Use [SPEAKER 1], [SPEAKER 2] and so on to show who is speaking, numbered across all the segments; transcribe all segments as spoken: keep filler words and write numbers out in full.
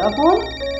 [SPEAKER 1] मेरा phone.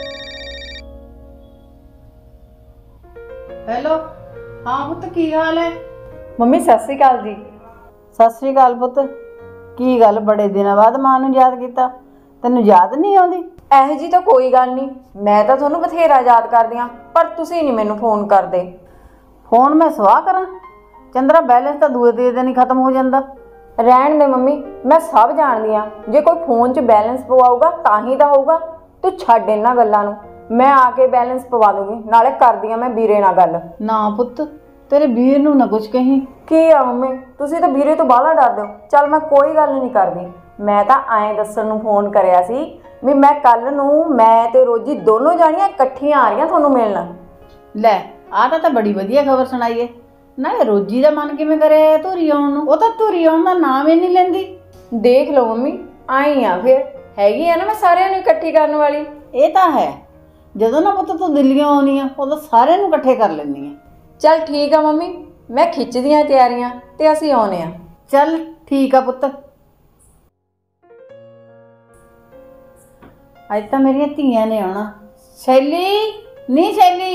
[SPEAKER 1] Hello, हाँ पुत्त की हाल है?
[SPEAKER 2] ਮੰਮੀ ਸਤਿ ਸ਼੍ਰੀ ਅਕਾਲ ਜੀ।
[SPEAKER 1] सत श्री अकाल पुत्त। की गल बड़े दिनों बाद मां नूं याद किया? तैनूं याद नहीं आउंदी?
[SPEAKER 2] ਇਹੋ जी तो कोई गल नहीं, मैं तो तुहानूं बथेरा याद करदी हां, पर तुसीं नहीं मैनूं फोन करदे।
[SPEAKER 1] फोन मैं सवाह करां? चंद्रा बैलेंस तो दूए तीजे दिन ही खत्म हो जांदा।
[SPEAKER 2] रहण दे मम्मी, मैं सब जाणदी हां, जे कोई फोन 'च बैलेंस पवाऊगा तां ही तां होऊगा। तू छड्ड इन्हां गल्लां नूं, मैं आके बैलेंस पवा दूंगी, नाले करदी हां मैं वीरे नाल गल।
[SPEAKER 1] ना पुत्त, तेरे वीर नूं ना कुछ कहीं।
[SPEAKER 2] की आ मम्मी, तुसीं तां वीरे तो बाहला डरदे हो। चल मैं कोई गल नहीं करदी, मैं तां ऐं दस्सण नूं फोन करिया सी भी मैं कल नूं मैं ते रोजी दोनों जाणियां इकट्ठियां आ रहीआं तुहानूं मिलण।
[SPEAKER 1] लै आ तां बड़ी वधिया खबर सुणाई है। नाले रोजी दा मन किवें करिया धूरी आउण नूं? ओह तां धूरी आउण दा नाम ही नहीं लैंदी।
[SPEAKER 2] देख लो मम्मी, आई आ फिर हैगी आ ना मैं सारिਆਂ ਨੂੰ इकट्ठी करन वाली।
[SPEAKER 1] ਇਹ ਤਾਂ है, ਜਦੋਂ ना पुत्त तू दिल्लियों आउणी आ उਦੋਂ सारिਆਂ ਨੂੰ इकट्ठे कर लैंदी है।
[SPEAKER 2] चल ठीक है मम्मी, मैं खिच्चदी हां तैयारियां ते असीं आउने आ।
[SPEAKER 1] चल ठीक आ पुत्त। अज तां मेरियां धीआं ने आउणा। शैली नी शैली।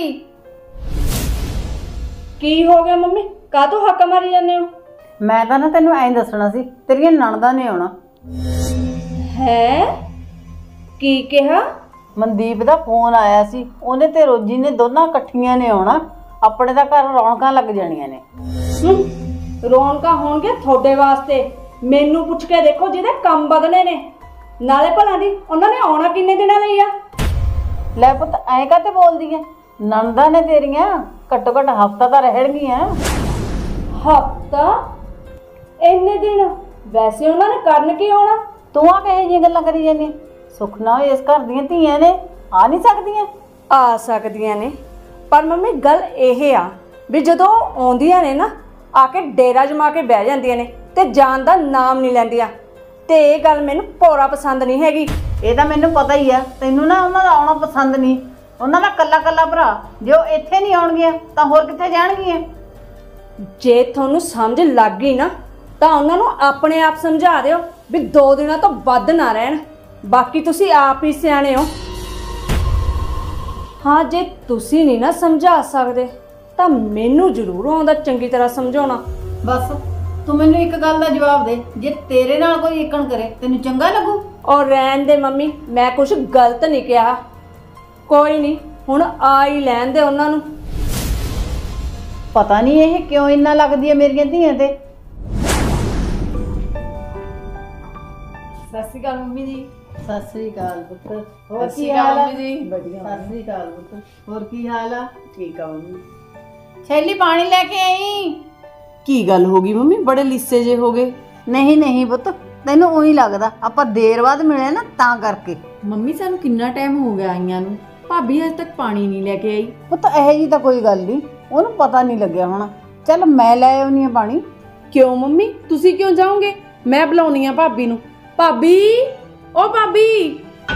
[SPEAKER 3] की हो गया मम्मी, काहतों हक्का मारी जाने हो?
[SPEAKER 1] मैं तां ना तैनूं ऐं दस्सणा सी, तेरियां नणदां ने आउणा।
[SPEAKER 3] है की कहा?
[SPEAKER 1] मनदीप दा फोन आया सी, ਉਹਨੇ ਤੇ ਰੋਜੀ ਨੇ ਦੋਨਾਂ ਇਕੱਠੀਆਂ ਨੇ ਆਉਣਾ। ਆਪਣੇ ਦਾ ਘਰ ਰੌਣਕਾਂ ਲੱਗ ਜਾਣੀਆਂ ਨੇ।
[SPEAKER 3] ਰੌਣਕਾਂ ਹੋਣਗੇ ਤੁਹਾਡੇ ਵਾਸਤੇ, ਮੈਨੂੰ ਪੁੱਛ ਕੇ ਦੇਖੋ ਜਿਹਦੇ ਕੰਮ ਬਦਲੇ ਨੇ। ਨਾਲੇ ਭਲਾ ਦੀ ਉਹਨਾਂ ਨੇ ਆਉਣਾ ਕਿੰਨੇ ਦਿਨਾਂ ਲਈ ਆ?
[SPEAKER 1] ਲੈ ਪੁੱਤ ਐਂ ਕਾਤੇ ਬੋਲਦੀ ਐ? ਨਣਦਾਂ ਨੇ ਤੇਰੀਆਂ ਘੱਟੋ ਘੱਟ ਹਫਤਾ ਤਾਂ ਰਹਿਣਗੀਆਂ।
[SPEAKER 3] ਹਫਤਾ? ਇੰਨੇ ਦਿਨ? ਵੈਸੇ ਉਹਨਾਂ ਨੇ ਕਰਨ ਕੀ ਆਉਣਾ?
[SPEAKER 1] ਤੂੰ ਆ ਕਿਹੋ ਜਿਹੀਆਂ ਗੱਲਾਂ ਕਰੀ ਜਾਂਦੀ? ਸੁੱਖ ਨਾ ਹੋਏ ਇਸ ਘਰ ਦੀਆਂ ਧੀਆਂ ਨੇ, ਆ ਨਹੀਂ ਸਕਦੀਆਂ?
[SPEAKER 3] ਆ ਸਕਦੀਆਂ ਨੇ, ਪਰ ਮੰਮੀ ਗੱਲ ਇਹ ਆ ਵੀ ਜਦੋਂ ਆਉਂਦੀਆਂ ਨੇ ਨਾ ਆ ਕੇ ਡੇਰਾ ਜਮਾ ਕੇ ਬਹਿ ਜਾਂਦੀਆਂ ਨੇ ਤੇ ਜਾਣ ਦਾ ਨਾਮ ਨਹੀਂ ਲੈਂਦੀਆਂ, ਤੇ ਇਹ ਗੱਲ ਮੈਨੂੰ ਪੂਰਾ ਪਸੰਦ ਨਹੀਂ ਹੈਗੀ।
[SPEAKER 1] ਇਹ ਤਾਂ ਮੈਨੂੰ ਪਤਾ ਹੀ ਆ, ਤੈਨੂੰ ਨਾ ਉਹਨਾਂ ਦਾ ਆਉਣਾ ਪਸੰਦ ਨਹੀਂ। ਉਹਨਾਂ ਦਾ ਕੱਲਾ ਕੱਲਾ ਭਰਾ, ਜੇ ਉਹ ਇੱਥੇ ਨਹੀਂ ਆਉਣਗੀਆਂ ਤਾਂ ਹੋਰ ਕਿੱਥੇ ਜਾਣਗੀਆਂ?
[SPEAKER 3] ਜੇ ਤੁਹਾਨੂੰ ਸਮਝ ਲੱਗ ਗਈ ਨਾ ਤਾਂ ਉਹਨਾਂ ਨੂੰ ਆਪਣੇ ਆਪ ਸਮਝਾ ਦਿਓ ਵੀ ਦੋ ਦਿਨਾਂ ਤੋਂ ਵੱਧ ਨਾ ਰਹਿਣ। ਬਾਕੀ ਤੁਸੀਂ ਆਪ ਹੀ ਸਿਆਣੇ ਹੋ। ਹਾਂ, ਜੇ ਤੁਸੀਂ ਨਹੀਂ ਨਾ ਸਮਝਾ ਸਕਦੇ ਤਾਂ ਮੈਨੂੰ ਜ਼ਰੂਰ ਆਉਂਦਾ ਚੰਗੀ ਤਰ੍ਹਾਂ ਸਮਝਾਉਣਾ।
[SPEAKER 1] ਬਸ ਤੂੰ ਮੈਨੂੰ ਇੱਕ ਗੱਲ ਦਾ ਜਵਾਬ ਦੇ, ਜੇ ਤੇਰੇ ਨਾਲ ਕੋਈ ਏਕਣ ਕਰੇ ਤੈਨੂੰ ਚੰਗਾ ਲੱਗੂ?
[SPEAKER 3] ਔਰ ਰਹਿਣ ਦੇ ਮੰਮੀ, ਮੈਂ ਕੁਝ ਗਲਤ ਨਹੀਂ ਕਿਹਾ। ਕੋਈ ਨਹੀਂ, ਹੁਣ ਆ ਹੀ ਲੈਣ ਦੇ ਉਹਨਾਂ ਨੂੰ।
[SPEAKER 1] ਪਤਾ ਨਹੀਂ ਇਹ ਕਿਉਂ ਇੰਨਾ ਲੱਗਦੀ ਹੈ ਮੇਰੀਆਂ ਧੀਆਂ ਤੇ।
[SPEAKER 2] ਸਤਿ ਸ਼੍ਰੀ ਅਕਾਲ ਮੰਮੀ ਜੀ।
[SPEAKER 1] ਸਤਿ ਸ੍ਰੀ ਅਕਾਲ ਪੁੱਤ। ਹੋਰ
[SPEAKER 2] ਸਤਿ ਸ਼੍ਰੀ
[SPEAKER 1] ਕੀ
[SPEAKER 2] ਅਕਾਲ
[SPEAKER 1] ਹਾਲ ਆ?
[SPEAKER 2] ਮੰਮੀ ਜੀ। ਵਧੀਆ।
[SPEAKER 1] ਸਤਿ ਸ੍ਰੀ ਅਕਾਲ ਪੁੱਤ। ਹੋਰ ਕੀ ਹਾਲ ਆ?
[SPEAKER 2] ਠੀਕ ਆ ਮੰਮੀ।
[SPEAKER 1] ਸ਼ੈਲੀ ਪਾਣੀ ਲੈ ਕੇ ਆਈ।
[SPEAKER 2] ਕੀ ਗੱਲ ਹੋ ਗਈ ਮੰਮੀ, ਬੜੇ ਲਿੱਸੇ ਜੇ ਹੋ ਗਏ?
[SPEAKER 1] ਨਹੀਂ ਨਹੀਂ ਪੁੱਤ, ਤੈਨੂੰ ਉਹੀ ਲੱਗਦਾ, ਆਪਾਂ ਦੇਰ ਬਾਅਦ ਮਿਲੇ ਨਾ ਤਾਂ ਕਰਕੇ।
[SPEAKER 2] ਮੰਮੀ ਸਾਨੂੰ ਕਿੰਨਾ ਟਾਈਮ ਹੋ ਗਿਆ ਆਈਆਂ ਨੂੰ, ਭਾਬੀ ਅਜੇ ਤੱਕ ਪਾਣੀ ਨਹੀਂ ਲੈ ਕੇ ਆਈ।
[SPEAKER 1] ਪੁੱਤ ਇਹੋ ਜੀ ਤਾਂ ਕੋਈ ਗੱਲ ਨਹੀਂ, ਉਹਨੂੰ ਪਤਾ ਨਹੀਂ ਲੱਗਿਆ ਹੋਣਾ। ਚੱਲ ਮੈਂ ਲੈ ਆਉਣੀ ਆ ਪਾਣੀ।
[SPEAKER 3] ਕਿਉਂ ਮੰਮੀ, ਤੁਸੀਂ ਕਿਉਂ ਜਾਓਗੇ? ਮੈਂ ਬੁਲਾਉਣੀ ਆ ਭਾਬੀ ਨੂੰ। ਭਾਬੀ, ਓ ਭਾਬੀ।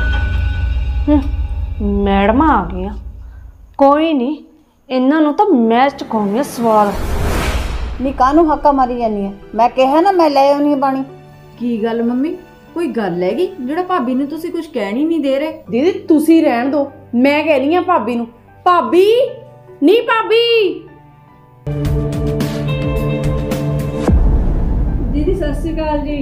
[SPEAKER 3] ਮੈਡਮ ਆ ਗਈਆਂ। ਕੋਈ ਨਹੀਂ, ਇਹਨਾਂ ਨੂੰ ਤਾਂ ਮੈਂ ਚੁਕਾਉਣੀ ਆ ਸਵਾਲ।
[SPEAKER 1] ਨੀ ਕਾਹਨੂੰ ਹੱਕਾ ਮਾਰੀ ਜਾਂਦੀ ਆ? ਮੈਂ ਕਿਹਾ ਨਾ ਮੈਂ ਲੈ ਆਉਣੀ ਆ ਪਾਣੀ।
[SPEAKER 2] ਕੀ ਗੱਲ ਮੰਮੀ, ਕੋਈ ਗੱਲ ਹੈਗੀ ਜਿਹੜਾ ਭਾਬੀ ਨੂੰ ਤੁਸੀਂ ਕੁਝ ਕਹਿਣ ਹੀ ਨਹੀਂ ਦੇ ਰਹੇ?
[SPEAKER 3] ਦੀਦੀ ਤੁਸੀਂ ਰਹਿਣ ਦਿਓ, ਮੈਂ ਕਹਿਣੀ ਆ ਭਾਬੀ ਨੂੰ। ਭਾਬੀ ਨਹੀਂ, ਭਾਬੀ। ਦੀਦੀ ਸਤਿ ਸ਼੍ਰੀ ਅਕਾਲ ਜੀ।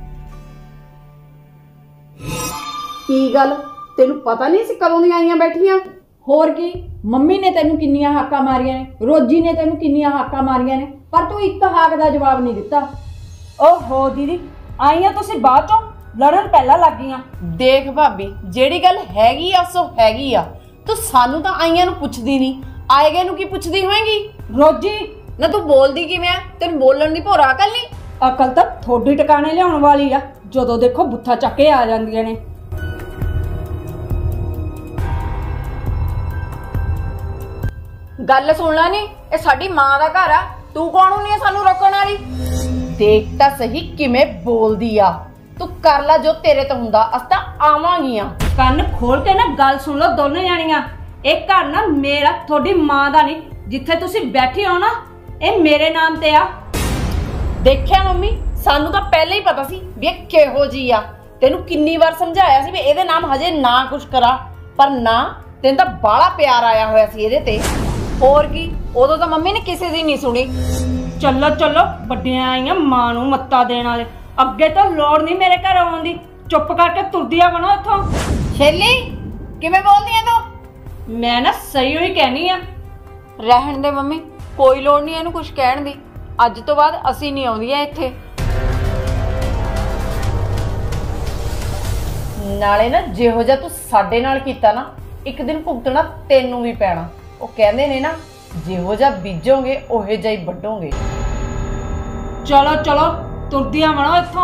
[SPEAKER 1] ਕੀ ਗੱਲ, ਤੈਨੂੰ ਪਤਾ ਨਹੀਂ ਸੀ ਕਦੋਂ ਦੀਆਂ ਆਈਆਂ ਬੈਠੀਆਂ?
[SPEAKER 3] ਹੋਰ ਕੀ, ਮੰਮੀ ਨੇ ਤੈਨੂੰ ਕਿੰਨੀਆਂ ਹਾਕਾਂ ਮਾਰੀਆਂ ਨੇ, ਰੋਜੀ ਨੇ ਤੈਨੂੰ ਕਿੰਨੀਆਂ ਹਾਕਾਂ ਮਾਰੀਆਂ ਨੇ, ਪਰ ਤੂੰ ਇੱਕ ਹਾਕ ਦਾ ਜਵਾਬ ਨਹੀਂ ਦਿੱਤਾ। ਓਹੋ ਦੀਦੀ, ਆਈਆਂ ਤੁਸੀਂ ਬਾਅਦ ਚੋਂ, ਲੜਨ ਪਹਿਲਾਂ ਲੱਗ ਗਈਆਂ।
[SPEAKER 4] ਦੇਖ ਭਾਬੀ, ਜਿਹੜੀ ਗੱਲ ਹੈਗੀ ਆ ਸੋ ਹੈਗੀ ਆ। ਤੂੰ ਸਾਨੂੰ ਤਾਂ ਆਈਆਂ ਨੂੰ ਪੁੱਛਦੀ ਨਹੀਂ, ਆਏ ਗਏ ਨੂੰ ਕੀ ਪੁੱਛਦੀ ਹੋਏਗੀ?
[SPEAKER 3] ਰੋਜੀ
[SPEAKER 4] ਨਾ ਤੂੰ ਬੋਲਦੀ ਕਿਵੇਂ ਆ? ਤੈਨੂੰ ਬੋਲਣ ਦੀ ਭੋਰਾ ਅਕਲ ਨਹੀਂ?
[SPEAKER 3] ਅਕਲ ਤਾਂ ਥੋੜੀ ਟਿਕਾਣੇ ਲਿਆਉਣ ਵਾਲੀ ਆ, ਜਦੋਂ ਦੇਖੋ ਬੁੱਥਾ ਚੱਕ ਕੇ ਆ ਜਾਂਦੀਆਂ ਨੇ।
[SPEAKER 4] ਗੱਲ ਸੁਣ ਲੈ ਨੀ, ਇਹ ਸਾਡੀ ਮਾਂ ਦਾ ਘਰ ਆ, ਤੂੰ ਕੌਣ ਹੁੰਨੀ ਆ ਸਾਨੂੰ ਰੋਕਣ ਵਾਲੀ? ਦੇਖ ਤਾਂ ਸਹੀ ਕਿਵੇਂ ਬੋਲਦੀ ਆ। ਤੂੰ ਕਰ ਲੈ ਜੋ ਤੇਰੇ ਤੋਂ ਹੁੰਦਾ, ਅਸੀਂ ਤਾਂ ਆਵਾਂਗੀਆਂ।
[SPEAKER 3] ਕੰਨ ਖੋਲ ਕੇ ਨਾ ਗੱਲ ਸੁਣ ਲਓ ਦੋਨੇ ਜਾਣੀਆਂ। ਇਹ ਘਰ ਨਾ ਮੇਰਾ, ਤੁਹਾਡੀ ਮਾਂ ਦਾ ਨਹੀਂ। ਜਿੱਥੇ ਤੁਸੀਂ ਬੈਠੇ ਹੋ ਨਾ, ਇਹ ਮੇਰੇ ਨਾਮ ਤੇ ਆ।
[SPEAKER 4] ਦੇਖਿਆ ਮੰਮੀ, ਸਾਨੂੰ ਤਾਂ ਪਹਿਲਾਂ ਹੀ ਪਤਾ ਸੀ ਵੀ ਇਹ ਕਿਹੋ ਜੀ ਆ। ਤੈਨੂੰ ਕਿੰਨੀ ਵਾਰ ਸਮਝਾਇਆ ਸੀ ਵੀ ਇਹਦੇ ਨਾਮ ਹਜੇ ਨਾ ਕੁਛ ਕਰਾ। ਪਰ ਨਾ ਤੈਨੂੰ ਤਾਂ ਬਾਹਲਾ ਪਿਆਰ ਆਇਆ ਹੋਇਆ ਸੀ ਇਹਦੇ ਤੇ। ਹੋਰ ਕੀ, ਉਦੋਂ ਤਾਂ ਮੰਮੀ ਨੇ ਕਿਸੇ ਦੀ ਨਹੀਂ ਸੁਣੀ।
[SPEAKER 3] ਚੱਲੋ ਚੱਲੋ, ਵੱਡੀਆਂ ਆਈਆਂ ਮਾਂ ਨੂੰ ਮੱਤਾ ਦੇਣ ਵਾਲੇ। ਅੱਗੇ ਤਾਂ ਲੋੜ ਨਹੀਂ ਮੇਰੇ ਘਰ ਆਉਣ ਦੀ। ਚੁੱਪ ਕਰਕੇ ਤੁਰਦੀਆਂ ਬਣੋ ਇੱਥੋਂ।
[SPEAKER 4] ਸ਼ੈਲੀ ਕਿਵੇਂ ਬੋਲਦੀ ਐ ਤੂੰ?
[SPEAKER 3] ਮੈਂ ਨਾ ਸਹੀ ਹੋਈ ਕਹਿਣੀ ਆ।
[SPEAKER 4] ਰਹਿਣ ਦੇ ਮੰਮੀ, ਕੋਈ ਲੋੜ ਨਹੀਂ ਇਹਨੂੰ ਕੁਝ ਕਹਿਣ ਦੀ। ਅੱਜ ਤੋਂ ਬਾਅਦ ਅਸੀਂ ਨਹੀਂ ਆਉਂਦੀਆਂ ਇੱਥੇ। ਨਾਲੇ ਨਾ ਜਿਹੋ ਜਿਹਾ ਤੂੰ ਸਾਡੇ ਨਾਲ ਕੀਤਾ ਨਾ, ਇੱਕ ਦਿਨ ਭੁਗਤਣਾ ਤੈਨੂੰ ਵੀ ਪੈਣਾ। ਉਹ ਕਹਿੰਦੇ ਨੇ ਨਾ, ਜਿਹੋ ਜਿਹਾ ਬੀਜੋਗੇ ਉਹੇ ਜਿਹਾ ਹੀ ਵੱਢੋਗੇ।
[SPEAKER 3] ਚਲੋ ਚਲੋ, ਤੁਰਦੀਆਂ ਬਣੋ ਇੱਥੋਂ।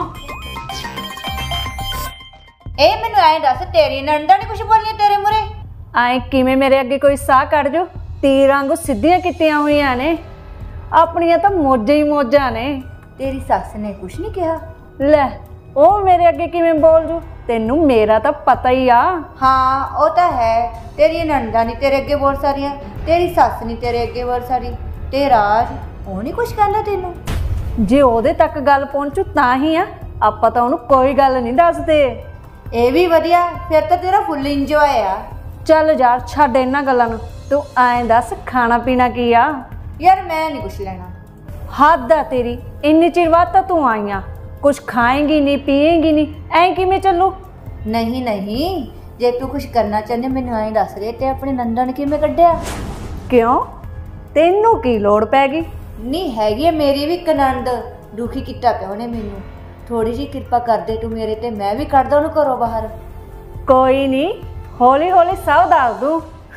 [SPEAKER 5] ਇਹ ਮੈਨੂੰ ਐਂ ਦੱਸ, ਤੇਰੀ ਨਣਦਾਂ ਨੇ ਕੁਝ ਬੋਲਿਆ ਤੇਰੇ ਮੂਰੇ?
[SPEAKER 3] ਆਏ ਕਿਵੇਂ ਮੇਰੇ ਅੱਗੇ ਕੋਈ ਸਾਹ ਕੱਢ ਜੋ? ਤੀਰ ਵਾਂਗੂ ਸਿੱਧੀਆਂ ਕੀਤੀਆਂ ਹੋਈਆਂ ਨੇ। ਆਪਣੀਆਂ ਤਾਂ ਮੋਜਾਂ ਹੀ ਮੋਜਾਂ ਨੇ।
[SPEAKER 5] ਤੇਰੀ ਸੱਸ ਨੇ ਕੁਝ ਨਹੀਂ ਕਿਹਾ?
[SPEAKER 3] ਲੈ, ਉਹ ਮੇਰੇ ਅੱਗੇ ਕਿਵੇਂ ਬੋਲ ਜੂ? ਤੈਨੂੰ ਮੇਰਾ ਤਾਂ ਪਤਾ ਹੀ ਆ।
[SPEAKER 5] ਹਾਂ ਉਹ ਤਾਂ ਹੈ, ਤੇਰੀ ਨਣਦਾਂ ਨਹੀਂ ਤੇਰੇ ਅੱਗੇ ਬੋਲ ਸਾਰੀਆਂ, ਤੇਰੀ ਸੱਸ ਨਹੀਂ ਤੇਰੇ ਅੱਗੇ ਬੋਲ ਸਾਰੀ, ਤੇ ਰਾਜ ਉਹ ਨਹੀਂ ਕੁਝ ਕਹਿੰਦਾ ਤੈਨੂੰ?
[SPEAKER 3] ਜੇ ਉਹਦੇ ਤੱਕ ਗੱਲ ਪਹੁੰਚੂ ਤਾਂ ਹੀ ਆ, ਆਪਾਂ ਤਾਂ ਉਹਨੂੰ ਕੋਈ ਗੱਲ ਨਹੀਂ ਦੱਸਦੇ।
[SPEAKER 5] ਇਹ ਵੀ ਵਧੀਆ, ਫਿਰ ਤਾਂ ਤੇਰਾ ਫੁੱਲ ਇੰਜੋਏ ਆ।
[SPEAKER 3] ਚੱਲ ਯਾਰ ਛੱਡ ਇਹਨਾਂ ਗੱਲਾਂ ਨੂੰ, ਤੂੰ ਐਂ ਦੱਸ ਖਾਣਾ ਪੀਣਾ ਕੀ ਆ?
[SPEAKER 5] ਯਾਰ ਮੈਂ ਨਹੀਂ ਕੁਝ ਲੈਣਾ।
[SPEAKER 3] ਹੱਦ ਆ ਤੇਰੀ, ਇੰਨੀ ਚਿਰ ਬਾਅਦ ਤਾਂ ਤੂੰ ਆਈਆਂ, ਕੁਝ ਖਾਏਂਗੀ ਨਹੀਂ ਪੀਏਂਗੀ ਨਹੀਂ, ਐਂ ਕਿਵੇਂ ਚੱਲੂ?
[SPEAKER 5] ਨਹੀਂ ਨਹੀਂ, ਜੇ ਤੂੰ ਕੁਝ ਕਰਨਾ ਚਾਹੁੰਦੀ ਮੈਨੂੰ ਐਂ ਦੱਸ ਦੇ, ਤੇ ਆਪਣੇ ਨਣਦਾਂ ਨੇ ਕਿਵੇਂ ਕੱਢਿਆ?
[SPEAKER 3] ਕਿਉਂ, ਤੈਨੂੰ ਕੀ ਲੋੜ ਪੈ ਗਈ?
[SPEAKER 5] ਨਹੀਂ ਹੈਗੀ ਮੇਰੀ ਵੀ ਇੱਕ ਨਣਦ, ਦੁਖੀ ਕੀਤਾ ਪਿਆ ਉਹਨੇ ਮੈਨੂੰ। ਥੋੜੀ ਜਿਹੀ ਕਿਰਪਾ ਕਰ ਦੇ ਤੂੰ ਮੇਰੇ ਤੇ, ਮੈਂ ਵੀ ਕੱਢ ਦਾਂ ਉਹਨੂੰ ਘਰੋਂ ਬਾਹਰ।
[SPEAKER 3] ਕੋਈ ਨਹੀਂ, ਹੌਲੀ ਹੌਲੀ ਸਭ ਦੱਸ ਦੂੰ।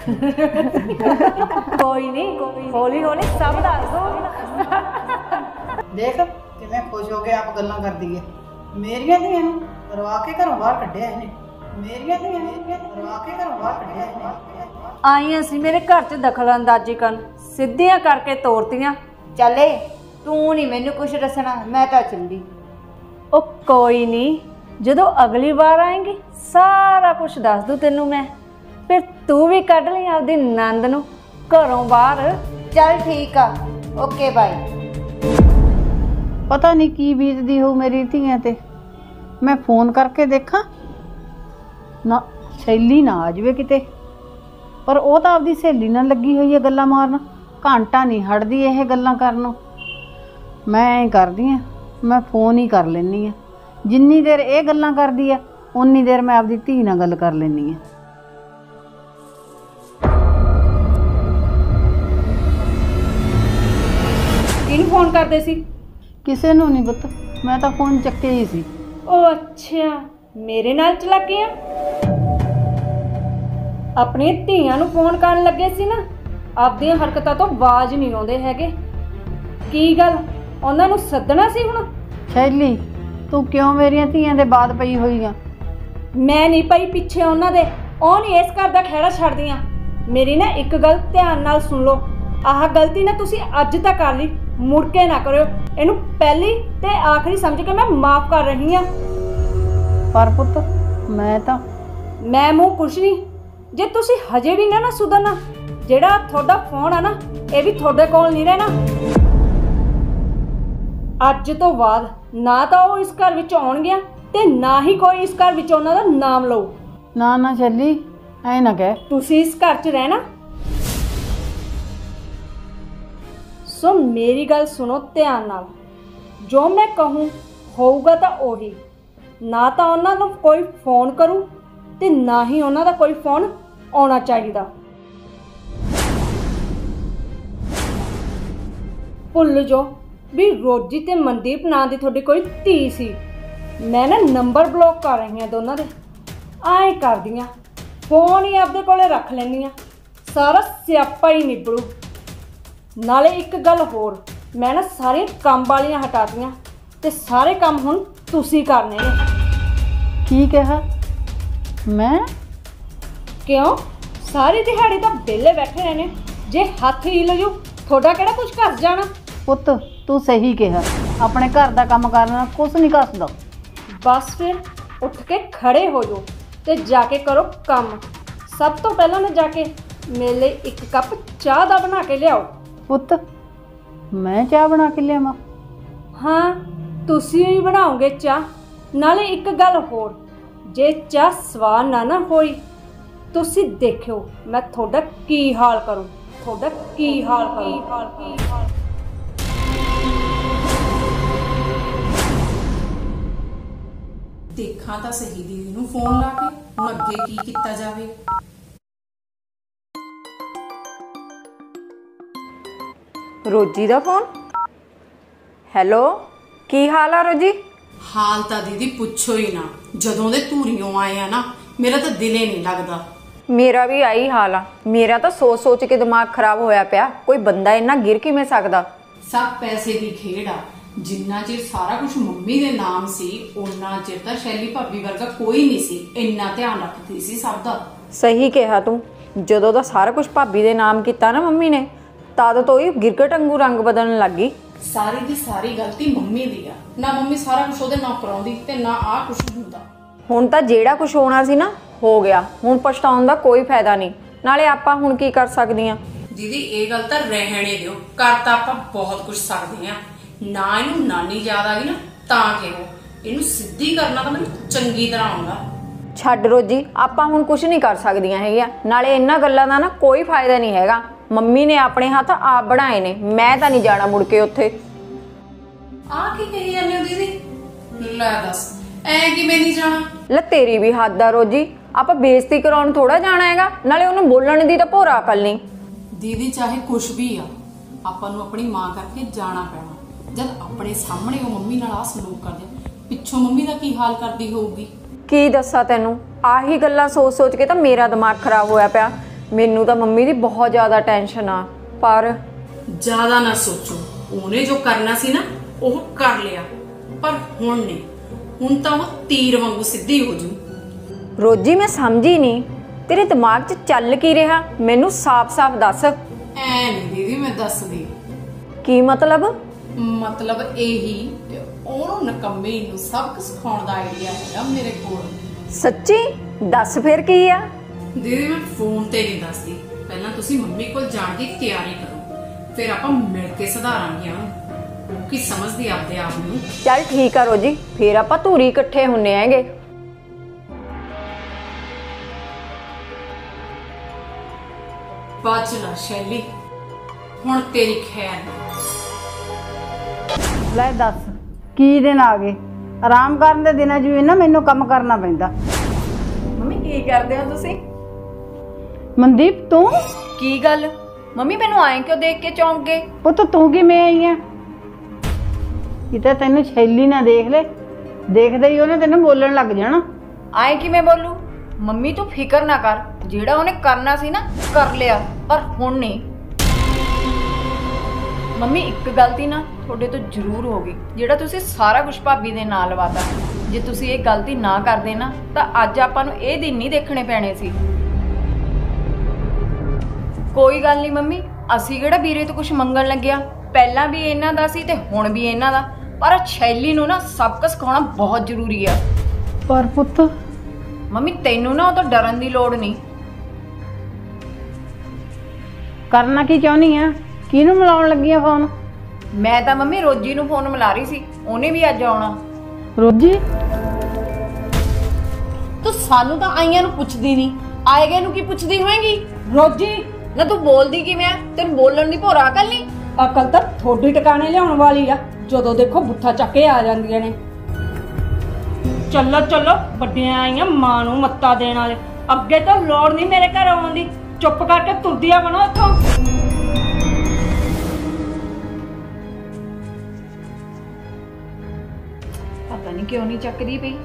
[SPEAKER 3] ਕੋਈ ਨਹੀਂ, ਹੌਲੀ ਹੌਲੀ ਸਭ ਦੱਸ ਦੂੰ।
[SPEAKER 1] ਦੇਖ ਕਿਵੇਂ ਖੁਸ਼ ਹੋ ਕੇ ਆਪ ਗੱਲਾਂ ਕਰਦੀ ਹੈ। ਮੇਰੀਆਂ ਧੀਆਂ ਨੂੰ ਰਵਾ ਕੇ ਘਰੋਂ ਬਾਹਰ ਕੱਢਿਆ ਇਹਨੇ। ਮੇਰੀਆਂ ਧੀਆਂ ਮੇਰੀਆਂ ਰਵਾ ਕੇ ਘਰੋਂ ਬਾਹਰ ਕੱਢਿਆ ਇਹਨੇ।
[SPEAKER 3] ਆਈਆਂ ਸੀ ਮੇਰੇ ਘਰ 'ਚ ਦਖਲ ਅੰਦਾਜ਼ੀ ਕਰਨ, ਸਿੱਧੀਆਂ ਕਰਕੇ ਤੋਰਤੀਆਂ।
[SPEAKER 5] ਚੱਲੇ, ਤੂੰ ਨਹੀਂ ਮੈਨੂੰ ਕੁਝ ਦੱਸਣਾ, ਮੈਂ ਤਾਂ ਚੱਲੀ।
[SPEAKER 3] ਉਹ ਕੋਈ ਨਹੀਂ, ਜਦੋਂ ਅਗਲੀ ਵਾਰ ਆਏਂਗੀ ਸਾਰਾ ਕੁਝ ਦੱਸ ਦੂੰ ਤੈਨੂੰ ਮੈਂ। ਫਿਰ ਤੂੰ ਵੀ ਕੱਢ ਲਈ ਆਪਦੀ ਨੰਦ ਨੂੰ ਘਰੋਂ ਬਾਹਰ।
[SPEAKER 5] ਚੱਲ ਠੀਕ ਆ, ਓਕੇ ਬਾਏ।
[SPEAKER 1] ਪਤਾ ਨਹੀਂ ਕੀ ਬੀਤਦੀ ਹੋਊ ਮੇਰੀ ਧੀਆਂ ਤੇ। ਮੈਂ ਫੋਨ ਕਰਕੇ ਦੇਖਾਂ ਨਾ, ਸ਼ੈਲੀ ਨਾ ਆ ਜਾਵੇ ਕਿਤੇ। ਪਰ ਉਹ ਤਾਂ ਆਪਦੀ ਸਹੇਲੀ ਨਾਲ ਲੱਗੀ ਹੋਈ ਹੈ ਗੱਲਾਂ ਮਾਰਨ, ਘੰਟਾ ਨਹੀਂ ਹਟਦੀ ਇਹ ਗੱਲਾਂ ਕਰਨੋਂ। ਮੈਂ ਐਂ ਕਰਦੀ ਹਾਂ, ਮੈਂ ਫੋਨ ਹੀ ਕਰ ਲੈਂਦੀ ਹਾਂ। ਜਿੰਨੀ ਦੇਰ ਇਹ ਗੱਲਾਂ ਕਰਦੀ ਆ ਉਨੀ ਦੇਰ ਮੈਂ ਆਪਦੀ ਧੀ ਨਾਲ ਗੱਲ ਕਰ ਲੈਂਦੀ ਹਾਂ।
[SPEAKER 3] ਕਿਹਨੂੰ ਫੋਨ ਕਰਦੇ ਸੀ?
[SPEAKER 1] ਕਿਸੇ ਨੂੰ ਨਹੀਂ ਪੁੱਤ, ਮੈਂ ਤਾਂ ਫੋਨ ਚੱਕੇ ਹੀ ਸੀ।
[SPEAKER 3] ਉਹ ਅੱਛਾ, ਮੇਰੇ ਨਾਲ ਚਲਾਕੀਆਂ। ਆਪਣੀਆਂ ਧੀਆਂ ਨੂੰ ਫੋਨ ਕਰਨ ਲੱਗੇ ਸੀ ਨਾ, ਆਪਦੀਆਂ ਹਰਕਤਾਂ ਤੋਂ ਬਾਜ਼ ਨਹੀਂ ਆਉਂਦੇ ਹੈਗੇ। ਕੀ ਗੱਲ, ਉਹਨਾਂ ਨੂੰ ਸੱਦਣਾ ਸੀ ਹੁਣ?
[SPEAKER 1] ਸ਼ੈਲੀ ਤੂੰ ਕਿਉਂ ਮੇਰੀਆਂ ਧੀਆਂ ਦੇ ਬਾਤ ਪਈ ਹੋਈ ਆ?
[SPEAKER 3] ਮੈਂ ਨਹੀਂ ਪਈ ਪਿੱਛੇ ਉਹਨਾਂ ਦੇ। ਉਹ ਨਹੀਂ ਇਸ ਘਰ ਦਾ ਖਹਿੜਾ ਛੱਡਦੀਆਂ। ਮੇਰੀ ਨਾ ਇੱਕ ਗੱਲ ਧਿਆਨ ਨਾਲ ਸੁਣ ਲਓ, ਆਹ ਗਲਤੀ ਨਾ ਤੁਸੀਂ ਅੱਜ ਤਾਂ ਕਰ ਲਈ, ਮੁੜ ਕੇ ਨਾ ਕਰਿਓ। ਇਹਨੂੰ ਪਹਿਲੀ ਤੇ ਆਖਰੀ ਸਮਝ ਕੇ ਮੈਂ ਮਾਫ ਕਰ ਰਹੀ ਹਾਂ।
[SPEAKER 1] ਪਰ ਪੁੱਤ ਮੈਂ ਤਾਂ
[SPEAKER 3] ਮੈਂ ਮੂੰਹ ਕੁਛ ਨਹੀਂ, ਜੇ ਤੁਸੀਂ ਹਜੇ ਵੀ ਨਾ ਨਾ ਸੁਧਰਨਾ, ਜਿਹੜਾ ਤੁਹਾਡਾ ਫੋਨ ਆ ਨਾ, ਇਹ ਵੀ ਤੁਹਾਡੇ ਕੋਲ ਨਹੀਂ ਰਹਿਣਾ। ਅੱਜ ਤੋਂ ਬਾਅਦ ਨਾ ਤਾਂ ਉਹ ਇਸ ਘਰ ਵਿੱਚ ਆਉਣਗੀਆਂ ਤੇ ਨਾ ਹੀ ਕੋਈ ਇਸ ਘਰ ਵਿੱਚ ਉਹਨਾਂ ਦਾ ਨਾਮ ਲਓ।
[SPEAKER 1] ਨਾ ਨਾ ਸ਼ੈਲੀ ਐ ਨਾ ਕਹਿ।
[SPEAKER 3] ਤੁਸੀਂ ਇਸ ਘਰ 'ਚ ਰਹਿਣਾ। ਸੋ ਮੇਰੀ ਗੱਲ ਸੁਣੋ ਧਿਆਨ ਨਾਲ, ਜੋ ਮੈਂ ਕਹੂੰ ਹੋਊਗਾ ਤਾਂ ਉਹੀ। ਨਾ ਤਾਂ ਉਹਨਾਂ ਨੂੰ ਕੋਈ ਫੋਨ ਕਰੂ ਤੇ ਨਾ ਹੀ ਉਹਨਾਂ ਦਾ ਕੋਈ ਫੋਨ ਆਉਣਾ ਚਾਹੀਦਾ। ਭੁੱਲ ਜੋ ਵੀ ਰੋਜੀ ਤੇ ਮਨਦੀਪ ਨਾਂ ਦੀ ਤੁਹਾਡੀ ਕੋਈ ਧੀ ਸੀ। ਮੈਂ ਨਾ ਨੰਬਰ ਬਲੌਕ ਕਰ ਰਹੀ ਹਾਂ ਦੋਨਾਂ ਦੇ। ਆਏ ਕਰਦੀਆਂ, ਫੋਨ ਹੀ ਆਪਦੇ ਕੋਲੇ ਰੱਖ ਲੈਂਦੀਆਂ, ਸਾਰਾ ਸਿਆਪਾ ਹੀ ਨਿਬੜੂ। ਨਾਲੇ ਇੱਕ ਗੱਲ ਹੋਰ, ਮੈਂ ਨਾ ਸਾਰੀਆਂ ਕੰਮ ਵਾਲੀਆਂ ਹਟਾਤੀਆਂ ਤੇ ਸਾਰੇ ਕੰਮ ਹੁਣ ਤੁਸੀਂ ਕਰਨੇ ਨੇ।
[SPEAKER 1] ਕੀ ਕਿਹਾ? ਮੈਂ?
[SPEAKER 3] ਕਿਉਂ, ਸਾਰੀ ਦਿਹਾੜੀ ਤਾਂ ਵਿਹਲੇ ਬੈਠੇ ਰਹਿਣੇ, ਜੇ ਹੱਥ ਹਿੱਲ ਜੂ ਤੁਹਾਡਾ ਕਿਹੜਾ ਕੁਝ ਘਸ ਜਾਣਾ।
[SPEAKER 1] ਪੁੱਤ ਤੂੰ ਸਹੀ ਕਿਹਾ, ਆਪਣੇ ਘਰ ਦਾ ਕੰਮ ਕਰਨਾ ਕੁਛ ਨਹੀਂ ਘਸਦਾ।
[SPEAKER 3] ਬਸ ਫਿਰ ਉੱਠ ਕੇ ਖੜੇ ਹੋ ਜਾਓ ਤੇ ਜਾ ਕੇ ਕਰੋ ਕੰਮ। ਸਭ ਤੋਂ ਪਹਿਲਾਂ ਨਾ ਜਾ ਕੇ ਮੇਰੇ ਲਈ ਇੱਕ ਕੱਪ ਚਾਹ ਦਾ ਬਣਾ ਕੇ ਲਿਆਓ।
[SPEAKER 1] ਪੁੱਤ ਮੈਂ ਚਾਹ ਬਣਾ ਕੇ ਲਿਆਵਾਂ?
[SPEAKER 3] ਹਾਂ, ਤੁਸੀਂ ਹੀ ਬਣਾਓਗੇ ਚਾਹ। ਨਾਲੇ ਇੱਕ ਗੱਲ ਹੋਰ, ਜੇ ਚਾਹ ਸਵਾਦ ਨਾ ਨਾ ਹੋਈ ਤੁਸੀਂ ਦੇਖਿਓ ਮੈਂ ਤੁਹਾਡਾ ਕੀ ਹਾਲ ਕਰੂੰ, ਤੁਹਾਡਾ ਕੀ ਹਾਲ ਕਰੂੰ।
[SPEAKER 6] ਦੇਖਾਂ ਤਾਂ ਸਹੀ ਦੀਦੀ ਨੂੰ ਫੋਨ ਲਾ ਕੇ ਹੁਣ ਅੱਗੇ ਕੀ ਕੀਤਾ ਜਾਵੇ।
[SPEAKER 2] ਰੋਜੀ ਦਾ ਫੋਨ। ਹੈਲੋ, ਕੀ ਹਾਲ ਆ ਰੋਜੀ?
[SPEAKER 6] ਹਾਲ ਤਾਂ ਦੀਦੀ ਪੁੱਛੋ ਹੀ ਨਾ, ਜਦੋਂ ਦੇ ਧੂਰੀਓਂ ਆਏ ਆ ਨਾ ਮੇਰਾ ਤਾਂ ਦਿਲ ਹੀ ਨਹੀਂ ਲੱਗਦਾ।
[SPEAKER 2] ਮੇਰਾ ਵੀ ਆਹੀ ਹਾਲ ਆ। ਮੇਰਾ ਤਾਂ ਸੋਚ ਸੋਚ ਕੇ ਦਿਮਾਗ ਖਰਾਬ ਹੋਇਆ ਪਿਆ। ਕੋਈ ਬੰਦਾ ਇੰਨਾ ਗਿਰ ਕਿਵੇਂ ਸਕਦਾ?
[SPEAKER 6] ਸਭ ਪੈਸੇ ਦੀ ਖੇਡ ਆ। ਜਿੰਨਾ ਚਿਰ ਸਾਰਾ ਕੁਝ ਮੰਮੀ ਦੇ ਨਾਮ ਸੀ ਉਹਨਾਂ ਚਿਰ ਤਾਂ ਸ਼ੈਲੀ ਭਾਬੀ ਵਰਗਾ ਕੋਈ ਨਹੀਂ ਸੀ। ਇੰਨਾ ਧਿਆਨ ਰੱਖਦੀ ਸੀ ਸਭ ਦਾ।
[SPEAKER 2] ਸਹੀ ਕਿਹਾ ਤੂੰ। ਜਦੋਂ ਦਾ ਸਾਰਾ ਕੁਝ ਭਾਬੀ ਦੇ ਨਾਮ ਕੀਤਾ ਨਾ ਮੰਮੀ ਨੇ, ਤਦ ਤੋਂ ਹੀ ਗਿਰਗਟ ਵਾਂਗੂ ਰੰਗ ਬਦਲਣ ਲੱਗ ਗਈ।
[SPEAKER 6] ਸਾਰੀ ਦੀ ਸਾਰੀ ਗਲਤੀ ਮੰਮੀ ਦੀ ਆ। ਨਾ ਮੰਮੀ ਸਾਰਾ ਕੁਝ ਉਹਦੇ ਨਾਲ ਕਰਾਉਂਦੀ ਤੇ ਨਾ ਆਹ ਕੁਝ ਹੁੰਦਾ।
[SPEAKER 2] ਹੁਣ ਤਾਂ ਜਿਹੜਾ ਕੁਝ ਹੋਣਾ ਸੀ ਨਾ ਹੋ ਗਿਆ। ਹੁਣ ਪਛਤਾਉਣ ਦਾ ਕੋਈ ਫਾਇਦਾ ਨਹੀਂ। ਨਾਲੇ ਆਪਾਂ ਹੁਣ ਕੀ ਕਰ ਸਕਦੀਆਂ?
[SPEAKER 6] ਦੀਦੀ ਇਹ ਗੱਲ ਤਾਂ ਰਹਿਣੇ ਦਿਓ। ਕਰ ਤਾਂ ਆਪਾਂ ਬਹੁਤ ਕੁਝ ਸਕਦੇ ਆ। ਨਾ ਇਹਨੂੰ ਨਾਨੀ ਯਾਦ ਆ ਗਈ ਨਾ ਤਾਂ ਕਿਹੋ, ਇਹਨੂੰ ਸਿੱਧੀ ਕਰਨਾ ਤਾਂ ਮੈਨੂੰ ਚੰਗੀ ਤਰ੍ਹਾਂ ਆਉਂਦਾ।
[SPEAKER 2] ਛੱਡ ਰੋਜੀ, ਆਪਾਂ ਹੁਣ ਕੁਝ ਨਹੀਂ ਕਰ ਸਕਦੀਆਂ ਹੈਗੀਆਂ। ਨਾਲੇ ਇਹਨਾਂ ਗੱਲਾਂ ਦਾ ਨਾ ਕੋਈ ਫਾਇਦਾ ਨਹੀਂ ਹੈਗਾ। ਮੰਮੀ ਨੇ ਆਪਣੇ ਹੱਥ ਆਪ ਬਣਾਏ ਨੇ। ਮੈਂ ਤਾਂ ਨਹੀਂ ਜਾਣਾ ਮੁੜ ਕੇ ਉੱਥੇ।
[SPEAKER 6] ਆ ਕੀ ਕਹੀ ਜਾਂਦੇ ਹੋ ਦੀਦੀ? ਲੈ ਦੱਸ, ਐ ਕਿਵੇਂ ਨਹੀਂ ਜਾਣਾ?
[SPEAKER 2] ਲੈ ਤੇਰੀ ਵੀ ਹੱਦ ਆ ਰੋਜੀ। ਆਪਾਂ ਬੇਇੱਜ਼ਤੀ ਕਰਾਉਣ ਥੋੜਾ ਜਾਣਾ ਹੈਗਾ। ਨਾਲੇ ਉਹਨੂੰ ਬੋਲਣ ਦੀ ਤਾਂ ਭੋਰਾ ਅਕਲ ਨਹੀਂ।
[SPEAKER 6] ਦੀਦੀ ਚਾਹੇ ਕੁਛ ਵੀ ਆ, ਆਪਾਂ ਨੂੰ ਆਪਣੀ ਮਾਂ ਕਰਕੇ ਜਾਣਾ ਪੈਣਾ। ਜਦ ਆਪਣੇ ਸਾਹਮਣੇ ਉਹ ਮੰਮੀ ਨਾਲ ਆ ਸਲੂਕ ਕਰਦੇ, ਪਿੱਛੋਂ ਮੰਮੀ ਦਾ ਕੀ ਹਾਲ ਕਰਦੀ ਹੋਊਗੀ?
[SPEAKER 2] ਕੀ ਦੱਸਾਂ ਤੈਨੂੰ, ਆਹੀ ਗੱਲਾਂ ਸੋਚ ਸੋਚ ਕੇ ਤਾਂ ਮੇਰਾ ਦਿਮਾਗ ਖਰਾਬ ਹੋਇਆ ਪਿਆ। ਮੈਨੂੰ ਤਾਂ ਮੰਮੀ ਦੀ ਬਹੁਤ ਜ਼ਿਆਦਾ ਟੈਨਸ਼ਨ ਆ। ਪਰ
[SPEAKER 6] ਜ਼ਿਆਦਾ ਨਾ ਸੋਚੋ। ਉਹਨੇ ਜੋ ਕਰਨਾ ਸੀ ਨਾ ਉਹ ਕਰ ਲਿਆ, ਪਰ ਹੁਣ ਨਹੀਂ। ਹੁਣ ਤਾਂ ਉਹ ਤੀਰ ਵਾਂਗੂ ਸਿੱਧੀ ਹੋ ਜੂ।
[SPEAKER 2] ਰੋਜੀ ਮੈਂ ਸਮਝੀ ਨਹੀਂ, ਤੇਰੇ ਦਿਮਾਗ 'ਚ ਚੱਲ ਕੀ ਰਿਹਾ? ਮੈਨੂੰ ਸਾਫ਼-ਸਾਫ਼ ਦੱਸ।
[SPEAKER 6] ਐ ਨਹੀਂ ਦੀਦੀ ਮੈਂ ਦੱਸਦੀ।
[SPEAKER 2] ਕੀ ਮਤਲਬ?
[SPEAKER 6] ਮਤਲਬ ਇਹੀ ਕਿ ਉਹਨੂੰ ਨਕੰਮੀ ਨੂੰ ਸਬਕ ਸਿਖਾਉਣ ਦਾ ਆਈਡੀਆ ਹੈਗਾ ਮੇਰੇ ਕੋਲ।
[SPEAKER 2] ਸੱਚੀ? ਦੱਸ ਫਿਰ ਕੀ ਆ?
[SPEAKER 6] ਦੀਦੀ ਮੈਂ ਫੋਨ ਤੇ ਨਹੀਂ ਦੱਸਦੀ। ਪਹਿਲਾਂ ਤੁਸੀਂ ਮੰਮੀ ਕੋਲ ਜਾਣ ਦੀ ਤਿਆਰੀ ਕਰੋ, ਫਿਰ ਆਪਾਂ ਮਿਲ ਕੇ ਸੁਧਾਰਾਂਗੇ ਉਹਨੂੰ। ਉਹ ਕੀ ਸਮਝਦੀ ਆਪਦੇ ਆਪ ਨੂੰ।
[SPEAKER 2] ਚੱਲ ਠੀਕ ਆ ਰੋਜੀ, ਫਿਰ ਆਪਾਂ ਧੂਰੀ ਇਕੱਠੇ ਹੁੰਨੇ ਆਂਗੇ।
[SPEAKER 6] ਬਚ ਨਾ ਸ਼ੈਲੀ, ਹੁਣ ਤੇਰੀ ਖੈਰ ਨਹੀਂ।
[SPEAKER 1] ਲੈ ਦੱਸ, ਕੀ ਦਿਨ ਆ ਗਏ? ਆਰਾਮ ਕਰਨ ਦੇ ਦਿਨਾਂ 'ਚ ਵੀ ਨਾ ਮੈਨੂੰ ਕੰਮ ਕਰਨਾ ਪੈਂਦਾ।
[SPEAKER 4] ਮੰਮੀ ਕੀ ਕਰਦੇ ਹੋ ਤੁਸੀਂ?
[SPEAKER 1] ਮਨਦੀਪ ਤੂੰ?
[SPEAKER 4] ਕੀ ਗੱਲ ਮੰਮੀ, ਮੈਨੂੰ ਆਏ ਕਿਉਂ ਦੇਖ ਕੇ ਚੌਂਕ ਗਏ?
[SPEAKER 1] ਪੁੱਤ ਤੂੰ ਕਿਵੇਂ ਆਈ ਆ? ਕਿਤੇ ਤੈਨੂੰ ਸ਼ੈਲੀ ਨਾ ਦੇਖ ਲੈ। ਦੇਖਦੇ ਹੀ ਉਹਨੇ ਤੈਨੂੰ ਬੋਲਣ ਲੱਗ ਜਾਣਾ।
[SPEAKER 4] ਆਏ ਕਿਵੇਂ ਬੋਲੂ? ਮੰਮੀ ਤੂੰ ਫਿਕਰ ਨਾ ਕਰ, ਜਿਹੜਾ ਉਹਨੇ ਕਰਨਾ ਸੀ ਨਾ ਕਰ ਲਿਆ, ਪਰ ਹੁਣ ਨਹੀਂ। ਮੰਮੀ ਇੱਕ ਗਲਤੀ ਨਾ ਤੁਹਾਡੇ ਤੋਂ ਜ਼ਰੂਰ ਹੋ ਗਈ, ਜਿਹੜਾ ਤੁਸੀਂ ਸਾਰਾ ਕੁਝ ਭਾਬੀ ਦੇ ਨਾਲ ਲਵਾਤਾ। ਜੇ ਤੁਸੀਂ ਇਹ ਗਲਤੀ ਨਾ ਕਰਦੇ ਨਾ ਤਾਂ ਅੱਜ ਆਪਾਂ ਨੂੰ ਇਹ ਦਿਨ ਨਹੀਂ ਦੇਖਣੇ ਪੈਣੇ ਸੀ। ਕੋਈ ਗੱਲ ਨਹੀਂ ਮੰਮੀ, ਅਸੀਂ ਕਿਹੜਾ ਵੀਰੇ ਤੋਂ ਕੁਝ ਮੰਗਣ ਲੱਗਿਆ। ਪਹਿਲਾਂ ਵੀ ਇਹਨਾਂ ਦਾ ਸੀ ਤੇ ਹੁਣ ਵੀ ਇਹਨਾਂ ਦਾ। ਪਰ ਸ਼ੈਲੀ ਨੂੰ ਨਾ ਸਬਕ ਸਿਖਾਉਣਾ ਬਹੁਤ ਜ਼ਰੂਰੀ ਆ।
[SPEAKER 1] ਪਰ ਪੁੱਤ
[SPEAKER 4] ਮੰਮੀ ਤੈਨੂੰ ਨਾ ਉਹ ਤੋਂ ਡਰਨ ਦੀ ਲੋੜ ਨਹੀਂ।
[SPEAKER 1] ਕਰਨਾ ਕੀ ਚਾਹੁੰਦੀ ਆ? ਕਿਹਨੂੰ ਮਿਲਾਉਣ ਲੱਗੀ ਆ ਫੋਨ?
[SPEAKER 4] ਮੈਂ ਤਾਂ ਮੰਮੀ ਰੋਜੀ ਨੂੰ ਫੋਨ ਮਿਲਾ ਰਹੀ ਸੀ, ਉਹਨੇ ਵੀ ਅੱਜ ਆਉਣਾ।
[SPEAKER 1] ਰੋਜੀ?
[SPEAKER 4] ਤੂੰ ਸਾਨੂੰ ਤਾਂ ਆਈਆਂ ਨੂੰ ਪੁੱਛਦੀ ਨਹੀਂ, ਆਏ ਗਏ ਨੂੰ ਕੀ ਪੁੱਛਦੀ ਹੋਏਗੀ?
[SPEAKER 3] ਰੋਜੀ
[SPEAKER 4] ਨਾ ਤੂੰ ਬੋਲਦੀ ਕਿਵੇਂ ਆ? ਤੈਨੂੰ ਬੋਲਣ ਦੀ ਭੋਰਾ ਅਕਲ ਨਹੀਂ?
[SPEAKER 3] ਅਕਲ ਤਾਂ ਥੋੜੀ ਟਿਕਾਣੇ ਲਿਆਉਣ ਵਾਲੀ ਆ। ਜਦੋਂ ਦੇਖੋ ਬੁੱਥਾ ਚੱਕ ਕੇ ਆ ਜਾਂਦੀਆਂ ਨੇ। ਚੱਲੋ ਚੱਲੋ, ਵੱਡੀਆਂ ਆਈਆਂ ਮਾਂ ਨੂੰ ਮੱਤਾ ਦੇਣ ਵਾਲੇ। ਅੱਗੇ ਤਾਂ ਲੋੜ ਨਹੀਂ ਮੇਰੇ ਘਰ ਆਉਣ ਦੀ। ਚੁੱਪ ਕਰਕੇ ਤੁਰਦੀਆਂ ਬਣੋ ਇੱਥੋਂ।
[SPEAKER 4] ਪਤਾ ਨਹੀਂ ਕਿਉਂ ਨਹੀਂ ਚੱਕਦੀ ਪਈ।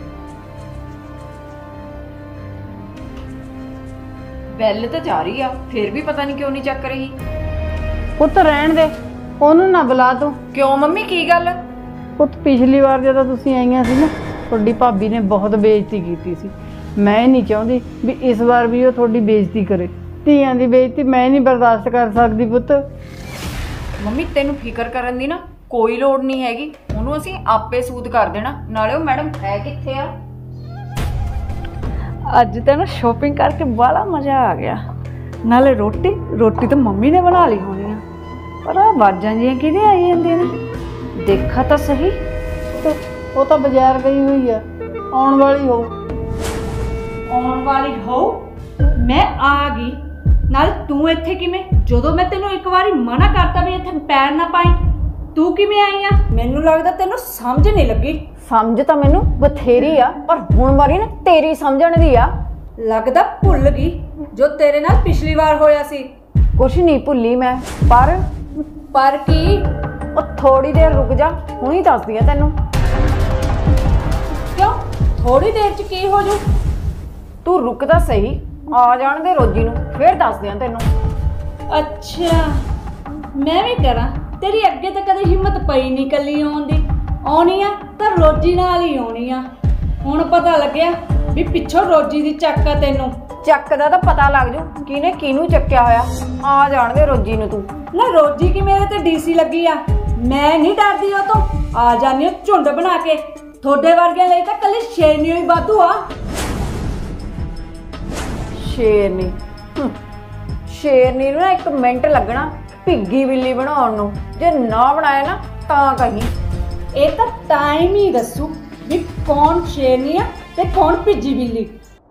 [SPEAKER 4] ਬੈਲ ਤਾਂ ਜਾ ਰਹੀ ਆ, ਫਿਰ ਵੀ ਪਤਾ ਨਹੀਂ ਕਿਉਂ ਨਹੀਂ ਚੱਕ ਰਹੀ।
[SPEAKER 1] ਪੁੱਤ ਰਹਿਣ ਦੇ, ਉਹਨੂੰ ਨਾ ਬੁਲਾ ਤੂੰ।
[SPEAKER 4] ਕਿਉਂ ਮੰਮੀ ਕੀ ਗੱਲ?
[SPEAKER 1] ਪੁੱਤ ਪਿਛਲੀ ਵਾਰ ਜਦੋਂ ਤੁਸੀਂ ਆਈਆਂ ਸੀ ਨਾ, ਤੁਹਾਡੀ ਭਾਬੀ ਨੇ ਬਹੁਤ ਬੇਇੱਜ਼ਤੀ ਕੀਤੀ ਸੀ। ਮੈਂ ਨਹੀਂ ਚਾਹੁੰਦੀ ਵੀ ਇਸ ਵਾਰ ਵੀ ਉਹ ਤੁਹਾਡੀ ਬੇਇੱਜ਼ਤੀ ਕਰੇ। ਧੀਆਂ ਦੀ ਬੇਇੱਜ਼ਤੀ ਮੈਂ ਨਹੀਂ ਬਰਦਾਸ਼ਤ ਕਰ ਸਕਦੀ ਪੁੱਤ।
[SPEAKER 4] ਮੰਮੀ ਤੈਨੂੰ ਫਿਕਰ ਕਰਨ ਦੀ ਨਾ ਕੋਈ ਲੋੜ ਨਹੀਂ ਹੈਗੀ। ਉਹਨੂੰ ਅਸੀਂ ਆਪੇ ਸੂਦ ਕਰ ਦੇਣਾ। ਨਾਲੇ ਉਹ ਮੈਡਮ ਹੈ ਕਿੱਥੇ ਆ?
[SPEAKER 3] ਅੱਜ ਤਾਂ ਨਾ ਸ਼ੋਪਿੰਗ ਕਰਕੇ ਬੜਾ ਮਜ਼ਾ ਆ ਗਿਆ। ਨਾਲੇ ਰੋਟੀ ਰੋਟੀ ਤਾਂ ਮੰਮੀ ਨੇ ਬਣਾ ਲਈ ਹੋਣੀ ਆ, ਪਰ ਆ ਆਵਾਜ਼ਾਂ ਜਿਹੀਆਂ ਕਿਹਦੇ ਆਈ ਜਾਂਦੀਆਂ ਨੇ? ਦੇਖਾ ਤਾਂ ਸਹੀ।
[SPEAKER 1] ਉਹ ਤਾਂ ਬਾਜ਼ਾਰ ਗਈ ਹੋਈ ਆ, ਆਉਣ ਵਾਲੀ ਹੋ।
[SPEAKER 3] ਆਉਣ ਵਾਲੀ ਹੋ? ਮੈਂ ਆ ਗਈ ਨਾਲ ਤੂੰ ਇੱਥੇ ਕਿਵੇਂ? ਜਦੋਂ ਮੈਂ ਤੈਨੂੰ ਇੱਕ ਵਾਰੀ ਮਨਾ ਕਰਤਾ ਵੀ ਇੱਥੇ ਪੈਰ ਨਾ ਪਾਈ, ਤੂੰ ਕਿਵੇਂ ਆਈ ਆ? ਮੈਨੂੰ ਲੱਗਦਾ ਤੈਨੂੰ ਸਮਝ ਨਹੀਂ ਲੱਗੀ।
[SPEAKER 2] ਸਮਝ ਤਾਂ ਮੈਨੂੰ ਬਥੇਰੀ ਆ, ਪਰ ਹੁਣ ਵਾਰੀ ਨਾ ਤੇਰੀ ਸਮਝਣ ਦੀ ਆ।
[SPEAKER 3] ਲੱਗਦਾ ਭੁੱਲ ਗਈ ਜੋ ਤੇਰੇ ਨਾਲ ਪਿਛਲੀ ਵਾਰ ਹੋਇਆ ਸੀ।
[SPEAKER 2] ਕੁਛ ਨਹੀਂ ਭੁੱਲੀ ਮੈਂ, ਪਰ
[SPEAKER 3] ਪਰ ਕੀ?
[SPEAKER 2] ਉਹ ਥੋੜੀ ਦੇਰ ਰੁਕ ਜਾ, ਹੁਣੀ ਦੱਸਦੀ ਆ ਤੈਨੂੰ।
[SPEAKER 3] ਕਿਉਂ? ਥੋੜੀ ਦੇਰ ਚ ਕੀ ਹੋ ਜੂ?
[SPEAKER 2] ਤੂੰ ਰੁਕ ਤਾਂ ਸਹੀ, ਆ ਜਾਣ ਦੇ ਰੋਜੀ ਨੂੰ, ਫੇਰ ਦੱਸਦੀ ਆ ਤੈਨੂੰ।
[SPEAKER 3] ਅੱਛਾ, ਮੈਂ ਵੀ ਕਰਾਂ? ਤੇਰੀ ਅੱਗੇ ਤਾਂ ਕਦੇ ਹਿੰਮਤ ਪਈ ਨਹੀਂ ਕੱਲੀ ਆਉਣ ਦੀ। ਆਉਣੀ ਆ ਤਾਂ ਰੋਜੀ ਨਾਲ ਹੀ ਆਉਣੀ ਆ। ਹੁਣ ਪਤਾ ਲੱਗਿਆ ਵੀ ਪਿੱਛੋਂ ਰੋਜੀ ਦੀ ਚੱਕ ਆ ਤੈਨੂੰ।
[SPEAKER 2] ਚੱਕ ਦਾ ਤਾਂ ਪਤਾ ਲੱਗ ਜੂ ਕਿਹਨੇ ਕਿਹਨੂੰ ਚੱਕਿਆ ਹੋਇਆ। ਆ ਜਾਣ ਦੇ ਰੋਜੀ ਨੂੰ ਤੂੰ।
[SPEAKER 3] ਨਾ ਰੋਜੀ ਕੀ ਮੇਰੇ ਤੇ ਡੀਸੀ ਲੱਗੀ ਆ? ਮੈਂ ਨਹੀਂ ਡਰਦੀ ਉਹ ਤੋਂ। ਆ ਜਾਂਦੀ ਆ ਝੁੰਡ ਬਣਾ ਕੇ। ਤੁਹਾਡੇ ਵਰਗਿਆਂ ਲਈ ਤਾਂ ਕੱਲੀ ਸ਼ੇਰਨੀ ਹੀ ਵਾਧੂ ਆ।
[SPEAKER 2] ਸ਼ੇਰਨੀ? ਸ਼ੇਰਨੀ ਨੂੰ ਨਾ ਇੱਕ ਮਿੰਟ ਲੱਗਣਾ ਭਿੱਗੀ ਬਿੱਲੀ ਬਣਾਉਣ ਨੂੰ। ਜੇ ਨਾ ਬਣਾਇਆ ਨਾ ਤਾਂ ਕਹੀਂ।
[SPEAKER 3] ਇਹ ਤਾਂ ਟਾਈਮ ਹੀ ਦੱਸੂ ਵੀ ਕੌਣ ਸ਼ੇਰਨੀ ਆ ਤੇ ਕੌਣ ਭਿੱਜੀ ਬਿੱਲੀ।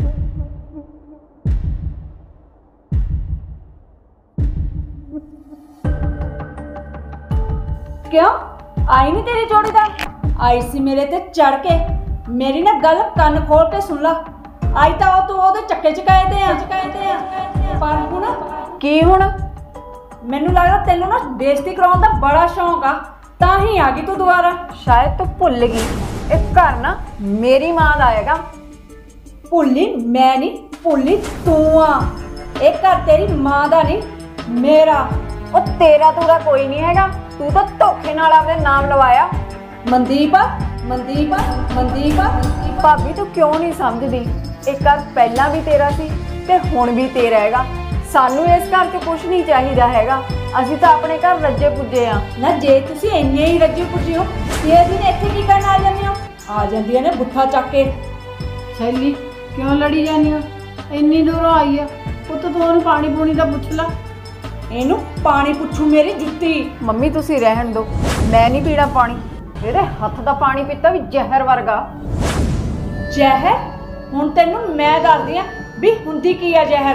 [SPEAKER 3] ਕਿਉਂ ਆਈ ਨਹੀਂ ਤੇਰੀ ਜੋੜੀਦਾਰ? ਆਈ ਸੀ ਮੇਰੇ ਤੇ ਚੜ ਕੇ। ਮੇਰੀ ਨਾ ਗੱਲ ਕੰਨ ਖੋਲ ਕੇ ਸੁਣ ਲਾ। ਆਈ ਤਾਂ ਉਹ ਤੂੰ ਉਹਦੇ ਚੱਕੇ ਚਕਾਏ ਤੇ ਆ ਚਕਾਏ ਤੇ ਆ ਪਰ ਹੁਣ
[SPEAKER 2] ਕੀ? ਹੁਣ
[SPEAKER 3] ਮੈਨੂੰ ਲੱਗਦਾ ਤੈਨੂੰ ਨਾ ਬੇਇੱਜ਼ਤੀ ਕਰਾਉਣ ਦਾ ਬੜਾ ਸ਼ੌਂਕ ਆ, ਤਾਂ ਹੀ ਆ ਗਈ ਤੂੰ ਦੁਬਾਰਾ।
[SPEAKER 2] ਸ਼ਾਇਦ ਤੂੰ ਭੁੱਲ ਗਈ, ਇਹ ਘਰ ਨਾ ਮੇਰੀ ਮਾਂ ਦਾ ਆਏਗਾ।
[SPEAKER 3] ਭੁੱਲੀ ਮੈਂ ਨਹੀਂ, ਭੁੱਲੀ ਤੂੰ ਆ। ਇਹ ਘਰ ਤੇਰੀ ਮਾਂ ਦਾ ਨਹੀਂ, ਮੇਰਾ।
[SPEAKER 2] ਉਹ ਤੇਰਾ ਤੂਰਾ ਕੋਈ ਨਹੀਂ ਹੈਗਾ, ਤੂੰ ਤਾਂ ਧੋਖੇ ਨਾਲ ਆਪਦੇ ਨਾਮ ਲਵਾਇਆ।
[SPEAKER 3] ਮਨਦੀਪ ਆ ਮਨਦੀਪ ਆ ਮਨਦੀਪ ਆ।
[SPEAKER 2] ਭਾਬੀ ਤੂੰ ਕਿਉਂ ਨਹੀਂ ਸਮਝਦੀ? ਇਹ ਘਰ ਪਹਿਲਾਂ ਵੀ ਤੇਰਾ ਸੀ ਤੇ ਹੁਣ ਵੀ ਤੇਰਾ ਹੈਗਾ। ਸਾਨੂੰ ਇਸ ਘਰ 'ਚ ਕੁਝ ਨਹੀਂ ਚਾਹੀਦਾ ਹੈਗਾ। ਅਸੀਂ ਤਾਂ ਆਪਣੇ ਘਰ ਰੱਜੇ ਪੁੱਜੇ ਆ।
[SPEAKER 3] ਨਾ ਜੇ ਤੁਸੀਂ ਇੰਨੇ ਹੀ ਰੱਜੇ ਪੁੱਜੇ ਹੋ, ਇਹ ਦਿਨ ਇੱਥੇ ਕੀ ਕਰਨ ਆ ਜਾਂਦੇ ਹੋ? ਆ ਜਾਂਦੀਆਂ ਨੇ ਬੁੱਥਾ ਚੱਕ ਕੇ।
[SPEAKER 1] ਸ਼ੈਲੀ ਕਿਉਂ ਲੜੀ ਜਾਂਦੀ ਆ? ਇੰਨੀ ਦੂਰੋਂ ਆਈ ਆ, ਪੁੱਤ ਤੂੰ ਉਹਨੂੰ ਪਾਣੀ ਪੂਣੀ ਦਾ ਪੁੱਛ ਲਾ।
[SPEAKER 3] ਇਹਨੂੰ ਪਾਣੀ ਪੁੱਛੂ ਮੇਰੀ ਜੁੱਤੀ।
[SPEAKER 2] ਮੰਮੀ ਤੁਸੀਂ ਰਹਿਣ ਦਿਓ, ਮੈਂ ਨਹੀਂ ਪੀਣਾ ਪਾਣੀ। ਇਹਦੇ ਹੱਥ ਦਾ ਪਾਣੀ ਪੀਤਾ ਵੀ ਜ਼ਹਿਰ ਵਰਗਾ।
[SPEAKER 3] ਜ਼ਹਿਰ? ਹੁਣ ਤੈਨੂੰ ਮੈਂ ਦੱਸਦੀ ਆ ਵੀ ਹੁੰਦੀ ਕੀ ਆ ਜ਼ਹਿਰ।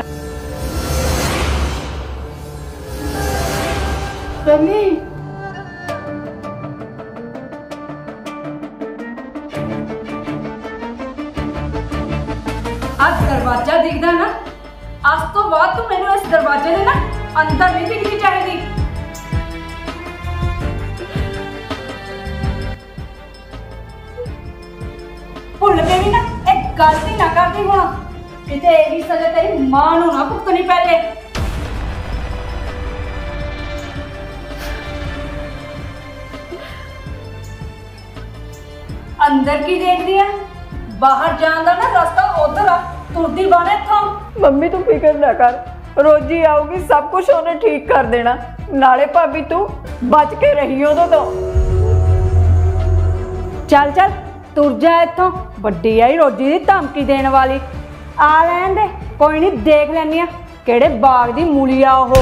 [SPEAKER 1] ਸ਼ੈਲੀ
[SPEAKER 3] ਆ ਦਰਵਾਜ਼ਾ ਦਿਖਦਾ ਨਾ, ਅੱਜ ਤੋਂ ਬਾਅਦ ਤੂੰ ਮੈਨੂੰ ਇਸ ਦਰਵਾਜ਼ੇ ਦੇ ਨਾ ਅੰਦਰ ਨਹੀਂ ਦਿਖਣੀ ਚਾਹੀਦੀ। ਭੁੱਲ ਕੇ ਵੀ ਨਾ ਇਹ ਗਲਤੀ ਨਾ ਕਰਦੀ ਹੁਣ, ਕਿਤੇ ਇਹਦੀ ਸਜ਼ਾ ਤੇਰੀ ਮਾਂ ਨੂੰ ਨਾ ਭੁਗਤਣੀ ਪਵੇ। ਅੰਦਰ ਕੀ ਦੇਖਦੀ ਆ? ਬਾਹਰ ਜਾਣ ਦਾ ਨਾ ਰਸਤਾ ਉਧਰ ਆ, ਤੁਰਦੀ ਬਣ ਇੱਥੋਂ।
[SPEAKER 2] ਮੰਮੀ ਤੂੰ ਫਿਕਰ ਨਾ ਕਰ, ਰੋਜੀ ਆਊਗੀ, ਸਭ ਕੁਝ ਉਹਨੇ ਠੀਕ ਕਰ ਦੇਣਾ। ਨਾਲੇ ਭਾਬੀ ਤੂੰ ਬਚ ਕੇ ਰਹੀ ਉਦੋਂ ਤੋਂ।
[SPEAKER 3] ਚੱਲ ਚੱਲ ਤੁਰ ਜਾ ਇੱਥੋਂ। ਵੱਡੀ ਆਈ ਰੋਜੀ ਦੀ ਧਮਕੀ ਦੇਣ ਵਾਲੀ। ਆ ਲੈਣ ਦੇ, ਕੋਈ ਨਹੀਂ, ਦੇਖ ਲੈਂਦੀ ਆ ਕਿਹੜੇ ਬਾਗ ਦੀ ਮੂਲੀ ਆ ਉਹ।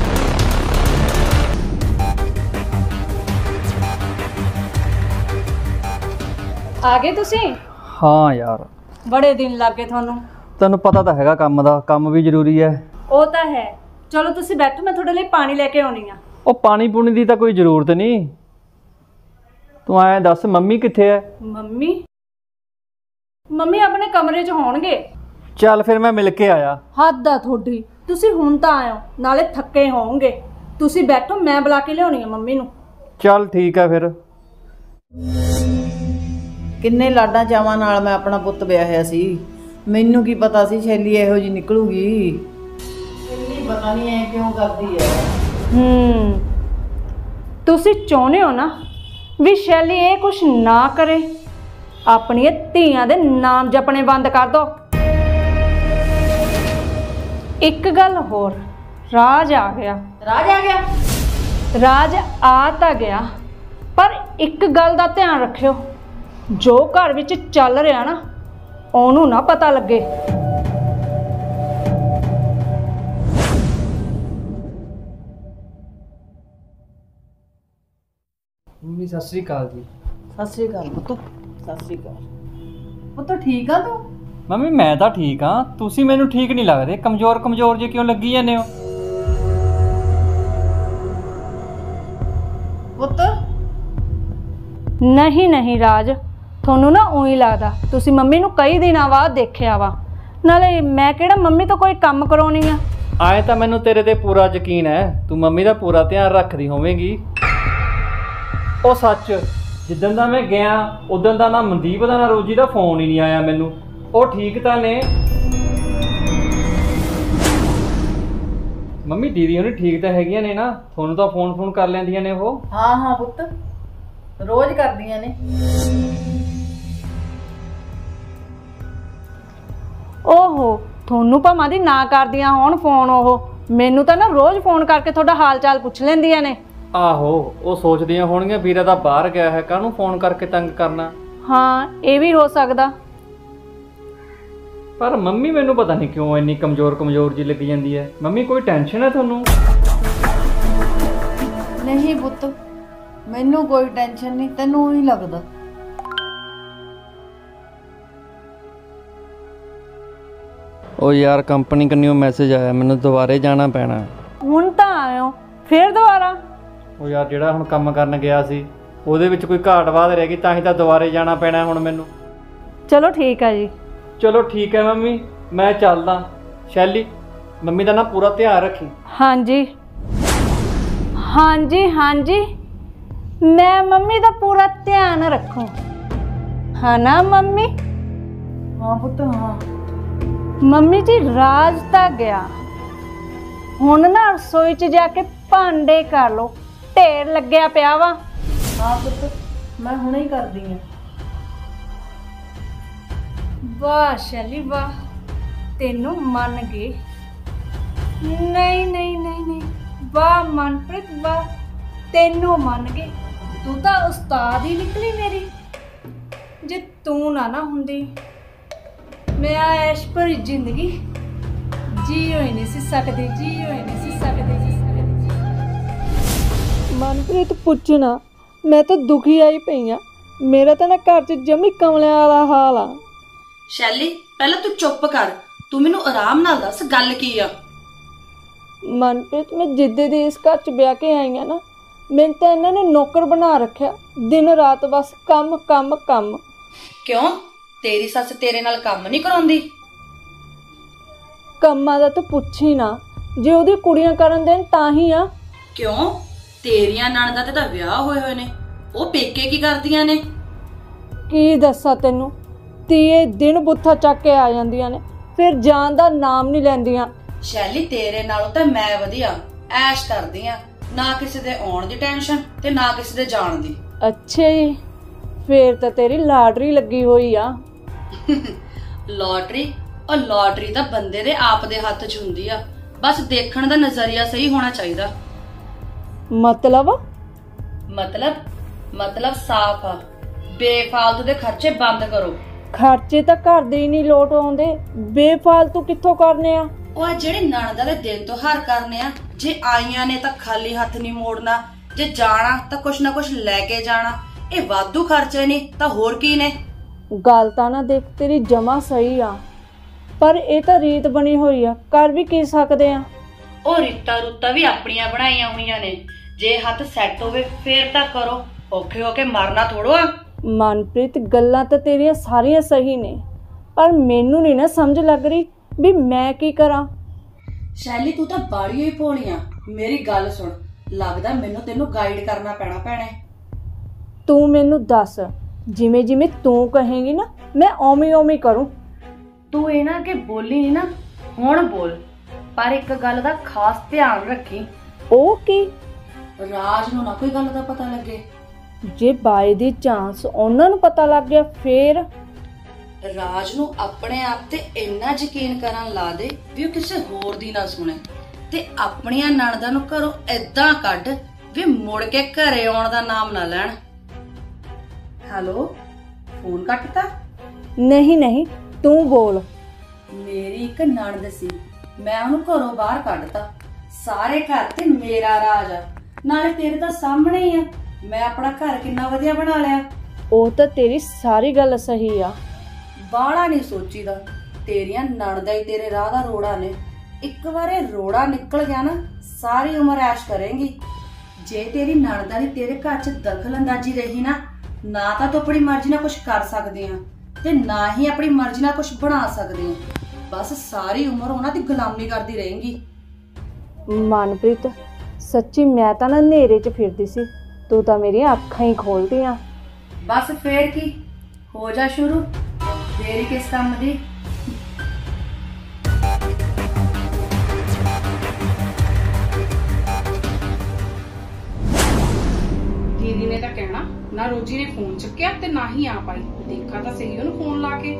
[SPEAKER 3] ਆ ਗਏ ਤੁਸੀਂ?
[SPEAKER 7] ਹਾਂ ਯਾਰ,
[SPEAKER 3] ਬੜੇ ਦਿਨ ਲੱਗ ਗਏ ਤੁਹਾਨੂੰ।
[SPEAKER 7] ਤੈਨੂੰ ਪਤਾ ਤਾਂ ਹੈਗਾ ਕੰਮ ਦਾ, ਕੰਮ ਵੀ ਜ਼ਰੂਰੀ ਹੈ।
[SPEAKER 3] ਉਹ ਤਾਂ ਹੈ। ਚਲੋ ਤੁਸੀਂ ਬੈਠੋ, ਮੈਂ ਤੁਹਾਡੇ ਲਈ ਪਾਣੀ ਲੈ ਕੇ ਆਉਣੀ ਆ।
[SPEAKER 7] ਉਹ ਪਾਣੀ ਪੂਣੀ ਦੀ ਤਾਂ ਕੋਈ ਜ਼ਰੂਰਤ ਨਹੀਂ। ਤੂੰ ਐਂ ਦੱਸ ਮੰਮੀ ਕਿੱਥੇ ਹੈ?
[SPEAKER 3] ਮੰਮੀ ਮੰਮੀ ਆਪਣੇ ਕਮਰੇ 'ਚ ਹੋਣਗੇ।
[SPEAKER 7] ਚੱਲ ਫਿਰ ਮੈਂ ਮਿਲ ਕੇ ਆਇਆ।
[SPEAKER 3] ਹੱਦ ਆ ਤੁਹਾਡੀ, ਤੁਸੀਂ ਹੁਣ ਤਾਂ ਆਇਓ, ਨਾਲੇ ਥੱਕੇ ਹੋਵੋਗੇ। ਤੁਸੀਂ ਬੈਠੋ, ਮੈਂ ਬੁਲਾ ਕੇ ਲਿਆਉਣੀ ਆ ਮੰਮੀ ਨੂੰ।
[SPEAKER 7] ਚੱਲ ਠੀਕ ਹੈ ਫਿਰ।
[SPEAKER 1] ਕਿੰਨੇ ਲਾਡਾਂ ਚਾਵਾਂ ਨਾਲ ਮੈਂ ਆਪਣਾ ਪੁੱਤ ਵਿਆਹਿਆ ਸੀ। ਮੈਨੂੰ ਕੀ ਪਤਾ ਸੀ ਸ਼ੈਲੀ ਇਹੋ ਜੀ ਨਿਕਲੂਗੀ। ਸ਼ੈਲੀ ਪਤਾ ਨਹੀਂ ਐ ਕਿਉਂ ਕਰਦੀ ਐ।
[SPEAKER 3] ਹੂੰ ਤੁਸੀਂ ਚਾਹੁੰਦੇ ਹੋ ਨਾ ਵੀ ਸ਼ੈਲੀ ਇਹ ਕੁਛ ਨਾ ਕਰੇ? ਆਪਣੀਆਂ ਧੀਆਂ ਦੇ ਨਾਮ ਜਪਣੇ ਬੰਦ ਕਰ ਦੋ। ਇੱਕ ਗੱਲ ਹੋਰ, ਰਾਜ ਆ ਗਿਆ।
[SPEAKER 1] ਰਾਜ ਆ ਗਿਆ?
[SPEAKER 3] ਰਾਜ ਆ ਤਾਂ ਗਿਆ, ਪਰ ਇੱਕ ਗੱਲ ਦਾ ਧਿਆਨ ਰੱਖਿਓ, ਜੋ ਘਰ ਵਿੱਚ ਚੱਲ ਰਿਹਾ ਨਾ ਉਹਨੂੰ ਨਾ ਪਤਾ ਲੱਗੇ।
[SPEAKER 7] ਮੰਮੀ ਸਤਿ ਸ੍ਰੀ ਅਕਾਲ ਜੀ।
[SPEAKER 1] ਸਤਿ ਸ੍ਰੀ ਅਕਾਲ ਪੁੱਤ, ਸਤਿ ਸ੍ਰੀ ਅਕਾਲ। ਪੁੱਤ ਠੀਕ ਆ ਤੂੰ?
[SPEAKER 7] ਮੰਮੀ ਮੈਂ ਤਾਂ ਠੀਕ ਹਾਂ, ਤੁਸੀਂ ਮੈਨੂੰ ਠੀਕ ਨਹੀਂ ਲੱਗਦੇ। ਕਮਜ਼ੋਰ ਕਮਜ਼ੋਰ ਜੇ ਕਿਉਂ ਲੱਗੀ ਜਾਂਦੇ ਹੋ?
[SPEAKER 1] ਪੁੱਤ
[SPEAKER 3] ਨਹੀਂ ਨਹੀਂ ਰਾਜ, ਤੁਹਾਨੂੰ ਨਾ ਉਹੀ ਲੱਗਦਾ। ਤੁਸੀਂ ਮੰਮੀ ਨੂੰ ਕਈ ਦਿਨਾਂ ਬਾਅਦ ਦੇਖਿਆ ਵਾ। ਨਾਲੇ ਮੈਂ ਕਿਹੜਾ ਮੰਮੀ ਤੋਂ ਕੋਈ ਕੰਮ ਕਰਾਉਣੀ ਆ।
[SPEAKER 7] ਆਏ ਤਾਂ ਮੈਨੂੰ ਤੇਰੇ ਤੇ ਪੂਰਾ ਯਕੀਨ ਹੈ, ਤੂੰ ਮੰਮੀ ਦਾ ਪੂਰਾ ਧਿਆਨ ਰੱਖਦੀ ਹੋਵੇਂਗੀ। ਉਹ ਸੱਚ, ਜਿੱਦਣ ਦਾ ਮੈਂ ਗਿਆ ਉਦੋਂ ਦਾ ਨਾ ਮਨਦੀਪ ਦਾ ਨਾ ਰੋਜੀ ਦਾ ਫੋਨ ਹੀ ਨਹੀਂ ਆਇਆ ਮੈਨੂੰ। ਉਹ ਠੀਕ ਤਾਂ ਨੇ ਮੰਮੀ? ਦੀਦੀ ਉਹਨੇ ਠੀਕ ਤਾਂ ਹੈਗੀਆਂ ਨੇ ਨਾ? ਤੁਹਾਨੂੰ ਤਾਂ ਫੋਨ ਫੋਨ ਕਰ ਲੈਂਦੀਆਂ ਨੇ ਉਹ?
[SPEAKER 1] ਹਾਂ ਹਾਂ ਪੁੱਤ, ਰੋਜ਼ ਕਰਦੀਆਂ ਨੇ।
[SPEAKER 3] ਓਹੋ, ਤੁਹਾਨੂੰ ਭਾਵੇਂ ਦੀ ਨਾ ਕਰਦੀਆਂ ਹੋਣ ਫੋਨ, ਉਹ ਮੈਨੂੰ ਤਾਂ ਨਾ ਰੋਜ਼ ਫੋਨ ਕਰਕੇ ਤੁਹਾਡਾ ਹਾਲ ਚਾਲ ਪੁੱਛ ਲੈਂਦੀਆਂ ਨੇ।
[SPEAKER 7] ਆਹੋ, ਉਹ ਸੋਚਦੀਆਂ ਹੋਣਗੀਆਂ ਵੀਰਾ ਤਾਂ ਬਾਹਰ ਗਿਆ ਹੈ, ਕਾਹਨੂੰ ਫੋਨ ਕਰਕੇ ਤੰਗ ਕਰਨਾ।
[SPEAKER 3] ਹਾਂ, ਇਹ ਵੀ ਹੋ ਸਕਦਾ।
[SPEAKER 7] ਪਰ ਮੰਮੀ ਮੈਨੂੰ ਪਤਾ ਨਹੀਂ ਕਿਉਂ ਇੰਨੀ ਕਮਜ਼ੋਰ ਕਮਜ਼ੋਰ ਜੀ ਲੱਗੀ ਜਾਂਦੀ ਹੈ। ਮੰਮੀ ਕੋਈ ਟੈਨਸ਼ਨ ਹੈ ਤੁਹਾਨੂੰ?
[SPEAKER 1] ਨਹੀਂ ਪੁੱਤ, ਮੈਨੂੰ ਕੋਈ ਟੈਨਸ਼ਨ ਨਹੀਂ, ਤੈਨੂੰ ਹੀ ਲੱਗਦਾ।
[SPEAKER 7] ਉਹ ਯਾਰ ਕੰਪਨੀ ਕੰਨਿਓ ਮੈਸੇਜ ਆਇਆ, ਮੈਨੂੰ ਦੁਬਾਰੇ ਜਾਣਾ ਪੈਣਾ।
[SPEAKER 3] ਹੁਣ ਤਾਂ ਆਇਓ, ਫਿਰ ਦੁਬਾਰਾ?
[SPEAKER 7] ਉਹ ਯਾਰ ਜਿਹੜਾ ਹੁਣ ਕੰਮ ਕਰਨ ਗਿਆ ਸੀ ਉਹਦੇ ਵਿੱਚ ਕੋਈ ਘਾਟ ਵਾਧ ਰਹਿ ਗਈ, ਤਾਂ ਹੀ ਤਾਂ ਦੁਬਾਰੇ ਜਾਣਾ ਪੈਣਾ ਹੁਣ ਮੈਨੂੰ।
[SPEAKER 3] ਚਲੋ ਠੀਕ ਆ ਜੀ।
[SPEAKER 7] ਚਲੋ ਠੀਕ ਹੈ ਮੰਮੀ, ਮੈਂ ਚੱਲਦਾ। ਸ਼ੈਲੀ, ਮੰਮੀ ਦਾ ਨਾ ਪੂਰਾ ਧਿਆਨ ਰੱਖੀ।
[SPEAKER 3] ਹਾਂਜੀ ਹਾਂਜੀ ਹਾਂਜੀ, ਮੈਂ ਮੰਮੀ ਦਾ ਪੂਰਾ ਧਿਆਨ ਰੱਖੂ, ਹਾਂ ਨਾ ਮੰਮੀ?
[SPEAKER 1] ਹਾਂ ਪੁੱਤ ਹਾਂ।
[SPEAKER 3] ਮੰਮੀ ਜੀ, ਰਾਜ ਤਾਂ ਗਿਆ, ਹੁਣ ਨਾ ਰਸੋਈ 'ਚ ਜਾ ਕੇ ਭਾਂਡੇ ਕਰ ਲੋ, ਢੇਰ ਲੱਗਿਆ ਪਿਆ ਵਾ।
[SPEAKER 1] ਹਾਂ ਪੁੱਤ, ਮੈਂ ਹੁਣੇ ਹੀ ਕਰਦੀ ਆ।
[SPEAKER 3] ਵਾਹ ਸ਼ੈਲੀ ਵਾਹ, ਤੈਨੂੰ ਮੰਨ ਗਈ। ਨਹੀਂ ਨਹੀਂ ਨਹੀਂ ਨਹੀਂ, ਵਾਹ ਮਨਪ੍ਰੀਤ ਵਾਹ, ਤੈਨੂੰ ਮੰਨ ਗਈ। ਤੂੰ ਤਾਂ ਉਸਤਾਦ ਹੀ ਨਿਕਲੀ ਮੇਰੀ। ਜੇ ਤੂੰ ਨਾ ਨਾ ਹੁੰਦੀ, ਮੈਂ ਐਸ਼ ਭਰੀ ਜ਼ਿੰਦਗੀ ਜੀ ਹੋਈ ਨਹੀਂ ਸੀ ਸਕਦੀ, ਜੀ ਹੋਈ ਨਹੀਂ ਸੀ ਸਕਦੀ ਸੀ ਸਕਦੀ। ਮਨਪ੍ਰੀਤ ਪੁੱਛਣਾ, ਮੈਂ ਤਾਂ ਦੁਖੀ ਆਈ ਪਈ ਆ। ਮੇਰਾ ਤਾਂ ਨਾ ਘਰ 'ਚ ਜਮੀ ਕਮਲਿਆਂ ਵਾਲਾ ਹਾਲ ਆ।
[SPEAKER 6] ਸ਼ੈਲੀ, ਪਹਿਲਾਂ ਤੂੰ ਚੁੱਪ ਕਰ, ਤੂੰ ਮੈਨੂੰ ਆਰਾਮ ਨਾਲ ਦੱਸ ਗੱਲ ਕੀ ਆ।
[SPEAKER 3] ਮਨਪ੍ਰੀਤ, ਮੈਂ ਜਿੱਦੇ ਦੀ ਇਸ ਘਰ 'ਚ ਵਿਆਹ ਕੇ ਆਈ ਆ ਨਾ, ਮੈਨੂੰ ਤਾਂ ਇਹਨਾਂ ਨੇ ਨੌਕਰ ਬਣਾ ਰੱਖਿਆ। ਦਿਨ ਰਾਤ ਬਸ ਕੰਮ ਕੰਮ ਕੰਮ।
[SPEAKER 6] ਕਿਉਂ, ਤੇਰੀ ਸੱਸ ਤੇਰੇ ਨਾਲ ਕੰਮ ਨਹੀਂ ਕਰਾਉਂਦੀ?
[SPEAKER 3] ਕੰਮਾਂ ਦਾ ਤਾਂ ਪੁੱਛ ਹੀ ਨਾ, ਜੇ ਉਹਦੀ ਕੁੜੀਆਂ ਕਰਨ ਦੇਣ ਤਾਂ ਹੀ ਆ।
[SPEAKER 6] ਕਿਉਂ, ਤੇਰੀਆਂ ਨਣਦਾਂ ਤੇ ਤਾਂ ਵਿਆਹ ਹੋਏ ਹੋਏ ਨੇ, ਉਹ ਪੇਕੇ ਕੀ ਕਰਦੀਆਂ ਨੇ?
[SPEAKER 3] ਕੀ ਦੱਸਾਂ ਤੈਨੂੰ, ਤੀਏ ਦਿਨ ਬੁੱਥਾ ਚੱਕ ਕੇ ਆ ਜਾਂਦੀਆਂ ਨੇ, ਫਿਰ ਜਾਣ ਦਾ ਨਾਮ ਨਹੀਂ ਲੈਂਦੀਆਂ।
[SPEAKER 6] ਸ਼ੈਲੀ, ਤੇਰੇ ਨਾਲੋਂ ਤਾਂ ਮੈਂ ਵਧੀਆ ਐਸ਼ ਕਰਦੀ ਆ, ਨਾ ਕਿਸੇ ਦੇ ਆਉਣ ਦੀ ਟੈਨਸ਼ਨ ਤੇ ਨਾ ਕਿਸੇ ਦੇ ਜਾਣ ਦੀ।
[SPEAKER 3] ਅੱਛਾ ਜੀ, ਫੇਰ ਤਾਂ ਤੇਰੀ ਲਾਟਰੀ ਲੱਗੀ ਹੋਈ ਆ।
[SPEAKER 6] ਲਾਟਰੀ? ਉਹ ਲਾਟਰੀ ਤਾਂ ਬੰਦੇ ਦੇ ਆਪ ਦੇ ਹੱਥ 'ਚ ਹੁੰਦੀ ਆ, ਬਸ ਦੇਖਣ ਦਾ ਨਜ਼ਰੀਆ ਸਹੀ ਹੋਣਾ ਚਾਹੀਦਾ।
[SPEAKER 3] ਮਤਲਬ?
[SPEAKER 6] ਮਤਲਬ ਮਤਲਬ ਸਾਫ਼ ਆ, ਬੇਫਾਲਤੂ ਦੇ ਖਰਚੇ ਬੰਦ ਕਰੋ।
[SPEAKER 3] ਖਰਚੇ ਤਾਂ ਘਰ ਦੇ ਹੀ ਨਹੀਂ ਲੋਟ ਆਉਂਦੇ, ਬੇਫਾਲਤੂ ਕਿੱਥੋਂ ਕਰਨੇ ਆ?
[SPEAKER 6] ਉਹ ਜਿਹੜੇ ਨਣਦਾਂ ਦੇ ਦਿਨ ਤਿਉਹਾਰ ਕਰਨੇ ਆ, ਜੇ ਆਈਆਂ ਨੇ ਤਾਂ ਖਾਲੀ ਹੱਥ ਨਹੀਂ ਮੋੜਨਾ, ਜੇ ਜਾਣਾ ਤਾਂ ਕੁਛ ਨਾ ਕੁਛ ਲੈ ਕੇ ਜਾਣਾ। ਇਹ ਵਾਧੂ ਖਰਚੇ ਨਹੀਂ ਤਾਂ ਹੋਰ ਕੀ ਨੇ?
[SPEAKER 3] ਗੱਲ ਤਾਂ ਨਾ ਦੇਖ ਤੇਰੀ ਜਮਾ ਸਹੀ ਆ, ਪਰ ਇਹ ਤਾਂ ਰੀਤ ਬਣੀ ਹੋਈ ਆ, ਕਰ ਵੀ ਕੀ ਸਕਦੇ ਆ।
[SPEAKER 6] ਉਹ ਰੀਤਾਂ ਰੁੱਤਾਂ ਵੀ ਆਪਣੀਆਂ ਬਣਾਈਆਂ ਹੋਈਆਂ ਨੇ, ਜੇ ਹੱਥ ਸੈੱਟ ਹੋਵੇ ਫੇਰ ਤਾਂ ਕਰੋ, ਔਖੇ ਹੋ ਕੇ ਮਰਨਾ ਥੋੜੋ ਆ।
[SPEAKER 3] ਮਨਪ੍ਰੀਤ, ਗੱਲਾਂ ਤਾਂ ਤੇਰੀਆਂ ਸਾਰੀਆਂ ਸਹੀ ਨੇ, ਪਰ ਮੈਨੂੰ ਨਹੀਂ ਨਾ ਸਮਝ ਲੱਗ ਰਹੀ ਵੀ ਮੈਂ ਕੀ ਕਰਾਂ।
[SPEAKER 6] ਸ਼ੈਲੀ, ਤੂੰ ਤਾਂ ਬਾੜੀ ਹੋਈ ਭੋਲੀ ਆ। ਮੇਰੀ ਗੱਲ ਸੁਣ, ਲੱਗਦਾ ਮੈਨੂੰ ਤੈਨੂੰ ਗਾਈਡ ਕਰਨਾ ਪੈਣਾ ਭੈਣੇ।
[SPEAKER 3] ਤੂੰ ਮੈਨੂੰ ਦੱਸ, ਜਿਵੇਂ ਜਿਵੇਂ ਤੂੰ ਕਹੇਂਗੀ ਨਾ, ਮੈਂ ਓਵੇਂ ਓਵੇਂ ਕਰੂੰ।
[SPEAKER 4] ਤੂੰ ਇਹ ਨਾ ਕਿ ਬੋਲੀ ਨਹੀਂ ਨਾ, ਹੁਣ ਬੋਲ, ਪਰ ਇੱਕ ਗੱਲ ਦਾ ਖਾਸ ਧਿਆਨ ਰੱਖੀ।
[SPEAKER 3] ਉਹ ਕੀ?
[SPEAKER 6] ਰਾਜ ਨੂੰ ਨਾ ਕੋਈ ਗੱਲ ਦਾ ਪਤਾ ਲੱਗੇ।
[SPEAKER 3] ਜੇ ਬਾਏ ਦੀ ਚਾਂਸ ਉਹਨਾਂ ਨੂੰ ਪਤਾ ਲੱਗ ਗਿਆ ਫੇਰ?
[SPEAKER 6] ਰਾਜ ਨੂੰ ਆਪਣੇ ਆਪ ਤੇ ਇੰਨਾ ਯਕੀਨ ਕਰਨ ਲਾ ਦੇ ਵੀ ਉਹ ਕਿਸੇ ਹੋਰ ਦੀ ਨਾ ਸੁਣੇ, ਤੇ ਆਪਣੀਆਂ ਨਣਦਾਂ ਨੂੰ ਘਰੋਂ ਏਦਾਂ ਕੱਢ ਵੀ ਮੁੜ ਕੇ ਘਰੇ ਆਉਣ ਦਾ ਨਾਮ ਨਾ ਲੈਣ। ਹੈਲੋ, ਫੋਨ ਕੱਟਤਾ?
[SPEAKER 3] ਨਹੀਂ ਨਹੀਂ, ਤੂੰ ਬੋਲ।
[SPEAKER 6] ਮੇਰੀ ਇੱਕ ਨਣਦ ਸੀ, ਮੈਂ ਉਹਨੂੰ ਘਰੋਂ ਬਾਹਰ ਕੱਢਤਾ। ਸਾਰੇ ਘਰ ਤੇ ਮੇਰਾ ਰਾਜ ਆ, ਨਾਲੇ ਤੇਰੇ ਤਾਂ ਸਾਹਮਣੇ ਹੀ ਆ, ਮੈਂ ਆਪਣਾ ਘਰ ਕਿੰਨਾ ਵਧੀਆ ਬਣਾ ਲਿਆ।
[SPEAKER 3] ਉਹ ਤਾਂ ਤੇਰੀ ਸਾਰੀ ਗੱਲ ਸਹੀ ਆ।
[SPEAKER 6] ਬਾਹਲਾ ਨਹੀਂ ਸੋਚੀਦਾ, ਤੇਰੀਆਂ ਨਣਦਾਂ ਹੀ ਤੇਰੇ ਰਾਹ ਦਾ ਰੋੜਾ ਨੇ। ਇੱਕ ਵਾਰ ਇਹ ਰੋੜਾ ਨਿਕਲ ਗਿਆ ਨਾ, ਸਾਰੀ ਉਮਰ ਐਸ਼ ਕਰੇਂਗੀ। ਜੇ ਤੇਰੀ ਨਣਦਾਂ ਦੀ ਤੇਰੇ ਘਰ 'ਚ ਦਖਲ ਅੰਦਾਜ਼ੀ ਰਹੀ ਨਾ, ਨਾ ਤਾਂ ਤੂੰ ਆਪਣੀ ਮਰਜ਼ੀ ਨਾਲ ਕੁਝ ਕਰ ਸਕਦੀ ਆ ਤੇ ਨਾ ਹੀ ਆਪਣੀ ਮਰਜ਼ੀ ਨਾਲ ਕੁਝ ਬਣਾ ਸਕਦੀ ਆ। ਬਸ ਸਾਰੀ ਉਮਰ ਉਹਨਾਂ ਦੀ ਗੁਲਾਮੀ ਕਰਦੀ ਰਹੇਂਗੀ।
[SPEAKER 3] ਮਨਪ੍ਰੀਤ, ਸੱਚੀ ਮੈਂ ਤਾਂ ਨਾ ਹਨੇਰੇ 'ਚ ਫਿਰਦੀ ਸੀ, ਤੂੰ ਤਾਂ ਮੇਰੀਆਂ ਅੱਖਾਂ ਹੀ ਖੋਲਦੀਆਂ।
[SPEAKER 6] ਬਸ ਫੇਰ ਕੀ, ਹੋ ਜਾ ਸ਼ੁਰੂ, ਦੇਰੀ ਕਿਸ ਕੰਮ ਦੀ।
[SPEAKER 8] ਦੀਦੀ ਨੇ ਤਾਂ ਕਹਿਣਾ ਨਾ ਰੋਜੀ ਨੇ ਫੋਨ ਚੱਕਿਆ ਤੇ ਨਾ ਹੀ ਆ ਪਾਈ, ਦੇਖਾ ਤਾਂ ਸਹੀ ਉਹਨੂੰ ਫੋਨ ਲਾ ਕੇ।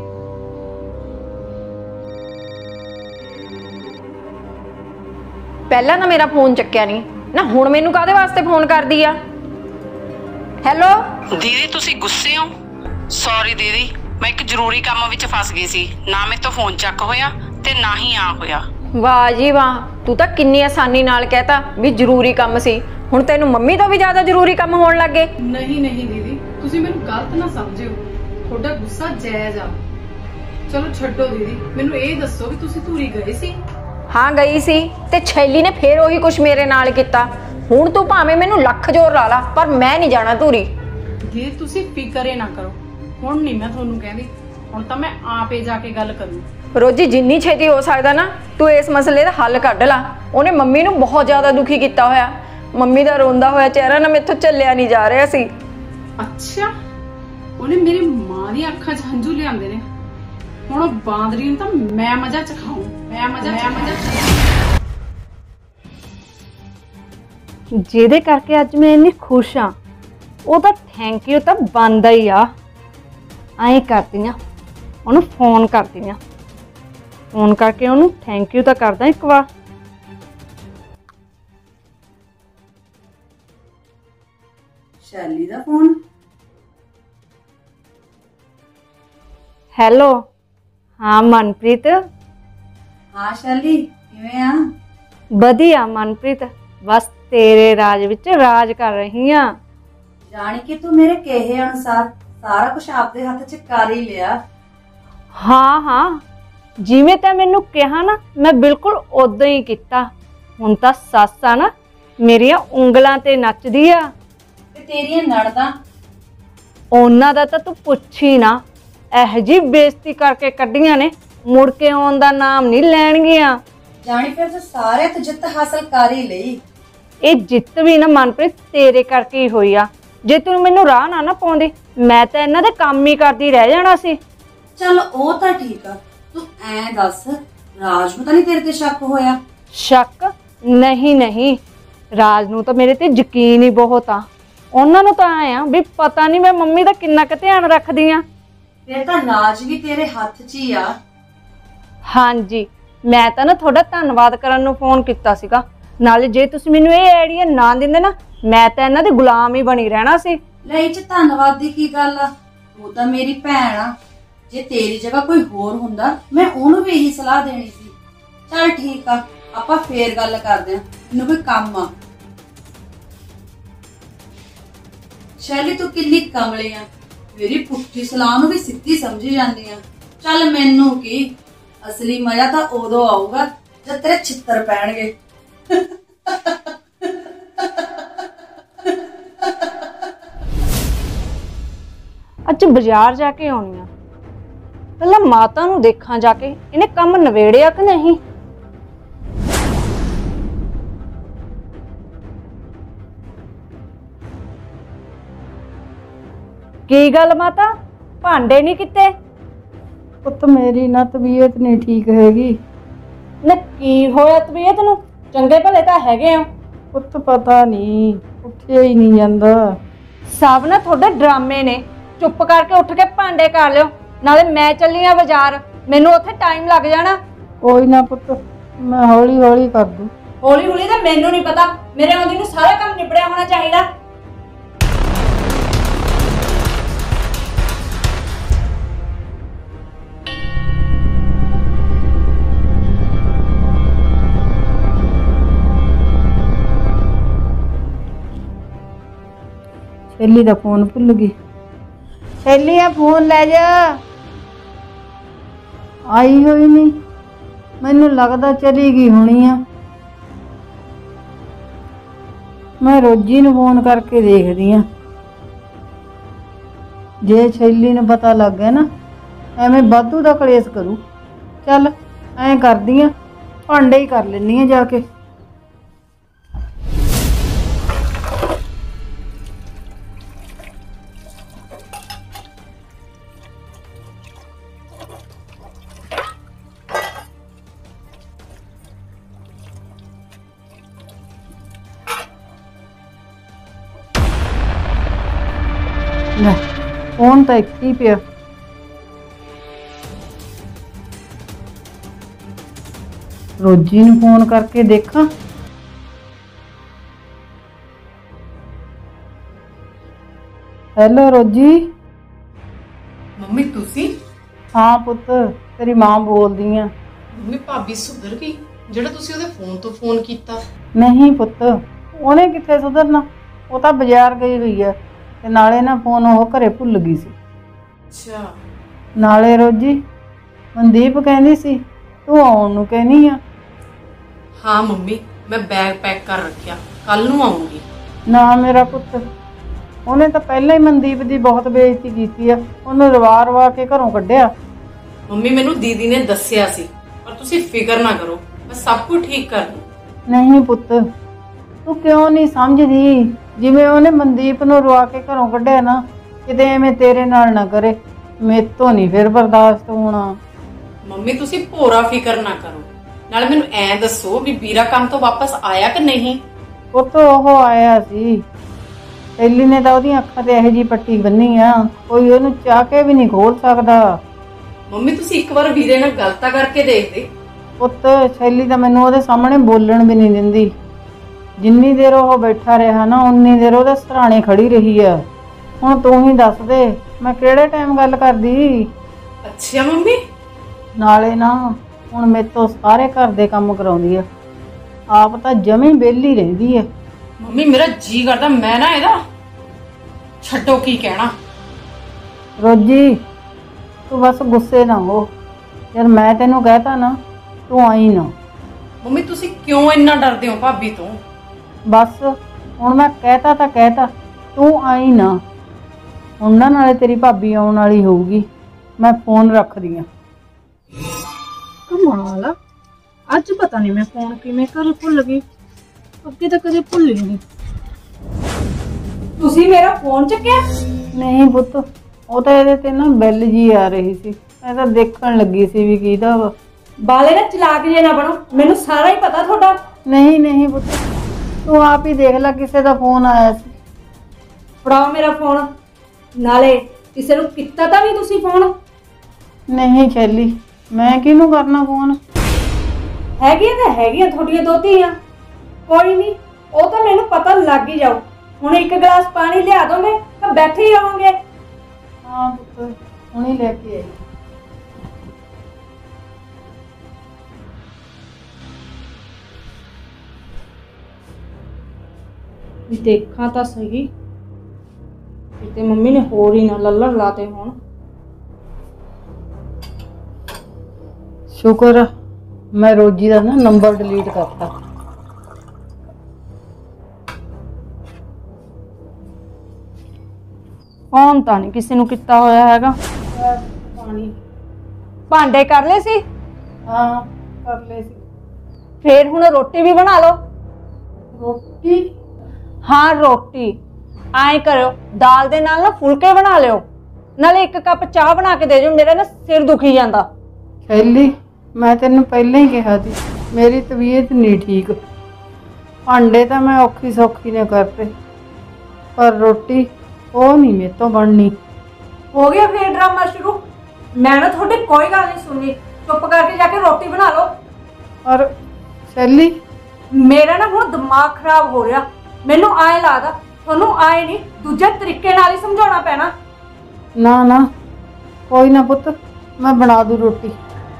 [SPEAKER 4] ਪਹਿਲਾਂ ਤਾਂ ਮੇਰਾ ਫੋਨ ਚੱਕਿਆ ਨਹੀਂ ਨਾ, ਹੁਣ ਮੈਨੂੰ ਕਾਹਦੇ ਵਾਸਤੇ ਫੋਨ ਕਰਦੀ ਆ? ਹੈਲੋ
[SPEAKER 9] ਦੀਦੀ, ਤੁਸੀਂ ਗੁੱਸੇ ਹੋ? ਸੌਰੀ ਦੀਦੀ, ਮੈਂ ਇੱਕ ਜ਼ਰੂਰੀ ਕੰਮ ਵਿੱਚ ਫਸ ਗਈ ਸੀ, ਨਾ ਮੇਰੇ ਤੋਂ ਫੋਨ ਚੱਕ ਹੋਇਆ ਤੇ ਨਾ ਹੀ ਆ ਹੋਇਆ।
[SPEAKER 4] ਵਾਹ ਜੀ ਵਾਹ, ਤੂੰ ਤਾਂ ਕਿੰਨੀ ਆਸਾਨੀ ਨਾਲ ਕਹਿਤਾ ਵੀ ਜ਼ਰੂਰੀ ਕੰਮ ਸੀ। ਹੁਣ ਤੈਨੂੰ ਮੰਮੀ ਤੋਂ ਵੀ ਜ਼ਿਆਦਾ ਜ਼ਰੂਰੀ ਕੰਮ ਹੋਣ ਲੱਗੇ।
[SPEAKER 8] ਨਹੀਂ ਨਹੀਂ ਦੀਦੀ, ਤੁਸੀਂ ਮੈਨੂੰ ਗਲਤ ਨਾ ਸਮਝਿਓ, ਤੁਹਾਡਾ ਗੁੱਸਾ ਜਾਇਜ਼ ਆ। ਚਲੋ ਛੱਡੋ ਦੀਦੀ, ਮੈਨੂੰ ਇਹ ਦੱਸੋ ਵੀ ਤੁਸੀਂ ਧੂਰੀ ਗਏ ਸੀ?
[SPEAKER 4] ਹਾਂ ਗਈ ਸੀ, ਤੇ ਛੈਲੀ ਨੇ ਫੇਰ ਉਹੀ ਕੁਛ ਮੇਰੇ ਨਾਲ ਕੀਤਾ। ਹੁਣ ਤੂੰ ਭਾਵੇਂ ਮੈਨੂੰ ਲੱਖ ਜ਼ੋਰ ਲਾ ਲਾ, ਪਰ ਮੈਂ ਨਹੀਂ ਜਾਣਾ ਧੂਰੀ।
[SPEAKER 8] ਦੀਦੀ ਤੁਸੀਂ ਫਿਕਰ ਨਾ ਕਰੋ, ਹੁਣ ਨਹੀਂ ਮੈਂ ਤੁਹਾਨੂੰ ਕਹਿੰਦੀ, ਹੁਣ ਤਾਂ ਮੈਂ ਆਪੇ ਜਾ ਕੇ ਗੱਲ ਕਰੂੰ।
[SPEAKER 4] ਰੋਜੀ, ਜਿੰਨੀ ਛੇਤੀ ਹੋ ਸਕਦਾ ਨਾ ਤੂੰ ਇਸ ਮਸਲੇ ਦਾ ਹੱਲ ਕੱਢ ਲਾ। ਉਹਨੇ ਮੰਮੀ ਨੂੰ ਬਹੁਤ ਜ਼ਿਆਦਾ ਦੁਖੀ ਕੀਤਾ ਹੋਇਆ। ਮੰਮੀ ਦਾ ਰੋਂਦਾ ਹੋਇਆ ਚਿਹਰਾ ਨਾ ਮੈਥੋਂ ਚੱਲਿਆ ਨਹੀਂ ਜਾ ਰਿਹਾ ਸੀ।
[SPEAKER 8] ਅੱਛਾ, ਉਹਨੇ ਮੇਰੀ ਮਾਂ ਦੀਆਂ ਅੱਖਾਂ 'ਚ ਹੰਝੂ ਲਿਆਂਦੇ ਨੇ। ਹੁਣ ਉਹ ਬਾਂਦਰੀ ਨੂੰ ਤਾਂ ਮੈਂ ਮਜ਼ਾ ਚਖਾਉਂ, ਮੈਂ ਮਜ਼ਾ ਮੈਂ ਮਜ਼ਾ
[SPEAKER 3] ਜਿਹਦੇ ਕਰਕੇ ਅੱਜ ਮੈਂ ਇੰਨੀ ਖੁਸ਼ ਆ, ਉਹਦਾ ਥੈਂਕ ਯੂ ਤਾਂ ਬਣਦਾ ਹੀ ਆ। ਐਂ ਕਰਦੀ ਆ, ਉਹਨੂੰ ਫੋਨ ਕਰਦੀ ਆ, ਫੋਨ ਕਰਕੇ ਉਹਨੂੰ ਥੈਂਕ ਯੂ ਤਾਂ ਕਰਦਾ ਇੱਕ ਵਾਰ।
[SPEAKER 6] ਸ਼ੈਲੀ ਦਾ ਫੋਨ।
[SPEAKER 3] ਹੈਲੋ, ਹਾਂ ਮਨਪ੍ਰੀਤ।
[SPEAKER 6] ਹਾਂ ਸ਼ੈਲੀ, ਕਿਵੇਂ ਆ?
[SPEAKER 3] ਵਧੀਆ ਮਨਪ੍ਰੀਤ, ਬਸ ਤੇਰੇ ਰਾਜ ਵਿੱਚ ਰਾਜ ਕਰ ਰਹੀ ਆ।
[SPEAKER 6] ਜਾਣੀ ਕਿ ਤੂੰ ਮੇਰੇ ਕਹੇ ਅਨੁਸਾਰ ਸਾਰਾ ਕੁਝ ਆਪਦੇ ਹੱਥ 'ਚ ਕਰ ਹੀ ਲਿਆ।
[SPEAKER 3] ਹਾਂ ਹਾਂ, ਜਿਵੇਂ ਤਾਂ ਮੈਨੂੰ ਕਿਹਾ ਨਾ, ਮੈਂ ਬਿਲਕੁਲ ਉਦਾਂ ਹੀ ਕੀਤਾ। ਹੁਣ ਤਾਂ ਸੱਸ ਆ ਨਾ, ਮੇਰੀਆਂ ਉਂਗਲਾਂ ਤੇ ਨੱਚਦੀ ਆ।
[SPEAKER 6] ਤੇ ਤੇਰੀਆਂ ਨਣਦਾਂ?
[SPEAKER 3] ਉਹਨਾਂ ਦਾ ਤਾਂ ਤੂੰ ਪੁੱਛੀ ਨਾ, ਇਹ ਜੀ ਬੇਇੱਜ਼ਤੀ ਕਰਕੇ ਕੱਢੀਆਂ ਨੇ, ਮੁੜ ਕੇ ਆਉਣ ਦਾ ਨਾਮ ਨਹੀਂ ਲੈਣਗੀਆਂ।
[SPEAKER 6] ਜਾਣੀ ਫਿਰ ਤੂੰ ਸਾਰੇ ਤੇ ਜਿੱਤ ਹਾਸਲ ਕਰ ਹੀ ਲਈ।
[SPEAKER 3] ਇਹ ਜਿੱਤ ਵੀ ਨਾ ਮਨਪ੍ਰੀਤ ਤੇਰੇ ਕਰਕੇ ਹੀ ਹੋਈ ਆ। ਜੇ ਤੂੰ ਮੈਨੂੰ ਰਾਹ ਨਾ ਨਾ ਪਾਉਂਦੀ, ਮੈਂ ਤਾਂ ਇਹਨਾਂ ਦੇ ਕੰਮ ਹੀ ਕਰਦੀ ਰਹਿ ਜਾਣਾ ਸੀ।
[SPEAKER 6] ਚੱਲ ਉਹ ਤਾਂ ਠੀਕ ਆ, ਤੂੰ ਐਂ ਦੱਸ, ਰਾਜ ਨੂੰ ਤਾਂ ਨਹੀਂ ਤੇਰੇ ਤੇ ਸ਼ੱਕ ਹੋਇਆ?
[SPEAKER 3] ਸ਼ੱਕ ਨਹੀਂ ਨਹੀਂ, ਰਾਜ ਨੂੰ ਤਾਂ ਮੇਰੇ ਤੇ ਯਕੀਨ ਹੀ ਬਹੁਤ ਆ। ਉਹਨਾਂ ਨੂੰ ਤਾਂ ਆਏ ਆ ਵੀ ਪਤਾ ਨਹੀਂ ਮੈਂ ਮੰਮੀ ਦਾ ਕਿੰਨਾ ਕੁ ਧਿਆਨ ਰੱਖਦੀ ਆ।
[SPEAKER 6] ਫਿਰ ਤਾਂ ਰਾਜ ਵੀ ਤੇਰੇ ਹੱਥ 'ਚ ਹੀ ਆ।
[SPEAKER 3] ਹਾਂਜੀ, ਮੈਂ ਤਾਂ ਨਾ ਤੁਹਾਡਾ ਧੰਨਵਾਦ ਕਰਨ ਨੂੰ ਫੋਨ ਕੀਤਾ ਸੀਗਾ। ਨਾਲੇ ਜੇ ਤੁਸੀਂ ਮੈਨੂੰ ਇਹ ਆਈਡੀਆ ਨਾ ਦਿੰਦੇ ਨਾ, ਮੈਂ ਤਾਂ ਇਹਨਾਂ ਦੇ ਗੁਲਾਮ ਹੀ ਬਣੀ ਰਹਿਣਾ ਸੀ।
[SPEAKER 6] ਲੈ ਇਹ 'ਚ ਧੰਨਵਾਦ ਦੀ ਕੀ ਗੱਲ ਆ? ਉਹ ਤਾਂ ਮੇਰੀ ਭੈਣ ਆ। ਜੇ ਤੇਰੀ ਜਗ੍ਹਾ ਕੋਈ ਹੋਰ ਹੁੰਦਾ, ਮੈਂ ਉਹਨੂੰ ਵੀ ਇਹੀ ਸਲਾਹ ਦੇਣੀ ਸੀ। ਚੱਲ ਠੀਕ ਆ, ਆਪਾਂ ਫੇਰ ਗੱਲ ਕਰਦੇ ਆ, ਮੈਨੂੰ ਕੋਈ ਕੰਮ ਆ। ਸ਼ੈਲੀ ਤੂੰ ਕਿੰਨੀ ਕਮਲੀ ਆ, ਮੇਰੀ ਪੁੱਠੀ ਸਲਾਹ ਨੂੰ ਵੀ ਸਿੱਧੀ ਸਮਝੀ ਜਾਂਦੀ ਆ। ਚੱਲ ਮੈਨੂੰ ਕੀ, ਅਸਲੀ ਮਜ਼ਾ ਤਾਂ ਉਦੋਂ ਆਊਗਾ ਜਦ ਤੇਰੇ ਛਿੱਤਰ ਪੈਣਗੇ।
[SPEAKER 3] ਅੱਜ ਬਾਜ਼ਾਰ ਜਾ ਕੇ ਆਉਣੀ ਆ, ਪਹਿਲਾਂ ਮਾਤਾ ਨੂੰ ਦੇਖਾਂ ਜਾ ਕੇ, ਇਹਨੇ ਕੰਮ ਨਵੇੜਿਆ ਕਿ ਨਹੀਂ। ਕੀ ਗੱਲ ਮਾਤਾ, ਭਾਂਡੇ ਨਹੀਂ ਕਿਤੇ?
[SPEAKER 1] ਪੁੱਤ ਮੇਰੀ ਨਾ ਤਬੀਅਤ ਨਹੀਂ ਠੀਕ ਹੈਗੀ।
[SPEAKER 3] ਨਾ ਕੀ ਹੋਇਆ ਤਬੀਅਤ ਨੂੰ? ਚੰਗੇ ਭਲੇ ਤਾਂ ਹੈਗੇ ਆ।
[SPEAKER 1] ਪੁੱਤ ਪਤਾ ਨਹੀਂ, ਉੱਠਿਆ ਹੀ ਨਹੀਂ ਜਾਂਦਾ।
[SPEAKER 3] ਸਭ ਨਾ ਤੁਹਾਡੇ ਡਰਾਮੇ ਨੇ। ਚੁੱਪ ਕਰਕੇ ਉੱਠ ਕੇ ਭਾਂਡੇ ਕਰ ਲਿਓ, ਨਾਲੇ ਮੈਂ ਚੱਲੀ ਆ ਬਾਜ਼ਾਰ, ਮੈਨੂੰ ਉੱਥੇ ਟਾਈਮ ਲੱਗ ਜਾਣਾ।
[SPEAKER 1] ਕੋਈ ਨਾ ਪੁੱਤ, ਮੈਂ ਹੌਲੀ ਹੌਲੀ ਕਰ ਦੂੰ।
[SPEAKER 3] ਹੌਲੀ ਹੌਲੀ ਤਾਂ ਮੈਨੂੰ ਨਹੀਂ ਪਤਾ, ਮੇਰੇ ਆਉਂਦੀ ਨੂੰ ਸਾਰਾ ਕੰਮ ਨਿਬੜਿਆ ਹੋਣਾ ਚਾਹੀਦਾ।
[SPEAKER 1] ਸ਼ੈਲੀ ਦਾ ਫੋਨ ਭੁੱਲ ਗਈ। ਸ਼ੈਲੀ ਆ ਫੋਨ ਲੈ ਜਾ। ਆਈ ਹੋਈ ਨਹੀਂ, ਮੈਨੂੰ ਲੱਗਦਾ ਚਲੀ ਗਈ ਹੋਣੀ ਆ। ਮੈਂ ਰੋਜੀ ਨੂੰ ਫੋਨ ਕਰਕੇ ਦੇਖਦੀ ਆ, ਜੇ ਸ਼ੈਲੀ ਨੂੰ ਪਤਾ ਲੱਗ ਗਿਆ ਨਾ ਐਵੇਂ ਵਾਧੂ ਦਾ ਕਲੇਸ਼ ਕਰੂ। ਚੱਲ ਐਂ ਕਰਦੀ ਆ, ਭਾਂਡੇ ਹੀ ਕਰ ਲੈਣੀ ਆ ਜਾ ਕੇ। ਲੈ ਫੋਨ ਤਾਂ ਇੱਕ ਹੀ ਪਿਆ। ਰੋਜੀ ਨੂੰ ਫੋਨ ਕਰਕੇ ਦੇਖਾਂ। ਹੈਲੋ ਰੋਜੀ।
[SPEAKER 8] ਮੰਮੀ ਤੁਸੀਂ?
[SPEAKER 1] ਹਾਂ ਪੁੱਤ, ਤੇਰੀ ਮਾਂ ਬੋਲਦੀ ਆ।
[SPEAKER 8] ਮੰਮੀ ਭਾਬੀ ਸੁਧਰ ਗਈ ਜਿਹੜਾ ਤੁਸੀਂ ਉਹਦੇ ਫੋਨ ਤੋਂ ਫੋਨ ਕੀਤਾ?
[SPEAKER 1] ਨਹੀਂ ਪੁੱਤ, ਉਹਨੇ ਕਿੱਥੇ ਸੁਧਰਨਾ, ਉਹ ਤਾਂ ਬਾਜ਼ਾਰ ਗਈ ਹੋਈ ਆ ਤੇ ਨਾਲੇ ਨਾ ਫੋਨ ਉਹ ਘਰੇ ਭੁੱਲ ਗਈ ਸੀ।
[SPEAKER 8] ਅੱਛਾ।
[SPEAKER 1] ਨਾਲੇ ਰੋਜੀ, ਮਨਦੀਪ ਕਹਿੰਦੀ ਸੀ ਤੂੰ ਆਉਣ ਨੂੰ ਕਹਿਨੀ ਆ।
[SPEAKER 8] ਹਾਂ ਮੰਮੀ, ਮੈਂ ਬੈਗ ਪੈਕ ਕਰ ਰੱਖਿਆ, ਕੱਲ ਨੂੰ ਆਉਂਗੀ।
[SPEAKER 1] ਨਾ ਮੇਰਾ ਪੁੱਤ, ਉਹਨੇ ਤਾਂ ਪਹਿਲਾਂ ਹੀ ਮਨਦੀਪ ਦੀ ਬਹੁਤ ਬੇਇੱਜ਼ਤੀ ਕੀਤੀ ਆ, ਉਹਨੂੰ ਰਵਾ ਰਵਾ ਕੇ ਘਰੋਂ ਕੱਢਿਆ।
[SPEAKER 8] ਮੰਮੀ ਮੈਨੂੰ ਦੀਦੀ ਨੇ ਦੱਸਿਆ ਸੀ, ਪਰ ਤੁਸੀਂ ਫਿਕਰ ਨਾ ਕਰੋ, ਮੈਂ ਸਭ ਕੁਝ ਠੀਕ ਕਰ ਦੂੰ।
[SPEAKER 1] ਨਹੀਂ ਪੁੱਤ, ਤੂੰ ਕਿਉਂ ਨਹੀਂ ਸਮਝਦੀ? ਜਿਵੇਂ ਉਹਨੇ ਮਨਦੀਪ ਨੂੰ ਰਵਾ ਕੇ ਘਰੋਂ ਕੱਢਿਆ ਨਾ, ਕਿਤੇ ਐਵੇਂ ਤੇਰੇ ਨਾਲ ਨਾ ਕਰੇ। ਮੇਰੇ ਤੋਂ ਨਹੀਂ ਫਿਰ ਬਰਦਾਸ਼ਤ ਹੋਣਾ।
[SPEAKER 8] ਮੰਮੀ ਤੁਸੀਂ ਭੋਰਾ ਫਿਕਰ ਨਾ ਕਰੋ, ਨਾਲ ਮੈਨੂੰ ਐ ਦੱਸੋ ਵੀ ਵੀਰਾ ਕੰਮ ਤੋਂ ਵਾਪਸ ਆਇਆ ਕਿ ਨਹੀਂ?
[SPEAKER 1] ਪੁੱਤ ਉਹ ਆਇਆ ਸੀ, ਸ਼ੈਲੀ ਨੇ ਤਾਂ ਉਹਦੀਆਂ ਅੱਖਾਂ ਤੇ ਇਹੋ ਜਿਹੀ ਪੱਟੀ ਬੰਨੀ ਆ, ਕੋਈ ਉਹਨੂੰ ਚਾਹ ਕੇ ਵੀ ਨਹੀਂ ਖੋਲ ਸਕਦਾ।
[SPEAKER 8] ਮੰਮੀ ਤੁਸੀਂ ਇੱਕ ਵਾਰ ਵੀਰੇ ਨਾਲ ਗੱਲ ਤਾਂ ਕਰਕੇ ਦੇਖਦੇ।
[SPEAKER 1] ਪੁੱਤ ਸ਼ੈਲੀ ਤਾਂ ਮੈਨੂੰ ਉਹਦੇ ਸਾਹਮਣੇ ਬੋਲਣ ਵੀ ਨਹੀਂ ਦਿੰਦੀ। ਜਿੰਨੀ ਦੇਰ ਉਹ ਬੈਠਾ ਰਿਹਾ ਨਾ, ਉਨੀ ਦੇਰ ਉਹਦੇ ਸਰਾਣੇ ਖੜੀ ਰਹੀ ਆ। ਹੁਣ ਤੂੰ ਹੀ ਦੱਸ ਦੇ ਮੈਂ ਕਿਹੜੇ ਟਾਈਮ ਗੱਲ ਕਰਦੀ।
[SPEAKER 8] ਅੱਛਾ ਮੰਮੀ।
[SPEAKER 1] ਨਾਲੇ ਨਾ ਹੁਣ ਮੇਰੇ ਤੋਂ ਸਾਰੇ ਘਰ ਦੇ ਕੰਮ ਕਰਾਉਂਦੀ ਆ, ਆਪ ਤਾਂ ਜਮੀ ਵਿਹਲੀ ਰਹਿੰਦੀ ਆ।
[SPEAKER 8] ਮੰਮੀ ਮੇਰਾ ਜੀ ਕਰਦਾ ਮੈਂ ਨਾ ਇਹਦਾ ਛੱਡੋ ਕੀ ਕਹਿਣਾ।
[SPEAKER 1] ਰੋਜੀ ਤੂੰ ਬਸ ਗੁੱਸੇ ਨਾ ਹੋ, ਯਾਰ ਮੈਂ ਤੈਨੂੰ ਕਹਿਤਾ ਨਾ ਤੂੰ ਆਈ ਨਾ।
[SPEAKER 8] ਮੰਮੀ ਤੁਸੀਂ ਕਿਉਂ ਇੰਨਾ ਡਰਦੇ ਹੋ ਭਾਬੀ ਤੋਂ?
[SPEAKER 1] ਬਸ ਹੁਣ ਮੈਂ ਕਹਿਤਾ ਤਾਂ ਕਹਿਤਾ, ਤੂੰ ਆਈ ਨਾ। ਹੁਣ ਨਾ ਨਾਲੇ ਤੇਰੀ ਭਾਬੀ ਆਉਣ ਵਾਲੀ ਹੋਊਗੀ, ਮੈਂ ਫੋਨ ਰੱਖਦੀ ਆ।
[SPEAKER 10] ਕਮਾਲ ਆ, ਅੱਜ ਪਤਾ ਨਹੀਂ ਮੈਂ ਫੋਨ ਕਿਵੇਂ ਘਰੇ ਭੁੱਲ ਗਈ, ਅੱਗੇ ਤਾਂ ਕਦੇ ਭੁੱਲੀ ਨਹੀਂ।
[SPEAKER 3] ਤੁਸੀਂ ਮੇਰਾ ਫੋਨ ਚੱਕਿਆ?
[SPEAKER 1] ਨਹੀਂ ਪੁੱਤ, ਉਹ ਤਾਂ ਇਹਦੇ ਤੇ ਨਾ ਬੈਲ ਜੀ ਆ ਰਹੀ ਸੀ, ਮੈਂ ਤਾਂ ਦੇਖਣ ਲੱਗੀ ਸੀ ਵੀ ਕਿਹਦਾ ਵਾ।
[SPEAKER 3] ਬਾਲੇ ਨਾ ਚਲਾਕ ਜੇ ਨਾ ਬਣੋ, ਮੈਨੂੰ ਸਾਰਾ ਹੀ ਪਤਾ ਤੁਹਾਡਾ।
[SPEAKER 1] ਨਹੀਂ ਨਹੀਂ ਪੁੱਤ, ਤੂੰ ਆਪ ਹੀ ਦੇਖ ਲੈ, ਕਿਸੇ ਦਾ ਫੋਨ ਆਇਆ ਸੀ।
[SPEAKER 3] ਫੜਾਓ ਮੇਰਾ ਫੋਨ, ਨਾਲੇ ਕਿਸੇ ਨੂੰ ਕੀਤਾ ਤਾਂ ਨਹੀਂ ਤੁਸੀਂ ਫੋਨ?
[SPEAKER 1] ਨਹੀਂ ਸ਼ੈਲੀ, ਮੈਂ ਕਿਹਨੂੰ ਕਰਨਾ ਫੋਨ?
[SPEAKER 3] ਹੈਗੀਆਂ ਤਾਂ ਹੈਗੀਆਂ ਤੁਹਾਡੀਆਂ ਦੋ ਧੀਆਂ, ਕੋਈ ਨਹੀਂ, ਉਹ ਤਾਂ ਮੈਨੂੰ ਪਤਾ ਲੱਗ ਹੀ ਜਾਊ। ਹੁਣ ਇੱਕ ਗਲਾਸ ਪਾਣੀ ਲਿਆ ਦੋਗੇ ਤਾਂ ਬੈਠੇ ਹੀ ਰਹੋਗੇ।
[SPEAKER 1] ਹਾਂ ਪੁੱਤ, ਹੁਣੇ ਲੈ ਕੇ ਆਈ।
[SPEAKER 10] ਦੇਖਾਂ ਤਾਂ ਸਹੀ, ਕਿਤੇ ਮੰਮੀ ਨੇ ਹੋਰ ਹੀ ਨਾ ਲੱਲੜ ਲਾਤੇ ਹੋਣ।
[SPEAKER 1] ਸ਼ੁਕਰ ਆ ਮੈਂ ਰੋਜੀ ਦਾ ਨਾ ਨੰਬਰ ਡਿਲੀਟ ਕਰਤਾ।
[SPEAKER 10] ਫੋਨ ਤਾਂ ਨਹੀਂ ਕਿਸੇ ਨੂੰ ਕੀਤਾ ਹੋਇਆ ਹੈਗਾ।
[SPEAKER 1] ਪਾਣੀ
[SPEAKER 3] ਭਾਂਡੇ ਕਰ ਲਏ ਸੀ?
[SPEAKER 1] ਹਾਂ ਕਰ ਲਏ ਸੀ।
[SPEAKER 3] ਫੇਰ ਹੁਣ ਰੋਟੀ ਵੀ ਬਣਾ ਲਓ।
[SPEAKER 1] ਰੋਟੀ?
[SPEAKER 3] ਹਾਂ ਰੋਟੀ। ਐਂ ਕਰਿਓ, ਦਾਲ ਦੇ ਨਾਲ ਨਾ ਫੁਲਕੇ ਬਣਾ ਲਿਓ, ਨਾਲੇ ਇੱਕ ਕੱਪ ਚਾਹ ਬਣਾ ਕੇ ਦੇ ਦਿਓ, ਮੇਰਾ ਨਾ ਸਿਰ ਦੁਖੀ ਜਾਂਦਾ।
[SPEAKER 1] ਸ਼ੈਲੀ, ਮੈਂ ਤੈਨੂੰ ਪਹਿਲਾਂ ਹੀ ਕਿਹਾ ਸੀ ਮੇਰੀ ਤਬੀਅਤ ਨਹੀਂ ਠੀਕ। ਭਾਂਡੇ ਤਾਂ ਮੈਂ ਔਖੀ ਸੌਖੀ ਨੇ ਕਰਤੇ, ਪਰ ਰੋਟੀ ਉਹ ਨਹੀਂ ਮੇਰੇ ਤੋਂ ਬਣਨੀ।
[SPEAKER 3] ਹੋ ਗਿਆ ਫੇਰ ਡਰਾਮਾ ਸ਼ੁਰੂ? ਮੈਂ ਨਾ ਤੁਹਾਡੀ ਕੋਈ ਗੱਲ ਨਹੀਂ ਸੁਣਨੀ, ਚੁੱਪ ਕਰਕੇ ਜਾ ਕੇ ਰੋਟੀ ਬਣਾ ਲਓ।
[SPEAKER 1] ਪਰ ਸ਼ੈਲੀ,
[SPEAKER 3] ਮੇਰਾ ਨਾ ਹੁਣ ਦਿਮਾਗ ਖਰਾਬ ਹੋ ਰਿਹਾ, ਮੈਨੂੰ ਐਂ ਲੱਗਦਾ ਤੁਹਾਨੂੰ ਆਏ ਨਹੀਂ ਦੂਜੇ ਤਰੀਕੇ ਨਾਲ ਹੀ ਸਮਝਾਉਣਾ ਪੈਣਾ।
[SPEAKER 1] ਨਾ ਨਾ ਕੋਈ ਨਾ ਪੁੱਤ, ਮੈਂ ਬਣਾ ਦੂ ਰੋਟੀ।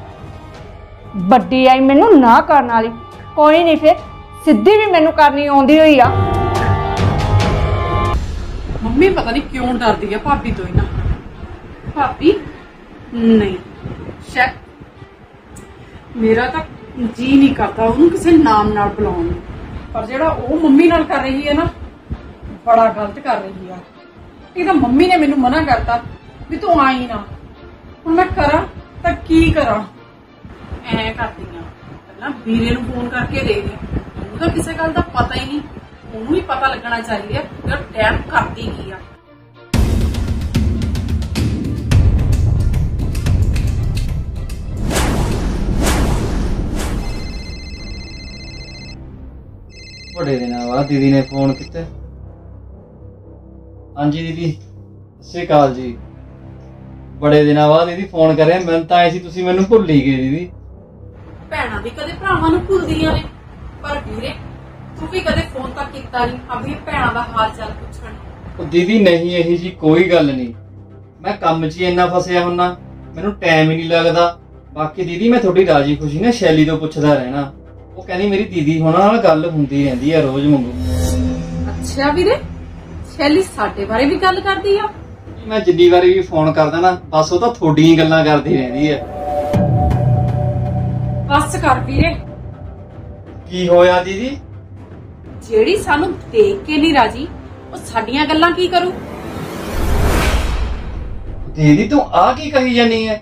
[SPEAKER 3] ਵੱਡੀ ਆਈ ਮੈਨੂੰ ਨਾ ਕਰਨ ਵਾਲੀ, ਕੋਈ ਨਹੀਂ, ਫਿਰ ਸਿੱਧੀ ਵੀ ਮੈਨੂੰ ਕਰਨੀ ਆਉਂਦੀ ਹੋਈ ਆ।
[SPEAKER 8] ਮੰਮੀ ਪਤਾ ਨਹੀਂ ਕਿਉਂ ਡਰਦੀ ਆ ਭਾਬੀ ਤੋਂ। ਇਹਨਾਂ ਭਾਬੀ ਨਹੀਂ, ਸ਼ਾਇਦ ਮੇਰਾ ਤਾਂ ਜੀ ਨਹੀਂ ਕਰਦਾ ਉਹਨੂੰ ਕਿਸੇ ਨਾਮ ਨਾਲ ਬੁਲਾਉਣ ਨੂੰ, ਪਰ ਜਿਹੜਾ ਉਹ ਮੰਮੀ ਨਾਲ ਕਰ ਰਹੀ ਹੈ ਨਾ, ਬੜਾ ਗਲਤ ਕਰ ਰਹੀ ਆ। ਇਹ ਤਾਂ ਮੰਮੀ ਨੇ ਮੈਨੂੰ ਮਨਾ ਕਰਤਾ ਵੀ ਤੂੰ ਆਈ ਨਾ, ਹੁਣ ਮੈਂ ਕਰਾਂ ਤਾਂ ਕੀ ਕਰਾਂ। ਐ ਕਰਦੀ ਆ, ਪਹਿਲਾਂ ਵੀਰੇ ਨੂੰ ਫੋਨ ਕਰਕੇ ਦੇਖਦੀ, ਉਹਨੂੰ ਤਾਂ ਕਿਸੇ ਗੱਲ ਦਾ ਪਤਾ ਹੀ ਨਹੀਂ, ਉਹਨੂੰ ਹੀ ਪਤਾ ਲੱਗਣਾ ਚਾਹੀਦਾ ਕਿ ਟਾਈਮ ਕਰਦੀ ਕੀ ਆ।
[SPEAKER 7] बड़े दिनों बाद दीदी ने फोन किया। हाँ जी दीदी, सत श्री अकाल जी। बड़े दिनों बाद दीदी फोन करे, मैं तो ऐसी तुसी मैनू भुल ही गए दीदी।
[SPEAKER 8] भैणां भी कदे भरावां नूं भुलदियां ने, पर वीरे तू भी कदे फोन तक कीता नहीं अपनी भैणां दा हाल चाल पुछण।
[SPEAKER 7] दीदी नहीं, यही जी कोई गल नहीं, मैं काम च इन्ना फसिया हुन्ना, मैनू टाइम ही नहीं लगता। बाकी दीदी मैं थोड़ी राजी खुशी ना शैली तो पुछदा रहना, वो कहनी मेरी दीदी होना नाल गल हुंदी रहंदी है रोज मंगू।
[SPEAKER 8] अच्छा वीरे, शैली साडे बारे भी गल करदी आ?
[SPEAKER 7] मैं जिन्नी बारी भी फोन करदा ना, बस वो तो थोड़ी ही गल्लां करदी रहंदी है।
[SPEAKER 8] बस कर वीरे।
[SPEAKER 7] की होया दीदी?
[SPEAKER 8] जेड़ी सानू देख के नहीं राजी, वो साडियां गल्लां की करू?
[SPEAKER 7] दीदी तू आ की कही जानी है?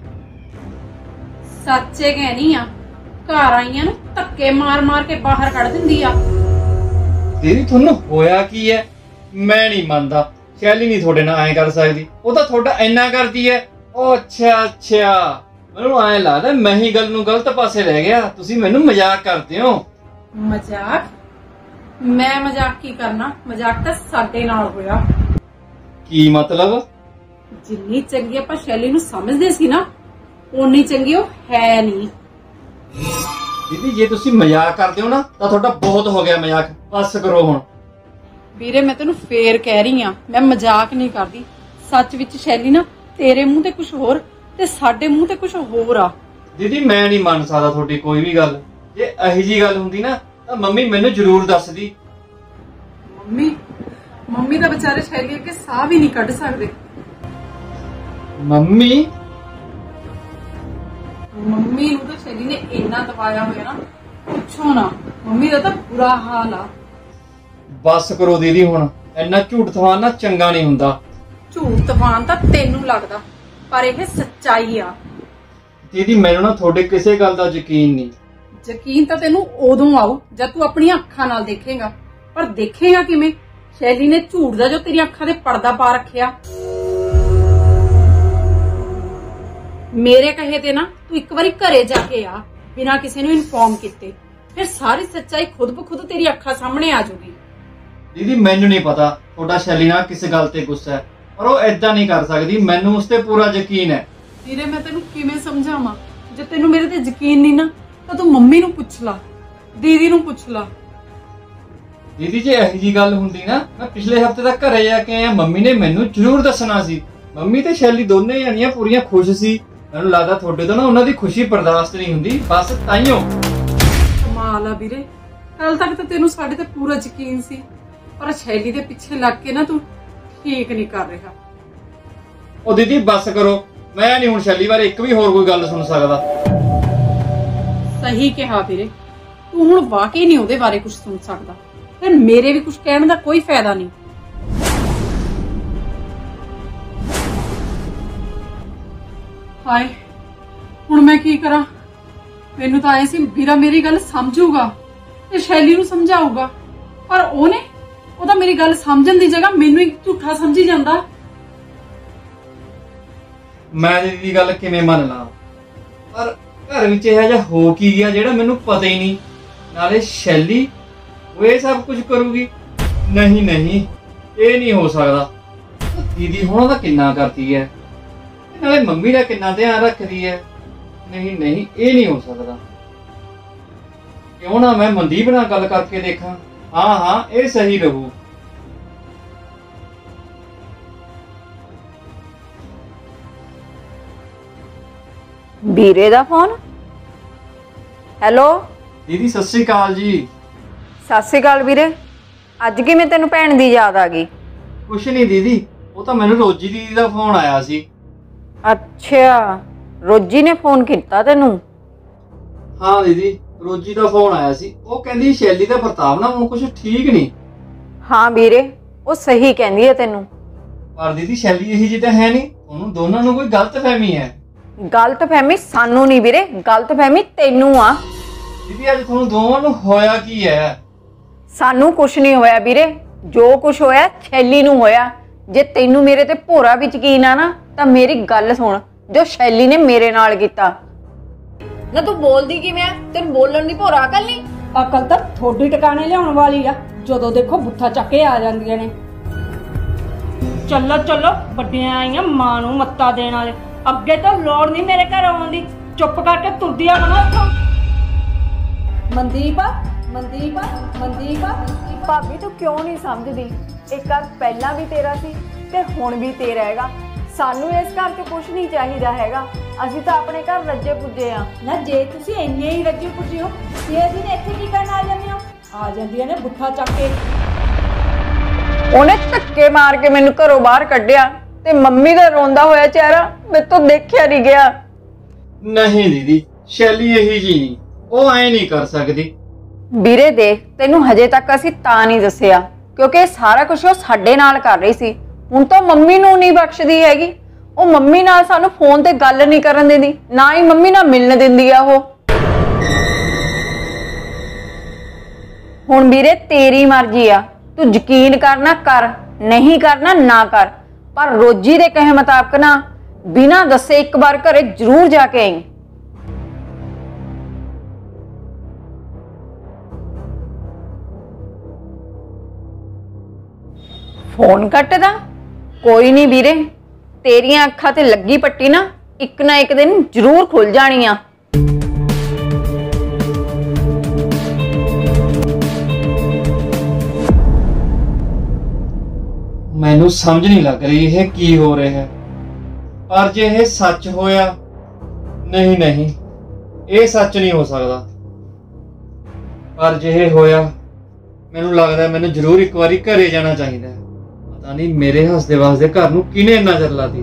[SPEAKER 8] सच्चे कहनी आ, घर आईयां नूं धक्के मार मार के बाहर कढ़ दिंदी आ।
[SPEAKER 7] दीदी थोनू होया की है? मैं नहीं मानदा, शैली नहीं थोड़े नाल ऐ कर सकदी, वो तो थोड़ा इन्ना करदी है। ओ अच्छा अच्छा, मैनू ऐ लगदा मैं ही गल नूं गलत पासे ले गया, तुसी मैनू मजाक करदे हो।
[SPEAKER 8] मजाक? मैं मजाक की करना, मजाक तो साडे नाल होया।
[SPEAKER 7] की मतलब?
[SPEAKER 8] जिन्नी चंगी आपां शैली नूं समझदे सी ना, उन्नी चंगी वो है नहीं।
[SPEAKER 7] दीदी जे तुसी मजाक करदे हो ना, तो थोड़ा बहुत हो गया मजाक, बस करो हुण।
[SPEAKER 8] वीरे मैं तेनू फेर कह रही हां, मैं मजाक नहीं करदी। सच विच शैली ना तेरे मुंह ते कुछ होर ते साडे मुंह ते कुछ होर आ।
[SPEAKER 7] दीदी मैं नहीं मान सकदा थोड़ी कोई भी गल, जे अही जी गल हुंदी ना तां मम्मी मैनू जरूर दसदी।
[SPEAKER 8] मम्मी मम्मी दा बेचारे शैली अगे साह भी नहीं कढ सकदे।
[SPEAKER 7] मम्मी
[SPEAKER 8] मम्मी नूं तां शैली ने इन्ना दबाया होया ना, पुछो ना, मम्मी दा तां बुरा हाल आ।
[SPEAKER 7] बस करो दीदी हुण, इन्ना झूठ तवान ना चंगा नहीं हुंदा।
[SPEAKER 8] झूठ तवान तां तैनू लगदा, पर यह सच्चाई आ।
[SPEAKER 7] दीदी मैनू ना थोड़े किसी गल दा यकीन नहीं।
[SPEAKER 8] यकीन तां तैनू उदों आऊ जद तू अपनी अखां नाल देखेगा, पर देखेगा किवें? शैली ने झूठ दा जो तेरी अखां दे पर्दा पा रखिया। मेरे कहे ते ना तू एक बारी घरे जाके आ, बिना किसी नूं इन्फॉर्म कीते, फिर सारी सच्चाई खुद ब खुद तेरी अखां सामने आ जाऊगी।
[SPEAKER 7] दीदी मैनू नहीं पता थोड़ा शैली नाल किस गल ते गुस्सा है, पर वो ऐदा नहीं कर सकदी, मैनू उस ते पूरा यकीन है।
[SPEAKER 8] वीरे मैं तेनू किवें समझावां? जे तेनू मेरे ते यकीन नहीं ना, तां तू मम्मी नूं पुछ ला, दीदी नूं पुछ ला।
[SPEAKER 7] दीदी जे यही जी गल हुंदी ना, मैं पिछले हफ्ते तक घरे जाके आया, मम्मी ने मैनू जरूर दसना सी। मम्मी ते शैली दोने जणियां पूरियां खुश सी, मैनू लगदा थोड़े तो ना उन्हां दी खुशी बर्दाश्त नहीं हुंदी, बस ताइयों।
[SPEAKER 8] कमाल आ वीरे, कल तक तो तेनू साडे ते पूरा यकीन सी, पर शैली दे पिछे लग के ना तू ठीक नहीं कर रहा।
[SPEAKER 7] ओ दीदी बस करो, मैं नहीं हुण शैली बारे एक भी होर कोई गल सुन सकदा।
[SPEAKER 8] सही कहा वीरे, तू हुण वाकई नहीं उहदे बारे कुछ सुन सकदा, फिर मेरे भी कुछ कहण दा कोई फायदा नहीं। हाय हुण मैं की करा? मैनू तो आए सी वीरा मेरी गल समझूगा ते शैली नूं समझाऊगा, पर ओने ਉਹ ਤਾਂ ਮੇਰੀ ਗੱਲ ਸਮਝਣ ਦੀ ਜਗ੍ਹਾ ਮੈਨੂੰ ਹੀ ਝੂਠਾ ਸਮਝੀ ਜਾਂਦਾ।
[SPEAKER 7] ਮੈਂ ਦੀ ਗੱਲ ਕਿਵੇਂ ਮੰਨ ਲਾਂ, ਪਰ ਘਰ ਵਿੱਚ ਇਹ ਜਿਹਾ ਹੋ ਕੀ ਗਿਆ ਜਿਹੜਾ ਮੈਨੂੰ ਪਤਾ ਹੀ ਨਹੀਂ। ਨਾਲੇ ਸ਼ੈਲੀ ਉਹ ਇਹ ਸਭ ਕੁਝ ਕਰੂਗੀ? ਨਹੀਂ ਨਹੀਂ, ਇਹ ਨਹੀਂ ਹੋ ਸਕਦਾ। ਦੀਦੀ ਹੁਣ ਦਾ ਕਿੰਨਾ ਕਰਦੀ ਹੈ, ਨਾਲੇ ਮੰਮੀ ਦਾ ਕਿੰਨਾ ਧਿਆਨ ਰੱਖਦੀ ਹੈ। ਨਹੀਂ ਨਹੀਂ, ਇਹ ਨਹੀਂ ਹੋ ਸਕਦਾ। ਕਿਉਂ ਨਾ ਮੈਂ ਮਨਦੀਪ ਨਾਲ ਗੱਲ ਕਰਕੇ ਦੇਖਾਂ। हाँ हाँ ये सही रहू।
[SPEAKER 2] ਵੀਰੇ ਦਾ ਫੋਨ। ਹੈਲੋ
[SPEAKER 7] दीदी सत श्री अकाल जी।
[SPEAKER 2] ਸਤਿ ਸ਼੍ਰੀ ਅਕਾਲ ਵੀਰੇ, ਅੱਜ ਕਿਵੇਂ ਤੈਨੂੰ ਭੈਣ ਦੀ ਯਾਦ ਆ ਗਈ?
[SPEAKER 7] कुछ नहीं दीदी, वो तो मैनू रोजी दीदी का फोन आया सी।
[SPEAKER 2] ਅੱਛਾ, ਰੋਜੀ ਨੇ ਫੋਨ ਕੀਤਾ ਤੈਨੂੰ?
[SPEAKER 7] ਹਾਂ ਦੀਦੀ, ਰੋਜੀ ਦਾ ਫੋਨ ਆਇਆ ਸੀ। ਉਹ ਕਹਿੰਦੀ ਸ਼ੈਲੀ ਦਾ ਵਰਤਾਵ ਨਾ ਹੁਣ ਕੁਝ ਠੀਕ ਨਹੀਂ।
[SPEAKER 2] ਹਾਂ ਵੀਰੇ, ਉਹ ਸਹੀ ਕਹਿੰਦੀ ਹੈ ਤੈਨੂੰ।
[SPEAKER 7] ਪਰ ਦੀਦੀ ਸ਼ੈਲੀ ਇਹੀ ਜਿਹੀ ਤਾਂ ਹੈ ਨਹੀਂ, ਉਹਨੂੰ ਦੋਨਾਂ ਨੂੰ ਕੋਈ ਗਲਤਫਹਿਮੀ ਹੈ।
[SPEAKER 2] ਗਲਤਫਹਿਮੀ ਸਾਨੂੰ ਨਹੀਂ ਵੀਰੇ, ਗਲਤਫਹਿਮੀ ਤੈਨੂੰ ਆ।
[SPEAKER 7] ਦੀਦੀ ਅੱਜ ਤੁਹਾਨੂੰ ਦੋਵਾਂ ਨੂੰ ਹੋਇਆ ਕੀ ਹੈ?
[SPEAKER 2] ਸਾਨੂੰ ਕੁਝ ਨਹੀਂ ਹੋਇਆ ਵੀਰੇ, ਜੋ ਕੁਝ ਹੋਇਆ ਸ਼ੈਲੀ ਨੂੰ ਹੋਇਆ। ਜੇ ਤੈਨੂੰ ਮੇਰੇ ਤੇ ਭੋਰਾ ਵੀ ਯਕੀਨ ਆ ਨਾ ਤਾਂ ਮੇਰੀ ਗੱਲ ਸੁਣ, ਜੋ ਸ਼ੈਲੀ ਨੇ ਮੇਰੇ ਨਾਲ ਕੀਤਾ।
[SPEAKER 4] ਨਾ ਤੂੰ ਬੋਲਦੀ ਕਿਵੇਂ ਆ? ਤੈਨੂੰ ਬੋਲਣ ਦੀ ਭੋਰਾ ਅਕਲ ਨਹੀਂ?
[SPEAKER 3] ਅਕਲ ਤਾਂ ਥੋੜੀ ਟਿਕਾਣੇ ਲਿਆਉਣ ਵਾਲੀ ਆ, ਜਦੋਂ ਦੇਖੋ ਬੁੱਥਾ ਚੱਕ ਕੇ ਆ ਜਾਂਦੀਆਂ ਨੇ। ਚੱਲੋ ਚੱਲੋ, ਵੱਡੀਆਂ ਆਈਆਂ ਮਾਂ ਨੂੰ ਮੱਤਾ ਦੇਣ ਵਾਲੇ। ਅੱਗੇ ਤਾਂ ਲੋੜ ਨਹੀਂ ਮੇਰੇ ਘਰ ਆਉਣ ਦੀ, ਚੁੱਪ ਕਰਕੇ ਤੁਰਦੀਆਂ ਬਣੋ ਇੱਥੋਂ। ਮਨਦੀਪ ਮਨਦੀਪ ਮਨਦੀਪ
[SPEAKER 2] ਭਾਬੀ ਤੂੰ ਕਿਉਂ ਨਹੀਂ ਸਮਝਦੀ? ਇੱਕ ਘਰ ਪਹਿਲਾਂ ਵੀ ਤੇਰਾ ਸੀ ਤੇ ਹੁਣ ਵੀ ਤੇਰਾ ਹੈਗਾ। ਸਾਨੂੰ ਇਸ ਘਰ 'ਚ ਕੁਝ ਨਹੀਂ ਚਾਹੀਦਾ ਹੈਗਾ। ਅਸੀਂ ਤਾਂ ਆਪਣੇ ਘਰ ਰੱਜੇ ਪੁੱਜੇ ਆ।
[SPEAKER 3] ਨਾ ਜੇ ਤੁਸੀਂ ਇੰਨੇ ਹੀ ਰੱਜੀ ਪੁੱਜੀ ਹੋ, ਇਹ ਦਿਨ ਇੱਥੇ ਕੀ ਕਰਨ ਆ ਜਾਂਦੇ ਹੋ? ਆ ਜਾਂਦੀਆਂ ਨੇ ਬੁੱਥਾ ਚੱਕ ਕੇ।
[SPEAKER 2] ਉਹਨੇ ਧੱਕੇ ਮਾਰ ਕੇ ਮੈਨੂੰ ਘਰੋਂ ਬਾਹਰ ਕੱਢਿਆ ਤੇ ਮੰਮੀ ਦਾ ਰੋਂਦਾ ਹੋਇਆ ਚਿਹਰਾ ਮੇਰੇ ਤੋਂ ਦੇਖਿਆ ਨਹੀਂ ਗਿਆ।
[SPEAKER 7] ਨਹੀਂ ਦੀਦੀ, ਸ਼ੈਲੀ ਇਹੀ ਜੀ ਨਹੀਂ, ਉਹ ਐ ਨਹੀਂ ਕਰ ਸਕਦੀ।
[SPEAKER 2] ਵੀਰੇ ਦੇਖ, ਤੈਨੂੰ ਹਜੇ ਤੱਕ ਅਸੀਂ ਤਾਂ ਨਹੀਂ ਦੱਸਿਆ ਕਿਉਂਕਿ ਇਹ ਸਾਰਾ ਕੁਝ ਉਹ ਸਾਡੇ ਨਾਲ ਕਰ ਰਹੀ ਸੀ। ਹੁਣ ਤਾਂ ਮੰਮੀ ਨੂੰ ਨਹੀਂ ਬਖਸ਼ਦੀ ਹੈਗੀ। ਉਹ ਮੰਮੀ ਨਾਲ ਸਾਨੂੰ ਫੋਨ ਤੇ ਗੱਲ ਨਹੀਂ ਕਰਨ ਦਿੰਦੀ, ਨਾ ਹੀ ਮੰਮੀ ਨਾਲ ਮਿਲਣ ਦਿੰਦੀ ਆ ਉਹ। ਹੁਣ ਵੀਰੇ ਤੇਰੀ ਮਰਜ਼ੀ ਆ, ਤੂੰ ਯਕੀਨ ਕਰਨਾ ਕਰ, ਨਹੀਂ ਕਰਨਾ ਨਾ ਕਰ, ਪਰ ਰੋਜੀ ਦੇ ਕਹੇ ਮੁਤਾਬਕ ਨਾ ਬਿਨਾਂ ਦੱਸੇ ਇੱਕ ਵਾਰ ਘਰੇ ਜ਼ਰੂਰ ਜਾ ਕੇ ਆਈ। ਫੋਨ ਕੱਟਦਾ? ਕੋਈ ਨਹੀਂ ਵੀਰੇ, ਤੇਰੀਆਂ ਅੱਖਾਂ ਤੇ ਲੱਗੀ ਪੱਟੀ ਨਾ ਇੱਕ ਨਾ ਇੱਕ ਦਿਨ ਜ਼ਰੂਰ ਖੁੱਲ ਜਾਣੀ ਆ।
[SPEAKER 7] ਮੈਨੂੰ ਸਮਝ ਨਹੀਂ ਲੱਗ ਰਹੀ ਇਹ ਕੀ ਹੋ ਰਿਹਾ ਹੈ। ਪਰ ਜੇ ਇਹ ਸੱਚ ਹੋਇਆ, ਨਹੀਂ ਨਹੀਂ ਇਹ ਸੱਚ ਨਹੀਂ ਹੋ ਸਕਦਾ। ਪਰ ਜੇ ਇਹ ਹੋਇਆ, ਮੈਨੂੰ ਲੱਗਦਾ ਮੈਨੂੰ ਜ਼ਰੂਰ ਇੱਕ ਵਾਰੀ ਘਰੇ ਜਾਣਾ ਚਾਹੀਦਾ ਹੈ। ਪਤਾ ਨਹੀਂ ਮੇਰੇ ਹੱਸਦੇ ਵਸਦੇ ਘਰ ਨੂੰ ਕਿਹਨੇ ਨਜ਼ਰ ਲਾਤੀ।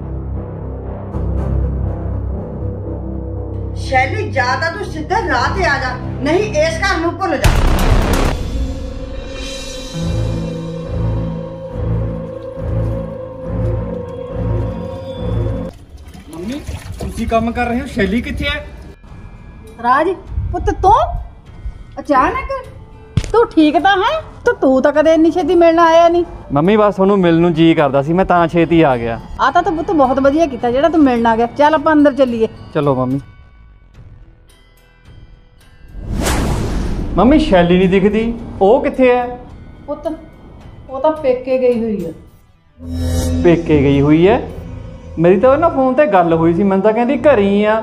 [SPEAKER 5] ਸ਼ੈਲੀ ਜਾ ਤਾਂ ਤੂੰ ਸਿੱਧਾ ਰਾਹ ਤੇ ਆ ਜਾ, ਨਹੀਂ ਇਸ ਘਰ ਨੂੰ ਭੁੱਲ ਜਾ।
[SPEAKER 7] ਮੰਮੀ ਤੁਸੀਂ ਕੰਮ ਕਰ ਰਹੇ ਹੋ, ਸ਼ੈਲੀ ਕਿੱਥੇ ਹੈ?
[SPEAKER 1] ਰਾਜ ਪੁੱਤ ਤੂੰ ਅਚਾਨਕ ਤੂੰ ਠੀਕ ਤਾਂ ਹੈ? ਤੂੰ ਤੂੰ ਤਾਂ ਕਦੇ ਇੰਨੀ ਛੇਤੀ ਮਿਲਣ ਆਇਆ ਨਹੀਂ।
[SPEAKER 7] ਮੰਮੀ ਬਸ ਤੁਹਾਨੂੰ ਮਿਲਣ ਨੂੰ ਜੀ ਕਰਦਾ ਸੀ, ਮੈਂ ਤਾਂ ਛੇਤੀ ਆ ਗਿਆ।
[SPEAKER 1] ਆ ਤਾਂ ਤੂੰ ਪੁੱਤ ਬਹੁਤ ਵਧੀਆ ਕੀਤਾ ਜਿਹੜਾ ਤੂੰ ਮਿਲਣ ਆ ਗਿਆ। ਚੱਲ ਆਪਾਂ ਅੰਦਰ ਚੱਲੀਏ।
[SPEAKER 7] ਚਲੋ ਮੰਮੀ। ਮੰਮੀ ਸ਼ੈਲੀ ਨਹੀਂ ਦਿਖਦੀ, ਉਹ ਕਿੱਥੇ ਹੈ?
[SPEAKER 1] ਪੁੱਤ ਉਹ ਤਾਂ ਪੇਕੇ ਗਈ ਹੋਈ ਹੈ।
[SPEAKER 7] ਪੇਕੇ ਗਈ ਹੋਈ ਹੈ? ਮੇਰੀ ਤਾਂ ਉਹਨਾਂ ਫੋਨ ਤੇ ਗੱਲ ਹੋਈ ਸੀ, ਮੈਨੂੰ ਤਾਂ ਕਹਿੰਦੀ ਘਰੇ ਹੀ ਆ।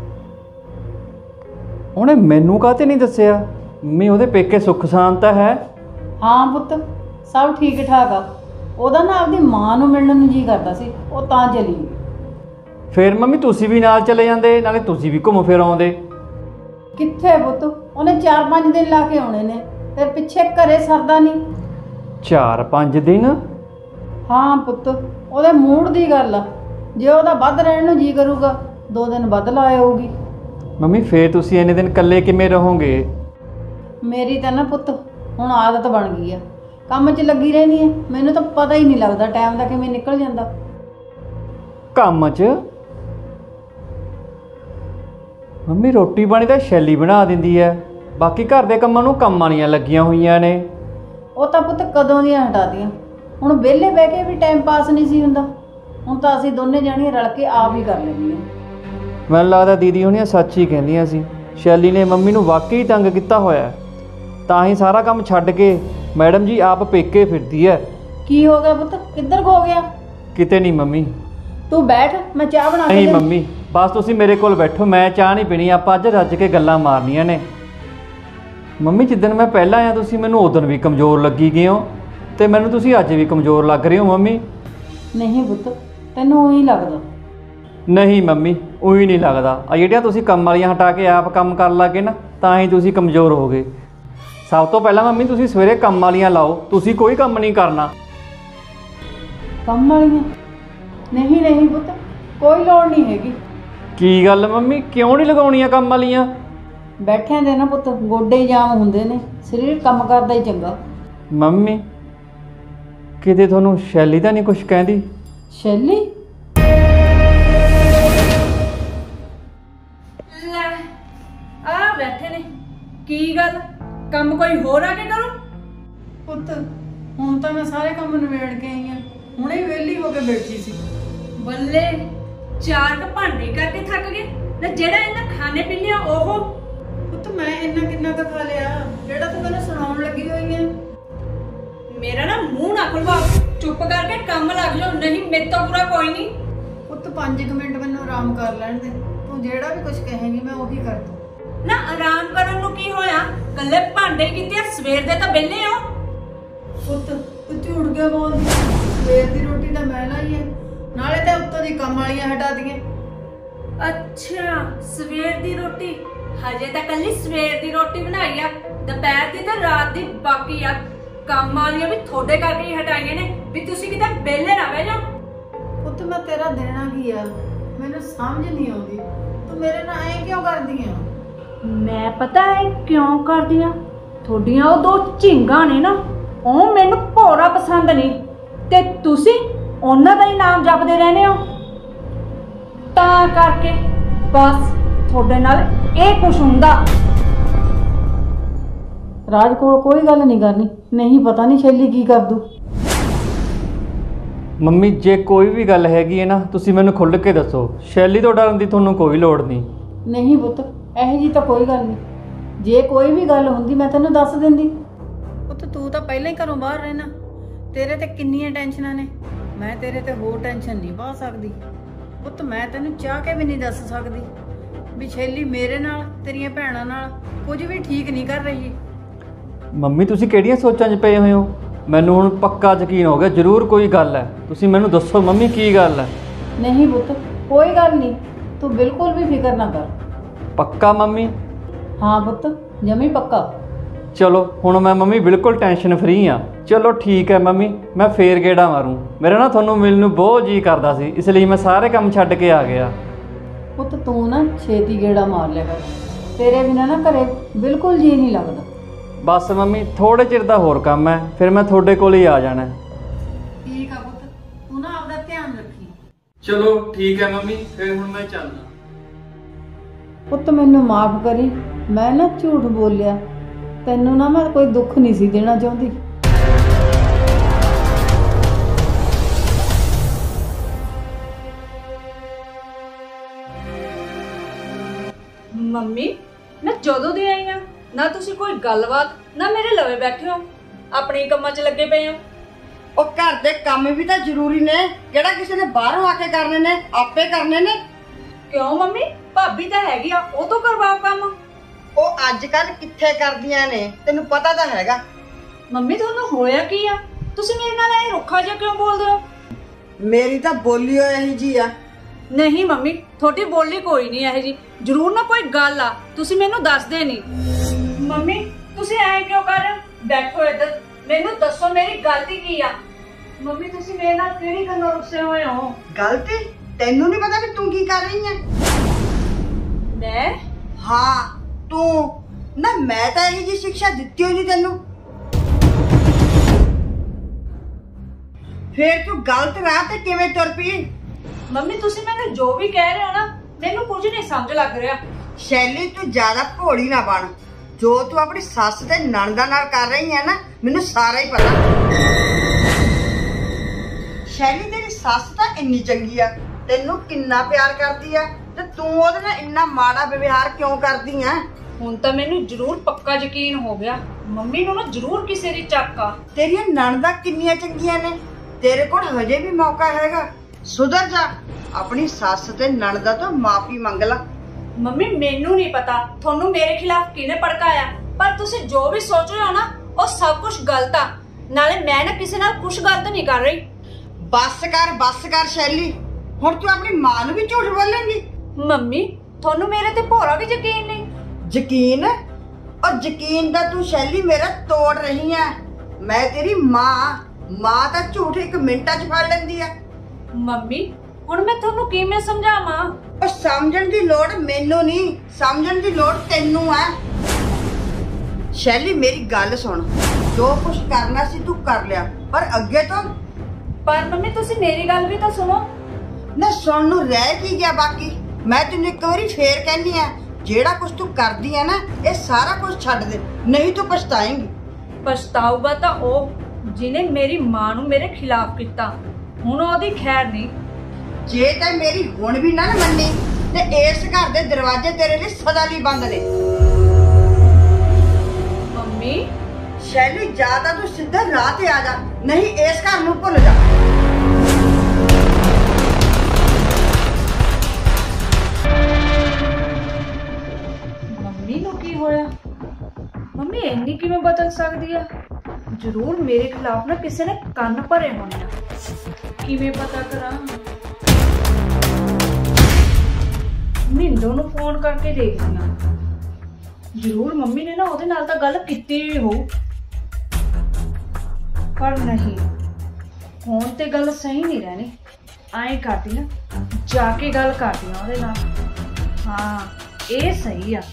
[SPEAKER 7] ਉਹਨੇ ਮੈਨੂੰ ਕਾਹਤੇ ਨਹੀਂ ਦੱਸਿਆ? ਮੰਮੀ ਉਹਦੇ ਪੇਕੇ ਸੁੱਖ ਸ਼ਾਂਤ ਹੈ?
[SPEAKER 1] ਹਾਂ ਪੁੱਤ ਸਭ ਠੀਕ ਠਾਕ ਆ। ਉਹਦਾ ਨਾ ਆਪਦੀ ਮਾਂ ਨੂੰ ਮਿਲਣ ਨੂੰ ਜੀ ਕਰਦਾ ਸੀ, ਉਹ ਤਾਂ ਚਲੀ ਗਈ।
[SPEAKER 7] ਫਿਰ ਮੰਮੀ ਤੁਸੀਂ ਵੀ ਨਾਲ ਚਲੇ ਜਾਂਦੇ, ਨਾਲੇ ਤੁਸੀਂ ਵੀ ਘੁੰਮ ਫਿਰ ਆਉਂਦੇ।
[SPEAKER 1] ਕਿੱਥੇ ਪੁੱਤ, ਉਹਨੇ ਚਾਰ ਪੰਜ ਦਿਨ ਲਾ ਕੇ ਆਉਣੇ ਨੇ, ਫਿਰ ਪਿੱਛੇ ਘਰੇ ਸਰਦਾ ਨਹੀਂ।
[SPEAKER 7] ਚਾਰ ਪੰਜ ਦਿਨ?
[SPEAKER 1] ਹਾਂ ਪੁੱਤ ਉਹਦੇ ਮੂਡ ਦੀ ਗੱਲ ਆ। ਜੇ ਉਹਦਾ ਵੱਧ ਰਹਿਣ ਨੂੰ ਜੀ ਕਰੂਗਾ ਦੋ ਦਿਨ ਵੱਧ ਲਾ ਆਊਗੀ।
[SPEAKER 7] ਮੰਮੀ ਫੇਰ ਤੁਸੀਂ ਇੰਨੇ ਦਿਨ ਇਕੱਲੇ ਕਿਵੇਂ ਰਹੋਗੇ?
[SPEAKER 1] ਮੇਰੀ ਤਾਂ ਨਾ ਪੁੱਤ ਹੁਣ ਆਦਤ ਬਣ ਗਈ ਆ, ਕੰਮ 'ਚ ਲੱਗੀ ਰਹਿੰਦੀ ਹੈ। ਮੈਨੂੰ ਤਾਂ ਪਤਾ ਹੀ ਨਹੀਂ ਲੱਗਦਾ ਟਾਈਮ ਦਾ ਕਿਵੇਂ ਨਿਕਲ ਜਾਂਦਾ।
[SPEAKER 7] ਕੰਮ 'ਚ? ਮੰਮੀ ਰੋਟੀ ਪਾਣੀ ਤਾਂ ਸ਼ੈਲੀ ਬਣਾ ਦਿੰਦੀ ਹੈ, ਬਾਕੀ ਘਰ ਦੇ ਕੰਮਾਂ ਨੂੰ ਕੰਮ ਵਾਲੀਆਂ ਲੱਗੀਆਂ ਹੋਈਆਂ ਨੇ।
[SPEAKER 1] ਉਹ ਤਾਂ ਪੁੱਤ ਕਦੋਂ ਦੀਆਂ ਹਟਾਤੀਆਂ। ਹੁਣ ਵਿਹਲੇ ਬਹਿ ਕੇ ਵੀ ਟਾਈਮ ਪਾਸ ਨਹੀਂ ਸੀ ਹੁੰਦਾ। ਹੁਣ ਤਾਂ ਅਸੀਂ ਦੋਨੇ ਜਾਣੀਆਂ ਰਲ ਕੇ ਆਪ ਹੀ ਕਰ ਲੈਂਦੀਆਂ।
[SPEAKER 7] ਮੈਨੂੰ ਲੱਗਦਾ ਦੀਦੀ ਹੁਣੀਆਂ ਸੱਚ ਹੀ ਕਹਿੰਦੀਆਂ ਸੀ, ਸ਼ੈਲੀ ਨੇ ਮੰਮੀ ਨੂੰ ਵਾਕਈ ਤੰਗ ਕੀਤਾ ਹੋਇਆ, ਤਾਂ ਹੀ ਸਾਰਾ ਕੰਮ ਛੱਡ ਕੇ ਮੈਡਮ ਜੀ ਆਪ ਪੇਕੇ ਫਿਰਦੀ ਹੈ।
[SPEAKER 1] ਕੀ ਹੋ ਗਿਆ ਪੁੱਤ, ਕਿੱਧਰ ਖੋ ਗਿਆ?
[SPEAKER 7] ਕਿਤੇ ਨਹੀਂ ਮੰਮੀ।
[SPEAKER 1] ਤੂੰ ਬੈਠ, ਮੈਂ ਚਾਹ ਬਣਾ ਕੇ
[SPEAKER 7] ਨਹੀਂ
[SPEAKER 1] ਲਿਆਉਂਦੀ।
[SPEAKER 7] ਮੰਮੀ ਬਸ ਤੁਸੀਂ ਮੇਰੇ ਕੋਲ ਬੈਠੋ, ਮੈਂ ਚਾਹ ਨਹੀਂ ਪੀਣੀ, ਆਪਾਂ ਅੱਜ ਰੱਜ ਕੇ ਗੱਲਾਂ ਮਾਰਨੀਆਂ ਨੇ। ਮੰਮੀ ਜਿੱਦਣ ਮੈਂ ਪਹਿਲਾਂ ਆਇਆ ਤੁਸੀਂ ਮੈਨੂੰ ਉਦੋਂ ਵੀ ਕਮਜ਼ੋਰ ਲੱਗੀ ਗਏ ਹੋ, ਤੇ ਮੈਨੂੰ ਤੁਸੀਂ ਅੱਜ ਵੀ ਕਮਜ਼ੋਰ ਲੱਗ ਰਹੇ ਹੋ ਮੰਮੀ।
[SPEAKER 1] ਨਹੀਂ ਪੁੱਤ ਤੈਨੂੰ ਉਹੀ ਲੱਗਦਾ।
[SPEAKER 7] ਨਹੀਂ ਮੰਮੀ ਉਹੀ ਨਹੀਂ ਲੱਗਦਾ, ਆ ਜਿਹੜੀਆਂ ਤੁਸੀਂ ਕੰਮ ਵਾਲੀਆਂ ਹਟਾ ਕੇ ਆਪ ਕੰਮ ਕਰਨ ਲੱਗੇ ਨਾ, ਤਾਂ ਹੀ ਤੁਸੀਂ ਕਮਜ਼ੋਰ ਹੋ ਗਏ। ਸਭ ਤੋਂ ਪਹਿਲਾਂ ਮੰਮੀ ਤੁਸੀਂ ਸਵੇਰੇ ਕੰਮ ਵਾਲੀਆਂ ਲਾਓ, ਤੁਸੀਂ ਕੋਈ ਕੰਮ ਨਹੀਂ ਕਰਨਾ।
[SPEAKER 1] ਕੰਮ ਵਾਲੀਆਂ? ਨਹੀਂ ਨਹੀਂ ਪੁੱਤ ਕੋਈ ਲੋੜ ਨਹੀਂ ਹੈਗੀ।
[SPEAKER 7] ਕੀ ਗੱਲ ਮੰਮੀ, ਕਿਉਂ ਨਹੀਂ ਲਗਾਉਣੀਆਂ ਕੰਮ ਵਾਲੀਆਂ?
[SPEAKER 1] ਬੈਠਿਆਂ ਦੇ ਨਾ ਪੁੱਤ ਗੋਡੇ ਹੀ ਜਾਮ ਹੁੰਦੇ ਨੇ, ਸਰੀਰ ਕੰਮ ਕਰਦਾ ਹੀ ਚੰਗਾ।
[SPEAKER 7] ਮੰਮੀ ਕਿਤੇ ਤੁਹਾਨੂੰ ਸ਼ੈਲੀ ਤਾਂ ਨਹੀਂ ਕੁਝ ਕਹਿੰਦੀ?
[SPEAKER 1] ਸ਼ੈਲੀ?
[SPEAKER 3] ਲੈ ਆ ਬੈਠੇ ਨੇ, ਕੀ ਗੱਲ ਕੰਮ ਕੋਈ ਹੋਰ ਆ ਕੇ ਕਰੋ?
[SPEAKER 1] ਪੁੱਤ ਹੁਣ ਤਾਂ ਮੈਂ ਸਾਰੇ ਕੰਮ ਨਿਬੇੜ ਕੇ ਆਈ ਆ, ਹੁਣੇ ਵਿਹਲੀ ਹੋ ਕੇ ਬੈਠੀ ਸੀ।
[SPEAKER 3] ਬੱਲੇ, ਚਾਰ ਕ ਭਾਂਡੇ ਕਰਕੇ ਥੱਕ ਗਏ ਨਾ? ਜਿਹੜਾ ਇਹਨਾਂ ਖਾਣੇ ਪੀਣੇ ਆ ਉਹ
[SPEAKER 1] ਪੁੱਤ ਮੈਂ ਇੰਨਾ ਕਿੰਨਾ ਕੁ ਖਾ ਲਿਆ ਜਿਹੜਾ ਤੂੰ ਮੈਨੂੰ ਸੁਣਾਉਣ ਲੱਗੀ ਹੋਈ ਆ?
[SPEAKER 3] ਮੇਰਾ ਨਾ ਮੂੰਹ ਨਾ ਖੁਲਵਾ, ਚੁੱਪ ਕਰਕੇ ਕੰਮ ਲੱਗ ਜਾਓ, ਨਹੀਂ ਮੇਰੇ ਤੋਂ ਬੁਰਾ ਕੋਈ ਨਹੀਂ।
[SPEAKER 1] ਪੁੱਤ ਪੰਜ ਕੁ ਮਿੰਟ ਮੈਨੂੰ ਆਰਾਮ ਕਰ ਲੈਣ ਦੇ, ਤੂੰ ਜਿਹੜਾ ਵੀ ਕੁਝ ਕਹੇਂਗੀ ਮੈਂ ਉਹੀ ਕਰ ਦੂੰ।
[SPEAKER 3] ਨਾ ਆਰਾਮ ਕਰਨ ਨੂੰ ਕੀ ਹੋਇਆ? ਕੱਲੇ ਭਾਂਡੇ ਕੀਤੇ ਆ, ਸਵੇਰ ਦੇ ਤਾਂ ਵਿਹਲੇ ਹੋ।
[SPEAKER 1] ਪੁੱਤ ਤੂੰ ਝੂਠ ਕੇ ਬੋਲਦੀ, ਸਵੇਰ ਦੀ ਰੋਟੀ ਤਾਂ ਮੈਂ ਲਾਈ ਹੈ, ਨਾਲੇ ਤਾਂ ਉੱਤੋਂ ਦੀ ਕੰਮ ਵਾਲੀਆਂ ਹਟਾ ਦੀਆਂ।
[SPEAKER 3] ਅੱਛਾ ਸਵੇਰ ਦੀ ਰੋਟੀ, ਹਜੇ ਤਾਂ ਕੱਲੀ ਸਵੇਰ ਦੀ ਰੋਟੀ ਬਣਾਈ ਆ, ਦੁਪਹਿਰ ਦੀ ਤੇ ਰਾਤ ਦੀ ਬਾਕੀ ਆ। ਕੰਮ ਵਾਲੀਆਂ ਵੀ ਤੁਹਾਡੇ ਕਰਕੇ ਹੀ ਹਟਾਈਆਂ ਨੇ ਵੀ ਤੁਸੀਂ ਕਿਤੇ ਵਿਹਲੇ ਨਾ ਬਹਿ ਜਾਓ।
[SPEAKER 1] ਪੁੱਤ ਮੈਂ ਤੇਰਾ ਦੇਣਾ ਕੀ ਆ, ਮੈਨੂੰ ਸਮਝ ਨਹੀਂ ਆਉਂਦੀ, ਤੂੰ ਮੇਰੇ ਨਾਲ ਐ ਕਿਉਂ ਕਰਦੀ ਆ?
[SPEAKER 10] ਮੈਂ ਪਤਾ ਹੈ ਕਿਉਂ ਕਰਦੀ ਆ? ਤੁਹਾਡੀਆਂ ਉਹ ਦੋ ਝਿੰਗਾਂ ਨੇ ਨਾ, ਉਹ ਮੈਨੂੰ ਭੋਰਾ ਪਸੰਦ ਨਹੀਂ, ਤੇ ਤੁਸੀਂ ਉਹਨਾਂ ਦਾ ਹੀ ਨਾਮ ਜਪਦੇ ਰਹਿੰਦੇ ਹੋ, ਤਾਂ ਕਰਕੇ ਬਸ ਤੁਹਾਡੇ ਨਾਲ ਇਹ ਕੁਛ ਹੁੰਦਾ।
[SPEAKER 1] ਰਾਜ ਕੋਲ ਕੋਈ ਗੱਲ ਨਹੀਂ ਕਰਨੀ, ਨਹੀਂ ਪਤਾ ਨਹੀਂ ਸ਼ੈਲੀ ਕੀ ਕਰ ਦੂ।
[SPEAKER 7] ਮੰਮੀ ਜੇ ਕੋਈ ਵੀ ਗੱਲ ਹੈਗੀ ਹੈ ਨਾ ਤੁਸੀਂ ਮੈਨੂੰ ਖੁੱਲ੍ਹ ਕੇ ਦੱਸੋ, ਸ਼ੈਲੀ ਤੋਂ ਡਰਨ ਦੀ ਤੁਹਾਨੂੰ ਕੋਈ ਲੋੜ ਨਹੀਂ।
[SPEAKER 1] ਨਹੀਂ ਪੁੱਤ ਇਹੋ ਜੀ ਤਾਂ ਕੋਈ ਗੱਲ ਨਹੀਂ, ਜੇ ਕੋਈ ਵੀ ਗੱਲ ਹੁੰਦੀ ਮੈਂ ਤੈਨੂੰ ਦੱਸ ਦਿੰਦੀ। ਪੁੱਤ ਤੂੰ ਤਾਂ ਪਹਿਲਾਂ ਹੀ ਘਰੋਂ ਬਾਹਰ ਰਹਿਣਾ, ਤੇਰੇ ਤੇ ਕਿੰਨੀਆਂ ਟੈਨਸ਼ਨਾਂ ਨੇ, ਮੈਂ ਤੇਰੇ ਤੇ ਹੋਰ ਟੈਨਸ਼ਨ ਨਹੀਂ ਪਾ ਸਕਦੀ। ਪੁੱਤ ਮੈਂ ਤੈਨੂੰ ਚਾਹ ਕੇ ਵੀ ਨਹੀਂ ਦੱਸ ਸਕਦੀ ਵੀ ਸ਼ੈਲੀ ਮੇਰੇ ਨਾਲ ਤੇਰੀਆਂ ਭੈਣਾਂ ਨਾਲ ਕੁਝ ਵੀ ਠੀਕ ਨਹੀਂ ਕਰ ਰਹੀ।
[SPEAKER 7] ਮੰਮੀ ਤੁਸੀਂ ਕਿਹੜੀਆਂ ਸੋਚਾਂ 'ਚ ਪਏ ਹੋਏ ਹੋ? ਮੈਨੂੰ ਹੁਣ ਪੱਕਾ ਯਕੀਨ ਹੋ ਗਿਆ ਜ਼ਰੂਰ ਕੋਈ ਗੱਲ ਹੈ, ਤੁਸੀਂ ਮੈਨੂੰ ਦੱਸੋ ਮੰਮੀ ਕੀ ਗੱਲ ਹੈ?
[SPEAKER 1] ਨਹੀਂ ਪੁੱਤ ਕੋਈ ਗੱਲ ਨਹੀਂ, ਤੂੰ ਬਿਲਕੁਲ ਵੀ ਫਿਕਰ ਨਾ ਕਰ।
[SPEAKER 7] ਪੱਕਾ ਮੰਮੀ?
[SPEAKER 1] ਹਾਂ ਪੁੱਤ ਜਮੀ ਪੱਕਾ।
[SPEAKER 7] ਚਲੋ ਹੁਣ ਮੈਂ ਮੰਮੀ ਬਿਲਕੁਲ ਟੈਨਸ਼ਨ ਫਰੀ ਆ। ਚਲੋ ਠੀਕ ਹੈ ਮੰਮੀ, ਮੈਂ ਫੇਰ ਗੇੜਾ ਮਾਰੂੰ, ਮੇਰਾ ਨਾ ਤੁਹਾਨੂੰ ਮਿਲਣ ਨੂੰ ਬਹੁਤ ਜੀ ਕਰਦਾ ਸੀ, ਇਸ ਲਈ ਮੈਂ ਸਾਰੇ ਕੰਮ ਛੱਡ ਕੇ ਆ ਗਿਆ।
[SPEAKER 1] ਪੁੱਤ ਤੂੰ ਨਾ ਛੇਤੀ ਗੇੜਾ ਮਾਰ ਲਿਆ ਕਰ, ਤੇਰੇ ਬਿਨਾਂ ਨਾ ਘਰੇ ਬਿਲਕੁਲ ਜੀ ਨਹੀਂ ਲੱਗਦਾ।
[SPEAKER 7] ਬਸ ਮੰਮੀ ਥੋੜੇ ਚਿਰ ਦਾ ਹੋਰ ਕੰਮ ਹੈ, ਫਿਰ ਮੈਂ ਤੁਹਾਡੇ ਕੋਲ ਹੀ ਆ ਜਾਣਾ।
[SPEAKER 1] ਠੀਕ ਆ ਪੁੱਤ, ਤੂੰ ਨਾ ਆਪਦਾ ਧਿਆਨ ਰੱਖੀ।
[SPEAKER 7] ਚਲੋ ਠੀਕ ਹੈ ਮੰਮੀ, ਫਿਰ ਹੁਣ ਮੈਂ ਚੱਲਦਾ।
[SPEAKER 1] ਪੁੱਤ ਮੈਨੂੰ ਮਾਫ ਕਰੀ, ਮੈਂ ਨਾ ਝੂਠ ਬੋਲਿਆ, ਤੈਨੂੰ ਨਾ ਮੈਂ ਕੋਈ ਦੁੱਖ ਨਹੀਂ ਸੀ ਦੇਣਾ ਚਾਹੁੰਦੀ।
[SPEAKER 3] ਮੰਮੀ ਮੈਂ ਜਦੋਂ ਦੀ ਆਈ ਆ ਨਾ ਤੁਸੀਂ ਕੋਈ ਗੱਲਬਾਤ ਨਾ ਮੇਰੇ ਲਵੇ ਬੈਠੇ ਹੋ, ਆਪਣੇ ਕੰਮਾਂ 'ਚ ਲੱਗੇ ਪਏ ਹੋ।
[SPEAKER 11] ਉਹ ਘਰ ਦੇ ਕੰਮ ਵੀ ਤਾਂ ਜ਼ਰੂਰੀ ਨੇ, ਕਿਹੜਾ ਕਿਸੇ ਨੇ ਬਾਹਰੋਂ ਆ ਕੇ ਕਰਨੇ ਨੇ, ਆਪੇ ਕਰਨੇ ਨੇ।
[SPEAKER 3] ਕਿਉਂ ਮੰਮੀ, ਭਾਬੀ ਤਾਂ ਹੈਗੀ ਆ, ਉਹ ਤੋਂ ਕਰਵਾਓ ਕੰਮ।
[SPEAKER 11] ਉਹ ਅੱਜ ਕੱਲ ਕਿੱਥੇ ਕਰਦੀਆਂ ਨੇ, ਤੈਨੂੰ ਪਤਾ ਤਾਂ ਹੈਗਾ।
[SPEAKER 3] ਮੰਮੀ ਤੁਹਾਨੂੰ ਹੋਇਆ ਕੀ ਆ? ਤੁਸੀਂ ਮੇਰੇ ਨਾਲ ਐ ਰੁੱਖਾ ਜਿਹਾ ਕਿਉਂ ਬੋਲਦੇ ਹੋ?
[SPEAKER 11] ਮੇਰੀ ਤਾਂ ਬੋਲੀ ਓ ਇਹੀ ਜੀ ਆ।
[SPEAKER 3] ਨਹੀਂ ਮੰਮੀ ਤੁਹਾਡੀ ਬੋਲੀ ਕੋਈ ਨਹੀਂ ਇਹੋ ਜੀ, ਜ਼ਰੂਰ ਨਾ ਕੋਈ ਗੱਲ ਆ, ਤੁਸੀਂ ਮੈਨੂੰ ਦੱਸਦੇ ਨਹੀਂ। ਮੰਮੀ ਤੁਸੀਂ ਐ ਕਿਉਂ ਕਰ ਰਹੇ ਹੋ? ਬੈਠੋ ਇੱਧਰ, ਮੈਨੂੰ ਦੱਸੋ ਮੇਰੀ ਗਲਤੀ ਕੀ ਆ? ਮੰਮੀ ਤੁਸੀਂ ਮੇਰੇ ਨਾਲ ਕਿਹੜੀ ਗੱਲੋਂ ਰੁੱਸੇ ਹੋਏ ਹੋ?
[SPEAKER 11] ਗਲਤੀ? ਤੈਨੂੰ ਨਹੀਂ ਪਤਾ ਵੀ ਤੂੰ ਕੀ ਕਰ ਰਹੀ ਹੈ?
[SPEAKER 3] ਮੈਂ?
[SPEAKER 11] ਹਾਂ ਤੂੰ ਨਾ, ਮੈਂ ਤਾਂ ਇਹੀ ਜੀ ਸਿੱਖਿਆ ਦਿੱਤੀ ਹੋਈ ਨਹੀਂ ਤੈਨੂੰ, ਫੇਰ ਤੂੰ ਗਲਤ ਰਾਹ ਤੇ ਕਿਵੇਂ ਤੁਰ ਪਈ?
[SPEAKER 3] ਮੰਮੀ ਤੁਸੀਂ ਮੈਨੂੰ ਜੋ ਵੀ ਕਹਿ ਰਹੇ ਹੋ ਨਾ, ਮੈਨੂੰ ਕੁਝ ਨਹੀਂ ਸਮਝ ਲੱਗ ਰਿਹਾ।
[SPEAKER 11] ਸ਼ੈਲੀ ਤੂੰ ਜ਼ਿਆਦਾ ਭੋਲੀ ਨਾ ਬਣ, ਜੋ ਤੂੰ ਆਪਣੀ ਸੱਸ ਤੇ ਨਣਦਾਂ ਨਾਲ ਕਰ ਰਹੀ ਹੈ ਨਾ, ਮੈਨੂੰ ਸਾਰਾ ਹੀ ਪਤਾ। ਸ਼ੈਲੀ ਤੇਰੀ ਸੱਸ ਤਾਂ ਇੰਨੀ ਚੰਗੀ ਆ, ਤੈਨੂੰ ਕਿੰਨਾ ਪਿਆਰ ਕਰਦੀ ਆ, ਤੇ ਤੂੰ ਉਹਦੇ ਨਾਲ ਇੰਨਾ ਮਾੜਾ ਵਿਵਹਾਰ ਕਿਉਂ ਕਰਦੀ ਆ?
[SPEAKER 3] ਹੁਣ ਤਾਂ ਮੈਨੂੰ ਜ਼ਰੂਰ ਪੱਕਾ ਯਕੀਨ ਹੋ ਗਿਆ, ਮੰਮੀ ਨੂੰ ਨਾ ਜ਼ਰੂਰ ਕਿਸੇ ਦੀ ਚੱਕ ਆ।
[SPEAKER 11] ਤੇਰੀਆਂ ਨਣਦਾਂ ਕਿੰਨੀਆਂ ਚੰਗੀਆਂ ਨੇ, ਤੇਰੇ ਕੋਲ ਹਜੇ ਵੀ ਮੌਕਾ ਹੈਗਾ, ਸੁਧਰ ਜਾ, ਆਪਣੀ ਸੱਸ ਤੇ ਨਣਦਾਂ ਤੋਂ ਮਾਫੀ ਮੰਗ ਲੈ।
[SPEAKER 3] ਮੰਮੀ ਮੈਨੂੰ ਨਹੀਂ ਪਤਾ ਤੁਹਾਨੂੰ ਮੇਰੇ ਖਿਲਾਫ ਕਿਹਨੇ ਭੜਕਾਇਆ, ਪਰ ਤੁਸੀਂ ਜੋ ਵੀ ਸੋਚ ਰਹੇ ਹੋ ਨਾ ਉਹ ਸਭ ਕੁਝ ਗਲਤ ਆ, ਨਾਲੇ ਮੈਂ ਨਾ ਕਿਸੇ ਨਾਲ ਕੁਝ ਗਲਤ ਨਹੀਂ ਕਰ ਰਹੀ।
[SPEAKER 11] ਬੱਸ ਕਰ ਬੱਸ ਕਰ ਸ਼ੈਲੀ, ਹੁਣ ਤੂੰ ਆਪਣੀ ਮਾਂ ਨੂੰ ਵੀ ਝੂਠ ਬੋਲੇਂਗੀ?
[SPEAKER 3] ਮੰਮੀ ਤੁਹਾਨੂੰ ਮੇਰੇ ਤੇ ਭੋਰਾ ਵੀ ਯਕੀਨ ਨਹੀਂ?
[SPEAKER 11] ਯਕੀਨ? ਔਰ ਯਕੀਨ ਦਾ ਤੂੰ ਸ਼ੈਲੀ ਮੇਰਾ ਤੋੜ ਰਹੀ ਹੈ। ਮੈਂ ਤੇਰੀ ਮਾਂ, ਮਾਂ ਤਾਂ ਝੂਠ ਇੱਕ ਮਿੰਟਾਂ 'ਚ ਫੜ ਲੈਂਦੀ ਆ।
[SPEAKER 3] ਮੰਮੀ
[SPEAKER 10] ਹੁਣ ਮੈਂ ਤੁਹਾਨੂੰ ਕਿਵੇਂ ਸਮਝਾਵਾਂ?
[SPEAKER 11] ਉਹ ਸਮਝਣ ਦੀ ਲੋੜ ਮੈਨੂੰ ਨਹੀਂ, ਸਮਝਣ ਦੀ ਲੋੜ ਤੈਨੂੰ ਆ। ਸ਼ੈਲੀ ਮੇਰੀ ਗੱਲ ਸੁਣ, ਜੋ ਕੁਝ ਕਰਨਾ ਸੀ ਤੂੰ ਕਰ ਲਿਆ, ਪਰ ਅੱਗੇ ਤੋਂ।
[SPEAKER 10] ਪਰ ਮੰਮੀ ਤੁਸੀਂ ਮੇਰੀ ਗੱਲ ਵੀ ਤਾਂ ਸੁਣੋ
[SPEAKER 11] ਨਾ। ਸੁਣ ਨੂੰ ਰਹਿ ਕੀ ਗਿਆ ਬਾਕੀ? ਮੈਂ ਤੈਨੂੰ ਇੱਕ ਵਾਰੀ ਫੇਰ ਕਹਿੰਦੀ ਆ, ਜਿਹੜਾ ਕੁਝ ਤੂੰ ਕਰਦੀ ਆ ਨਾ, ਇਹ ਸਾਰਾ ਕੁਝ ਛੱਡ ਦੇ, ਨਹੀਂ ਤੂੰ ਪਛਤਾਏਂਗੀ।
[SPEAKER 10] ਪਛਤਾਊਗਾ ਤਾਂ ਉਹ ਜਿਹਨੇ ਮੇਰੀ ਮਾਂ ਨੂੰ ਮੇਰੇ ਖਿਲਾਫ ਕੀਤਾ। ਹੁਣ ਉਹਦੀ ਖੈਰ ਨਹੀਂ।
[SPEAKER 11] ਜੇ ਤਾਂ ਮੇਰੀ ਹੁਣ ਵੀ ਨਾ ਮੰਨੀ ਤੇ ਇਸ ਘਰ ਦੇ ਦਰਵਾਜ਼ੇ ਤੇਰੇ ਲਈ ਸਦਾ ਲਈ ਬੰਦ ਨੇ।
[SPEAKER 10] ਮੰਮੀ
[SPEAKER 11] ਸ਼ੈਲੀ, ਜਾਂ ਤਾਂ ਤੂੰ ਸਿੱਧਾ ਰਾਹ ਤੇ ਆ ਜਾ, ਨਹੀਂ ਇਸ ਘਰ ਨੂੰ ਭੁੱਲ ਜਾ।
[SPEAKER 10] ਮੰਮੀ ਨੂੰ ਕੀ ਹੋਇਆ? ਮੰਮੀ ਇੰਨੀ ਕਿਵੇਂ ਬਦਲ ਸਕਦੀ ਆ? ਜ਼ਰੂਰ ਮੇਰੇ ਖਿਲਾਫ ਨਾ ਕਿਸੇ ਨੇ ਕੰਨ ਭਰੇ ਹੋਣੇ ਆ। ਕਿਵੇਂ ਪਤਾ ਕਰਾਂ? ਮਿੰਦੋ ਨੂੰ ਫੋਨ ਕਰਕੇ ਦੇਖਦੀ ਆ, ਜ਼ਰੂਰ ਮੰਮੀ ਨੇ ਨਾ ਉਹਦੇ ਨਾਲ ਤਾਂ ਗੱਲ ਕੀਤੀ ਹੀ ਹੋਊ। ਪਰ ਨਹੀਂ, ਫੋਨ ਤੇ ਗੱਲ ਸਹੀ ਨਹੀਂ ਰਹਿਣੀ। ਐਂ ਕਰਦੀ ਨਾ, ਜਾ ਕੇ ਗੱਲ ਕਰਦੀ ਆ ਉਹਦੇ ਨਾਲ। ਹਾਂ, ਇਹ ਸਹੀ ਆ।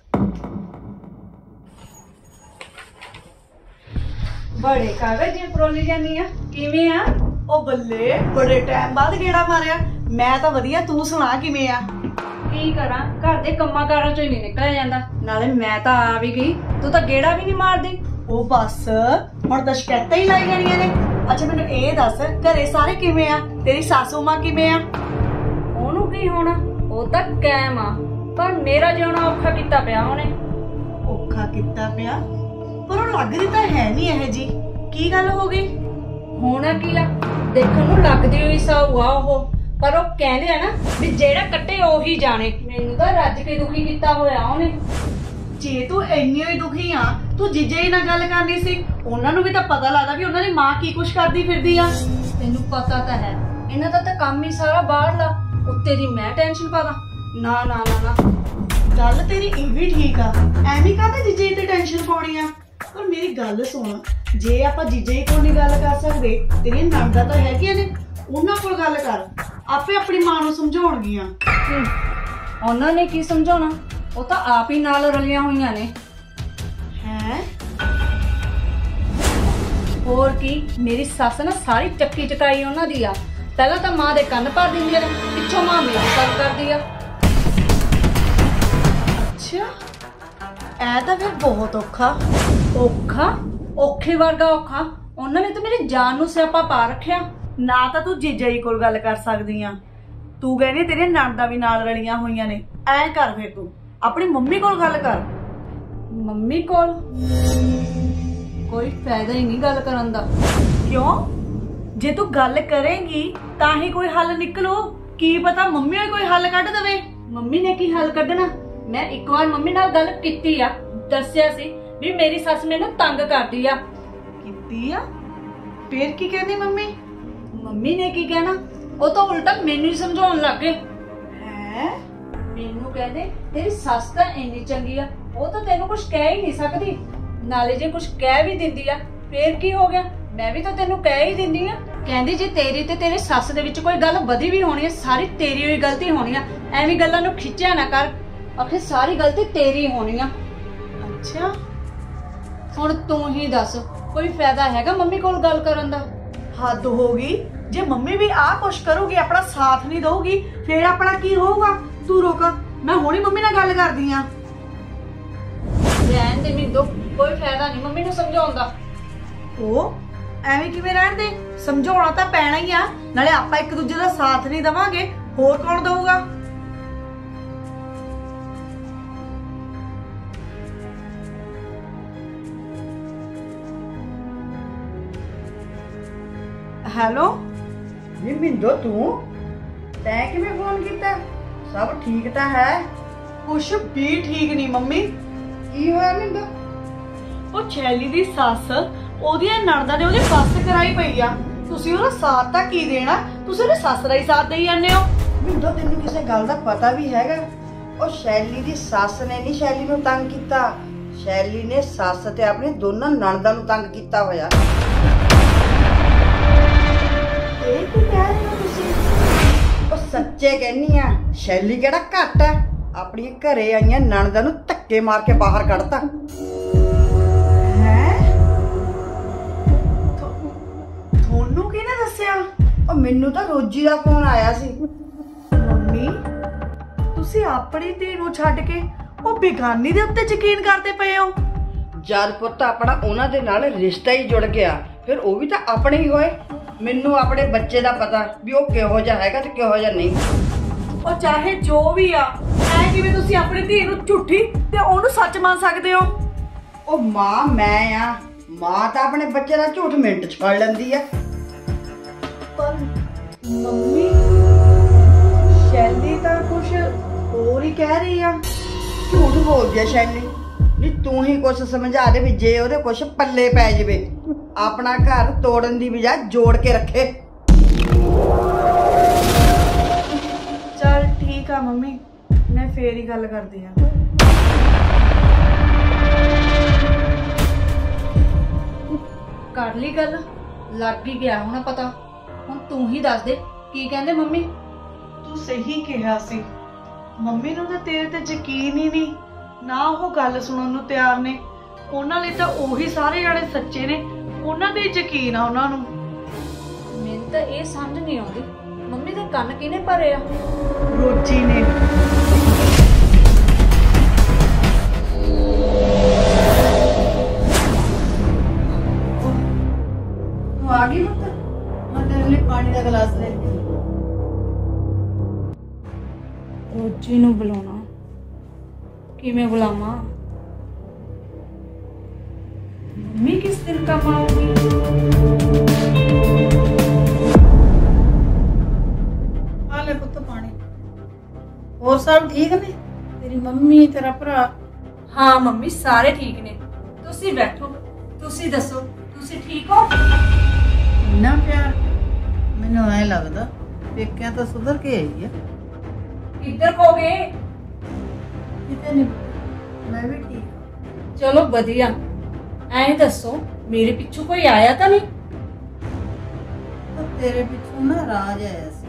[SPEAKER 10] ਬੜੇ ਕਾਗਜ਼ ਜੇ ਪਰੋਲੀ ਜਾਨੀ ਆ, ਕਿਵੇਂ ਆ?
[SPEAKER 3] ਉਹ ਬੱਲੇ, ਬੜੇ ਟਾਈਮ ਬਾਅਦ ਗੇੜਾ ਮਾਰਿਆ। ਮੈਂ ਤਾਂ ਵਧੀਆ, ਤੂੰ ਸੁਣਾ ਕਿਵੇਂ ਆ?
[SPEAKER 10] ਕੀ ਕਰਾਂ, ਘਰ ਦੇ ਕੰਮਾਂ ਕਾਰਾਂ ਚੋਂ ਹੀ ਨਹੀਂ ਨਿਕਲਿਆ ਜਾਂਦਾ। ਨਾਲੇ ਮੈਂ ਤਾਂ ਆ ਵੀ ਗਈ, ਤੂੰ ਤਾਂ ਗੇੜਾ ਵੀ ਨਹੀਂ ਮਾਰਦੀ।
[SPEAKER 3] ਉਹ ਬਸ ਹੁਣ ਤਾਂ ਸ਼ਿਕਾਇਤਾਂ ਹੀ ਲਾਈ ਜਾਣੀਆਂ ਨੇ। ਅੱਛਾ ਮੈਨੂੰ ਇਹ ਦੱਸ, ਘਰੇ ਸਾਰੇ ਕਿਵੇਂ ਆ? ਤੇਰੀ ਸਾਸੂ ਮਾਂ ਕਿਵੇਂ ਆ?
[SPEAKER 10] ਉਹਨੂੰ ਕੀ ਹੋਣਾ, ਉਹ ਤਾਂ ਕਾਇਮ ਆ। ਪਰ ਮੇਰਾ ਜਿਉਣਾ ਔਖਾ ਕੀਤਾ ਪਿਆ ਉਹਨੇ।
[SPEAKER 3] ਔਖਾ ਕੀਤਾ ਪਿਆ? ਪਰ ਉਹ ਲੱਗਦੀ ਤਾਂ ਹੈ ਨਹੀਂ ਇਹ ਜੀ। ਕੀ ਗੱਲ ਹੋ ਗਈ?
[SPEAKER 10] ਹੋਣਾ ਕੀ ਆ, ਦੇਖਣ ਨੂੰ ਲੱਗਦੀ ਹੋਈ ਸਾਊ ਆ ਉਹ, ਪਰ ਉਹ ਕਹਿੰਦੇ ਆ ਨਾ ਵੀ ਜਿਹੜਾ ਕੱਟੇ ਉਹੀ ਜਾਣੇ। ਮੈਨੂੰ ਤਾਂ ਰੱਜ ਕੇ ਦੁਖੀ ਕੀਤਾ ਹੋਇਆ ਉਹਨੇ।
[SPEAKER 3] ਜੇ ਤੂੰ ਇੰਨੀ ਹੀ ਦੁਖੀ ਆ, ਤੂੰ ਜੀਜੇ ਨਾਲ ਗੱਲ ਕਰਨੀ ਸੀ। ਉਹਨਾਂ ਨੂੰ ਵੀ ਤਾਂ ਪਤਾ ਲੱਗਦਾ ਵੀ ਉਹਨਾਂ ਦੀ ਮਾਂ ਕੀ ਕੁਛ ਕਰਦੀ ਫਿਰਦੀ ਆ।
[SPEAKER 10] ਤੈਨੂੰ ਪਤਾ ਤਾਂ ਹੈ, ਇਹਨਾਂ ਦਾ ਤਾਂ ਕੰਮ ਹੀ ਸਾਰਾ ਬਾਹਰਲਾ। ਉੱਤੇ ਦੀ ਮੈਂ ਟੈਨਸ਼ਨ ਪਾਦਾ? ਨਾ ਨਾ ਨਾ ਨਾ।
[SPEAKER 3] ਗੱਲ ਤੇਰੀ ਇਹ ਵੀ ਠੀਕ ਆ, ਐਵੇਂ ਕਾਹਦਾ ਜੀਜੇ ਤੇ ਟੈਨਸ਼ਨ ਪਾਉਣੀ ਆ। ਪਰ ਮੇਰੀ ਗੱਲ ਸੁਣ, ਜੇ ਆਪਾਂ ਜੀਜੇ ਕੋਲ ਨਹੀਂ ਗੱਲ ਕਰ ਸਕਦੇ, ਤੇਰੀ ਨਣਦਾਂ ਤਾਂ ਹੈਗੀਆਂ ਨੇ, ਉਹਨਾਂ ਕੋਲ ਗੱਲ ਕਰ। ਆਪੇ ਆਪਣੀ ਮਾਂ ਨੂੰ ਸਮਝਾਉਣਗੀਆਂ।
[SPEAKER 10] ਉਹਨਾਂ ਨੇ ਕੀ ਸਮਝਾਉਣਾ, ਉਹ ਤਾਂ ਆਪ ਹੀ ਨਾਲ ਰਲੀਆਂ ਹੋਈਆਂ ਨੇ।
[SPEAKER 3] ਹੈ
[SPEAKER 10] ਹੋਰ ਕੀ, ਮੇਰੀ ਸੱਸ ਨਾ ਸਾਰੀ ਚੱਕੀ ਚਕਾਈ ਉਹਨਾਂ ਦੀ ਆ। ਪਹਿਲਾਂ ਤਾਂ ਮਾਂ ਦੇ ਕੰਨ ਭਰ ਦਿੰਦੀ ਆ, ਪਿੱਛੋਂ ਮਾਂ ਮੇਰੀ ਗੱਲ ਕਰਦੀ ਆ।
[SPEAKER 3] ਅੱਛਾ, ਐ ਤਾਂ ਫਿਰ ਬਹੁਤ ਔਖਾ।
[SPEAKER 10] ਔਖਾ? ਔਖੇ ਵਰਗਾ ਔਖਾ। ਉਹਨਾਂ ਨੇ ਤਾਂ ਮੇਰੀ ਜਾਨ ਨੂੰ ਸਿਆਪਾ ਪਾ ਰੱਖਿਆ।
[SPEAKER 3] ਨਾ ਤਾਂ ਤੂੰ ਜੀਜਾ ਜੀ ਕੋਲ ਗੱਲ ਕਰ ਸਕਦੀ ਆ, ਤੂੰ ਕਹਿੰਦੀ ਤੇਰੀਆਂ ਨਣਦਾਂ ਵੀ ਨਾਲ ਰਲੀਆਂ ਹੋਈਆਂ ਨੇ। ਐ ਕਰ ਫਿਰ ਤੂੰ ਆਪਣੀ ਮੰਮੀ ਕੋਲ ਗੱਲ ਕਰ।
[SPEAKER 10] ਮੰਮੀ ਕੋਲ? ਕੋਈ ਫਾਇਦਾ ਹੀ ਨਹੀਂ ਗੱਲ ਕਰਨ ਦਾ।
[SPEAKER 3] ਕਿਉਂ? ਜੇ ਤੂੰ ਗੱਲ ਕਰੇਂਗੀ ਤਾਂ ਹੀ ਕੋਈ ਹੱਲ ਨਿਕਲੂ। ਕੀ ਪਤਾ ਮੰਮੀ ਹੋਈ ਕੋਈ ਹੱਲ ਕੱਢ ਦੇਵੇ।
[SPEAKER 10] ਮੰਮੀ ਨੇ ਕੀ ਹੱਲ ਕੱਢਣਾ? ਮੈਂ ਇੱਕ ਵਾਰ ਮੰਮੀ ਨਾਲ ਗੱਲ ਕੀਤੀ ਆ, ਦੱਸਿਆ ਸੀ ਵੀ ਮੇਰੀ ਸੱਸ ਮੈਨੂੰ ਤੰਗ ਕਰਦੀ ਆ।
[SPEAKER 3] ਕੀਤੀ ਆ? ਫੇਰ ਕੀ ਕਹਿੰਦੀ ਮੰਮੀ?
[SPEAKER 10] ਮੰਮੀ ਨੇ ਕੀ ਕਹਿਣਾ, ਉਹ ਤਾਂ ਉਲਟਾ ਮੈਨੂੰ ਹੀ ਸਮਝਾਉਣ ਲੱਗ ਗਏ।
[SPEAKER 3] ਹੈ?
[SPEAKER 10] ਮੈਨੂੰ ਕਹਿੰਦੇ ਤੇਰੀ ਸੱਸ ਤਾਂ ਇੰਨੀ ਚੰਗੀ ਆ, ਉਹ ਤਾਂ ਤੈਨੂੰ ਕੁਝ ਕਹਿ ਹੀ ਨਹੀਂ ਸਕਦੀ। ਨਾਲੇ ਜੇ ਕੁਝ ਕਹਿ ਵੀ ਦਿੰਦੀ ਆ ਫੇਰ ਕੀ ਹੋ ਗਿਆ, ਮੈਂ ਵੀ ਤਾਂ ਤੈਨੂੰ ਕਹਿ ਹੀ ਦਿੰਦੀ ਆ। ਕਹਿੰਦੀ ਜੇ ਤੇਰੀ ਤੇ ਤੇਰੇ ਸੱਸ ਦੇ ਵਿੱਚ ਕੋਈ ਗੱਲ ਵਧੀ ਵੀ ਹੋਣੀ ਹੈ, ਸਾਰੀ ਤੇਰੀ ਹੋਈ ਗਲਤੀ ਹੋਣੀ ਆ। ਐਵੇਂ ਗੱਲਾਂ ਨੂੰ ਖਿੱਚਿਆ ਨਾ ਕਰ, ਆਖੇ ਸਾਰੀ ਗਲਤੀ ਤੇਰੀ ਹੋਣੀ ਆ।
[SPEAKER 3] ਅੱਛਾ,
[SPEAKER 10] ਹੁਣ ਤੂੰ ਹੀ ਦੱਸ, ਕੋਈ ਫਾਇਦਾ ਹੈਗਾ ਮੰਮੀ ਕੋਲ ਗੱਲ ਕਰਨ ਦਾ?
[SPEAKER 3] ਹੱਦ ਹੋ ਗਈ। ਜੇ ਮੰਮੀ ਵੀ ਆਹ ਕੁਛ ਕਰੂਗੀ, ਆਪਣਾ ਸਾਥ ਨਹੀਂ ਦਊਗੀ, ਫੇਰ ਆਪਣਾ ਕੀ ਹੋਊਗਾ? ਤੂੰ ਰੁਕ, ਮੈਂ ਹੁਣੀ ਮੰਮੀ ਨਾਲ ਗੱਲ ਕਰਦੀ ਆ।
[SPEAKER 10] ਰਹਿਣ ਦੇ ਮਿੰਦੋ, ਕੋਈ ਫਾਇਦਾ ਨਹੀਂ ਮੰਮੀ ਨੂੰ ਸਮਝਾਉਣ ਦਾ।
[SPEAKER 3] ਉਹ ਐਵੇਂ ਕਿਵੇਂ ਰਹਿਣ ਦੇ? ਸਮਝਾਉਣਾ ਤਾਂ ਪੈਣਾ ਹੀ ਆ। ਨਾਲੇ ਆਪਾਂ ਇੱਕ ਦੂਜੇ ਦਾ ਸਾਥ ਨਹੀਂ ਦਵਾਂਗੇ, ਹੋਰ ਕੌਣ ਦਊਗਾ? ਹੈਲੋ
[SPEAKER 11] ਨੀ ਮਿੰਦੋ, ਤੂੰ ਤੈਂ ਕਿਵੇਂ ਫੋਨ ਕੀਤਾ? ਸਭ ਠੀਕ ਤਾਂ ਹੈ?
[SPEAKER 3] ਕੁਛ ਵੀ ਠੀਕ ਨਹੀਂ ਮੰਮੀ।
[SPEAKER 11] ਕੀ ਹੋਇਆ ਮਿੰਦੋ?
[SPEAKER 3] ਉਹ ਸ਼ੈਲੀ ਦੀ ਸੱਸ, ਉਹਦੀਆਂ ਨਣਦਾਂ ਨੇ ਉਹਦੀ ਬੱਸ ਕਰਾਈ ਪਈ ਆ। ਤੁਸੀਂ ਉਹਦਾ ਸਾਥ ਤਾਂ ਕੀ ਦੇਣਾ, ਤੁਸੀਂ ਉਹਦੀ ਸੱਸ ਦਾ ਹੀ ਸਾਥ ਦੇਈ ਜਾਂਦੇ ਹੋ।
[SPEAKER 11] ਮਿੰਦੋ, ਤੈਨੂੰ ਕਿਸੇ ਗੱਲ ਦਾ ਪਤਾ ਵੀ ਹੈਗਾ? ਉਹ ਸ਼ੈਲੀ ਦੀ ਸੱਸ ਨੇ ਨਹੀਂ ਸ਼ੈਲੀ ਨੂੰ ਤੰਗ ਕੀਤਾ, ਸ਼ੈਲੀ ਨੇ ਸੱਸ ਤੇ ਆਪਣੇ ਦੋਨਾਂ ਨਣਦਾਂ ਨੂੰ ਤੰਗ ਕੀਤਾ ਹੋਇਆ। ਇਹ ਕੀ ਕਹਿ ਰਹੇ ਹੋ ਤੁਸੀਂ? ਸੱਚੇ ਕਹਿਨੀ ਆ, ਸ਼ੈਲੀ ਕਿਹੜਾ ਘੱਟ ਆ। ਆਪਣੀ ਘਰੇ ਆਈਆਂ ਨਣਦਾਂ ਨੂੰ ਧੱਕੇ ਮਾਰ ਕੇ ਬਾਹਰ ਕੱਢਤਾ।
[SPEAKER 8] ਹੈ ਤੁਹਾਨੂੰ ਕਿਹਨੇ ਦੱਸਿਆ?
[SPEAKER 11] ਉਹ ਮੈਨੂੰ ਤਾਂ ਰੋਜੀ ਦਾ ਫੋਨ ਆਇਆ ਸੀ।
[SPEAKER 8] ਮੰਮੀ ਤੁਸੀਂ ਆਪਣੀ ਧੀ ਨੂੰ ਛੱਡ ਕੇ ਉਹ ਬੇਗਾਨੀ ਦੇ ਉੱਤੇ ਯਕੀਨ ਕਰਦੇ ਪਏ ਹੋ?
[SPEAKER 11] ਜਦ ਪੁੱਤ ਆਪਣਾ ਉਹਨਾਂ ਦੇ ਨਾਲ ਰਿਸ਼ਤਾ ਹੀ ਜੁੜ ਗਿਆ, ਫਿਰ ਉਹ ਵੀ ਤਾਂ ਆਪਣੇ ਹੀ ਹੋਏ। ਮੈਨੂੰ ਆਪਣੇ ਬੱਚੇ ਦਾ ਪਤਾ ਵੀ ਉਹ ਕਿਹੋ ਜਿਹਾ ਹੈਗਾ ਤੇ ਕਿਹੋ ਜਿਹਾ ਨਹੀਂ।
[SPEAKER 8] ਉਹ ਚਾਹੇ ਜੋ ਵੀ ਆ, ਐ ਕਿਵੇਂ ਤੁਸੀਂ ਆਪਣੀ ਧੀ ਨੂੰ ਝੂਠੀ ਤੇ ਉਹਨੂੰ ਸੱਚ ਮੰਨ ਸਕਦੇ ਹੋ?
[SPEAKER 11] ਉਹ ਮਾਂ ਮੈਂ ਆ, ਮਾਂ ਤਾਂ ਆਪਣੇ ਬੱਚੇ ਦਾ ਝੂਠ ਮਿੰਟ ਚ ਫੜ ਲੈਂਦੀ ਆ।
[SPEAKER 8] ਪਰ ਮੰਮੀ ਸ਼ੈਲੀ ਤਾਂ ਕੁਝ ਹੋਰ ਹੀ ਕਹਿ ਰਹੀ ਆ।
[SPEAKER 11] ਝੂਠ ਬੋਲਦੀ ਆ ਸ਼ੈਲੀ। ਨਹੀਂ ਤੂੰ ਹੀ ਕੁਛ ਸਮਝਾ ਦੇ ਵੀ ਜੇ ਉਹਦੇ ਕੁਛ ਪੱਲੇ ਪੈ ਜਾਵੇ, ਆਪਣਾ ਘਰ ਤੋੜਨ ਦੀ ਬਜਾਏ ਜੋੜ ਕੇ ਰੱਖੇ।
[SPEAKER 8] ਚਲ ਠੀਕ ਆ ਮੰਮੀ, ਮੈਂ ਫੇਰ ਹੀ ਗੱਲ ਕਰਦੀ ਆ।
[SPEAKER 10] ਕਰ ਲਈ ਗੱਲ, ਲੱਗ ਹੀ ਗਿਆ ਹੁਣ ਪਤਾ। ਹੁਣ ਤੂੰ ਹੀ ਦੱਸ ਦੇ ਕੀ ਕਹਿੰਦੇ ਮੰਮੀ।
[SPEAKER 8] ਤੂੰ ਸਹੀ ਕਿਹਾ ਸੀ, ਮੰਮੀ ਨੂੰ ਤਾਂ ਤੇਰੇ ਤੇ ਯਕੀਨ ਹੀ ਨਹੀਂ, ਨਾ ਉਹ ਗੱਲ ਸੁਣਨ ਨੂੰ ਤਿਆਰ ਨੇ। ਉਹਨਾਂ ਲਈ ਤਾਂ ਉਹੀ ਸਾਰੇ ਜਾਣੇ ਸੱਚੇ ਨੇ, ਉਹਨਾਂ ਤੇ ਯਕੀਨ ਆ ਉਹਨਾਂ ਨੂੰ।
[SPEAKER 10] ਮੈਨੂੰ ਤਾਂ ਇਹ ਸਮਝ ਨਹੀਂ ਆਉਂਦੀ ਮੰਮੀ ਦੇ ਕੰਨ ਕਿਹਨੇ ਭਰੇ ਆ?
[SPEAKER 8] ਰੋਜੀ ਨੇ।
[SPEAKER 11] ਤੂੰ ਆ ਗਈ ਪੁੱਤ? ਮੈਂ ਤੇਰੇ ਲਈ ਪਾਣੀ ਦਾ ਗਲਾਸ ਲੈ ਕੇ।
[SPEAKER 10] ਰੋਜੀ ਨੂੰ ਬੁਲਾਉਣਾ, ਕਿਵੇਂ ਬੁਲਾਵਾਂ? ਮੰਮੀ ਕਿਸ ਦਿਨ ਕੰਮ ਆਉਗੀ?
[SPEAKER 1] ਆ ਲੈ ਪੁੱਤ ਪਾਣੀ। ਹੋਰ ਸਭ ਠੀਕ ਨੇ? ਤੇਰੀ ਮੰਮੀ, ਤੇਰਾ ਭਰਾ?
[SPEAKER 10] ਹਾਂ ਮੰਮੀ ਸਾਰੇ ਠੀਕ ਨੇ। ਤੁਸੀਂ ਬੈਠੋ, ਤੁਸੀਂ ਦੱਸੋ ਤੁਸੀਂ ਠੀਕ ਹੋ?
[SPEAKER 1] ਇੰਨਾ ਪਿਆਰ? ਮੈਨੂੰ ਐ ਲੱਗਦਾ ਪੇਕਿਆਂ ਤਾਂ ਸੁਧਰ ਕੇ ਆਈ ਆ।
[SPEAKER 10] ਕਿੱਧਰ ਹੋ ਗਏ?
[SPEAKER 1] ਕਿਤੇ ਨਹੀਂ, ਮੈਂ ਵੀ ਠੀਕ ਹਾਂ।
[SPEAKER 10] ਚਲੋ ਵਧੀਆ। ਐਂ ਦੱਸੋ ਮੇਰੇ ਪਿੱਛੋਂ ਕੋਈ ਆਇਆ ਤਾਂ ਨਹੀਂ?
[SPEAKER 1] ਤਾਂ ਤੇਰੇ ਪਿੱਛੋਂ ਨਾ ਰਾਜ ਆਇਆ ਸੀ।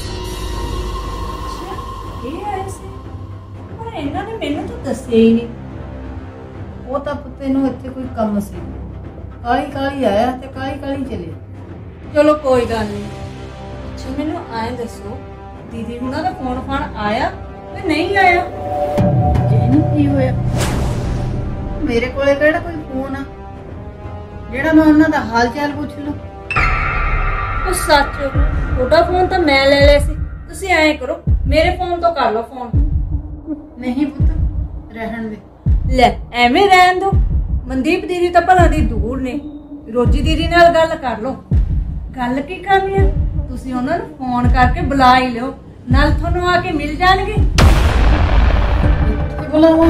[SPEAKER 10] ਇਹ ਆਇਆ ਸੀ? ਪਰ ਇਹਨਾਂ ਨੇ ਮੈਨੂੰ ਤਾਂ ਦੱਸਿਆ ਹੀ ਨਹੀਂ।
[SPEAKER 1] ਉਹ ਤਾਂ ਪੁੱਤੇ ਨੂੰ ਇੱਥੇ ਕੋਈ ਕੰਮ ਸੀ, ਕਾਲੀ ਕਾਲੀ ਆਇਆ ਤੇ ਕਾਲੀ ਕਾਲੀ ਚਲੇ।
[SPEAKER 10] ਚਲੋ ਕੋਈ ਗੱਲ ਨਹੀਂ। ਅੱਛਾ ਮੈਨੂੰ ਐਂ ਦੱਸੋ ਦੀਦੀ ਹੁਣਾਂ ਦਾ ਫੋਨ ਫਾਨ ਆਇਆ ਤੇ ਨਹੀਂ ਆਇਆ?
[SPEAKER 1] ਇਹਨੂੰ ਕੀ ਹੋਇਆ? ਮੇਰੇ ਕੋਲੇ ਕਿਹੜਾ ਕੋਈ ਫੋਨ ਆ ਜਿਹੜਾ ਮੈਂ ਉਹਨਾਂ ਦਾ ਹਾਲ ਚਾਲ ਪੁੱਛ ਲਵਾਂ?
[SPEAKER 10] ਉਹ ਸੱਚ, ਤੁਹਾਡਾ ਫੋਨ ਤਾਂ ਮੈਂ ਲੈ ਲਿਆ ਸੀ। ਤੁਸੀਂ ਐਂ ਕਰੋ ਮੇਰੇ ਫੋਨ ਤੋਂ ਕਰ ਲਓ ਫੋਨ।
[SPEAKER 1] ਨਹੀਂ ਪੁੱਤ ਰਹਿਣ ਦੇ।
[SPEAKER 10] ਲੈ ਐਵੇਂ ਰਹਿਣ ਦੋ। ਮਨਦੀਪ ਦੀਦੀ ਤਾਂ ਭਲਾ ਦੀ ਦੂਰ ਨੇ, ਰੋਜੀ ਦੀਦੀ ਨਾਲ ਗੱਲ ਕਰ ਲਓ। ਗੱਲ ਕੀ ਕਰਨੀ ਆ? ਤੁਸੀਂ ਉਹਨਾਂ ਨੂੰ ਫੋਨ ਕਰਕੇ ਬੁਲਾ ਹੀ ਲਿਓ, ਨਾਲ ਤੁਹਾਨੂੰ ਆ ਕੇ ਮਿਲ ਜਾਣਗੇ।
[SPEAKER 1] ਬੁਲਾਵਾ?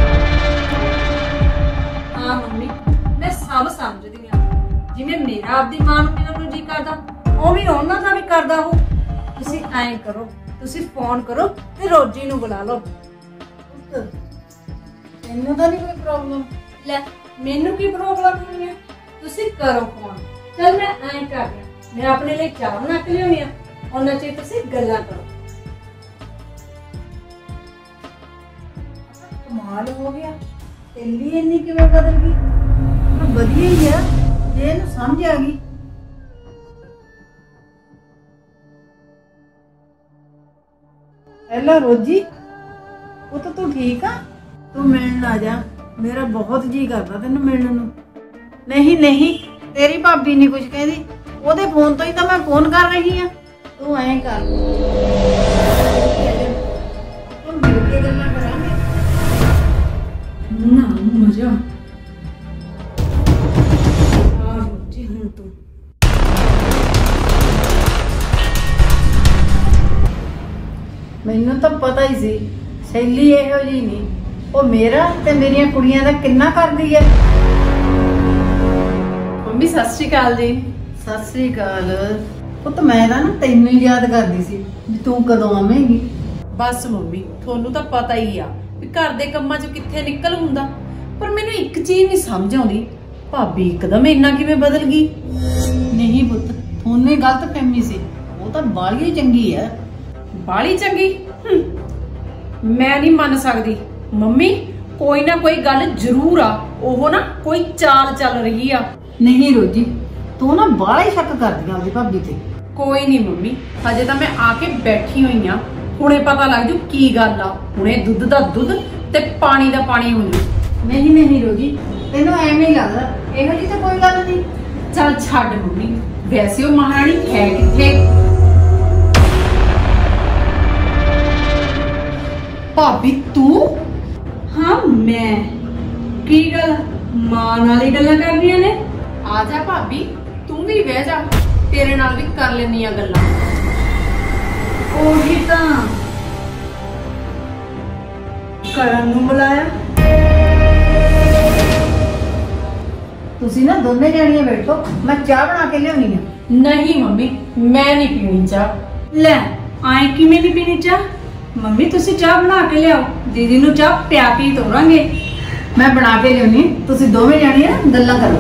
[SPEAKER 10] ਹਾਂ ਮੰਮੀ ਮੈਂ ਸਭ ਸਮਝਦੀ ਹਾਂ। ਜਿਵੇਂ ਮੇਰਾ ਆਪਦੀ ਮਾਂ ਨੂੰ ਮਿਲਣ ਨੂੰ ਜੀ ਕਰਦਾ, ਉਵੇਂ ਉਹਨਾਂ ਦਾ ਵੀ ਕਰਦਾ ਹੋ। ਤੁਸੀਂ ਐਂ ਕਰੋ, ਤੁਸੀਂ ਫੋਨ ਕਰੋ ਤੇ ਰੋਜੀ ਨੂੰ ਬੁਲਾ ਲਓ।
[SPEAKER 1] ਤੈਨੂੰ ਤਾਂ ਨਹੀਂ ਕੋਈ ਪ੍ਰੋਬਲਮ?
[SPEAKER 10] ਲੈ ਮੈਨੂੰ ਕੀ ਪ੍ਰੋਬਲਮ ਹੋਣੀ ਹੈ? ਤੁਸੀਂ ਕਰੋ ਫੋਨ। ਚਲ ਮੈਂ ਐਂ ਕਰ ਰਿਹਾ, ਮੈਂ ਆਪਣੇ ਲਈ ਚਾਹ ਬਣਾ ਕੇ ਲਿਆਉਣੀ ਆ, ਉਹਨਾਂ ਚ ਤੁਸੀਂ ਗੱਲਾਂ ਕਰੋ।
[SPEAKER 1] ਕਮਾਲ ਹੋ ਗਿਆ, ਤੇਲੀ ਇੰਨੀ ਕਿਵੇਂ ਬਦਲ ਗਈ? ਮੈਂ ਵਧੀਆ ਹੀ ਆ ਜੇ ਇਹਨੂੰ ਸਮਝ ਆ ਗਈ। ਹੈਲੋ ਰੋਜੀ, ਉਹ ਤਾਂ ਤੂੰ ਠੀਕ ਆ? ਤੂੰ ਮਿਲਣ ਆ ਜਾ, ਮੇਰਾ ਬਹੁਤ ਜੀ ਕਰਦਾ ਤੈਨੂੰ ਮਿਲਣ ਨੂੰ। ਨਹੀਂ ਨਹੀਂ, ਤੇਰੀ ਭਾਬੀ ਨਹੀਂ ਕੁਝ ਕਹਿੰਦੀ, ਉਹਦੇ ਫੋਨ ਤੋਂ ਹੀ ਤਾਂ ਮੈਂ ਫੋਨ ਕਰ ਰਹੀ ਆ। ਤੂੰ ਐਂ ਕਰ, ਤੂੰ ਮਿਲ ਕੇ ਗੱਲਾਂ ਕਰਾਂਗੇ
[SPEAKER 10] ਨਾ ਮਜ਼ਾ ਆ। ਰੋਜੀ ਹੁਣ ਤੂੰ
[SPEAKER 1] ਮੈਨੂੰ ਤਾਂ ਪਤਾ ਹੀ ਸੀ ਸ਼ੈਲੀ ਇਹੋ ਜੀ ਨਹੀਂ। ਉਹ ਮੇਰਾ ਤੇ ਮੇਰੀਆਂ ਕੁੜੀਆਂ ਦਾ ਕਿੰਨਾ ਕਰਦੀ ਹੈ।
[SPEAKER 4] ਮੰਮੀ ਸਤਿ ਸ਼੍ਰੀ ਅਕਾਲ ਜੀ।
[SPEAKER 1] ਸਤਿ ਸ੍ਰੀ ਅਕਾਲ ਪੁੱਤ। ਮੈਂ ਤਾਂ ਨਾ ਤੈਨੂੰ ਹੀ ਯਾਦ ਕਰਦੀ ਸੀ ਵੀ ਤੂੰ ਕਦੋਂ ਆਵੇਂਗੀ।
[SPEAKER 4] ਬਸ ਮੰਮੀ ਤੁਹਾਨੂੰ ਤਾਂ ਪਤਾ ਹੀ ਆ ਵੀ ਘਰ ਦੇ ਕੰਮਾਂ 'ਚ ਕਿੱਥੇ ਨਿਕਲ ਹੁੰਦਾ, ਪਰ ਮੈਨੂੰ ਇੱਕ ਚੀਜ਼ ਨਹੀਂ ਸਮਝ ਆਉਂਦੀ, ਭਾਬੀ ਇੱਕਦਮ ਇੰਨਾ ਕਿਵੇਂ ਬਦਲ ਗਈ?
[SPEAKER 1] ਨਹੀਂ ਪੁੱਤ, ਤੁਹਾਨੂੰ ਹੀ ਗਲਤ ਫਹਿਮੀ ਸੀ, ਉਹ ਤਾਂ ਬਾਲੀ ਹੀ ਚੰਗੀ ਹੈ।
[SPEAKER 8] ਬਾਲੀ ਚੰਗੀ ਹੂੰ, ਮੈਂ ਨਹੀਂ ਮੰਨ ਸਕਦੀ ਮੰਮੀ। ਕੋਈ ਨਾ ਕੋਈ ਗੱਲ ਜ਼ਰੂਰ ਆ, ਉਹ ਨਾ ਕੋਈ ਚਾਲ ਚੱਲ ਰਹੀ ਆ।
[SPEAKER 1] ਨਹੀਂ ਰੋਜੀ, ਤੂੰ ਨਾ ਬਾਹਲਾ ਹੀ ਸ਼ੱਕ ਕਰਦੀ ਆਂ ਆਪਣੀ ਭਾਬੀ ਤੇ।
[SPEAKER 8] ਕੋਈ ਨਹੀਂ ਮੰਮੀ, ਹਜੇ ਤਾਂ ਮੈਂ ਆ ਕੇ ਬੈਠੀ ਹੋਈ ਆ, ਹੁਣੇ ਪਤਾ ਲੱਗ ਜੂ ਕੀ ਗੱਲ ਆ। ਹੁਣੇ ਦੁੱਧ ਦਾ ਦੁੱਧ ਤੇ ਪਾਣੀ ਦਾ ਪਾਣੀ ਹੋ ਜੂ।
[SPEAKER 1] ਨਹੀਂ ਨਹੀਂ ਰੋਜੀ, ਤੈਨੂੰ ਐਵੇਂ ਹੀ ਲੱਗਦਾ, ਇਹੋ ਜੀ ਤਾਂ ਕੋਈ ਗੱਲ ਨਹੀਂ।
[SPEAKER 8] ਚੱਲ ਛੱਡ ਮੰਮੀ, ਵੈਸੇ ਉਹ ਮਹਾਰਾਣੀ ਹੈ ਕਿੱਥੇ?
[SPEAKER 3] ਭਾਬੀ ਤੂੰ? ਹਾਂ ਮੈਂ। ਕੀ ਗੱਲ ਮਾਂ ਨਾਲ ਹੀ ਗੱਲਾਂ ਕਰਨੀਆਂ ਨੇ?
[SPEAKER 8] ਆ ਜਾ ਭਾਬੀ, ਤੂੰ ਵੀ ਬਹਿ ਜਾ, ਤੇਰੇ ਨਾਲ ਵੀ ਕਰ ਲੈਣੀਆਂ ਗੱਲਾਂ।
[SPEAKER 3] ਉਹੀ ਤਾਂ ਕਰਨ ਨੂੰ ਬੁਲਾਇਆ।
[SPEAKER 1] ਤੁਸੀਂ ਨਾ ਦੋਨੇ ਜਾਣੀਆਂ ਬੈਠੋ, ਮੈਂ ਚਾਹ ਬਣਾ ਕੇ ਲਿਆਉਣੀ ਆ।
[SPEAKER 8] ਨਹੀਂ ਮੰਮੀ, ਮੈਂ ਨਹੀਂ ਪੀਣੀ ਚਾਹ।
[SPEAKER 3] ਲੈ ਆਏ ਕਿਵੇਂ ਨਹੀਂ ਪੀਣੀ ਚਾਹ? ਮੰਮੀ ਤੁਸੀਂ ਚਾਹ ਬਣਾ ਕੇ ਲਿਆਓ, ਦੀਦੀ ਨੂੰ ਚਾਹ ਪਿਆ ਕੇ ਤੋਰਾਂਗੇ।
[SPEAKER 1] ਮੈਂ ਬਣਾ ਕੇ ਲਿਆਉਣੀ, ਤੁਸੀਂ ਦੋਵੇਂ ਜਾਣੀਆਂ ਗੱਲਾਂ ਕਰੋ।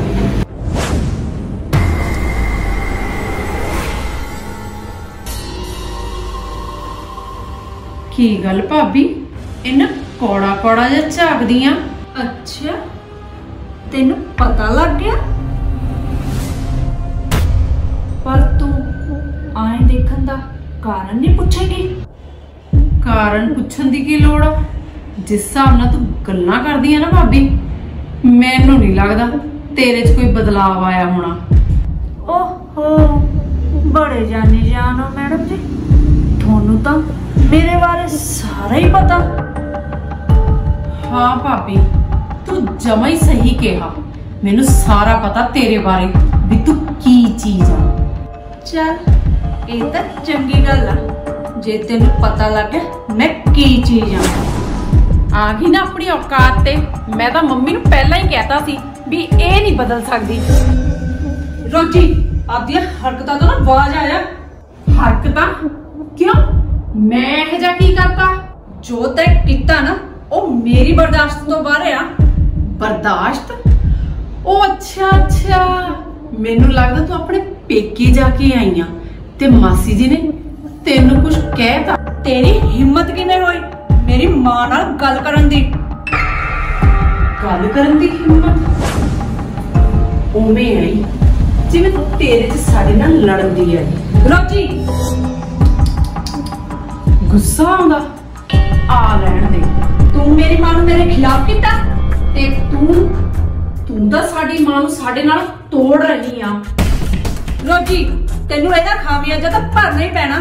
[SPEAKER 8] ਕੀ ਗੱਲ ਭਾਬੀ, ਇਹਨਾਂ ਕੌੜਾ ਕੌੜਾ ਜਿਹਾ ਝਾਕਦੀਆਂ?
[SPEAKER 3] ਅੱਛਾ ਤੈਨੂੰ ਪਤਾ ਲੱਗ ਗਿਆ? ਪਰ ਤੂੰ ਆਏ ਦੇਖਣ ਦਾ ਕਾਰਨ ਨਹੀਂ ਪੁੱਛੇਗੀ?
[SPEAKER 8] ਕਾਰਨ ਪੁੱਛਣ ਦੀ ਕੀ ਲੋੜ ਆ? ਜਿਸ ਹਿਸਾਬ ਨਾਲ ਤੂੰ ਗੱਲਾਂ ਕਰਦੀ ਆ ਨਾ ਭਾਬੀ, ਮੈਨੂੰ ਨਹੀਂ ਲੱਗਦਾ ਤੇਰੇ 'ਚ ਕੋਈ ਬਦਲਾਅ ਆਇਆ ਹੋਣਾ।
[SPEAKER 3] ਓਹੋ ਬੜੇ ਜਾਨੀ ਜਾਨ ਹੋ ਮੈਡਮ ਜੀ, ਤੁਹਾਨੂੰ ਤਾਂ ਮੇਰੇ ਬਾਰੇ ਸਾਰਾ ਹੀ ਪਤਾ।
[SPEAKER 8] ਹਾਂ ਭਾਬੀ, ਤੂੰ ਜਮਾ ਹੀ ਸਹੀ ਕਿਹਾ, ਮੈਨੂੰ ਸਾਰਾ ਪਤਾ ਤੇਰੇ ਬਾਰੇ ਵੀ ਤੂੰ ਕੀ ਚੀਜ਼ ਆ।
[SPEAKER 3] ਚੱਲ ਇਹ ਤਾਂ ਚੰਗੀ ਗੱਲ ਆ, ਜੇ ਤੈਨੂੰ ਪਤਾ ਲੱਗ ਗਿਆ ਮੈਂ ਕੀ ਚੀਜ਼ ਆ।
[SPEAKER 8] ਆ ਗਈ ਨਾ ਆਪਣੀ ਔਕਾਤ ਤੇ। ਮੈਂ ਤਾਂ ਮੰਮੀ ਨੂੰ ਪਹਿਲਾਂ ਹੀ ਕਹਿਤਾ ਸੀ ਵੀ ਇਹ ਨਹੀਂ ਬਦਲ ਸਕਦੀ।
[SPEAKER 3] ਰੋਜੀ ਆਪਦੀਆਂ ਹਰਕਤਾਂ ਤੋਂ ਨਾ ਆਵਾਜ਼ ਆਇਆ।
[SPEAKER 8] ਹਰਕਤਾਂ? ਕਿਉਂ? ਮੈਂ ਇਹ ਜਾ ਕੀ ਕਰਤਾ?
[SPEAKER 3] ਜੋ ਤੈਂ ਕੀਤਾ ਨਾ ਉਹ ਮੇਰੀ ਬਰਦਾਸ਼ਤ ਤੋਂ ਬਾਹਰ ਆ।
[SPEAKER 8] ਬਰਦਾਸ਼ਤ? ਉਹ ਅੱਛਾ ਅੱਛਾ, ਮੈਨੂੰ ਲੱਗਦਾ ਤੂੰ ਆਪਣੇ ਪੇਕੇ ਜਾ ਕੇ ਆਈ ਆ ਤੇ ਮਾਸੀ ਜੀ ਨੇ ਤੈਨੂੰ ਕੁਝ ਕਹਿਤਾ।
[SPEAKER 3] ਤੇਰੀ ਹਿੰਮਤ ਕਿਵੇਂ ਹੋਈ ਮੇਰੀ ਮਾਂ ਨਾਲ ਗੱਲ ਕਰਨ ਦੀ?
[SPEAKER 8] ਗੱਲ ਕਰਨ ਦੀ ਹਿੰਮਤ ਉਵੇਂ ਆਈ ਜਿਵੇਂ ਤੇਰੇ 'ਚ ਸਾਡੇ ਨਾਲ ਲੜਨ ਦੀ ਆਈ।
[SPEAKER 3] ਰੋਜੀ
[SPEAKER 8] ਗੁੱਸਾ ਆਉਂਦਾ? ਆ ਲੈਣ ਦੇ।
[SPEAKER 3] ਤੂੰ ਮੇਰੀ ਮਾਂ ਨੂੰ ਮੇਰੇ ਖਿਲਾਫ ਕੀਤਾ
[SPEAKER 8] ਤੇ ਤੂੰ ਤੂੰ ਤਾਂ ਸਾਡੀ ਮਾਂ ਨੂੰ ਸਾਡੇ ਨਾਲ ਤੋੜ ਰਹੀ ਆ।
[SPEAKER 3] ਰੋਜੀ ਤੈਨੂੰ ਇਹਦਾ ਖਾਮਿਆਜ਼ਾ ਤਾਂ ਭਰਨਾ ਹੀ ਪੈਣਾ।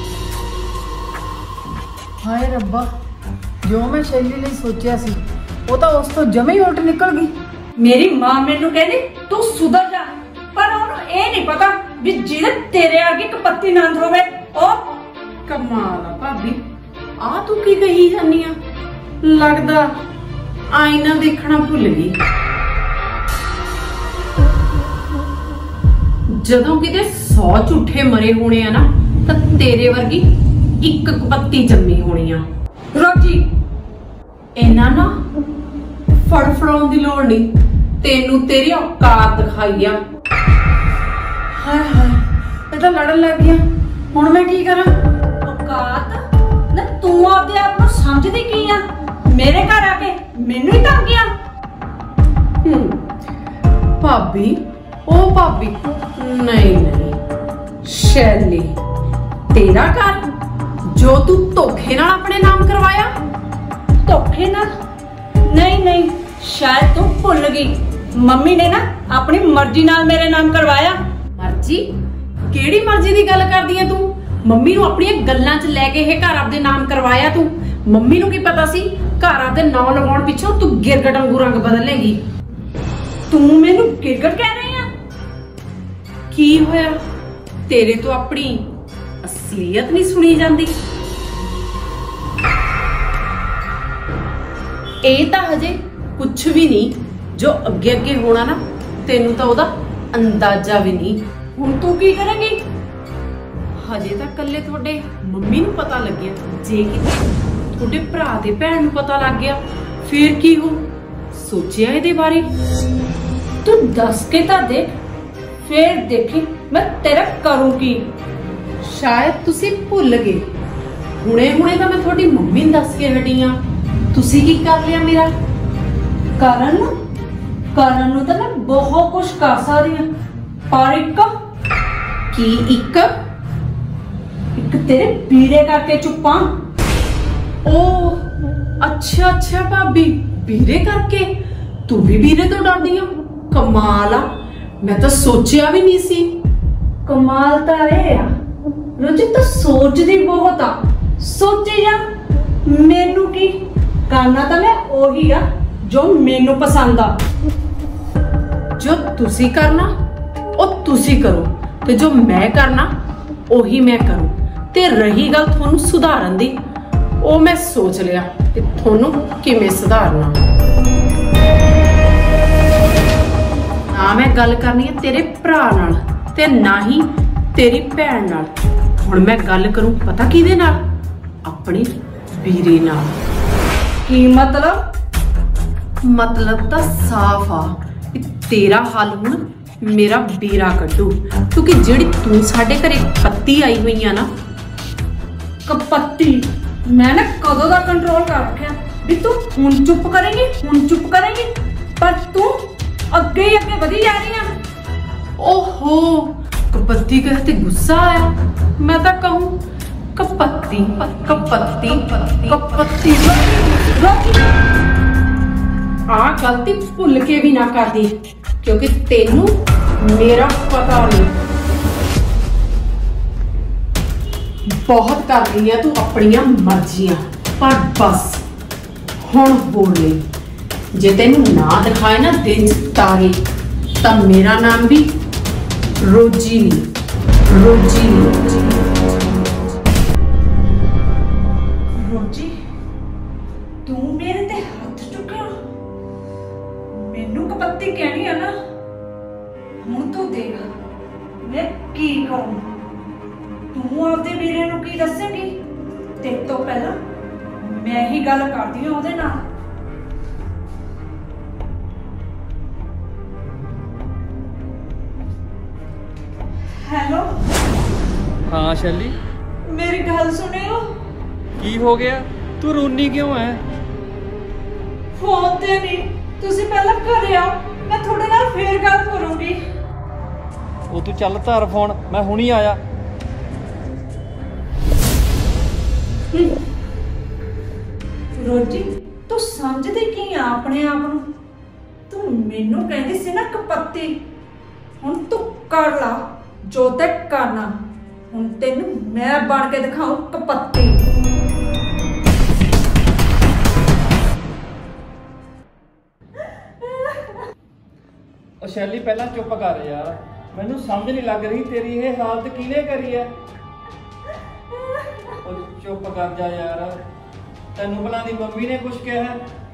[SPEAKER 1] ਹਾਏ ਰੱਬਾ, ਜੋ ਮੈਂ ਸ਼ੈਲੀ ਲਈ ਸੋਚਿਆ ਸੀ ਉਹ ਤਾਂ ਉਸ ਤੋਂ ਜਮੇ ਹੀ ਉਲਟ ਨਿਕਲ ਗਈ।
[SPEAKER 3] ਮੇਰੀ ਮਾਂ ਮੈਨੂੰ ਕਹਿੰਦੀ ਤੂੰ ਸੁਧਰ ਜਾ, ਪਰ ਉਹਨੂੰ ਇਹ ਨਹੀਂ ਪਤਾ ਵੀ ਜਿਹਦੇ ਤੇਰੇ ਅੱਗੇ ਇੱਕ ਪੱਤੀ ਨੰਦ ਹੋਵੇ ਉਹ।
[SPEAKER 8] ਕਮਾਲ ਆ ਭਾਬੀ, ਆ ਤੂੰ ਕੀ ਕਹੀ ਜਾਂਦੀ ਆ? ਲੱਗਦਾ ਆਈਨਾ ਦੇਖਣਾ ਭੁੱਲ ਗਈ। ਜਦੋਂ ਕਿਤੇ ਸੌ ਝੂਠੇ ਮਰੇ ਹੋਣੇ ਆ ਨਾ, ਤਾਂ ਤੇਰੇ ਵਰਗੀ ਇੱਕ ਪੱਤੀ ਜੰਮੀ ਹੋਣੀ ਆ।
[SPEAKER 3] ਰੋਜੀ
[SPEAKER 8] ਇਹਨਾਂ ਨਾ ਫੜਫੜਾਉਣ ਦੀ ਲੋੜ ਨਹੀਂ, ਤੈਨੂੰ ਤੇਰੀ ਔਕਾਤ ਦਿਖਾਈ ਆ। ਹਾਏ ਹਾਏ, ਇਹ ਤਾਂ ਲੜਨ ਲੱਗ ਗਿਆ, ਹੁਣ ਮੈਂ ਕੀ ਕਰਾਂ?
[SPEAKER 3] ਔਕਾਤ ਨਾ ਤੂੰ ਆਪਦੇ ਆਪ ਨੂੰ ਸਮਝਦੀ ਕੀ ਆ? ਮੇਰੇ ਘਰ ਆ ਕੇ ਮੈਨੂੰ ਹੀ ਧਮਕੀਆਂ।
[SPEAKER 8] ਹੂੰ ਭਾਬੀ, ਉਹ ਭਾਬੀ ਨਹੀਂ ਨਹੀਂ, ਸ਼ੈਲੀ ਤੇਰਾ ਘਰ ਜੋ ਤੂੰ ਧੋਖੇ ਨਾਲ ਆਪਣੇ ਨਾਮ ਕਰਵਾਇਆ।
[SPEAKER 3] ਧੋਖੇ ਨਾਲ? ਨਹੀਂ ਨਹੀਂ, ਸ਼ਾਇਦ ਤੂੰ ਭੁੱਲ ਗਈ, ਮੰਮੀ ਨੇ ਨਾ ਆਪਣੀ ਮਰਜ਼ੀ ਨਾਲ ਮੇਰੇ ਨਾਮ ਕਰਵਾਇਆ।
[SPEAKER 8] ਮਰਜ਼ੀ? ਕਿਹੜੀ ਮਰਜ਼ੀ ਦੀ ਗੱਲ ਕਰਦੀ ਹੈ ਤੂੰ? ਮੰਮੀ ਨੂੰ ਆਪਣੀਆਂ ਗੱਲਾਂ 'ਚ ਲੈ ਕੇ ਇਹ ਘਰ ਆਪਦੇ ਨਾਮ ਕਰਵਾਇਆ ਤੂੰ। ਮੰਮੀ ਨੂੰ ਕੀ ਪਤਾ ਸੀ ਘਰ ਆਪਦੇ ਨਾਂ ਲਗਾਉਣ ਪਿੱਛੋਂ ਤੂੰ ਗਿਰਗਟ ਵਾਂਗੂ ਰੰਗ ਬਦਲੇਗੀ।
[SPEAKER 3] ਤੂੰ ਮੈਨੂੰ ਗਿਰਗਟ ਕਹਿ ਰਹੀ ਆ?
[SPEAKER 8] ਕੀ ਹੋਇਆ, ਤੇਰੇ ਤੋਂ ਆਪਣੀ ਅਸਲੀਅਤ ਨਹੀਂ ਸੁਣੀ ਜਾਂਦੀ? ਇਹ ਤਾਂ ਹਜੇ ਕੁਝ ਵੀ ਨਹੀਂ, ਜੋ ਅੱਗੇ ਅੱਗੇ ਹੋਣਾ ਨਾ ਤੈਨੂੰ ਤਾਂ ਉਹਦਾ ਅੰਦਾਜ਼ਾ ਵੀ ਨਹੀਂ।
[SPEAKER 3] ਹੁਣ ਤੂੰ ਕੀ ਕਰੇਂਗੀ?
[SPEAKER 8] ਹਜੇ ਤਾਂ ਕੱਲੇ ਤੁਹਾਡੇ ਮੰਮੀ ਨੂੰ ਪਤਾ ਲੱਗਿਆ, ਜੇ ਕਿਤੇ ਤੁਹਾਡੇ ਭਰਾ ਦੇ ਭੈਣ ਨੂੰ ਪਤਾ ਲੱਗ ਗਿਆ ਫੇਰ ਕੀ ਹੋ? ਸੋਚਿਆ ਇਹਦੇ ਬਾਰੇ?
[SPEAKER 3] ਤੂੰ ਦੱਸ ਕੇ ਤਾਂ ਦੇਖ, ਫੇਰ ਦੇਖੀ ਮੈਂ ਤੇਰਾ ਕਰੂੰ ਕੀ।
[SPEAKER 8] ਸ਼ਾਇਦ ਤੁਸੀਂ ਭੁੱਲ ਗਏ
[SPEAKER 9] ਹੁਣੇ ਹੁਣੇ ਤਾਂ ਮੈਂ ਤੁਹਾਡੀ ਮੰਮੀ ਨੂੰ ਦੱਸ ਕੇ ਹਟੀ ਆ। ਤੁਸੀਂ ਕੀ ਕਰ ਲਿਆ ਮੇਰਾ?
[SPEAKER 10] ਕਰਨ ਨੂੰ ਕਰਨ ਨੂੰ ਤਾਂ ਮੈਂ ਬਹੁਤ ਕੁਝ ਕਰ ਸਕਦੀ ਹਾਂ, ਪਰ ਇੱਕ
[SPEAKER 9] ਕੀ ਇੱਕ
[SPEAKER 10] ਇੱਕ ਤੇਰੇ ਵੀਰੇ ਕਰਕੇ ਚੁੱਪਾਂ।
[SPEAKER 9] ਓ ਅੱਛਾ ਅੱਛਾ ਭਾਬੀ, ਵੀਰੇ ਕਰਕੇ? ਤੂੰ ਵੀ ਵੀਰੇ ਤੋਂ ਡਰਦੀ ਆ? ਕਮਾਲ ਆ, ਮੈਂ ਤਾਂ ਸੋਚਿਆ ਵੀ ਨਹੀਂ ਸੀ।
[SPEAKER 10] ਕਮਾਲ ਤਾਂ ਇਹ ਆ ਰੋਜੀ, ਤਾਂ ਸੋਚਦੀ ਬਹੁਤ ਆ। ਸੋਚੀ ਜਾ, ਮੈਨੂੰ ਕੀ ਕਰਨਾ, ਤਾਂ ਮੈਂ ਉਹੀ ਆ ਜੋ ਮੈਨੂੰ ਪਸੰਦ ਆ।
[SPEAKER 9] ਜੋ ਤੁਸੀਂ ਕਰਨਾ ਉਹ ਤੁਸੀਂ ਕਰੋ, ਤੇ ਜੋ ਮੈਂ ਕਰਨਾ ਉਹੀ ਮੈਂ ਕਰੂੰ। ਤੇ ਰਹੀ ਗੱਲ ਤੁਹਾਨੂੰ ਸੁਧਾਰਨ ਦੀ, ਉਹ ਮੈਂ ਸੋਚ ਲਿਆ ਕਿ ਤੁਹਾਨੂੰ ਕਿਵੇਂ ਸੁਧਾਰਨਾ। ਨਾ ਮੈਂ ਗੱਲ ਕਰਨੀ ਹੈ ਤੇਰੇ ਭਰਾ ਨਾਲ, ਤੇ ਨਾ ਹੀ ਤੇਰੀ ਭੈਣ ਨਾਲ। ਹੁਣ ਮੈਂ ਗੱਲ ਕਰੂੰ ਪਤਾ ਕਿਹਦੇ ਨਾਲ? ਆਪਣੇ ਵੀਰੇ ਨਾਲ।
[SPEAKER 10] ਕੀ ਮਤਲਬ?
[SPEAKER 9] ਮਤਲਬ ਤਾਂ ਸਾਫ਼ ਆ ਕਿ ਤੇਰਾ ਹੱਲ ਹੁਣ ਮੇਰਾ ਵੀਰਾ ਕੱਢੂ, ਕਿਉਂਕਿ ਜਿਹੜੀ ਤੂੰ ਸਾਡੇ ਘਰੇ ਪੱਤੀ ਆਈ ਹੋਈ ਆ ਨਾ।
[SPEAKER 10] ਕਪੱਤੀ? ਮੈਂ ਨਾ ਕਦੋਂ ਦਾ ਕੰਟਰੋਲ ਕਰ ਰੱਖਿਆ ਵੀ ਤੂੰ ਹੁਣ ਚੁੱਪ ਕਰੇਂਗੀ, ਹੁਣ ਚੁੱਪ ਕਰੇਂਗੀ, ਪਰ ਤੂੰ ਅੱਗੇ ਹੀ ਅੱਗੇ ਵਧੀ ਜਾ ਰਹੀ ਆ।
[SPEAKER 9] ਓਹੋ, ਕਪੱਤੀ ਕਹੇ ਤੇ ਗੁੱਸਾ ਆਇਆ। ਮੈਂ ਤਾਂ ਕਹੂੰ ਕਪੱਤੀ ਕਪੱਤੀ ਕਪੱਤੀ। ਆ ਗਲਤੀ ਭੁੱਲ ਕੇ ਵੀ ਨਾ ਕਰਦੀ, ਕਿਉਂਕਿ ਤੈਨੂੰ ਮੇਰਾ ਪਤਾ ਨਹੀਂ। ਬਹੁਤ ਕਰਦੀ ਆ ਤੂੰ ਆਪਣੀਆਂ ਮਰਜ਼ੀਆਂ, ਪਰ ਬਸ ਹੁਣ ਬੋਲ ਲਈ। ਜੇ ਤੈਨੂੰ ਨਾ ਦਿਖਾਏ ਨਾ ਦਿਨ ਚ ਤਾਰੇ, ਤਾਂ ਮੇਰਾ ਨਾਮ ਵੀ ਰੋਜੀ ਨਹੀਂ, ਰੋਜੀ ਨਹੀਂ।
[SPEAKER 10] ਰੋਜੀ, ਤੂੰ ਮੇਰੇ ਤੇ ਹੱਥ ਚੁੱਕਿਆ, ਮੈਨੂੰ ਕਪੱਤੀ ਕਹਿਣੀ ਆ ਨਾ। ਹੁਣ ਤੂੰ ਦੇਖ ਮੈਂ ਕੀ ਕਰਾਂ। ਤੂੰ ਆਪਦੇ ਵੀਰੇ ਨੂੰ ਕੀ ਦੱਸੇਂਗੀ? ਤੇ ਤੋਂ ਪਹਿਲਾਂ ਮੈਂ ਹੀ ਗੱਲ ਕਰਦੀ ਹਾਂ ਉਹਦੇ ਨਾਲ। ਹੈਲੋ।
[SPEAKER 7] ਹਾਂ ਸ਼ੈਲੀ,
[SPEAKER 10] ਮੇਰੀ ਗੱਲ ਸੁਣਿਓ।
[SPEAKER 7] ਕੀ ਹੋ ਗਿਆ? ਤੂੰ ਰੋਨੀ ਕਿਉਂ ਐ?
[SPEAKER 10] ਫੋਨ ਤੇ ਨਹੀਂ, ਤੁਸੀਂ ਪਹਿਲਾਂ ਘਰੇ ਆਓ, ਮੈਂ ਤੁਹਾਡੇ ਨਾਲ ਫੇਰ ਗੱਲ ਕਰੂੰਗੀ।
[SPEAKER 7] ਉਹ ਤੂੰ ਚੱਲ ਧਰ ਫੋਨ, ਮੈਂ ਹੁਣੀ ਆਇਆ।
[SPEAKER 10] ਰੋਜੀ, ਤੂੰ ਸਮਝਦੀ ਕੀ ਆ ਆਪਣੇ ਆਪ ਨੂੰ? ਤੂੰ ਮੈਨੂੰ ਕਹਿੰਦੀ ਸੀ ਨਾ ਕਪੱਤੀ, ਹੁਣ ਤੂੰ ਕਰ ਲਾ ਜੋ ਤੇ ਕਰਨਾ। ਹੁਣ ਤੈਨੂੰ ਮੈਂ ਬਣ ਕੇ ਦਿਖਾਉਂ ਕਪੱਤੀ।
[SPEAKER 7] ਉਹ ਸ਼ੈਲੀ ਪਹਿਲਾਂ ਚੁੱਪ ਕਰ ਯਾਰ, ਮੈਨੂੰ ਸਮਝ ਨਹੀਂ ਲੱਗ ਰਹੀ ਤੇਰੀ ਇਹ ਹਾਲਤ ਕਿਹਨੇ ਕਰੀ ਐ। ਉਹ ਚੁੱਪ ਕਰ ਜਾ ਯਾਰ, ਤੈਨੂੰ ਭਲਾ ਦੀ ਮੰਮੀ ਨੇ ਕੁਝ ਕਿਹਾ?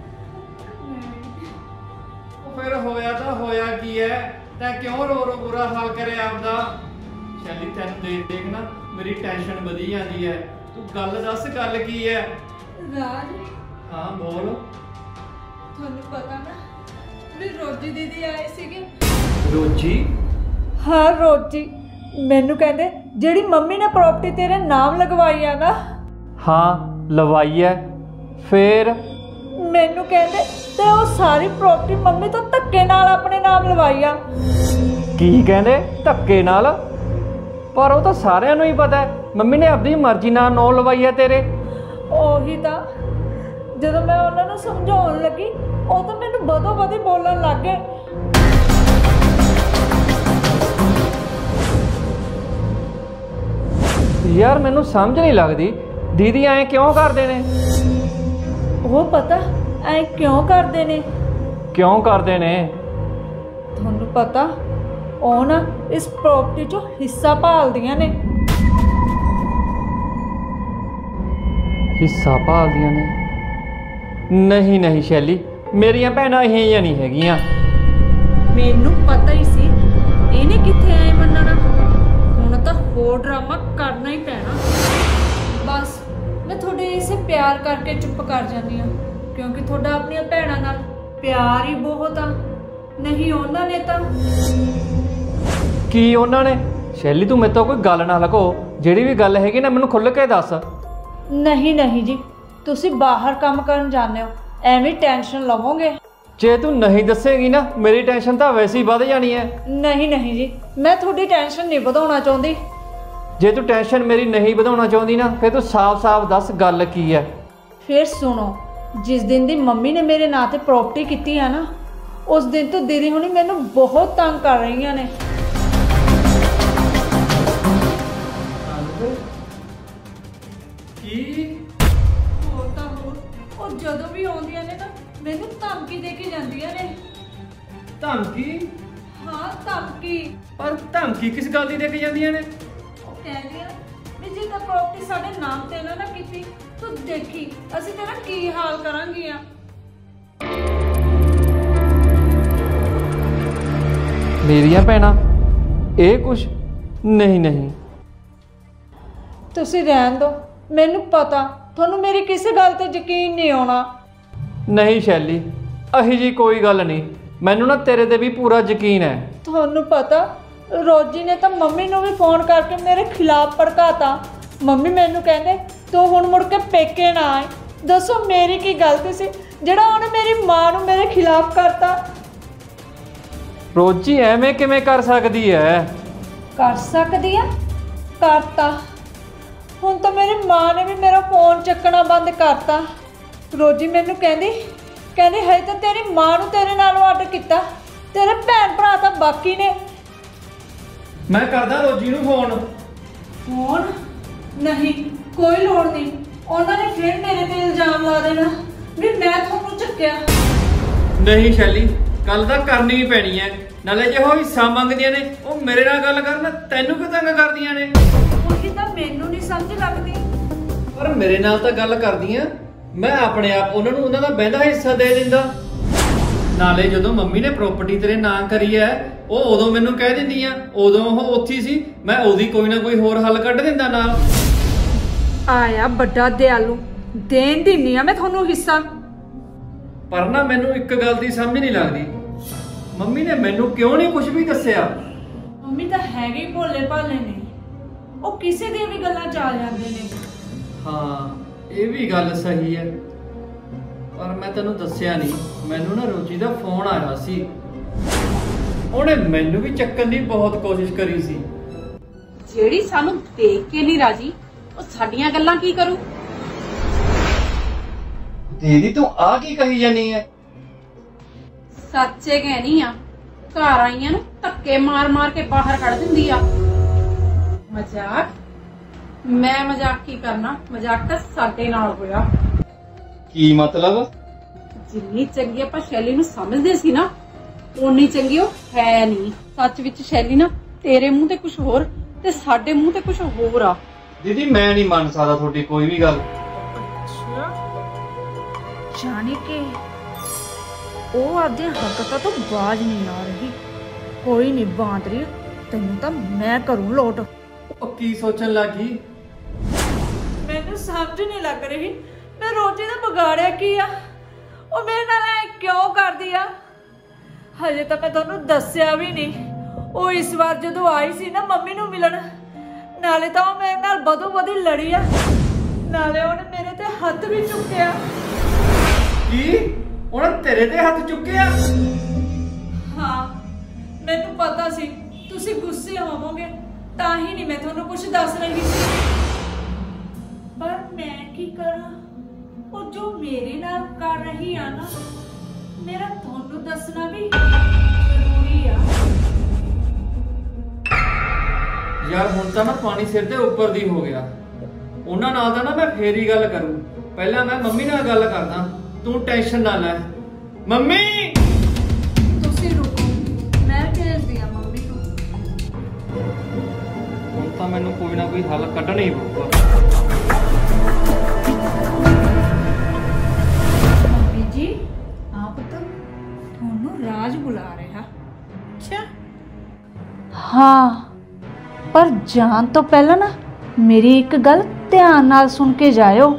[SPEAKER 7] ਉਹ ਫਿਰ ਹੋਇਆ ਤਾਂ ਹੋਇਆ ਕੀ ਐ, ਤੈਂ ਕਿਉਂ ਰੋ ਰੋ ਬੁਰਾ ਹਾਲ ਕਰਿਆ ਆਪਦਾ? ਸ਼ੈਲੀ ਤੈਨੂੰ ਦੇਖ ਦੇਖ ਨਾ ਮੇਰੀ ਟੈਨਸ਼ਨ ਵਧੀ ਜਾਂਦੀ ਐ। ਤੂੰ ਗੱਲ ਦੱਸ, ਗੱਲ ਕੀ ਐ?
[SPEAKER 10] ਰਾਜ,
[SPEAKER 7] ਹਾਂ ਬੋਲ।
[SPEAKER 10] ਤੁਹਾਨੂੰ ਪਤਾ ਨਾ ਵੀ ਰੋਜੀ ਦੀਦੀ ਆਏ ਸੀਗੇ।
[SPEAKER 7] ਰੋਜੀ?
[SPEAKER 10] ਹਾਂ ਰੋਜੀ, ਮੈਨੂੰ ਕਹਿੰਦੇ ਜਿਹੜੀ ਮੰਮੀ ਨੇ ਪ੍ਰਾਪਰਟੀ ਤੇਰੇ ਨਾਮ ਲਗਵਾਈ ਆ ਨਾ।
[SPEAKER 7] ਹਾਂ ਲਵਾਈ ਐ। ਫੇਰ?
[SPEAKER 10] ਮੈਨੂੰ ਕਹਿੰਦੇ ਤੇ ਉਹ ਸਾਰੀ ਪ੍ਰਾਪਰਟੀ ਮੰਮੀ ਤੋਂ ਧੱਕੇ ਨਾਲ ਆਪਣੇ ਨਾਮ ਲਵਾਈ ਆ।
[SPEAKER 7] ਕੀ ਕਹਿੰਦੇ? ਧੱਕੇ ਨਾਲ? ਪਰ ਉਹ ਤਾਂ ਸਾਰਿਆਂ ਨੂੰ ਹੀ ਪਤਾ ਹੈ ਮੰਮੀ ਨੇ ਆਪਣੀ ਮਰਜ਼ੀ ਨਾਲ ਨਾਂ ਲਵਾਈ ਹੈ ਤੇਰੇ।
[SPEAKER 10] ਉਹੀ ਤਾਂ, ਜਦੋਂ ਮੈਂ ਉਹਨਾਂ ਨੂੰ ਸਮਝਾਉਣ ਲੱਗੀ ਉਹ ਤਾਂ ਮੈਨੂੰ ਬਦੋ ਬਦੀ ਬੋਲਣ ਲੱਗ ਗਏ।
[SPEAKER 7] ਯਾਰ ਮੈਨੂੰ ਸਮਝ ਨਹੀਂ ਲੱਗਦੀ ਦੀਦੀ ਐਂ ਕਿਉਂ ਕਰਦੇ ਨੇ?
[SPEAKER 10] ਉਹ ਪਤਾ ਐ ਕਿਉਂ ਕਰਦੇ ਨੇ?
[SPEAKER 7] ਕਿਉਂ ਕਰਦੇ ਨੇ?
[SPEAKER 10] ਤੁਹਾਨੂੰ ਪਤਾ ਉਹ ਨਾ ਇਸ ਪ੍ਰਾਪਰਟੀ ਚੋਂ ਹਿੱਸਾ ਭਾਲਦੀਆਂ ਨੇ।
[SPEAKER 7] ਹਿੱਸਾ ਭਾਲਦੀਆਂ ਨੇ? ਨਹੀਂ ਨਹੀਂ ਸ਼ੈਲੀ, ਮੇਰੀਆਂ ਭੈਣਾਂ ਇਹ ਜਿਹੀਆਂ ਨਹੀਂ ਹੈਗੀਆਂ।
[SPEAKER 10] ਮੈਨੂੰ ਪਤਾ ਹੀ ਸੀ ਇਹਨੇ ਕਿੱਥੇ ਆਏ ਮੰਨਣਾ। ਹੁਣ ਤਾਂ ਹੋਰ ਡਰਾਮਾ ਕਰਨਾ ਹੀ ਪੈਣਾ। ਬਸ ਮੈਂ ਤੁਹਾਡੇ ਇਸੇ ਪਿਆਰ ਕਰਕੇ ਚੁੱਪ ਕਰ ਜਾਂਦੀ ਹਾਂ, ਕਿਉਂਕਿ ਤੁਹਾਡਾ ਆਪਣੀਆਂ ਭੈਣਾਂ ਨਾਲ ਪਿਆਰ ਹੀ ਬਹੁਤ ਆ। ਨਹੀਂ ਉਹਨਾਂ ਨੇ ਤਾਂ
[SPEAKER 7] ਕੀ ਉਹਨਾਂ ਨੇ? ਸ਼ੈਲੀ ਤੂੰ ਮੇਰੇ ਤੋਂ ਕੋਈ ਗੱਲ ਨਾ ਲਗੋ, ਜਿਹੜੀ ਵੀ ਗੱਲ ਹੈਗੀ ਨਾ ਮੈਨੂੰ ਖੁੱਲ੍ਹ ਕੇ ਦੱਸ।
[SPEAKER 10] ਨਹੀਂ ਨਹੀਂ ਜੀ, ਤੁਸੀਂ ਬਾਹਰ ਕੰਮ ਕਰਨ ਜਾਂਦੇ ਹੋ, ਐਵੇਂ ਟੈਨਸ਼ਨ ਲਵੋਗੇ।
[SPEAKER 7] ਜੇ ਤੂੰ ਨਹੀਂ ਦੱਸੇਗੀ ਨਾ ਮੇਰੀ ਟੈਨਸ਼ਨ ਤਾਂ ਵੈਸੇ ਹੀ ਵੱਧ ਜਾਣੀ ਹੈ।
[SPEAKER 10] ਨਹੀਂ ਨਹੀਂ ਜੀ, ਮੈਂ ਤੁਹਾਡੀ ਟੈਨਸ਼ਨ ਨਹੀਂ ਵਧਾਉਣਾ ਚਾਹੁੰਦੀ।
[SPEAKER 7] ਜੇ ਤੂੰ ਟੈਨਸ਼ਨ ਮੇਰੀ ਨਹੀਂ ਵਧਾਉਣਾ ਚਾਹੁੰਦੀ ਨਾ ਫਿਰ ਤੂੰ ਸਾਫ਼-ਸਾਫ਼ ਦੱਸ ਗੱਲ ਕੀ ਹੈ।
[SPEAKER 10] ਫਿਰ ਸੁਣੋ, ਜਿਸ ਦਿਨ ਦੀ ਮੰਮੀ ਨੇ ਮੇਰੇ ਨਾਂ ਤੇ ਪ੍ਰਾਪਰਟੀ ਕੀਤੀ ਆ ਨਾ, ਉਸ ਦਿਨ ਤੋਂ ਦੀਦੀ ਹੁਣੀ ਮੈਨੂੰ ਬਹੁਤ ਤੰਗ ਕਰ ਰਹੀਆਂ ਨੇ।
[SPEAKER 7] ਕੀ
[SPEAKER 10] ਹੋਰ ਤਾਂ ਹੋਰ, ਉਹ ਜਦੋਂ ਵੀ ਆਉਂਦੀਆਂ ਨੇ ਨਾ ਮੈਨੂੰ ਧਮਕੀ ਦੇ ਕੇ ਜਾਂਦੀਆਂ ਨੇ।
[SPEAKER 7] ਧਮਕੀ?
[SPEAKER 10] ਹਾਂ ਧਮਕੀ।
[SPEAKER 7] ਪਰ ਧਮਕੀ ਕਿਸ ਗੱਲ ਦੀ ਦੇ ਕੇ ਜਾਂਦੀਆਂ ਨੇ?
[SPEAKER 10] ਉਹ ਕਹਿੰਦੀਆਂ ਵੀ ਜੇ ਤਾਂ ਪ੍ਰਾਪਰਟੀ ਸਾਡੇ ਨਾਮ ਤੇ ਨਾ ਨਾ ਕੀਤੀ ਤੂੰ ਦੇਖੀ ਅਸੀਂ ਤੇਰਾ ਕੀ ਹਾਲ ਕਰਾਂਗੀਆਂ।
[SPEAKER 7] ਮੇਰੀਆਂ ਭੈਣਾਂ ਇਹ ਕੁਛ ਨਹੀਂ ਨਹੀਂ
[SPEAKER 10] ਤੁਸੀਂ ਰਹਿਣ ਦਿਓ, ਮੈਨੂੰ ਪਤਾ ਤੁਹਾਨੂੰ ਮੇਰੀ ਕਿਸੇ ਗੱਲ ਤੇ ਯਕੀਨ ਨਹੀਂ ਆਉਣਾ।
[SPEAKER 7] ਨਹੀਂ ਸ਼ੈਲੀ, ਅਹੀ ਜੀ ਕੋਈ ਗੱਲ ਨਹੀਂ, ਮੈਨੂੰ ਨਾ ਤੇਰੇ ਤੇ ਵੀ ਪੂਰਾ ਯਕੀਨ ਹੈ।
[SPEAKER 10] ਤੁਹਾਨੂੰ ਪਤਾ ਰੋਜੀ ਨੇ ਤਾਂ ਮੰਮੀ ਨੂੰ ਵੀ ਫੋਨ ਕਰਕੇ ਮੇਰੇ ਖਿਲਾਫ ਭੜਕਾਤਾ। ਮੰਮੀ ਮੈਨੂੰ ਕਹਿੰਦੇ ਤੂੰ ਹੁਣ ਮੁੜ ਕੇ ਪੇਕੇ ਨਾ ਆਏ। ਦੱਸੋ ਮੇਰੀ ਕੀ ਗਲਤੀ ਸੀ ਜਿਹੜਾ ਉਹਨੇ ਮੇਰੀ ਮਾਂ ਨੂੰ ਮੇਰੇ ਖਿਲਾਫ ਕਰਤਾ।
[SPEAKER 7] ਰੋਜੀ ਐਵੇਂ ਕਿਵੇਂ ਕਰ ਸਕਦੀ ਹੈ?
[SPEAKER 10] ਕਰ ਸਕਦੀ ਆ? ਕਰਤਾ। ਹੁਣ ਤਾਂ ਮੇਰੀ ਮਾਂ ਨੇ ਵੀ ਮੇਰਾ ਫੋਨ ਚੱਕਣਾ ਬੰਦ ਕਰਤਾ। ਰੋਜੀ ਮੈਨੂੰ ਕਹਿੰਦੀ ਕਹਿੰਦੀ ਹੈ ਤਾਂ ਤੇਰੀ ਮਾਂ ਨੂੰ ਤੇਰੇ ਨਾਲੋਂ ਅੱਡ ਕੀਤਾ, ਤੇਰੇ ਭੈਣ ਭਰਾ ਤਾਂ ਬਾਕੀ ਨੇ।
[SPEAKER 7] ਮੈਂ ਕਰਦਾ ਰੋਜੀ ਨੂੰ ਫੋਨ।
[SPEAKER 10] ਫੋਨ? ਨਹੀਂ, ਕੋਈ ਲੋੜ ਨਹੀਂ। ਉਹਨਾਂ ਨੇ ਫਿਰ ਮੇਰੇ ਤੇ ਇਲਜ਼ਾਮ ਲਾ ਦੇਣਾ ਵੀ ਮੈਂ ਤੁਹਾਨੂੰ ਚੱਕਿਆ।
[SPEAKER 7] ਨਹੀਂ ਸ਼ੈਲੀ, ਗੱਲ ਤਾਂ ਕਰਨੀ ਹੀ ਪੈਣੀ ਹੈ। ਨਾਲੇ ਜੇ ਉਹ ਹਿੱਸਾ ਮੰਗਦੀਆਂ ਨੇ ਉਹ ਮੇਰੇ ਨਾਲ ਗੱਲ ਕਰਨ, ਤੈਨੂੰ ਕਿਉਂ ਤੰਗ ਕਰਦੀਆਂ ਨੇ?
[SPEAKER 10] ਉਹੀ ਤਾਂ ਮੈਨੂੰ ਨਹੀਂ ਸਮਝ ਲੱਗਦੀ।
[SPEAKER 7] ਪਰ ਮੇਰੇ ਨਾਲ ਤਾਂ ਗੱਲ ਕਰਦੀਆਂ, ਮੈਂ ਆਪਣੇ ਆਪ ਉਹਨਾਂ ਨੂੰ ਉਹਨਾਂ ਦਾ ਬਹਿੰਦਾ ਹਿੱਸਾ ਦੇ ਦਿੰਦਾ। ਨਾਲੇ ਜਦੋਂ ਮੰਮੀ ਨੇ ਪ੍ਰਾਪਰਟੀ ਤੇਰੇ ਨਾਂ ਕਰੀ ਹੈ ਉਹ ਉਦੋਂ ਮੈਨੂੰ ਕਹਿ ਦਿੰਦੀਆਂ, ਉਦੋਂ ਉਹ ਉੱਥੀ ਸੀ, ਮੈਂ ਉਹਦੀ ਕੋਈ ਨਾ ਕੋਈ ਹੋਰ ਹੱਲ ਕੱਢ ਦਿੰਦਾ ਨਾਲ।
[SPEAKER 10] ਆਇਆ ਵੱਡਾ ਦਿਆਲੂ, ਦੇਣ ਦਿੰਨੀ ਆ ਮੈਂ ਤੁਹਾਨੂੰ ਹਿੱਸਾ।
[SPEAKER 7] ਪਰ ਨਾ ਮੈਨੂੰ ਇੱਕ ਗੱਲ ਦੀ ਸਮਝ ਨਹੀਂ ਲੱਗਦੀ, ਮੰਮੀ ਨੇ ਮੈਨੂੰ ਕਿਉਂ ਨਹੀਂ ਕੁਝ ਵੀ ਦੱਸਿਆ?
[SPEAKER 10] ਮੰਮੀ ਤਾਂ ਹੈਗੇ ਹੀ ਭੋਲੇ ਭਾਲੇ ਨੇ, ਉਹ ਕਿਸੇ ਦੀਆਂ ਵੀ ਗੱਲਾਂ ਚ ਆ ਜਾਂਦੇ ਨੇ।
[SPEAKER 7] ਹਾਂ ਇਹ ਵੀ ਗੱਲ ਸਹੀ ਹੈ, ਪਰ ਮੈਂ ਤੈਨੂੰ ਦੱਸਿਆ ਨਹੀਂ, ਮੈਨੂੰ ਨਾ ਰੋਜੀ ਦਾ ਫੋਨ ਆਇਆ ਸੀ। ਉਹਨੇ ਮੈਨੂੰ ਵੀ ਚੱਕਣ ਦੀ ਬਹੁਤ ਕੋਸ਼ਿਸ਼ ਕਰੀ ਸੀ।
[SPEAKER 9] ਜਿਹੜੀ ਸਾਨੂੰ ਦੇਖ ਕੇ ਨਹੀਂ ਰਾਜੀ ਉਹ ਸਾਡੀਆਂ ਗੱਲਾਂ ਕੀ ਕਰੂ?
[SPEAKER 7] ਦੀਦੀ ਤੂੰ ਆ ਕੀ ਕਹੀ ਜਾਨੀ ਹੈ?
[SPEAKER 9] ਸੱਚੇ ਕਹਿਨੀ ਆ, ਘਰ ਆਈਆਂ ਨੂੰ ਧੱਕੇ ਮਾਰ ਮਾਰ ਕੇ ਬਾਹਰ ਕੱਢ ਦਿੰਦੀ ਆ। ਮਜ਼ਾਕ? ਮੈਂ ਮਜ਼ਾਕ ਕੀ ਕਰਨਾ, ਮਜ਼ਾਕ ਤਾਂ ਸਾਡੇ ਨਾਲ ਹੋਇਆ।
[SPEAKER 7] ਕੀ ਮਤਲਬ?
[SPEAKER 9] ਜਿੰਨੀ ਚੰਗੀ ਆਪਾਂ ਸ਼ੈਲੀ ਨੂੰ ਸਮਝਦੇ ਸੀ ਨਾ ਓਨੀ ਚੰਗੀ ਉਹ ਹੈ ਨਹੀਂ। ਸੱਚ ਵਿੱਚ ਸ਼ੈਲੀ ਨਾ ਤੇਰੇ ਮੂੰਹ ਤੇ ਕੁਝ ਹੋਰ ਤੇ ਸਾਡੇ ਮੂੰਹ ਤੇ ਕੁਝ ਹੋਰ ਆ।
[SPEAKER 7] ਦੀਦੀ ਮੈਂ ਨਹੀਂ ਮੰਨ ਸਕਦਾ ਤੁਹਾਡੀ ਕੋਈ ਵੀ ਗੱਲ।
[SPEAKER 10] ਜਾਣੀ ਕਿ ਉਹ ਆਪਦੇ ਹਰਕਤਾਂ ਤੋਂ ਬਾਜ਼ ਨਹੀਂ ਆ ਰਹੀ। ਕੋਈ ਨਹੀਂ ਬਾਂਦਰੀ, ਤੈਨੂੰ ਤਾਂ ਮੈਂ ਕਰੂੰ ਲੋਟ।
[SPEAKER 7] ਉਹ ਕੀ ਸੋਚਣ ਲੱਗੀ?
[SPEAKER 10] ਮੈਨੂੰ ਸਮਝ ਨਹੀਂ ਲੱਗ ਰਹੀ ਮੈਂ ਰੋਜੀ ਦਾ ਵਿਗਾੜਿਆ ਕੀ ਆ। ਉਹ ਮੇਰੇ ਨਾਲ ਐ ਕਿਉਂ ਕਰਦੀ ਆ? ਹਜੇ ਤਾਂ ਮੈਂ ਤੁਹਾਨੂੰ ਦੱਸਿਆ ਵੀ ਨਹੀਂ। ਉਹ ਇਸ ਵਾਰ ਜਦੋਂ ਆਈ ਸੀ ਨਾ ਮੰਮੀ ਨੂੰ ਮਿਲਣ, ਨਾਲੇ ਤਾਂ ਉਹ ਮੇਰੇ ਨਾਲ ਬਦੋ ਬਦੀ ਲੜੀ ਆ, ਨਾਲੇ ਉਹਨੇ ਮੇਰੇ ਤੇ ਹੱਥ ਵੀ ਚੁੱਕਿਆ।
[SPEAKER 7] ਕੀ ਉਹਨੇ ਤੇਰੇ ਤੇ ਹੱਥ ਚੁੱਕਿਆ?
[SPEAKER 10] ਹਾਂ ਮੈਨੂੰ ਪਤਾ ਸੀ ਤੁਸੀਂ ਗੁੱਸੇ ਹੋਵੋਗੇ, ਤਾਂ ਹੀ ਨਹੀਂ ਮੈਂ ਤੁਹਾਨੂੰ ਕੁਝ ਦੱਸ ਰਹੀ ਸੀ। ਪਰ ਮੈਂ ਕੀ ਕਰਾਂ, ਉਹ ਜੋ ਮੇਰੇ ਨਾਲ ਕਰ ਰਹੀ ਆ ਨਾ, ਮੇਰਾ ਤੁਹਾਨੂੰ ਦੱਸਣਾ ਵੀ ਜ਼ਰੂਰੀ ਆ।
[SPEAKER 7] ਯਾਰ ਹੁਣ ਤਾਂ ਨਾ ਪਾਣੀ ਸਿਰ ਦੇ ਉੱਪਰ ਦੀ ਹੋ ਗਿਆ। ਉਹਨਾਂ ਨਾਲ ਤਾਂ ਨਾ ਮੈਂ ਫੇਰ ਹੀ ਗੱਲ ਕਰੂੰ, ਪਹਿਲਾਂ ਮੈਂ ਮੰਮੀ ਨਾਲ ਗੱਲ ਕਰਦਾ। ਤੂੰ ਟੈਨਸ਼ਨ ਨਾ ਲੈ। ਮੰਮੀ
[SPEAKER 10] ਤੁਸੀਂ ਰੁਕੋ, ਮੈਂ ਭੇਜਦੀ ਆ ਮੰਮੀ ਨੂੰ।
[SPEAKER 7] ਹੁਣ ਤਾਂ ਮੈਨੂੰ ਕੋਈ ਨਾ ਕੋਈ ਹੱਲ ਕੱਢਣਾ ਹੀ ਪਊਗਾ।
[SPEAKER 10] ਮੰਮੀ ਜੀ ਆਪ ਤਾਂ ਤੁਹਾਨੂੰ ਰਾਜ ਬੁਲਾ ਰਿਹਾ। ਅੱਛਾ ਹਾਂ, ਪਰ ਜਾਣ ਤੋਂ ਪਹਿਲਾਂ ਨਾ ਮੇਰੀ ਇੱਕ ਗੱਲ ਧਿਆਨ ਨਾਲ ਸੁਣ ਕੇ ਜਾਇਓ।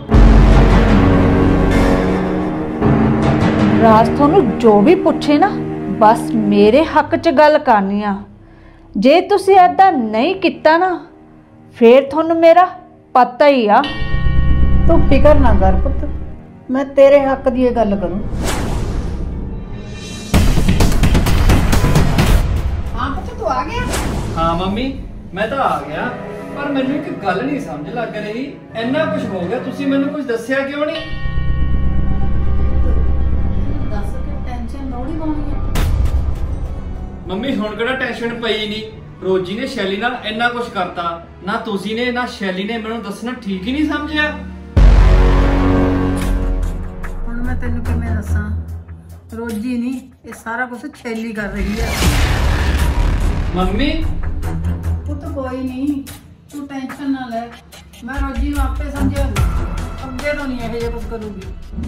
[SPEAKER 10] ਰਾਜ ਤੁਹਾਨੂੰ ਜੋ ਵੀ ਪੁੱਛੇ ਨਾ ਬਸ ਮੇਰੇ ਹੱਕ 'ਚ ਗੱਲ ਕਰਨੀ ਆ। ਜੇ ਤੁਸੀਂ ਏਦਾਂ ਨਹੀਂ ਕੀਤਾ ਨਾ ਫਿਰ ਤੁਹਾਨੂੰ ਮੇਰਾ ਪਤਾ ਹੀ ਆ।
[SPEAKER 1] ਤੂੰ ਫਿਕਰ ਨਾ ਕਰ ਪੁੱਤ, ਮੈਂ ਤੇਰੇ ਹੱਕ ਦੀ ਇਹ ਗੱਲ ਕਰੂੰ।
[SPEAKER 8] ਹਾਂ ਪੁੱਤ ਤੂੰ ਆ ਗਿਆ?
[SPEAKER 7] ਹਾਂ ਮੰਮੀ ਮੈਂ ਤਾਂ ਆ ਗਿਆ, ਪਰ ਮੈਨੂੰ ਇੱਕ ਗੱਲ ਨਹੀਂ ਸਮਝ ਲੱਗ ਰਹੀ। ਇੰਨਾ ਕੁਝ ਹੋ ਗਿਆ, ਤੁਸੀਂ ਮੈਨੂੰ ਕੁਝ ਦੱਸਿਆ ਕਿਉਂ ਨਹੀਂ?
[SPEAKER 8] ਦੱਸ ਕੇ ਟੈਨਸ਼ਨ ਲੋੜੀ ਪਾਉਣੀ ਹੈ।
[SPEAKER 7] ਮੰਮੀ ਹੁਣ ਕਿਹੜਾ ਟੈਨਸ਼ਨ ਪਈ ਨਹੀਂ, ਰੋਜੀ ਨੇ ਸ਼ੈਲੀ ਨਾਲ ਇੰਨਾ ਕੁਝ ਕਰਤਾ, ਨਾ ਤੁਸੀਂ ਨੇ ਨਾ ਸ਼ੈਲੀ ਨੇ ਮੈਨੂੰ ਦੱਸਣਾ ਠੀਕ ਹੀ ਨਹੀਂ ਸਮਝਿਆ।
[SPEAKER 1] ਹੁਣ ਮੈਂ ਤੈਨੂੰ ਕਿਵੇਂ ਦੱਸਾਂ, ਰੋਜੀ ਨਹੀਂ ਇਹ ਸਾਰਾ ਕੁਝ ਸ਼ੈਲੀ ਕਰ ਰਹੀ ਹੈ।
[SPEAKER 7] ਮੰਮੀ
[SPEAKER 1] ਪੁੱਤ ਕੋਈ ਨਹੀਂ, ਤੂੰ ਟੈਨਸ਼ਨ ਨਾ ਲੈ, ਮੈਂ ਰੋਜੀ ਨੂੰ ਆਪੇ ਸਮਝਾ ਲੂੰ, ਅੱਗੇ ਤੋਂ ਨਹੀਂ ਇਹੋ ਜਿਹਾ ਕੁਝ ਕਰੂਗੀ।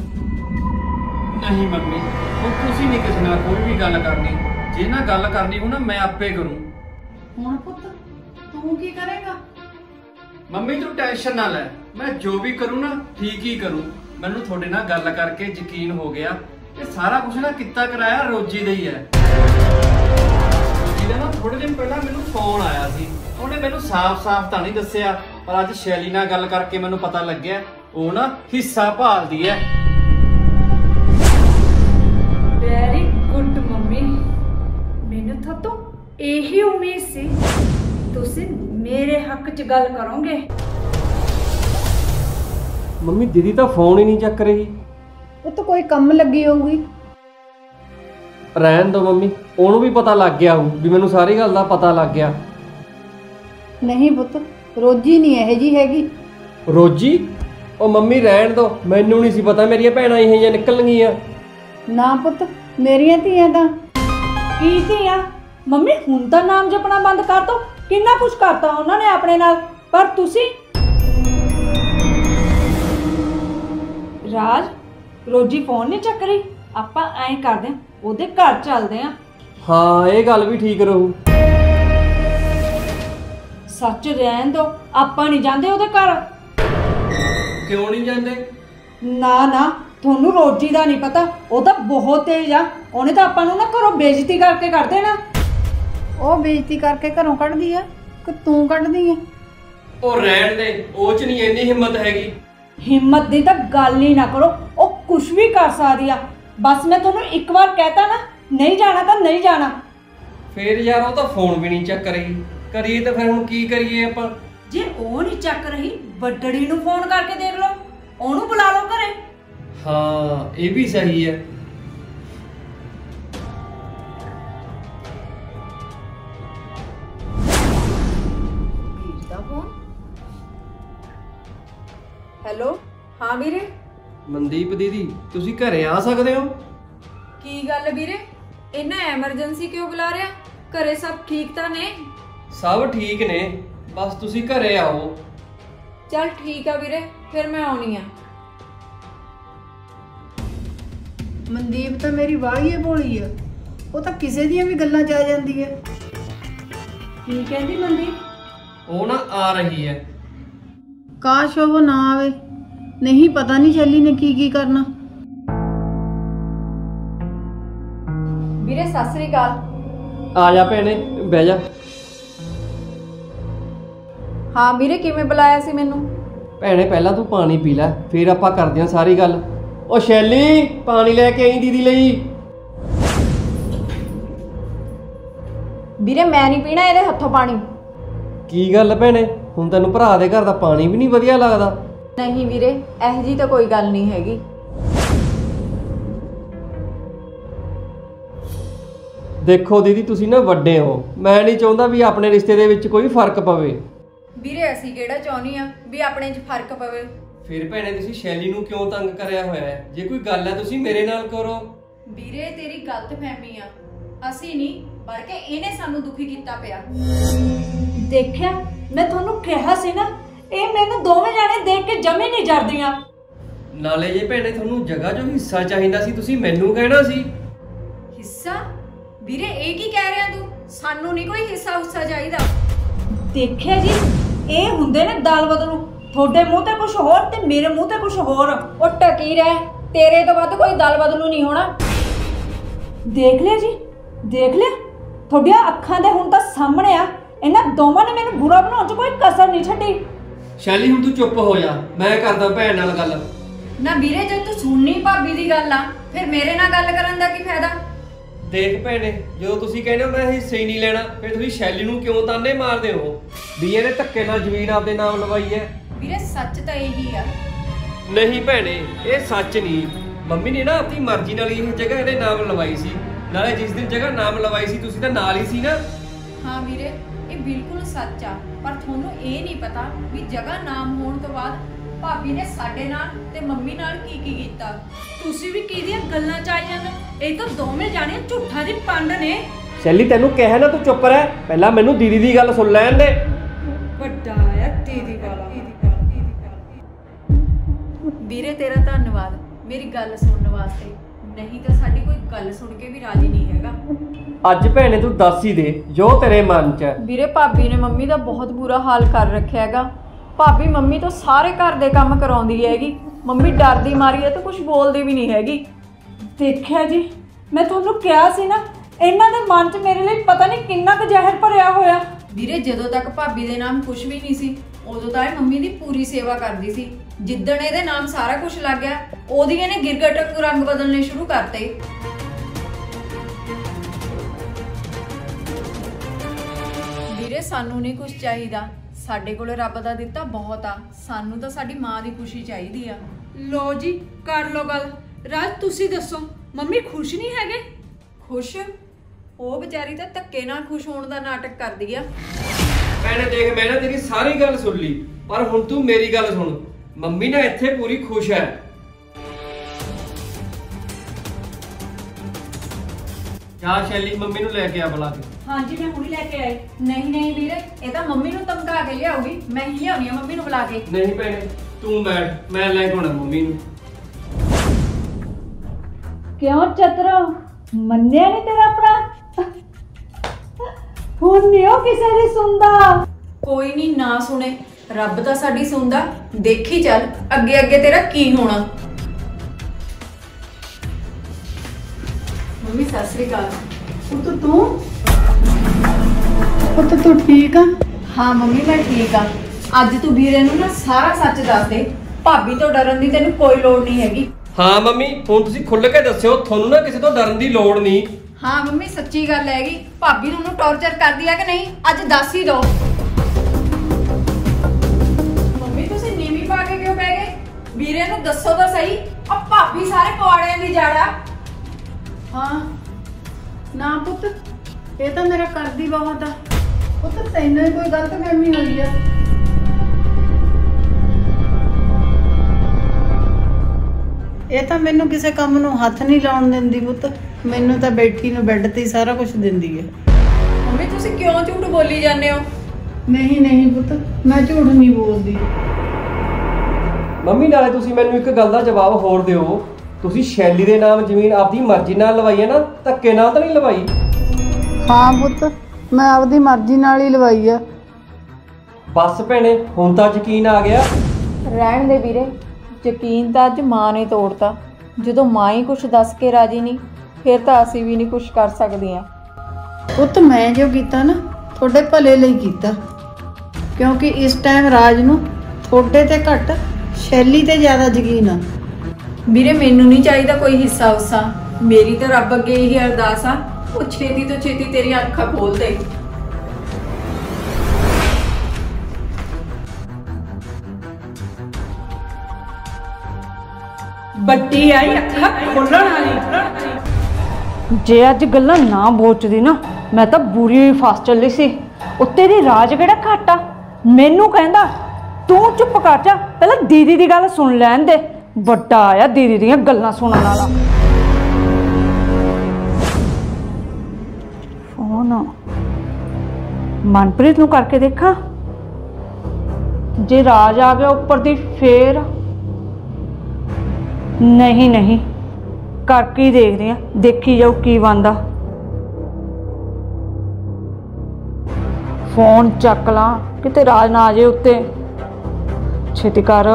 [SPEAKER 7] ਨਹੀਂ ਮੰਮੀ, ਹੁਣ ਤੁਸੀਂ ਨਹੀਂ ਕਿਸੇ ਨਾਲ ਕੋਈ ਵੀ ਗੱਲ ਕਰਨੀ, ਜੇ ਨਾ ਗੱਲ ਕਰਨੀ ਹੋ ਨਾ ਮੈਂ ਆਪੇ ਕਰੂੰ।
[SPEAKER 1] ਹੁਣ ਪੁੱਤ ਤੂੰ ਕੀ ਕਰੇਗਾ?
[SPEAKER 7] ਮੰਮੀ ਤੂੰ ਟੈਨਸ਼ਨ ਨਾ ਲੈ, ਮੈਂ ਜੋ ਵੀ ਕਰੂੰ ਨਾ ਠੀਕ ਹੀ ਕਰੂੰ। ਮੈਨੂੰ ਤੁਹਾਡੇ ਨਾਲ ਗੱਲ ਕਰਕੇ ਯਕੀਨ ਹੋ ਗਿਆ ਕਿ ਸਾਰਾ ਕੁਝ ਨਾ ਕੀਤਾ ਕਰਾਇਆ ਰੋਜੀ ਦਾ ਹੀ ਹੈ। ਜਿਹਦਾ ਨਾ ਥੋੜੇ ਦਿਨ ਪਹਿਲਾਂ ਮੈਨੂੰ ਫੋਨ ਆਇਆ ਸੀ, ਉਹਨੇ ਮੈਨੂੰ ਸਾਫ਼-ਸਾਫ਼ ਤਾਂ ਨਹੀਂ ਦੱਸਿਆ, ਪਰ ਅੱਜ ਸ਼ੈਲੀ ਨਾਲ ਗੱਲ ਕਰਕੇ ਮੈਨੂੰ ਪਤਾ ਲੱਗਿਆ ਉਹ ਨਾ ਹਿੱਸਾ ਭਾਲਦੀ ਹੈ।
[SPEAKER 10] ਵੈਰੀ ਗੁੱਡ ਮੰਮੀ, ਮੈਨੂੰ ਤਾਂ ਤੋਂ ਇਹੀ ਉਮੀਦ ਸੀ ਤੁਸੀਂ ਮੇਰੇ ਹੱਕ 'ਚ ਗੱਲ ਕਰੋਗੇ।
[SPEAKER 7] ਮੰਮੀ ਦੀਦੀ ਤਾਂ ਫੋਨ ਹੀ ਨਹੀਂ ਚੱਕ ਰਹੀ।
[SPEAKER 1] ਉਹ ਤਾਂ ਕੋਈ ਕੰਮ ਲੱਗੀ ਹੋਊਗੀ।
[SPEAKER 7] ਰਹਿਣ ਦੋ ਮੰਮੀ, ਉਹਨੂੰ ਵੀ ਪਤਾ ਲੱਗ ਗਿਆ ਹੋਊ ਵੀ ਮੈਨੂੰ ਸਾਰੀ ਗੱਲ ਦਾ ਪਤਾ ਲੱਗ ਗਿਆ।
[SPEAKER 1] ਨਹੀਂ ਪੁੱਤ, ਰੋਜੀ ਨਹੀਂ ਇਹੋ ਜੀ ਹੈਗੀ।
[SPEAKER 7] ਰੋਜੀ? ਉਹ ਮੰਮੀ ਰਹਿਣ ਦੋ, ਮੈਨੂੰ ਨਹੀਂ ਸੀ ਪਤਾ ਮੇਰੀਆਂ ਭੈਣਾਂ ਇਹੋ ਜਿਹੀਆਂ ਨਿਕਲਣਗੀਆਂ।
[SPEAKER 1] ਨਾ ਪੁੱਤ, ਮੇਰੀਆਂ ਧੀਆਂ ਤਾਂ
[SPEAKER 10] ਕੀ ਧੀਆਂ? ਮੰਮੀ ਹੁਣ ਤਾਂ ਨਾਮ ਜਪਣਾ ਬੰਦ ਕਰ ਦੋ, ਕਿੰਨਾ ਕੁਝ ਕਰਤਾ ਉਹਨਾਂ ਨੇ ਆਪਣੇ ਨਾਲ, ਪਰ ਤੁਸੀਂ ਰਾਜ ਰੋਜੀ ਫੋਨ ਨਹੀਂ ਚੱਕ ਰਹੀ, ਆਪਾਂ ਐਂ ਕਰਦੇ ਆਂ ਉਹਦੇ ਘਰ ਚੱਲਦੇ ਆਂ।
[SPEAKER 7] ਹਾਂ ਇਹ ਗੱਲ ਵੀ ਠੀਕ ਰਹੂ।
[SPEAKER 10] ਸੱਚ ਰਹਿਣ ਦੋ, ਆਪਾਂ ਨਹੀਂ ਜਾਂਦੇ ਉਹਦੇ ਘਰ।
[SPEAKER 7] ਕਿਉਂ ਨਹੀਂ ਜਾਂਦੇ?
[SPEAKER 10] ਨਾ ਨਾ, ਤੁਹਾਨੂੰ ਰੋਜੀ ਦਾ ਨਹੀਂ ਪਤਾ, ਉਹ ਤਾਂ ਬਹੁਤ ਤੇਜ਼ ਆ, ਉਹਨੇ ਤਾਂ ਆਪਾਂ ਨੂੰ ਨਾ ਘਰੋਂ ਬੇਇੱਜ਼ਤੀ ਕਰਕੇ ਕੱਢ ਦੇਣਾ।
[SPEAKER 1] ਉਹ ਬੇਇੱਜ਼ਤੀ ਕਰਕੇ ਘਰੋਂ ਕੱਢਦੀ ਆ ਕਿ ਤੂੰ ਕੱਢਦੀ ਆ?
[SPEAKER 7] ਉਹ ਰਹਿਣ ਦੇ, ਉਹ ਚ ਨਹੀਂ ਇੰਨੀ ਹਿੰਮਤ ਹੈਗੀ।
[SPEAKER 10] ਹਿੰਮਤ ਦੀ ਤਾਂ ਗੱਲ ਹੀ ਨਾ ਕਰੋ, ਉਹ ਕੁਝ ਵੀ ਕਰ ਸਕਦੀ ਆ। ਬਸ ਮੈਂ ਤੁਹਾਨੂੰ ਇੱਕ ਵਾਰ ਕਹਿਤਾ ਨਾ, ਨਹੀਂ ਜਾਣਾ ਤਾਂ ਨਹੀਂ ਜਾਣਾ।
[SPEAKER 7] ਫੇਰ ਯਾਰ ਉਹ ਤਾਂ ਫੋਨ ਵੀ ਨਹੀਂ ਚੱਕ ਰਹੀ, ਕਰੀਏ ਤਾਂ ਫਿਰ ਹੁਣ ਕੀ ਕਰੀਏ ਆਪਾਂ?
[SPEAKER 10] ਜੇ ਉਹ ਨਹੀਂ ਚੱਕ ਰਹੀ, ਵੱਡੜੀ ਨੂੰ ਫੋਨ ਕਰਕੇ ਦੇਖ ਲਓ, ਉਹਨੂੰ ਬੁਲਾ ਲਓ ਘਰੇ।
[SPEAKER 7] ਹਾਂ ਇਹ ਵੀ ਸਹੀ ਹੈ।
[SPEAKER 2] ਹੈਲੋ, ਹਾਂ ਵੀਰੇ।
[SPEAKER 7] ਮਨਦੀਪ ਦੀਦੀ ਤੁਸੀਂ ਘਰੇ ਆ ਸਕਦੇ ਹੋ?
[SPEAKER 2] ਕੀ ਗੱਲ ਵੀਰੇ, ਇਹਨਾਂ ਐਮਰਜੈਂਸੀ ਕਿਉਂ ਬੁਲਾ ਰਿਹਾ? ਘਰੇ ਸਭ ਠੀਕ ਤਾਂ ਨੇ?
[SPEAKER 7] ਸਭ ਠੀਕ ਨੇ, ਬਸ ਤੁਸੀਂ ਘਰੇ ਆਓ।
[SPEAKER 2] ਚੱਲ ਠੀਕ ਆ ਵੀਰੇ, ਫਿਰ ਮੈਂ ਆਉਣੀ ਆ।
[SPEAKER 1] ਮਨਦੀਪ ਤਾਂ ਮੇਰੀ ਵਾਹੀ ਭੋਲੀ ਆ, ਉਹ ਤਾਂ ਕਿਸੇ ਦੀਆਂ ਵੀ ਗੱਲਾਂ 'ਚ ਆ ਜਾਂਦੀ ਹੈ।
[SPEAKER 10] ਕੀ ਕਹਿੰਦੀ ਮਨਦੀਪ?
[SPEAKER 7] ਉਹ ਨਾ ਆ ਰਹੀ ਹੈ।
[SPEAKER 1] ਕਾਸ਼ ਉਹ ਨਾ ਆਵੇ, ਨਹੀਂ ਪਤਾ ਨਹੀਂ ਸ਼ੈਲੀ ਨੇ ਕੀ ਕੀ ਕਰਨਾ।
[SPEAKER 2] ਵੀਰੇ ਸਤਿ ਸ੍ਰੀ ਅਕਾਲ।
[SPEAKER 7] ਆ ਜਾ ਭੈਣੇ, ਬਹਿ ਜਾ।
[SPEAKER 2] ਹਾਂ ਵੀਰੇ, ਕਿਵੇਂ ਬੁਲਾਇਆ ਸੀ ਮੈਨੂੰ?
[SPEAKER 7] ਭੈਣੇ ਪਹਿਲਾਂ ਤੂੰ ਪਾਣੀ ਪੀ ਲੈ, ਫਿਰ ਆਪਾਂ ਕਰਦੇ ਹਾਂ ਸਾਰੀ ਗੱਲ। ਉਹ ਸ਼ੈਲੀ ਪਾਣੀ ਲੈ ਕੇ ਆਈ ਦੀਦੀ ਲਈ।
[SPEAKER 2] ਵੀਰੇ ਮੈਂ ਨਹੀਂ ਪੀਣਾ ਇਹਦੇ ਹੱਥੋਂ ਪਾਣੀ।
[SPEAKER 7] ਕੀ ਗੱਲ ਭੈਣੇ, ਹੁਣ ਤੈਨੂੰ ਭਰਾ ਦੇ ਘਰ ਦਾ ਪਾਣੀ ਵੀ ਨਹੀਂ ਵਧੀਆ ਲੱਗਦਾ?
[SPEAKER 2] ਨਹੀਂ ਵੀਰੇ, ਇਹੋ ਜੀ ਤਾਂ ਕੋਈ ਗੱਲ ਨਹੀਂ ਹੈਗੀ।
[SPEAKER 7] ਦੇਖੋ ਦੀਦੀ ਤੁਸੀਂ ਨਾ ਵੱਡੇ ਹੋ, ਮੈਂ ਨਹੀਂ ਚਾਹੁੰਦਾ ਵੀ ਆਪਣੇ ਰਿਸ਼ਤੇ ਦੇ ਵਿੱਚ ਕੋਈ ਫਰਕ ਪਵੇ।
[SPEAKER 2] ਵੀਰੇ ਅਸੀਂ ਕਿਹੜਾ ਚਾਹੁੰਦੀ ਆ ਵੀ ਆਪਣੇ 'ਚ ਫਰਕ ਪਵੇ।
[SPEAKER 7] ਫਿਰ ਭੈਣੇ ਤੁਸੀਂ ਸ਼ੈਲੀ ਨੂੰ ਕਿਉਂ ਤੰਗ ਕਰਿਆ ਹੋਇਆ ਹੈ? ਜੇ ਕੋਈ ਗੱਲ ਹੈ ਤੁਸੀਂ ਮੇਰੇ ਨਾਲ ਕਰੋ।
[SPEAKER 2] ਵੀਰੇ ਤੇਰੀ ਗਲਤਫਹਿਮੀ ਆ, ਅਸੀਂ ਨਹੀਂ ਬਲਕਿ ਇਹਨੇ ਸਾਨੂੰ ਦੁਖੀ ਕੀਤਾ ਪਿਆ।
[SPEAKER 10] ਦੇਖਿਆ, ਮੈਂ ਤੁਹਾਨੂੰ ਕਿਹਾ ਸੀ ਨਾ, ਇਹ ਮੈਨੂੰ ਦੋਵੇਂ ਜਾਣੇ ਦੇਖ ਕੇ ਜਮੇ ਨਹੀਂ ਜਰਦੀਆਂ।
[SPEAKER 7] ਨਾਲੇ ਜੇ ਭੈਣੇ ਤੁਹਾਨੂੰ ਜਗ੍ਹਾ ਜੋ ਹਿੱਸਾ ਚਾਹੀਦਾ ਸੀ ਤੁਸੀਂ ਮੈਨੂੰ ਕਹਿਣਾ ਸੀ।
[SPEAKER 2] ਹਿੱਸਾ? ਵੀਰੇ ਇਹ ਕੀ ਕਹਿ ਰਿਹਾ ਤੂੰ? ਸਾਨੂੰ ਨਹੀਂ ਕੋਈ ਹਿੱਸਾ ਹੁੱਸਾ ਚਾਹੀਦਾ।
[SPEAKER 10] ਦੇਖਿਆ ਜੀ, ਇਹ ਹੁੰਦੇ ਨੇ ਦਾਲ ਬਦਲੂ, ਤੁਹਾਡੇ ਮੂੰਹ ਤੇ ਕੁਝ ਹੋਰ ਤੇ ਮੇਰੇ ਮੂੰਹ ਤੇ ਕੁਝ ਹੋਰ।
[SPEAKER 2] ਉਹ ਟਕੀ ਰਹਿ, ਤੇਰੇ ਤੋਂ ਵੱਧ ਕੋਈ ਦਲ ਬਦਲੂ ਨਹੀਂ ਹੋਣਾ।
[SPEAKER 10] ਦੇਖ ਲਿਆ ਜੀ, ਦੇਖ ਲਿਆ, ਤੁਹਾਡੀਆਂ ਅੱਖਾਂ ਦੇ ਹੁਣ ਤਾਂ ਸਾਹਮਣੇ ਆ, ਇਹਨਾਂ ਦੋਵਾਂ ਨੇ ਮੈਨੂੰ ਬੁਰਾ ਬਣਾਉਣ 'ਚ ਕੋਈ ਕਸਰ ਨਹੀਂ ਛੱਡੀ।
[SPEAKER 7] ਸ਼ੈਲੀ ਹੁਣ ਤੂੰ ਚੁੱਪ ਹੋ ਜਾ, ਮੈਂ ਕਰਦਾ ਭੈਣ ਨਾਲ ਗੱਲ।
[SPEAKER 2] ਨਾ ਵੀਰੇ ਜੇ ਤੂੰ ਸੁਣਨੀ ਭਾਬੀ ਦੀ ਗੱਲ ਆ ਫਿਰ ਮੇਰੇ ਨਾਲ ਗੱਲ ਕਰਨ ਦਾ ਕੀ ਫਾਇਦਾ?
[SPEAKER 7] ਦੇਖ ਭੈਣੇ, ਜਦੋਂ ਤੁਸੀਂ ਕਹਿੰਦੇ ਹੋ ਮੈਂ ਹਿੱਸੇ ਹੀ ਨਹੀਂ ਲੈਣਾ, ਫਿਰ ਤੁਸੀਂ ਸ਼ੈਲੀ ਨੂੰ ਕਿਉਂ ਤਾਨੇ ਮਾਰਦੇ ਹੋ ਵੀ ਇਹਨੇ ਧੱਕੇ ਨਾਲ ਜ਼ਮੀਨ ਆਪਦੇ ਨਾਮ ਲਵਾਈ ਹੈ?
[SPEAKER 2] ਵੀਰੇ ਸੱਚ ਤਾਂ ਇਹੀ ਆ।
[SPEAKER 7] ਨਹੀਂ ਭੈਣੇ, ਇਹ ਸੱਚ ਨਹੀਂ। ਮੰਮੀ ਨੇ ਨਾ ਆਪਣੀ ਮਰਜ਼ੀ ਨਾਲ ਇਹ ਜਗ੍ਹਾ ਇਹਦੇ ਨਾਮ ਲਵਾਈ ਸੀ, ਨਾਲੇ ਜਿਸ ਦਿਨ ਜਗ੍ਹਾ ਨਾਮ ਲਵਾਈ ਸੀ ਤੁਸੀਂ ਤਾਂ ਨਾਲ ਹੀ ਸੀ ਨਾ।
[SPEAKER 2] ਹਾਂ ਵੀਰੇ, ਇਹ ਬਿਲਕੁਲ ਸੱਚ ਆ, ਪਰ ਤੁਹਾਨੂੰ ਇਹ ਨਹੀਂ ਪਤਾ ਵੀ ਜਗ੍ਹਾ ਨਾਮ ਹੋਣ ਤੋਂ ਬਾਅਦ ਭਾਬੀ ਨੇ ਸਾਡੇ ਨਾਲ ਤੇ ਮੰਮੀ ਨਾਲ ਕੀ ਕੀ ਕੀਤਾ।
[SPEAKER 10] ਤੁਸੀਂ ਵੀ ਕਿਹਦੀਆਂ ਗੱਲਾਂ ਚ ਆਈ ਜਾਂਦੇ? ਇਹ ਤਾਂ ਦੋਵੇਂ ਜਾਣੇ ਝੂਠਾਂ ਦੀ ਪੰਡ ਨੇ।
[SPEAKER 7] ਸ਼ੈਲੀ ਤੈਨੂੰ ਕਿਹਾ ਨਾ ਤੂੰ ਚੁੱਪ ਰਹਿ, ਪਹਿਲਾਂ ਮੈਨੂੰ ਦੀਦੀ ਦੀ ਗੱਲ ਸੁਣ ਲੈਣ ਦੇ।
[SPEAKER 10] ਵੱਡਾ ਆ ਦੀਦੀ ਵਾਲਾ।
[SPEAKER 2] ਵੀਰੇ ਤੇਰਾ ਧੰਨਵਾਦ ਮੇਰੀ ਗੱਲ ਸੁਣਨ ਵਾਸਤੇ, ਨਹੀਂ ਤਾਂ ਸਾਡੀ ਕੋਈ ਗੱਲ ਸੁਣ ਕੇ ਵੀ ਰਾਜੀ ਨਹੀਂ ਹੈਗਾ।
[SPEAKER 7] ਅੱਜ ਭੈਣੇ ਤੂੰ ਦੱਸ ਹੀ ਦੇ ਜੋ ਤੇਰੇ ਮਨ 'ਚ ਹੈ।
[SPEAKER 2] ਵੀਰੇ ਭਾਬੀ ਨੇ ਮੰਮੀ ਦਾ ਬਹੁਤ ਬੁਰਾ ਹਾਲ ਕਰ ਰੱਖਿਆ ਹੈਗਾ। ਭਾਬੀ ਮੰਮੀ ਤੋਂ ਸਾਰੇ ਘਰ ਦੇ ਕੰਮ ਕਰਾਉਂਦੀ ਹੈਗੀ। ਮੰਮੀ ਡਰਦੀ ਮਾਰੀ ਹੈ ਤੇ ਕੁਝ ਬੋਲਦੀ ਵੀ ਨਹੀਂ ਹੈਗੀ।
[SPEAKER 10] ਦੇਖਿਆ ਜੀ, ਮੈਂ ਤੁਹਾਨੂੰ ਕਿਹਾ ਸੀ ਨਾ, ਇਹਨਾਂ ਦੇ ਮਨ 'ਚ ਮੇਰੇ ਲਈ ਪਤਾ ਨਹੀਂ ਕਿੰਨਾ ਕੁ ਜ਼ਹਿਰ ਭਰਿਆ ਹੋਇਆ।
[SPEAKER 2] ਵੀਰੇ ਜਦੋਂ ਤੱਕ ਭਾਬੀ ਦੇ ਨਾਮ ਕੁਝ ਵੀ ਨਹੀਂ ਸੀ ਉਦੋਂ ਤਾਂ ਇਹ ਮੰਮੀ ਦੀ ਪੂਰੀ ਸੇਵਾ ਕਰਦੀ ਸੀ। ਜਿੱਦਣ ਇਹਦੇ ਨਾਮ ਸਾਰਾ ਕੁਝ ਲੱਗ ਗਿਆ ਉਹਦੀ ਇਹਨੇ ਗਿਰਗਟਕ ਰੰਗ ਬਦਲਨੇ ਸ਼ੁਰੂ ਕਰਤੇ। ਵੀਰੇ ਸਾਨੂੰ ਨਹੀਂ ਕੁਝ ਚਾਹੀਦਾ, ਸਾਡੇ ਕੋਲੇ ਰੱਬ ਦਾ ਦਿੱਤਾ ਬਹੁਤ ਆ। ਸਾਨੂੰ ਤਾਂ ਸਾਡੀ ਮਾਂ ਦੀ ਖੁਸ਼ੀ ਚਾਹੀਦੀ ਆ।
[SPEAKER 10] ਲੋ ਜੀ, ਕਰ ਲੋ ਗੱਲ। ਰਾਜ ਤੁਸੀਂ ਦੱਸੋ, ਮੰਮੀ ਖੁਸ਼ ਨਹੀਂ ਹੈਗੇ?
[SPEAKER 2] ਖੁਸ਼? ਉਹ ਵਿਚਾਰੀ ਤਾਂ ਧੱਕੇ ਨਾਲ ਖੁਸ਼ ਹੋਣ ਦਾ ਨਾਟਕ ਕਰਦੀ ਆ।
[SPEAKER 7] ਭੈਣੇ ਦੇਖ, ਮੈਂ ਨਾ ਤੇਰੀ ਸਾਰੀ ਗੱਲ ਸੁਣ ਲਈ, ਪਰ ਹੁਣ ਤੂੰ ਮੇਰੀ ਗੱਲ ਸੁਣ। ਮੰਮੀ ਨਾ ਇੱਥੇ ਪੂਰੀ ਖੁਸ਼ ਹੈ। ਜਾ ਸ਼ੈਲੀ, ਮੰਮੀ ਨੂੰ ਲੈ ਕੇ ਆ ਬੁਲਾ ਕੇ।
[SPEAKER 10] ਹਾਂਜੀ, ਮੈਂ ਹੁਣੇ ਲੈ ਕੇ ਆਈ।
[SPEAKER 2] ਨਹੀਂ ਨਹੀਂ ਵੀਰੇ, ਇਹ ਤਾਂ ਮੰਮੀ ਨੂੰ ਧਮਕਾ ਕੇ ਲਿਆਉਗੀ। ਮੈਂ ਹੀ ਲਿਆਉਣੀ ਆ ਮੰਮੀ ਨੂੰ ਬੁਲਾ ਕੇ।
[SPEAKER 7] ਨਹੀਂ ਭੈਣੇ, ਤੂੰ ਬੈਠ, ਮੈਂ ਲੈ ਕੇ ਆਉਣਾ ਮੰਮੀ ਨੂੰ।
[SPEAKER 10] ਕਿਉਂ ਚਤਰੋ, ਮੰਨਿਆ ਨਹੀਂ ਤੇਰਾ ਭਰਾ? ਹੁਣ ਨਹੀਂ ਉਹ ਕਿਸੇ ਦੀ ਸੁਣਦਾ।
[SPEAKER 2] ਕੋਈ ਨਹੀਂ, ਨਾ ਸੁਣੇ, ਰੱਬ ਤਾਂ ਸਾਡੀ ਸੁਣਦਾ। ਦੇਖੀ ਚੱਲ ਅੱਗੇ ਅੱਗੇ ਤੇਰਾ ਕੀ ਹੋਣਾ। ਮੰਮੀ ਸਤਿ ਸ੍ਰੀ ਅਕਾਲ।
[SPEAKER 1] ਪੁੱਤ ਤੂੰ ਪੁੱਤ ਤੂੰ ਠੀਕ ਆ?
[SPEAKER 2] ਹਾਂ ਮੰਮੀ ਮੈਂ ਠੀਕ ਆ। ਅੱਜ ਤੂੰ ਵੀਰੇ ਨੂੰ ਨਾ ਸਾਰਾ ਸੱਚ ਦੱਸ ਦੇ। ਭਾਬੀ ਤੋਂ ਡਰਨ ਦੀ ਤੈਨੂੰ ਕੋਈ ਲੋੜ ਨਹੀਂ ਹੈਗੀ।
[SPEAKER 7] ਹਾਂ ਮੰਮੀ, ਹੁਣ ਤੁਸੀਂ ਖੁੱਲ੍ਹ ਕੇ ਦੱਸਿਓ, ਤੁਹਾਨੂੰ ਨਾ ਕਿਸੇ ਤੋਂ ਡਰਨ ਦੀ ਲੋੜ ਨਹੀਂ।
[SPEAKER 2] ਹਾਂ ਮੰਮੀ ਸੱਚੀ ਗੱਲ ਹੈਗੀ। ਭਾਬੀ ਨੂੰ ਉਹਨੂੰ ਟੌਰਚਰ ਕਰਦੀ ਆ ਕਿ ਨਹੀਂ ਅੱਜ ਦੱਸ ਹੀ ਦੋ। ਮੰਮੀ ਤੁਸੀਂ ਨੀਵੀਂ ਪਾ ਕੇ ਕਿਉਂ ਬਹਿ ਗਏ? ਵੀਰੇ ਨੂੰ ਦੱਸੋ ਤਾਂ ਸਹੀ, ਆ ਭਾਬੀ ਸਾਰੇ ਪਵਾੜਿਆਂ ਦੀ ਜੜ ਆ।
[SPEAKER 1] ਹਾਂ ਨਾ ਪੁੱਤ, ਇਹ ਤਾਂ ਮੇਰਾ ਕਰਦੀ ਬਹੁਤ ਆ। ਪੁੱਤ ਤੈਨੂੰ ਹੀ ਕੋਈ ਗਲਤ ਫਹਿਮੀ ਹੋਈ ਆ। ਇਹ ਤਾਂ ਮੈਨੂੰ ਕਿਸੇ ਕੰਮ ਨੂੰ ਹੱਥ ਨਹੀਂ ਲਾਉਣ ਦਿੰਦੀ ਪੁੱਤ। ਮੈਨੂੰ ਤਾਂ ਬੈਠੀ ਨੂੰ ਬੈੱਡ ਤੇ ਹੀ ਸਾਰਾ ਕੁਝ ਦਿੰਦੀ ਹੈ।
[SPEAKER 2] ਮੰਮੀ ਤੁਸੀਂ ਕਿਉਂ ਝੂਠ ਬੋਲੀ ਜਾਂਦੇ ਹੋ?
[SPEAKER 1] ਨਹੀਂ ਨਹੀਂ ਪੁੱਤ, ਮੈਂ ਝੂਠ ਨਹੀਂ ਬੋਲਦੀ।
[SPEAKER 7] ਮੰਮੀ ਨਾਲੇ ਤੁਸੀਂ ਮੈਨੂੰ ਇੱਕ ਗੱਲ ਦਾ ਜਵਾਬ ਹੋਰ ਦਿਓ, ਤੁਸੀਂ ਸ਼ੈਲੀ ਦੇ ਨਾਮ ਜ਼ਮੀਨ ਆਪਦੀ ਮਰਜ਼ੀ ਨਾਲ ਲਵਾਈ ਹੈ ਨਾ, ਧੱਕੇ ਨਾਲ ਤਾਂ ਨਹੀਂ ਲਵਾਈ?
[SPEAKER 1] ਹਾਂ ਪੁੱਤ, ਮੈਂ ਆਪਦੀ ਮਰਜ਼ੀ ਨਾਲ ਹੀ ਲਵਾਈ ਆ।
[SPEAKER 7] ਬਸ ਭੈਣੇ, ਹੁਣ ਤਾਂ ਯਕੀਨ ਆ ਗਿਆ।
[SPEAKER 2] ਰਹਿਣ ਦੇ ਵੀਰੇ, ਯਕੀਨ ਤਾਂ ਅੱਜ ਮਾਂ ਨੇ ਤੋੜਤਾ। ਜਦੋਂ ਮਾਂ ਹੀ ਕੁਝ ਦੱਸ ਕੇ ਰਾਜੀ ਨਹੀਂ, ਫਿਰ ਤਾਂ ਅਸੀਂ ਵੀ ਨਹੀਂ ਕੁਝ ਕਰ ਸਕਦੀਆਂ।
[SPEAKER 1] ਪੁੱਤ ਮੈਂ ਜੋ ਕੀਤਾ ਨਾ ਤੁਹਾਡੇ ਭਲੇ ਲਈ ਕੀਤਾ, ਕਿਉਂਕਿ ਇਸ ਟਾਈਮ ਰਾਜ ਨੂੰ ਤੁਹਾਡੇ ਤੇ ਘੱਟ ਸ਼ੈਲੀ ਤੇ ਜ਼ਿਆਦਾ ਯਕੀਨ ਆ।
[SPEAKER 2] ਵੀਰੇ ਮੈਨੂੰ ਨਹੀਂ ਚਾਹੀਦਾ ਕੋਈ ਹਿੱਸਾ ਉਸਾ। ਮੇਰੀ ਤਾਂ ਰੱਬ ਅੱਗੇ ਇਹੀ ਅਰਦਾਸ ਆ, ਉਹ ਛੇਤੀ ਤੋਂ ਛੇਤੀ ਤੇਰੀਆਂ ਅੱਖਾਂ ਖੋਲ ਦੇ।
[SPEAKER 10] ਵੱਡੀ ਆਈ ਅੱਖਾਂ ਖੋਲਣ ਵਾਲੀ। ਜੇ ਅੱਜ ਗੱਲਾਂ ਨਾ ਬੋਚਦੀ ਨਾ, ਮੈਂ ਤਾਂ ਬੁਰੀ ਹੋਈ ਫਸ ਚੱਲੀ ਸੀ। ਉੱਤੇ ਦੀ ਰਾਜ ਕਿਹੜਾ ਘੱਟ ਆ, ਮੈਨੂੰ ਕਹਿੰਦਾ ਤੂੰ ਚੁੱਪ ਕਰ ਜਾ, ਪਹਿਲਾਂ ਦੀਦੀ ਦੀ ਗੱਲ ਸੁਣ ਲੈਣ ਦੇ। ਵੱਡਾ ਆਇਆ ਦੀਦੀ ਦੀਆਂ ਗੱਲਾਂ ਸੁਣਨ ਵਾਲਾ। ਫੋਨ ਮਨਪ੍ਰੀਤ ਨੂੰ ਕਰਕੇ ਦੇਖਾਂ, ਜੇ ਰਾਜ ਆ ਗਿਆ ਉੱਪਰ ਦੀ ਫੇਰ ਨਹੀਂ ਨਹੀਂ, ਕਰਕੇ ਹੀ ਦੇਖਦੇ ਆ, ਦੇਖੀ ਜਾਓ ਕੀ ਬਣਦਾ। ਫੋਨ ਚੱਕ ਲਾਂ, ਕਿਤੇ ਰਾਜ ਨਾ ਆ ਜਾਏ ਉੱਤੇ। ਛੇਤੀ ਕਰ।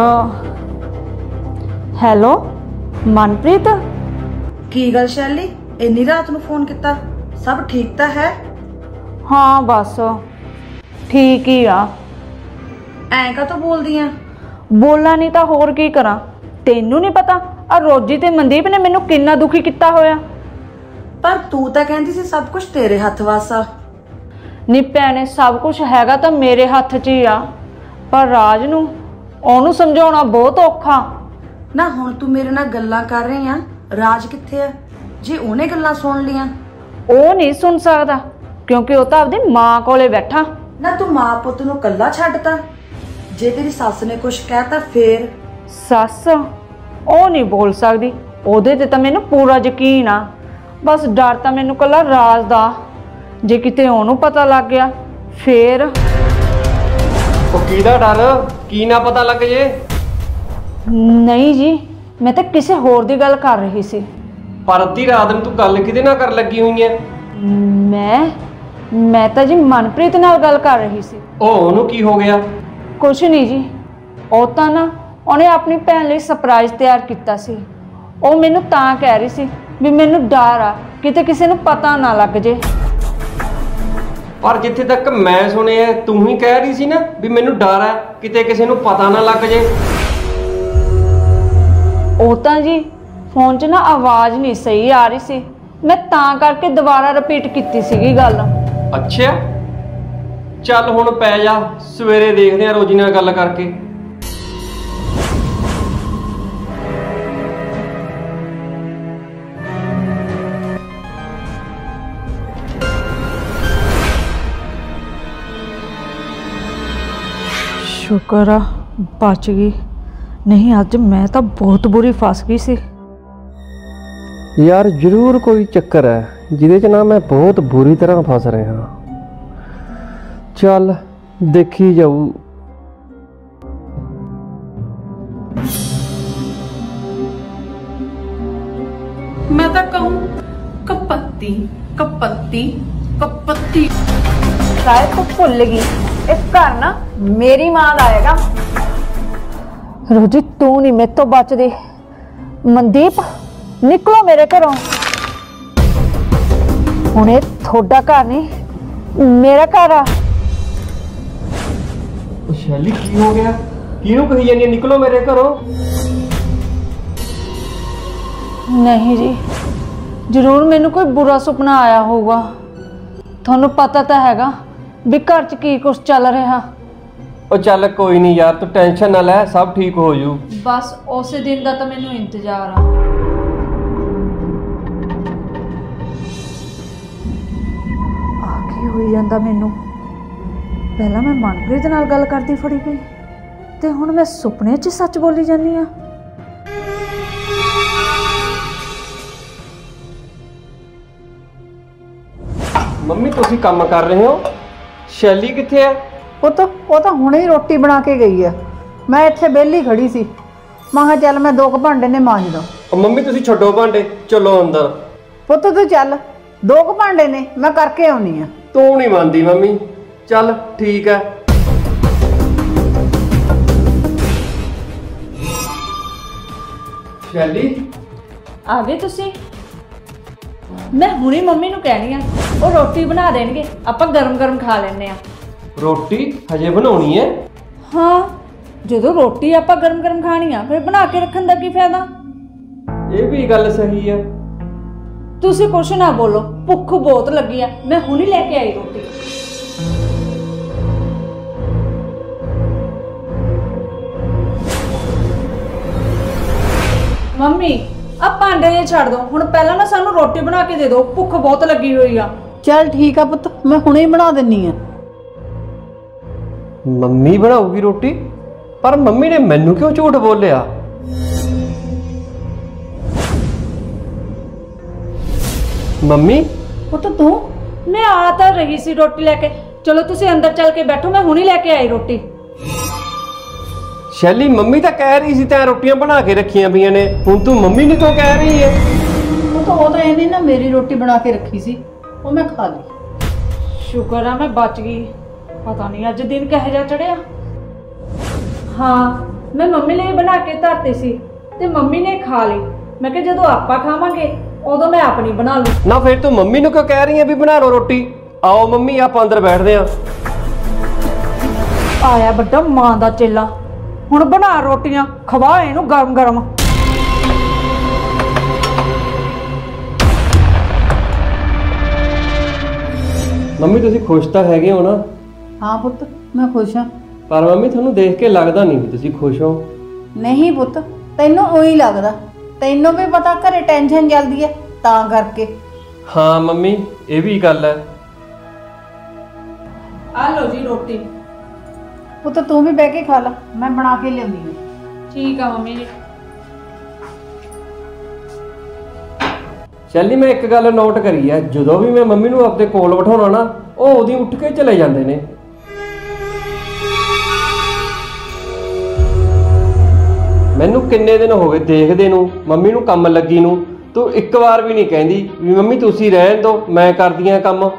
[SPEAKER 10] ਹੈਲੋ ਮਨਪ੍ਰੀਤ।
[SPEAKER 11] ਕੀ ਗੱਲ ਸ਼ੈਲੀ, ਇੰਨੀ ਰਾਤ ਨੂੰ ਫੋਨ ਕੀਤਾ? ਸਭ ਠੀਕ ਤਾਂ ਹੈ?
[SPEAKER 10] ਹਾਂ ਬਸ ਠੀਕ ਹੀ ਆ।
[SPEAKER 6] ਐਂ ਕਾ ਤੂੰ ਬੋਲਦੀ ਆ?
[SPEAKER 10] ਬੋਲਾਂ ਨਹੀਂ ਤਾਂ ਹੋਰ ਕੀ ਕਰਾਂ? ਤੈਨੂੰ ਨਹੀਂ ਪਤਾ ਆ ਰੋਜੀ ਤੇ ਮਨਦੀਪ ਨੇ ਮੈਨੂੰ ਕਿੰਨਾ ਦੁਖੀ ਕੀਤਾ ਹੋਇਆ।
[SPEAKER 6] ਪਰ ਤੂੰ ਤਾਂ ਕਹਿੰਦੀ ਸੀ ਸਭ ਕੁਝ ਤੇਰੇ ਹੱਥ ਵਾਸਾ।
[SPEAKER 10] ਨੀ ਭੈਣੇ, ਸਭ ਕੁਝ ਹੈਗਾ ਤਾਂ ਮੇਰੇ ਹੱਥ 'ਚ ਹੀ ਆ, ਪਰ ਰਾਜ ਨੂੰ ਉਹਨੂੰ ਸਮਝਾਉਣਾ ਬਹੁਤ ਔਖਾ।
[SPEAKER 6] ਨਾ ਹੁਣ ਤੂੰ ਮੇਰੇ ਨਾਲ ਗੱਲਾਂ ਕਰ ਰਹੀ ਆ, ਰਾਜ ਕਿੱਥੇ ਆ? ਜੇ ਉਹਨੇ ਗੱਲਾਂ ਸੁਣ ਲੀਆਂ?
[SPEAKER 10] ਉਹ ਨਹੀਂ ਸੁਣ ਸਕਦਾ ਕਿਉਂਕਿ ਉਹ ਤਾਂ ਆਪਦੀ ਮਾਂ ਕੋਲੇ ਬੈਠਾ।
[SPEAKER 6] ਨਾ ਤੂੰ ਮਾਂ ਪੁੱਤ ਨੂੰ ਕੱਲਾ ਛੱਡਤਾ? ਜੇ ਤੇਰੀ ਸੱਸ ਨੇ ਕੁਝ ਕਹਿਤਾ ਫੇਰ?
[SPEAKER 10] ਸੱਸ ਉਹ ਨਹੀਂ ਬੋਲ ਸਕਦੀ, ਉਹਦੇ ਤੇ ਤਾਂ ਮੈਨੂੰ ਪੂਰਾ ਯਕੀਨ ਆ। ਬਸ ਡਰ ਤਾਂ ਮੈਨੂੰ ਕੱਲਾ ਰਾਜ ਦਾ, ਜੇ ਕਿਤੇ ਉਹਨੂੰ ਪਤਾ ਲੱਗ ਗਿਆ ਫੇਰ।
[SPEAKER 7] ਉਹ ਕਿਹਦਾ ਡਰ? ਕੀ ਨਾ ਪਤਾ ਲੱਗ ਜੇ?
[SPEAKER 10] ਨਹੀਂ ਜੀ, ਮੈਂ ਤਾਂ ਕਿਸੇ ਹੋਰ ਦੀ ਗੱਲ ਕਰ ਰਹੀ ਸੀ।
[SPEAKER 7] ਪਰ ਅੱਧੀ ਰਾਤ ਨੂੰ ਤੂੰ ਗੱਲ ਕਿਹਦੇ ਨਾਲ ਕਰ ਲੱਗੀ ਹੋਈ ਐ?
[SPEAKER 10] ਮੈਂ ਮੈਂ ਤਾਂ ਜੀ ਮਨਪ੍ਰੀਤ ਨਾਲ ਗੱਲ ਕਰ ਰਹੀ ਸੀ।
[SPEAKER 7] ਉਹ ਉਹਨੂੰ ਕੀ ਹੋ ਗਿਆ?
[SPEAKER 10] ਕੁਛ ਨਹੀਂ ਜੀ, ਉਹ ਤਾਂ ਨਾ ਉਹਨੇ ਆਪਣੀ ਭੈਣ ਲਈ ਸਰਪ੍ਰਾਈਜ਼ ਤਿਆਰ ਕੀਤਾ ਸੀ। ਉਹ ਮੈਨੂੰ ਤਾਂ ਕਹਿ ਰਹੀ ਸੀ ਵੀ ਮੈਨੂੰ ਡਰ ਆ ਕਿਤੇ ਕਿਸੇ ਨੂੰ ਪਤਾ ਨਾ ਲੱਗ ਜੇ।
[SPEAKER 7] ਪਰ ਜਿੱਥੇ ਤੱਕ ਮੈਂ ਸੁਣਿਆ ਤੂੰ ਹੀ ਕਹਿ ਰਹੀ ਸੀ ਨਾ ਵੀ ਮੈਨੂੰ ਡਰ ਆ ਕਿਤੇ ਕਿਸੇ ਨੂੰ ਪਤਾ ਨਾ ਲੱਗ ਜੇ।
[SPEAKER 10] ਉਹ ਤਾਂ ਜੀ ਫੋਨ 'ਚ ਨਾ ਆਵਾਜ਼ ਨਹੀਂ ਸਹੀ ਆ ਰਹੀ ਸੀ, ਮੈਂ ਤਾਂ ਕਰਕੇ ਦੁਬਾਰਾ ਰਿਪੀਟ ਕੀਤੀ ਸੀਗੀ ਗੱਲ।
[SPEAKER 7] ਅੱਛਾ, ਚੱਲ ਹੁਣ ਪੈ ਜਾ, ਸਵੇਰੇ ਦੇਖਦੇ ਆ ਰੋਜੀ ਨਾਲ ਗੱਲ ਕਰਕੇ।
[SPEAKER 10] ਸ਼ੁਕਰ ਆ ਬਚ ਗਈ, ਨਹੀਂ ਅੱਜ ਮੈਂ ਤਾਂ ਬਹੁਤ ਬੁਰੀ ਫਸ ਗਈ ਸੀ।
[SPEAKER 12] ਯਾਰ ਜ਼ਰੂਰ ਕੋਈ ਚੱਕਰ ਹੈ ਜਿਹਦੇ 'ਚ ਨਾ ਮੈਂ ਬਹੁਤ ਬੁਰੀ ਤਰ੍ਹਾਂ ਫਸ ਰਿਹਾ। ਚੱਲ ਦੇਖੀ ਜਾਊ।
[SPEAKER 8] ਮੈਂ ਤਾਂ ਕਹੂੰ ਕਪੱਤੀ ਕਪੱਤੀ ਕਪੱਤੀ।
[SPEAKER 2] ਸ਼ਾਇਦ ਤੂੰ ਭੁੱਲ ਗਈ, ਇਸ ਘਰ ਨਾ ਮੇਰੀ ਮਾਂ ਦਾ ਆਏਗਾ।
[SPEAKER 10] ਰੋਜੀ ਤੂੰ ਨਹੀਂ ਮੇਰੇ ਤੋਂ ਬਚਦੀ। ਮਨਦੀਪ ਨਿਕਲੋ ਮੇਰੇ ਘਰੋਂ। ਹੁਣ ਇਹ ਤੁਹਾਡਾ ਘਰ ਨਹੀਂ ਮੇਰਾ ਘਰ ਆ।
[SPEAKER 7] ਉਹ ਸ਼ੈਲੀ ਕੀ ਹੋ ਗਿਆ? ਕਿਹਨੂੰ ਕਹੀ ਜਾਂਦੀ ਹੈ ਨਿਕਲੋ ਮੇਰੇ ਘਰੋਂ?
[SPEAKER 10] ਨਹੀਂ ਜੀ, ਜ਼ਰੂਰ ਮੈਨੂੰ ਕੋਈ ਬੁਰਾ ਸੁਪਨਾ ਆਇਆ ਹੋਊਗਾ। ਤੁਹਾਨੂੰ ਪਤਾ ਤਾਂ ਹੈਗਾ ਵੀ ਘਰ 'ਚ ਕੀ ਕੁਛ ਚੱਲ ਰਿਹਾ।
[SPEAKER 7] ਉਹ ਚੱਲ ਕੋਈ ਨਹੀਂ ਯਾਰ, ਤੂੰ ਟੈਨਸ਼ਨ ਨਾ ਲੈ, ਸਭ ਠੀਕ ਹੋ ਜੂ।
[SPEAKER 10] ਬਸ ਉਸੇ ਦਿਨ ਦਾ ਤਾਂ ਮੈਨੂੰ ਇੰਤਜ਼ਾਰ ਆ। ਆ ਕੀ ਹੋਈ ਜਾਂਦਾ ਮੈਨੂੰ? ਪਹਿਲਾਂ ਮੈਂ ਮਨਪ੍ਰੀਤ ਨਾਲ ਗੱਲ ਕਰਦੀ ਫੜੀ ਗਈ ਤੇ ਹੁਣ ਮੈਂ ਸੁਪਨੇ 'ਚ ਸੱਚ ਬੋਲੀ ਜਾਂਦੀ ਆ।
[SPEAKER 7] ਮੰਮੀ ਤੁਸੀਂ ਕੰਮ ਕਰ ਰਹੇ ਹੋ? ਸ਼ੈਲੀ ਕਿੱਥੇ ਹੈ?
[SPEAKER 1] ਉਹ ਤਾਂ ਉਹ ਤਾਂ ਹੁਣੇ ਹੀ ਰੋਟੀ ਬਣਾ ਕੇ ਗਈ ਆ। ਮੈਂ ਇੱਥੇ ਵਿਹਲੀ ਖੜੀ ਸੀ, ਮੈਂ ਕਿਹਾ ਚੱਲ ਮੈਂ ਦੋ ਕੁ ਭਾਂਡੇ ਨੇ ਮਾਂਜ ਦਾਂ।
[SPEAKER 7] ਉਹ ਮੰਮੀ ਤੁਸੀਂ ਛੱਡੋ ਭਾਂਡੇ, ਚਲੋ ਅੰਦਰ।
[SPEAKER 1] ਪੁੱਤ ਤੂੰ ਚੱਲ, ਦੋ ਕੁ ਭਾਂਡੇ ਨੇ ਮੈਂ ਕਰਕੇ ਆਉਣੀ ਆ।
[SPEAKER 7] ਤੂੰ ਨਹੀਂ ਮੰਨਦੀ ਮੰਮੀ, ਚੱਲ ਠੀਕ ਹੈ। ਸ਼ੈਲੀ
[SPEAKER 10] ਆ ਗਏ ਤੁਸੀਂ? ਮੈਂ ਹੁਣੇ ਮੰਮੀ ਨੂੰ ਕਹਿਣੀ ਆ, ਉਹ ਰੋਟੀ ਬਣਾ ਦੇਣਗੇ, ਆਪਾਂ ਗਰਮ ਗਰਮ ਖਾ ਲੈਣੇ ਆ।
[SPEAKER 7] ਰੋਟੀ ਹਜੇ ਬਣਾਉਣੀ ਹੈ?
[SPEAKER 10] ਹਾਂ, ਜਦੋਂ ਰੋਟੀ ਆਪਾਂ ਗਰਮ ਗਰਮ ਖਾਣੀ ਆ ਫਿਰ ਬਣਾ ਕੇ ਰੱਖਣ ਦਾ ਕੀ ਫਾਇਦਾ?
[SPEAKER 7] ਇਹ ਵੀ ਗੱਲ ਸਹੀ ਹੈ।
[SPEAKER 10] ਤੁਸੀਂ ਕੁਛ ਨਾ ਬੋਲੋ, ਭੁੱਖ ਬਹੁਤ ਲੱਗੀ ਆ, ਮੈਂ ਹੁਣੇ ਲੈ ਕੇ ਆਈ ਰੋਟੀ। ਮੰਮੀ ਆ ਭਾਂਡੇ ਜੇ ਛੱਡ ਦੋ ਹੁਣ, ਪਹਿਲਾਂ ਨਾ ਸਾਨੂੰ ਰੋਟੀ ਬਣਾ ਕੇ ਦੇ ਦਿਓ, ਭੁੱਖ ਬਹੁਤ ਲੱਗੀ ਹੋਈ ਆ।
[SPEAKER 1] ਚੱਲ ਠੀਕ ਆ ਪੁੱਤ, ਮੈਂ ਹੁਣੇ ਹੀ ਬਣਾ ਦਿੰਨੀ ਆ।
[SPEAKER 7] ਮੰਮੀ ਬਣਾਉਗੀ ਰੋਟੀ? ਪਰ ਮੰਮੀ ਨੇ ਮੈਨੂੰ ਕਿਉਂ ਝੂਠ ਬੋਲਿਆ? ਮੰਮੀ
[SPEAKER 10] ਪੁੱਤ ਤੂੰ? ਮੈਂ ਆ ਤਾਂ ਰਹੀ ਸੀ ਰੋਟੀ ਲੈ ਕੇ। ਚਲੋ ਤੁਸੀਂ ਅੰਦਰ ਚੱਲ ਕੇ ਬੈਠੋ, ਮੈਂ ਹੁਣੇ ਲੈ ਕੇ ਆਈ ਰੋਟੀ।
[SPEAKER 7] ਸ਼ੈਲੀ ਮੰਮੀ ਤਾਂ ਕਹਿ ਰਹੀ ਸੀ ਤੈਂ ਰੋਟੀਆਂ ਬਣਾ ਕੇ ਰੱਖੀਆਂ ਪਈਆਂ ਨੇ, ਹੁਣ ਤੂੰ ਮੰਮੀ ਨੂੰ ਕਿਉਂ ਕਹਿ ਰਹੀ ਹੈ?
[SPEAKER 1] ਉਹ ਤਾਂ ਉਹ ਤਾਂ ਇਹਨੇ ਨਾ ਮੇਰੀ ਰੋਟੀ ਬਣਾ ਕੇ ਰੱਖੀ ਸੀ, ਉਹ ਮੈਂ ਖਾ ਲਈ।
[SPEAKER 10] ਸ਼ੁਕਰ ਆ ਮੈਂ ਬਚ ਗਈ, ਪਤਾ ਨਹੀਂ ਅੱਜ ਦਿਨ ਕਿਹੋ ਜਿਹਾ ਚੜਿਆ। ਹਾਂ, ਮੈਂ ਮੰਮੀ ਲਈ ਬਣਾ ਕੇ ਧਰਤੀ ਸੀ ਤੇ ਮੰਮੀ ਨੇ ਖਾ ਲਈ। ਮੈਂ ਕਿਹਾ ਜਦੋਂ ਆਪਾਂ ਖਾਵਾਂਗੇ ਉਦੋਂ ਮੈਂ ਆਪਣੀ ਬਣਾ ਲੂ।
[SPEAKER 7] ਨਾ ਫਿਰ ਤੂੰ ਮੰਮੀ ਨੂੰ ਕਿਉਂ ਕਹਿ ਰਹੀ ਹੈ ਵੀ ਬਣਾ ਲਓ ਰੋਟੀ? ਆਓ ਮੰਮੀ ਆਪਾਂ ਅੰਦਰ ਬੈਠਦੇ ਆ।
[SPEAKER 10] ਆਇਆ ਵੱਡਾ ਮਾਂ ਦਾ ਚੇਲਾ। ਹੁਣ ਬਣਾ ਰੋਟੀਆਂ, ਖਵਾ ਇਹਨੂੰ ਗਰਮ ਗਰਮ।
[SPEAKER 12] ਮੰਮੀ ਤੁਸੀਂ ਖੁਸ਼ ਤਾਂ ਹੈਗੇ ਹੋ ਨਾ?
[SPEAKER 1] ਹਾਂ ਪੁੱਤ, ਮੈਂ ਖੁਸ਼ ਹਾਂ।
[SPEAKER 12] ਪਰ ਮੰਮੀ ਤੁਹਾਨੂੰ ਦੇਖ ਕੇ ਲੱਗਦਾ ਨਹੀਂ ਵੀ ਤੁਸੀਂ ਖੁਸ਼ ਹੋ।
[SPEAKER 1] ਨਹੀਂ ਪੁੱਤ, ਤੈਨੂੰ ਉਹੀ ਲੱਗਦਾ। ਤੈਨੂੰ ਵੀ ਪਤਾ ਘਰੇ ਟੈਨਸ਼ਨ ਚੱਲਦੀ ਹੈ ਤਾਂ ਕਰਕੇ।
[SPEAKER 12] ਹਾਂ ਮੰਮੀ, ਇਹ ਵੀ ਗੱਲ ਹੈ।
[SPEAKER 8] ਆ ਲਓ ਜੀ ਰੋਟੀ।
[SPEAKER 1] ਪੁੱਤ ਤੂੰ ਵੀ ਬਹਿ ਕੇ ਖਾ ਲੈ, ਮੈਂ ਬਣਾ ਕੇ ਲਿਆਉਂਦੀ ਹਾਂ।
[SPEAKER 8] ਠੀਕ ਆ ਮੰਮੀ ਜੀ।
[SPEAKER 12] ਸ਼ੈਲੀ, ਮੈਂ ਇੱਕ ਗੱਲ ਨੋਟ ਕਰੀ ਹੈ, ਜਦੋਂ ਵੀ ਮੈਂ ਮੰਮੀ ਨੂੰ ਆਪਣੇ ਕੋਲ ਬਿਠਾਉਣਾ ਨਾ, ਉਹ ਉਹਦੀ ਉੱਠ ਕੇ ਚਲੇ ਜਾਂਦੇ ਨੇ। ਮੈਨੂੰ ਕਿੰਨੇ ਦਿਨ ਹੋ ਗਏ ਦੇਖਦੇ ਨੂੰ, ਮੰਮੀ ਨੂੰ ਕੰਮ ਲੱਗੀ ਨੂੰ। ਤੂੰ ਇੱਕ ਵਾਰ ਵੀ ਨਹੀਂ ਕਹਿੰਦੀ ਵੀ ਮੰਮੀ ਤੁਸੀਂ ਰਹਿਣ ਦਿਓ, ਮੈਂ ਕਰਦੀ ਆ ਕੰਮ।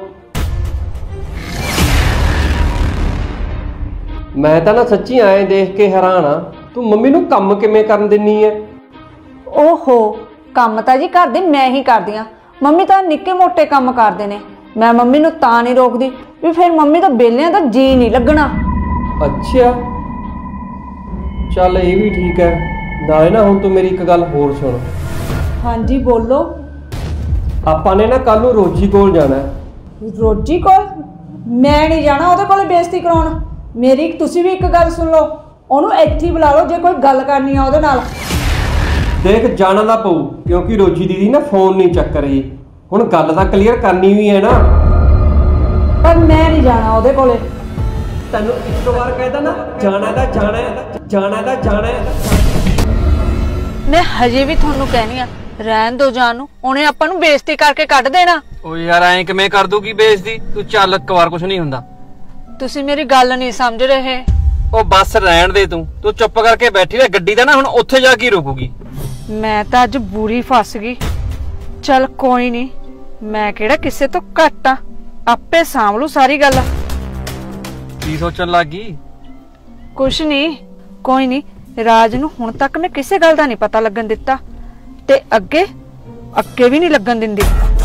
[SPEAKER 12] ਮੈਂ ਤਾਂ ਨਾ ਸੱਚੀ ਐਂ ਦੇਖ ਕੇ ਹੈਰਾਨ ਆ, ਤੂੰ ਮੰਮੀ ਨੂੰ ਕੰਮ ਕਿਵੇਂ ਕਰਨ ਦਿੰਨੀ ਐ?
[SPEAKER 3] ਓਹੋ, ਕੰਮ ਤਾਂ ਜੀ ਘਰ ਦੇ ਮੈਂ ਹੀ ਕਰਦੀ ਆ। ਮੰਮੀ ਤਾਂ ਨਿੱਕੇ ਮੋਟੇ ਕੰਮ ਕਰਦੇ ਨੇ। ਮੈਂ ਮੰਮੀ ਨੂੰ ਤਾਂ ਨਹੀਂ ਰੋਕਦੀ ਵੀ ਫਿਰ ਮੰਮੀ ਤਾਂ ਬੇਲਿਆਂ ਦਾ ਜੀ ਨਹੀਂ ਲੱਗਣਾ।
[SPEAKER 12] ਅੱਛਾ, ਚੱਲ ਇਹ ਵੀ ਠੀਕ ਹੈ। ਨਾਲੇ ਨਾ ਹੁਣ ਤੂੰ ਮੇਰੀ ਇੱਕ ਗੱਲ ਹੋਰ ਸੁਣ।
[SPEAKER 10] ਹਾਂਜੀ ਬੋਲੋ।
[SPEAKER 12] ਆਪਾਂ ਨੇ ਨਾ ਕੱਲ ਨੂੰ ਰੋਜੀ ਕੋਲ ਜਾਣਾ ਹੈ।
[SPEAKER 10] ਰੋਜੀ ਕੋਲ? ਮੈਂ ਨਹੀਂ ਜਾਣਾ ਉਹਦੇ ਕੋਲੇ ਬੇਇੱਜ਼ਤੀ ਕਰਾਉਣ। ਮੇਰੀ ਤੁਸੀਂ ਵੀ ਇੱਕ ਗੱਲ ਸੁਣ ਲਓ, ਉਹਨੂੰ ਇੱਥੇ ਹੀ ਬੁਲਾ ਲਓ ਜੇ ਕੋਈ ਗੱਲ ਕਰਨੀ ਆ ਉਹਦੇ ਨਾਲ।
[SPEAKER 12] ਦੇਖ, ਜਾਣਾ ਤਾਂ ਪਊ ਕਿਉਂਕਿ ਰੋਜੀ ਦੀਦੀ ਨਾ ਫੋਨ ਨਹੀਂ ਚੱਕ ਰਹੀ। ਹੁਣ ਗੱਲ ਤਾਂ ਕਲੀਅਰ ਕਰਨੀ ਵੀ ਹੈ ਨਾ।
[SPEAKER 10] ਪਰ ਮੈਂ ਨਹੀਂ ਜਾਣਾ ਉਹਦੇ ਕੋਲੇ।
[SPEAKER 12] ਤੈਨੂੰ ਇੱਕ ਵਾਰ ਕਹਿਦਾ ਨਾ, ਜਾਣਾ ਤਾਂ ਜਾਣਾ ਹੈ, ਜਾਣਾ ਤਾਂ ਜਾਣਾ ਹੈ।
[SPEAKER 3] ਮੈਂ ਹਜੇ ਵੀ ਤੁਹਾਨੂੰ ਕਹਿਣੀ ਆ, ਰਹਿਣ ਦੋ ਜਾਨ ਨੂੰ। ਉਹਨੇ ਆਪਾਂ ਨੂੰ ਬੇਇੱਜ਼ਤੀ ਕਰਕੇ ਕੱਢ ਦੇਣਾ।
[SPEAKER 7] ਓ ਯਾਰ ਐਂ ਕਿਵੇਂ ਕਰ ਦੂਗੀ ਬੇਇੱਜ਼ਤੀ? ਤੂੰ ਚੱਲ, ਇੱਕ ਵਾਰ ਕੁਝ ਨਹੀਂ ਹੁੰਦਾ।
[SPEAKER 3] ਤੁਸੀਂ ਮੇਰੀ ਗੱਲ ਨਹੀਂ ਸਮਝ ਰਹੇ।
[SPEAKER 7] ਉਹ ਬੱਸ ਰਹਿਣ ਦੇ, ਤੂੰ ਤੂੰ ਚੁੱਪ ਕਰਕੇ ਬੈਠੀ ਰਹਿ। ਗੱਡੀ ਦਾ ਨਾ ਹੁਣ ਉੱਥੇ ਜਾ ਕੇ ਰੁਕੂਗੀ।
[SPEAKER 3] ਮੈਂ ਤਾਂ ਅੱਜ ਬੁਰੀ ਫਸ ਗਈ। ਚੱਲ ਕੋਈ ਨਹੀਂ, ਮੈਂ ਕਿਹੜਾ ਕਿਸੇ ਤੋਂ ਘੱਟ ਆ, ਆਪੇ ਸਾਂਭ ਲੂ ਸਾਰੀ ਗੱਲ।
[SPEAKER 7] ਕੀ ਸੋਚਣ ਲੱਗ ਗਈ?
[SPEAKER 3] ਕੁਛ ਨਹੀਂ, ਕੋਈ ਨਹੀਂ। ਰਾਜ ਨੂੰ ਹੁਣ ਤੱਕ ਮੈਂ ਕਿਸੇ ਗੱਲ ਦਾ ਨਹੀਂ ਪਤਾ ਲੱਗਣ ਦਿੱਤਾ, ਤੇ ਅੱਗੇ ਅੱਗੇ ਵੀ ਨਹੀਂ ਲੱਗਣ ਦਿੰਦੀ।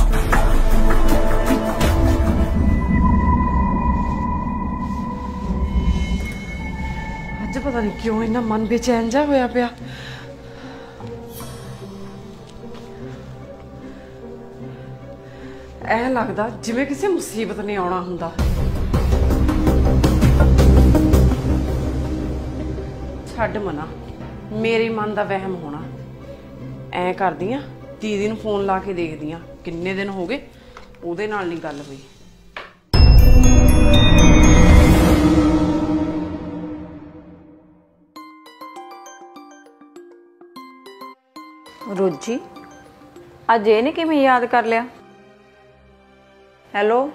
[SPEAKER 9] ਅੱਜ ਪਤਾ ਨਹੀਂ ਕਿਉਂ ਇੰਨਾ ਮਨ ਬੇਚੈਨ ਜਾ ਹੋਇਆ ਪਿਆ। ਐ ਲੱਗਦਾ ਜਿਵੇਂ ਕਿਸੇ ਮੁਸੀਬਤ ਨੇ ਆਉਣਾ ਹੁੰਦਾ। ਛੱਡ ਮਨਾ, ਮੇਰੇ ਮਨ ਦਾ ਵਹਿਮ ਹੋਣਾ। ਐ ਕਰਦੀ ਆ, ਦੀਦੀ ਨੂੰ ਫੋਨ ਲਾ ਕੇ ਦੇਖਦੀ ਆ, ਕਿੰਨੇ ਦਿਨ ਹੋ ਗਏ ਉਹਦੇ ਨਾਲ ਨਹੀਂ ਗੱਲ ਹੋਈ।
[SPEAKER 3] ਰੋਜੀ, ਅੱਜ ਇਹਨੇ ਕਿਵੇਂ ਯਾਦ ਕਰ ਲਿਆ? ਹੈਲੋ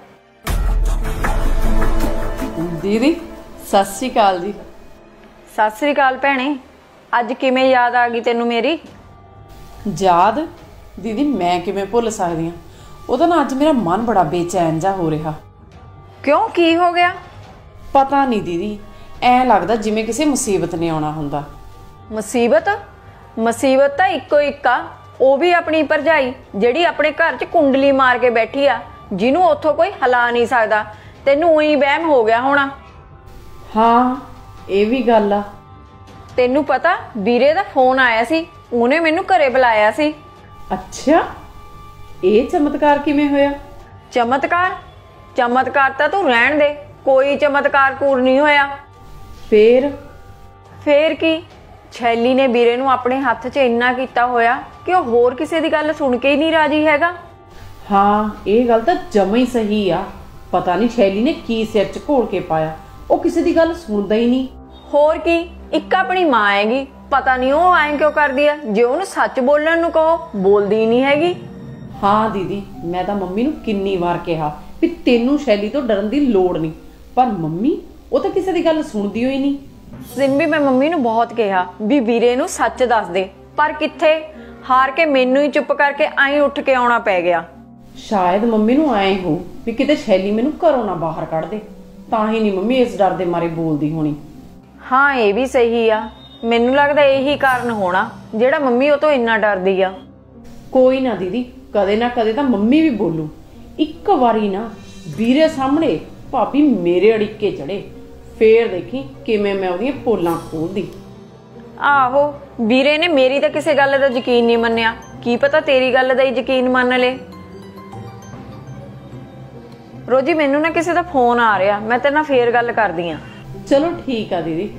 [SPEAKER 9] ਦੀਦੀ, ਸਤਿ ਸ਼੍ਰੀ ਅਕਾਲ ਜੀ।
[SPEAKER 3] ਸਤਿ ਸ੍ਰੀ ਅਕਾਲ ਭੈਣੇ। ਅੱਜ ਕਿਵੇਂ ਯਾਦ ਆ ਗਈ ਤੈਨੂੰ ਮੇਰੀ?
[SPEAKER 9] ਯਾਦ ਦੀਦੀ ਮੈਂ ਕਿਵੇਂ ਭੁੱਲ ਸਕਦੀ ਹਾਂ? ਉਹਦਾ ਨਾ ਅੱਜ ਮੇਰਾ ਮਨ ਬੜਾ ਬੇਚੈਨ ਜਾ ਹੋ ਰਿਹਾ।
[SPEAKER 3] ਕਿਉਂ, ਕੀ ਹੋ ਗਿਆ?
[SPEAKER 9] ਪਤਾ ਨਹੀਂ ਦੀਦੀ, ਐ ਲੱਗਦਾ ਜਿਵੇਂ ਕਿਸੇ ਮੁਸੀਬਤ ਨੇ ਆਉਣਾ ਹੁੰਦਾ।
[SPEAKER 3] ਮੁਸੀਬਤ? ਮੁਸੀਬਤ ਤਾਂ ਇੱਕੋ ਇੱਕ ਆ, ਉਹ ਵੀ ਆਪਣੀ ਭਰਜਾਈ ਜਿਹੜੀ ਆਪਣੇ ਘਰ 'ਚ ਕੁੰਡਲੀ ਮਾਰ ਕੇ ਬੈਠੀ ਆ, ਜਿਹਨੂੰ ਉੱਥੋਂ ਕੋਈ ਹਿਲਾ ਨਹੀਂ ਸਕਦਾ। ਤੈਨੂੰ ਉਹੀ ਵਹਿਮ ਹੋ ਗਿਆ ਹੋਣਾ।
[SPEAKER 9] ਹਾਂ, ਇਹ ਵੀ ਗੱਲ ਆ।
[SPEAKER 3] ਤੈਨੂੰ ਪਤਾ, ਵੀਰੇ ਦਾ ਫੋਨ ਆਇਆ ਸੀ, ਉਹਨੇ ਮੈਨੂੰ ਘਰੇ ਬੁਲਾਇਆ ਸੀ।
[SPEAKER 9] ਅੱਛਾ, ਇਹ ਚਮਤਕਾਰ ਕਿਵੇਂ ਹੋਇਆ?
[SPEAKER 3] ਚਮਤਕਾਰ? ਚਮਤਕਾਰ ਤਾਂ ਤੂੰ ਰਹਿਣ ਦੇ, ਕੋਈ ਚਮਤਕਾਰ ਕੂਰ ਨਹੀਂ ਹੋਇਆ।
[SPEAKER 9] ਫੇਰ?
[SPEAKER 3] ਫੇਰ ਕੀ, ਛੈਲੀ ਨੇ ਵੀਰੇ ਨੂੰ ਆਪਣੇ ਹੱਥ 'ਚ ਇੰਨਾ ਕੀਤਾ ਹੋਇਆ ਕਿ ਉਹ ਹੋਰ ਕਿਸੇ ਦੀ ਗੱਲ ਸੁਣ ਕੇ ਹੀ ਨਹੀਂ ਰਾਜੀ ਹੈਗਾ।
[SPEAKER 9] ਹਾਂ, ਇਹ ਗੱਲ ਤਾਂ ਜਮਾਂ ਹੀ ਸਹੀ ਆ। ਪਤਾ ਨਹੀਂ ਸ਼ੈਲੀ ਨੇ ਕੀ ਸਿਰ 'ਚ ਘੋਲ ਕੇ ਪਾਇਆ, ਉਹ ਕਿਸੇ ਦੀ ਗੱਲ ਸੁਣਦਾ ਹੀ ਨਹੀਂ।
[SPEAKER 3] ਹੋਰ ਕੀ, ਇੱਕ ਆਪਣੀ ਮਾਂ ਆਏਗੀ, ਪਤਾ ਨਹੀਂ ਉਹ ਐਂ ਕਿਉਂ ਕਰਦੀ ਆ। ਜੇ ਉਹਨੂੰ ਸੱਚ ਬੋਲਣ ਨੂੰ ਕਹੋ, ਬੋਲਦੀ ਨਹੀਂ ਹੈਗੀ।
[SPEAKER 9] ਹਾਂ ਦੀਦੀ, ਮੈਂ ਤਾਂ ਮੰਮੀ ਨੂੰ ਕਿੰਨੀ ਵਾਰ ਕਿਹਾ ਵੀ ਤੈਨੂੰ ਸ਼ੈਲੀ ਤੋਂ ਡਰਨ ਦੀ ਲੋੜ ਨਹੀਂ, ਪਰ ਮੰਮੀ ਉਹ ਤਾਂ ਕਿਸੇ ਦੀ ਗੱਲ ਸੁਣਦੀ ਹੋਈ ਨਹੀਂ।
[SPEAKER 3] ਸਿੰਬੀ, ਮੈਂ ਮੰਮੀ ਨੂੰ ਬਹੁਤ ਕਿਹਾ ਵੀ ਵੀਰੇ ਨੂੰ ਸੱਚ ਦੱਸ ਦੇ, ਪਰ ਕਿੱਥੇ, ਹਾਰ ਕੇ ਮੈਨੂੰ ਹੀ ਚੁੱਪ ਕਰਕੇ ਐਂ ਉੱਠ ਕੇ ਆਉਣਾ ਪੈ ਗਿਆ।
[SPEAKER 9] ਸ਼ਾਇਦ ਮੰਮੀ ਨੂੰ ਐਂ ਹੋ ਵੀ ਕਿਤੇ ਸ਼ੈਲੀ ਮੈਨੂੰ ਘਰੋਂ ਨਾ ਬਾਹਰ ਕੱਢ ਦੇ, ਤਾਂ ਹੀ ਨਹੀਂ ਮੰਮੀ ਇਸ ਡਰ ਦੇ ਮਾਰੇ ਬੋਲਦੀ ਹੋਣੀ।
[SPEAKER 3] ਹਾਂ, ਇਹ ਵੀ ਸਹੀ ਆ। ਮੈਨੂੰ ਲੱਗਦਾ ਇਹੀ ਕਾਰਨ ਹੋਣਾ ਜਿਹੜਾ ਮੰਮੀ ਉਹ ਤੋਂ ਇੰਨਾ ਡਰਦੀ ਆ।
[SPEAKER 9] ਕੋਈ ਨਾ ਦੀਦੀ, ਕਦੇ ਨਾ ਕਦੇ ਤਾਂ ਮੰਮੀ ਵੀ ਬੋਲੂ। ਇੱਕ ਵਾਰੀ ਨਾ ਵੀਰੇ ਸਾਹਮਣੇ ਭਾਬੀ ਮੇਰੇ ਅੜਿੱਕੇ ਚੜੇ, ਫੇਰ ਦੇਖੀ ਕਿਵੇਂ ਮੈਂ ਉਹਦੀਆਂ ਪੋਲਾਂ ਖੋਲਦੀ।
[SPEAKER 2] ਆਹੋ ਵੀਰੇ ਨੇ ਮੇਰੀ ਤਾਂ ਕਿਸੇ ਗੱਲ ਦਾ ਯਕੀਨ ਨਹੀਂ ਮੰਨਿਆ, ਕੀ ਪਤਾ ਤੇਰੀ ਗੱਲ ਦਾ ਹੀ ਯਕੀਨ ਮੰਨ ਲੇ। ਰੋਜੀ ਮੈਨੂੰ ਨਾ ਕਿਸੇ ਦਾ ਫੋਨ ਆ ਰਿਹਾ, ਮੈਂ ਤੇਰੇ ਨਾਲ ਫੇਰ ਗੱਲ ਕਰਦੀ ਆ।
[SPEAKER 9] ਚਲੋ ਠੀਕ ਆ ਦੀਦੀ।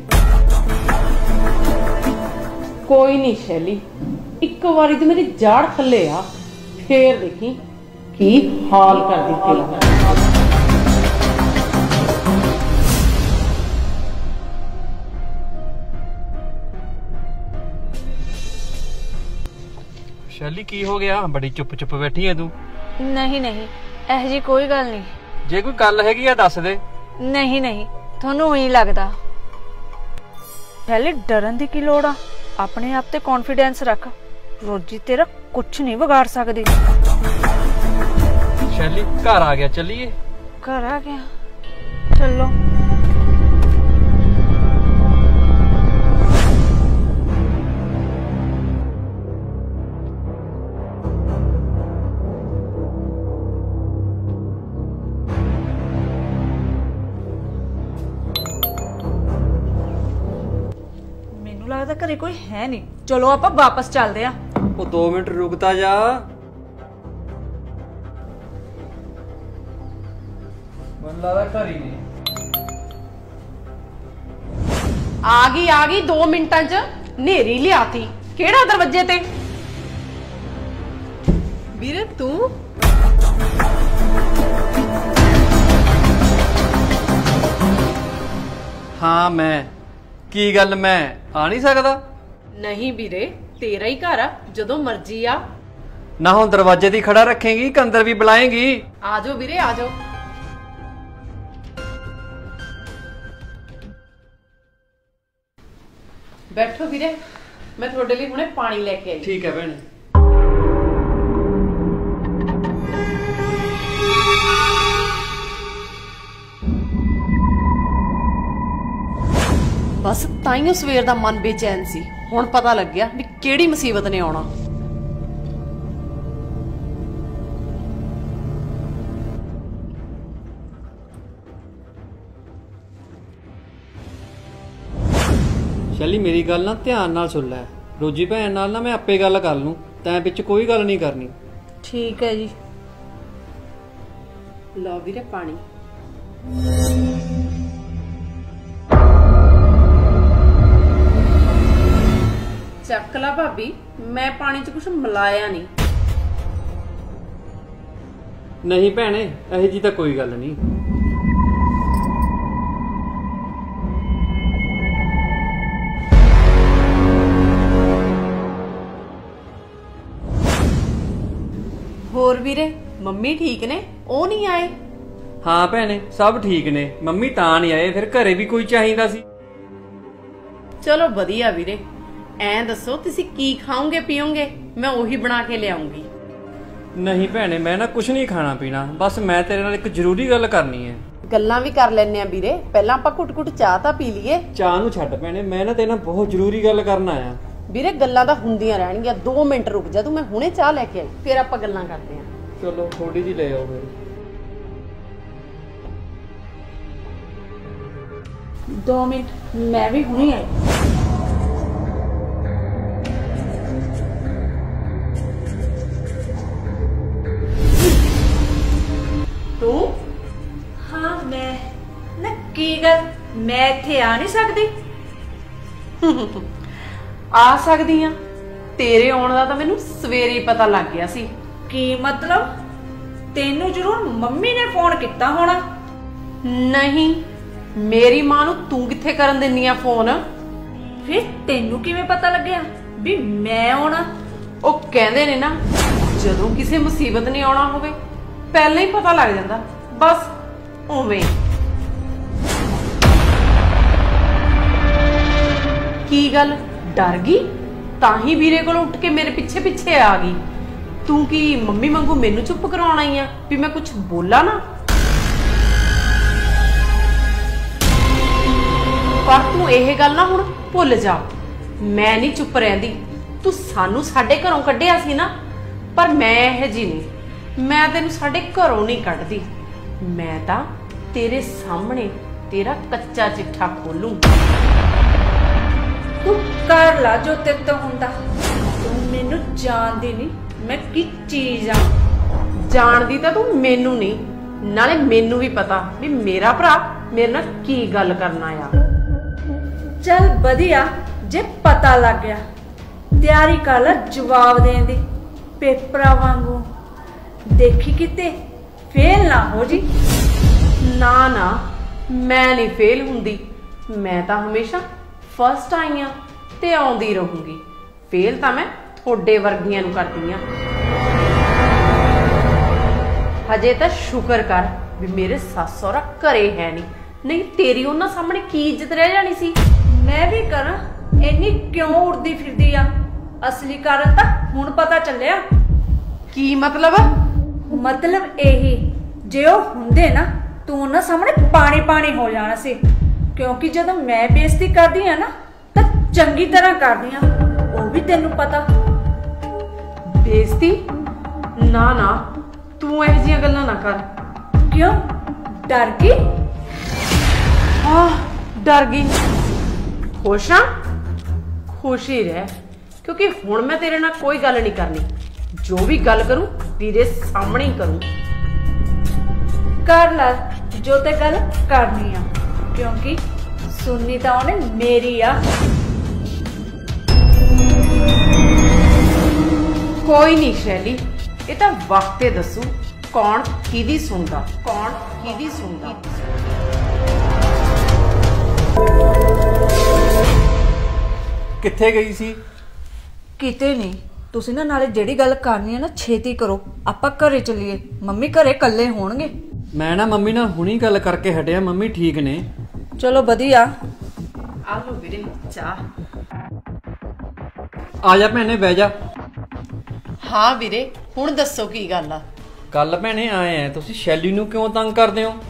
[SPEAKER 9] ਕੋਈ ਨਹੀਂ ਸ਼ੈਲੀ, ਇੱਕ ਵਾਰੀ ਤੇ ਮੇਰੀ ਜਾੜ ਥੱਲੇ ਆ, ਫੇਰ ਦੇਖੀ ਕੀ ਹਾਲ ਕਰਦੀ ਤੇਰਾ।
[SPEAKER 7] ਸ਼ੈਲੀ ਕੀ ਹੋ ਗਿਆ? ਬੜੀ ਚੁੱਪ ਚੁੱਪ ਬੈਠੀ ਐ ਤੂੰ।
[SPEAKER 10] ਨਹੀਂ ਨਹੀਂ ਇਹ ਜੀ ਕੋਈ ਗੱਲ ਨਹੀਂ।
[SPEAKER 7] ਜੇ ਕੋਈ ਗੱਲ ਹੈਗੀ ਆ ਦੱਸ ਦੇ।
[SPEAKER 10] ਨਹੀਂ ਨਹੀਂ ਤੁਹਾਨੂੰ ਹੀ ਲੱਗਦਾ। ਪਹਿਲੇ ਡਰਨ ਦੀ ਕੀ ਲੋੜ ਆ, ਆਪਣੇ ਆਪ ਤੇ ਕੌਨਫੀਡੈਂਸ ਰੱਖ। ਰੋਜੀ ਤੇਰਾ ਕੁਝ ਨਹੀਂ ਵਿਗਾੜ ਸਕਦੀ।
[SPEAKER 7] ਸ਼ੈਲੀ ਘਰ ਆ ਗਿਆ, ਚੱਲੀਏ।
[SPEAKER 10] ਘਰ ਆ ਗਿਆ, ਚਲੋ। ਲੱਗਦਾ ਘਰੇ ਕੋਈ ਹੈ ਨਹੀਂ, ਚਲੋ ਆਪਾਂ ਵਾਪਸ ਚੱਲਦੇ ਆ।
[SPEAKER 7] ਉਹ ਦੋ ਮਿੰਟ ਰੁਕਤਾ ਜਾ। ਮੈਨੂੰ ਲੱਗਦਾ ਘਰ ਹੀ ਨਹੀਂ।
[SPEAKER 9] ਆ ਗਈ ਆ ਗਈ ਦੋ ਮਿੰਟਾਂ ਚ ਨੇਰੀ ਲਿਆਤੀ। ਕਿਹੜਾ ਦਰਵਾਜ਼ੇ ਤੇ? ਵੀਰੇ ਤੂੰ?
[SPEAKER 7] ਹਾਂ ਮੈਂ। ਕੀ ਗੱਲ ਮੈਂ ਆ ਨਹੀਂ ਸਕਦਾ?
[SPEAKER 9] ਨਹੀਂ ਵੀਰੇ ਤੇਰਾ ਹੀ ਘਰ ਆ, ਜਦੋਂ ਮਰਜ਼ੀ ਆ।
[SPEAKER 7] ਨਾ ਹੁਣ ਦਰਵਾਜ਼ੇ ਦੀ ਖੜਾ ਰੱਖੇਂਗੀ ਕਿ ਅੰਦਰ ਵੀ ਬੁਲਾਏਂਗੀ?
[SPEAKER 9] ਆ ਜਾਓ ਵੀਰੇ ਆ ਜਾਓ। ਬੈਠੋ ਵੀਰੇ, ਮੈਂ ਤੁਹਾਡੇ ਲਈ ਹੁਣੇ ਪਾਣੀ ਲੈ ਕੇ ਆਈ।
[SPEAKER 7] ਠੀਕ ਹੈ ਭੈਣੇ।
[SPEAKER 9] ਬਸ ਤਾਈਓ ਸਵੇਰ ਦਾ ਮਨ ਬੇਚੈਨ ਸੀ, ਹੁਣ ਪਤਾ ਲੱਗਿਆ ਵੀ ਕਿਹੜੀ ਮੁਸੀਬਤ ਨੇ ਆਉਣਾ।
[SPEAKER 7] ਸ਼ੈਲੀ ਮੇਰੀ ਗੱਲ ਨਾ ਧਿਆਨ ਨਾਲ ਸੁਣ ਲੈ। ਰੋਜੀ ਭੈਣ ਨਾਲ ਨਾ ਮੈਂ ਆਪੇ ਗੱਲ ਕਰ ਲੂੰ, ਤੈਂ ਵਿੱਚ ਕੋਈ ਗੱਲ ਨਹੀਂ ਕਰਨੀ।
[SPEAKER 10] ਠੀਕ ਹੈ ਜੀ।
[SPEAKER 9] ਲਓ ਵੀਰੇ ਪਾਣੀ। ਚੱਕ ਲਾ ਭਾਬੀ, ਮੈਂ ਪਾਣੀ 'ਚ ਕੁਝ ਮਿਲਾਇਆ ਨਹੀਂ।
[SPEAKER 7] ਨਹੀਂ ਭੈਣੇ ਇਹੋ ਜੀ ਤਾਂ ਕੋਈ ਗੱਲ ਨਹੀਂ।
[SPEAKER 9] ਹੋਰ ਵੀਰੇ ਮੰਮੀ ਠੀਕ ਨੇ? ਉਹ ਨਹੀਂ ਆਏ?
[SPEAKER 7] ਹਾਂ ਭੈਣੇ ਸਭ ਠੀਕ ਨੇ। ਮੰਮੀ ਤਾਂ ਨਹੀਂ ਆਏ, ਫਿਰ ਘਰੇ ਵੀ ਕੋਈ ਚਾਹੀਦਾ ਸੀ।
[SPEAKER 9] ਚਲੋ ਵਧੀਆ ਵੀਰੇ। ਐਂ ਦੱਸੋ ਤੁਸੀਂ ਕੀ ਖਾਓਗੇ ਪੀਓਗੇ? ਮੈਂ ਉਹੀ ਬਣਾ ਕੇ ਲਿਆਉਂਗੀ।
[SPEAKER 7] ਨਹੀਂ ਭੈਣੇ ਮੈਂ ਨਾ ਕੁਝ ਨਹੀਂ ਖਾਣਾ ਪੀਣਾ, ਬਸ ਮੈਂ ਤੇਰੇ ਨਾਲ ਇੱਕ ਜ਼ਰੂਰੀ ਗੱਲ ਕਰਨੀ ਹੈ।
[SPEAKER 9] ਗੱਲਾਂ ਵੀ ਕਰ ਲੈਣੇ ਆ ਵੀਰੇ, ਪਹਿਲਾਂ ਆਪਾਂ ਘੁੱਟ ਘੁੱਟ ਚਾਹ ਤਾਂ ਪੀ ਲਈਏ।
[SPEAKER 7] ਚਾਹ ਨੂੰ ਛੱਡ ਭੈਣੇ, ਮੈਂ ਨਾ ਤੇਰੇ ਨਾਲ ਬਹੁਤ ਜ਼ਰੂਰੀ ਗੱਲ ਕਰਨ ਆਇਆ।
[SPEAKER 9] ਵੀਰੇ ਗੱਲਾਂ ਤਾਂ ਹੁੰਦੀਆਂ ਰਹਿਣਗੀਆਂ, ਦੋ ਮਿੰਟ ਰੁਕ ਜਾ ਤੂੰ, ਮੈਂ ਹੁਣੇ ਚਾਹ ਲੈ ਕੇ ਆਈ, ਫਿਰ ਆਪਾਂ ਗੱਲਾਂ ਕਰਦੇ ਆਂ।
[SPEAKER 7] ਚਲੋ ਥੋੜੀ ਜਿਹੀ ਲੈ ਆਓ ਫਿਰ।
[SPEAKER 10] ਦੋ ਮਿੰਟ, ਮੈਂ ਵੀ ਹੁਣੇ ਆਈ।
[SPEAKER 9] ਤੂੰ?
[SPEAKER 10] ਹਾਂ ਮੈਂ। ਨਾ ਕੀ ਗੱਲ, ਮੈਂ ਇੱਥੇ ਆ ਨਹੀਂ ਸਕਦੀ?
[SPEAKER 9] ਆ ਸਕਦੀ ਆ, ਤੇਰੇ ਆਉਣ ਦਾ ਤਾਂ ਮੈਨੂੰ ਸਵੇਰੇ ਹੀ ਪਤਾ ਲੱਗ ਗਿਆ ਸੀ।
[SPEAKER 10] ਕੀ ਮਤਲਬ? ਤੈਨੂੰ ਜ਼ਰੂਰ ਮੰਮੀ ਨੇ ਫੋਨ ਕੀਤਾ ਹੋਣਾ।
[SPEAKER 9] ਨਹੀਂ, ਮੇਰੀ ਮਾਂ ਨੂੰ ਤੂੰ ਕਿੱਥੇ ਕਰਨ ਦਿੰਨੀ ਆ ਫੋਨ?
[SPEAKER 10] ਫਿਰ ਤੈਨੂੰ ਕਿਵੇਂ ਪਤਾ ਲੱਗਿਆ ਵੀ ਮੈਂ ਆਉਣਾ?
[SPEAKER 9] ਉਹ ਕਹਿੰਦੇ ਨੇ ਨਾ, ਜਦੋਂ ਕਿਸੇ ਮੁਸੀਬਤ ਨੇ ਆਉਣਾ ਹੋਵੇ ਪਹਿਲਾਂ ਹੀ ਪਤਾ ਲੱਗ ਜਾਂਦਾ, ਬਸ ਉਵੇਂ। ਕੀ ਗੱਲ ਡਰ ਗਈ? ਤਾਂ ਹੀ ਵੀਰੇ ਕੋਲ ਉੱਠ ਕੇ ਮੇਰੇ ਪਿੱਛੇ ਪਿੱਛੇ ਆ ਗਈ। ਤੂੰ ਕੀ ਮੰਮੀ ਵਾਂਗੂ ਮੈਨੂੰ ਚੁੱਪ ਕਰਾਉਣ ਆਈ ਆ ਵੀ ਮੈਂ ਕੁਝ ਬੋਲਾਂ ਨਾ? ਪਰ ਤੂੰ ਇਹ ਗੱਲ ਨਾ ਹੁਣ ਭੁੱਲ ਜਾ, ਮੈਂ ਨਹੀਂ ਚੁੱਪ ਰਹਿੰਦੀ। ਤੂੰ ਸਾਨੂੰ ਸਾਡੇ ਘਰੋਂ ਕੱਢਿਆ ਸੀ ਨਾ, ਪਰ ਮੈਂ ਇਹ ਜੀ ਨਹੀਂ। ਮੈਂ ਤੈਨੂੰ ਸਾਡੇ ਘਰੋਂ ਨਹੀਂ ਕੱਢਦੀ, ਮੈਂ ਤਾਂ ਤੇਰੇ ਸਾਹਮਣੇ तेरा कच्चा चिट्ठा खोलूं।
[SPEAKER 10] तू कर ला जो तेरे तो हुंदा। तू मैनू जानदी नहीं मैं की चीज आ।
[SPEAKER 9] जानदी तां तू मैनू नहीं, नाले मैनू भी पता भी मेरा भरा मेरे नाल की गल करना आ।
[SPEAKER 10] चल वधिया जे पता लग गया, तैयारी कर ले जवाब देने दी पेपरा वांगू। देखी किते फेल ना हो जी।
[SPEAKER 9] ना ना मैं नहीं फेल हुंदी, मैं तो हमेशा फर्स्ट आई हाँ ते आउंदी रहूंगी। फेल तो मैं थोड़े वर्गियां नूं करदी हां। हजे तो शुक्र कर भी मेरे सस सहुरा घरे है नहीं, नहीं तेरी उन्हां सामने की इज्जत रह जानी सी।
[SPEAKER 10] मैं भी करा इन्नी क्यों उड़दी फिरदी आ? असली कारण तो हुण पता चलिया।
[SPEAKER 9] की मतलब?
[SPEAKER 10] मतलब यही जे ओ हुंदे ना तू उन्हां सामने पानी पानी हो जाना सी, क्योंकि जदों मैं बेइज्जती करदी आ ना तो चंगी तरह करदी आ, वो भी तेनू पता।
[SPEAKER 9] बेइज्जती? ना ना तू इहो जिहियां गल्लां ना कर।
[SPEAKER 10] क्यों डर गई?
[SPEAKER 9] आह डर गई। खुश हाँ? खुश ही रह, क्योंकि हुण मैं तेरे नाल कोई गल नहीं करनी। जो भी गल करूं तेरे सामने ही करूं।
[SPEAKER 10] कर ला जो ते गल करनी आ, क्योंकि सुननी तो उन्हें मेरी आ।
[SPEAKER 9] कोई नहीं शैली, ये तो वक्ते दसू कौन किदी सुनदा, कौन किदी सुनदा।
[SPEAKER 7] कित्थे गई सी?
[SPEAKER 10] किते नहीं। तुसी ना नाले जेड़ी गल करनी है ना छेती करो, आपां घरे चलीए। मम्मी घरे कल्ले होणगे।
[SPEAKER 7] मैं ना मम्मी नाल हुणी गल करके हटिया, मम्मी ठीक ने।
[SPEAKER 10] चलो वधिया।
[SPEAKER 9] आ लो वीरे चाह।
[SPEAKER 7] आ जा भैने बह जा।
[SPEAKER 9] हाँ वीरे हुण दसो की गल आ?
[SPEAKER 7] कल भैने आए हैं, तुसी शैली नूं क्यों तंग करदे हो?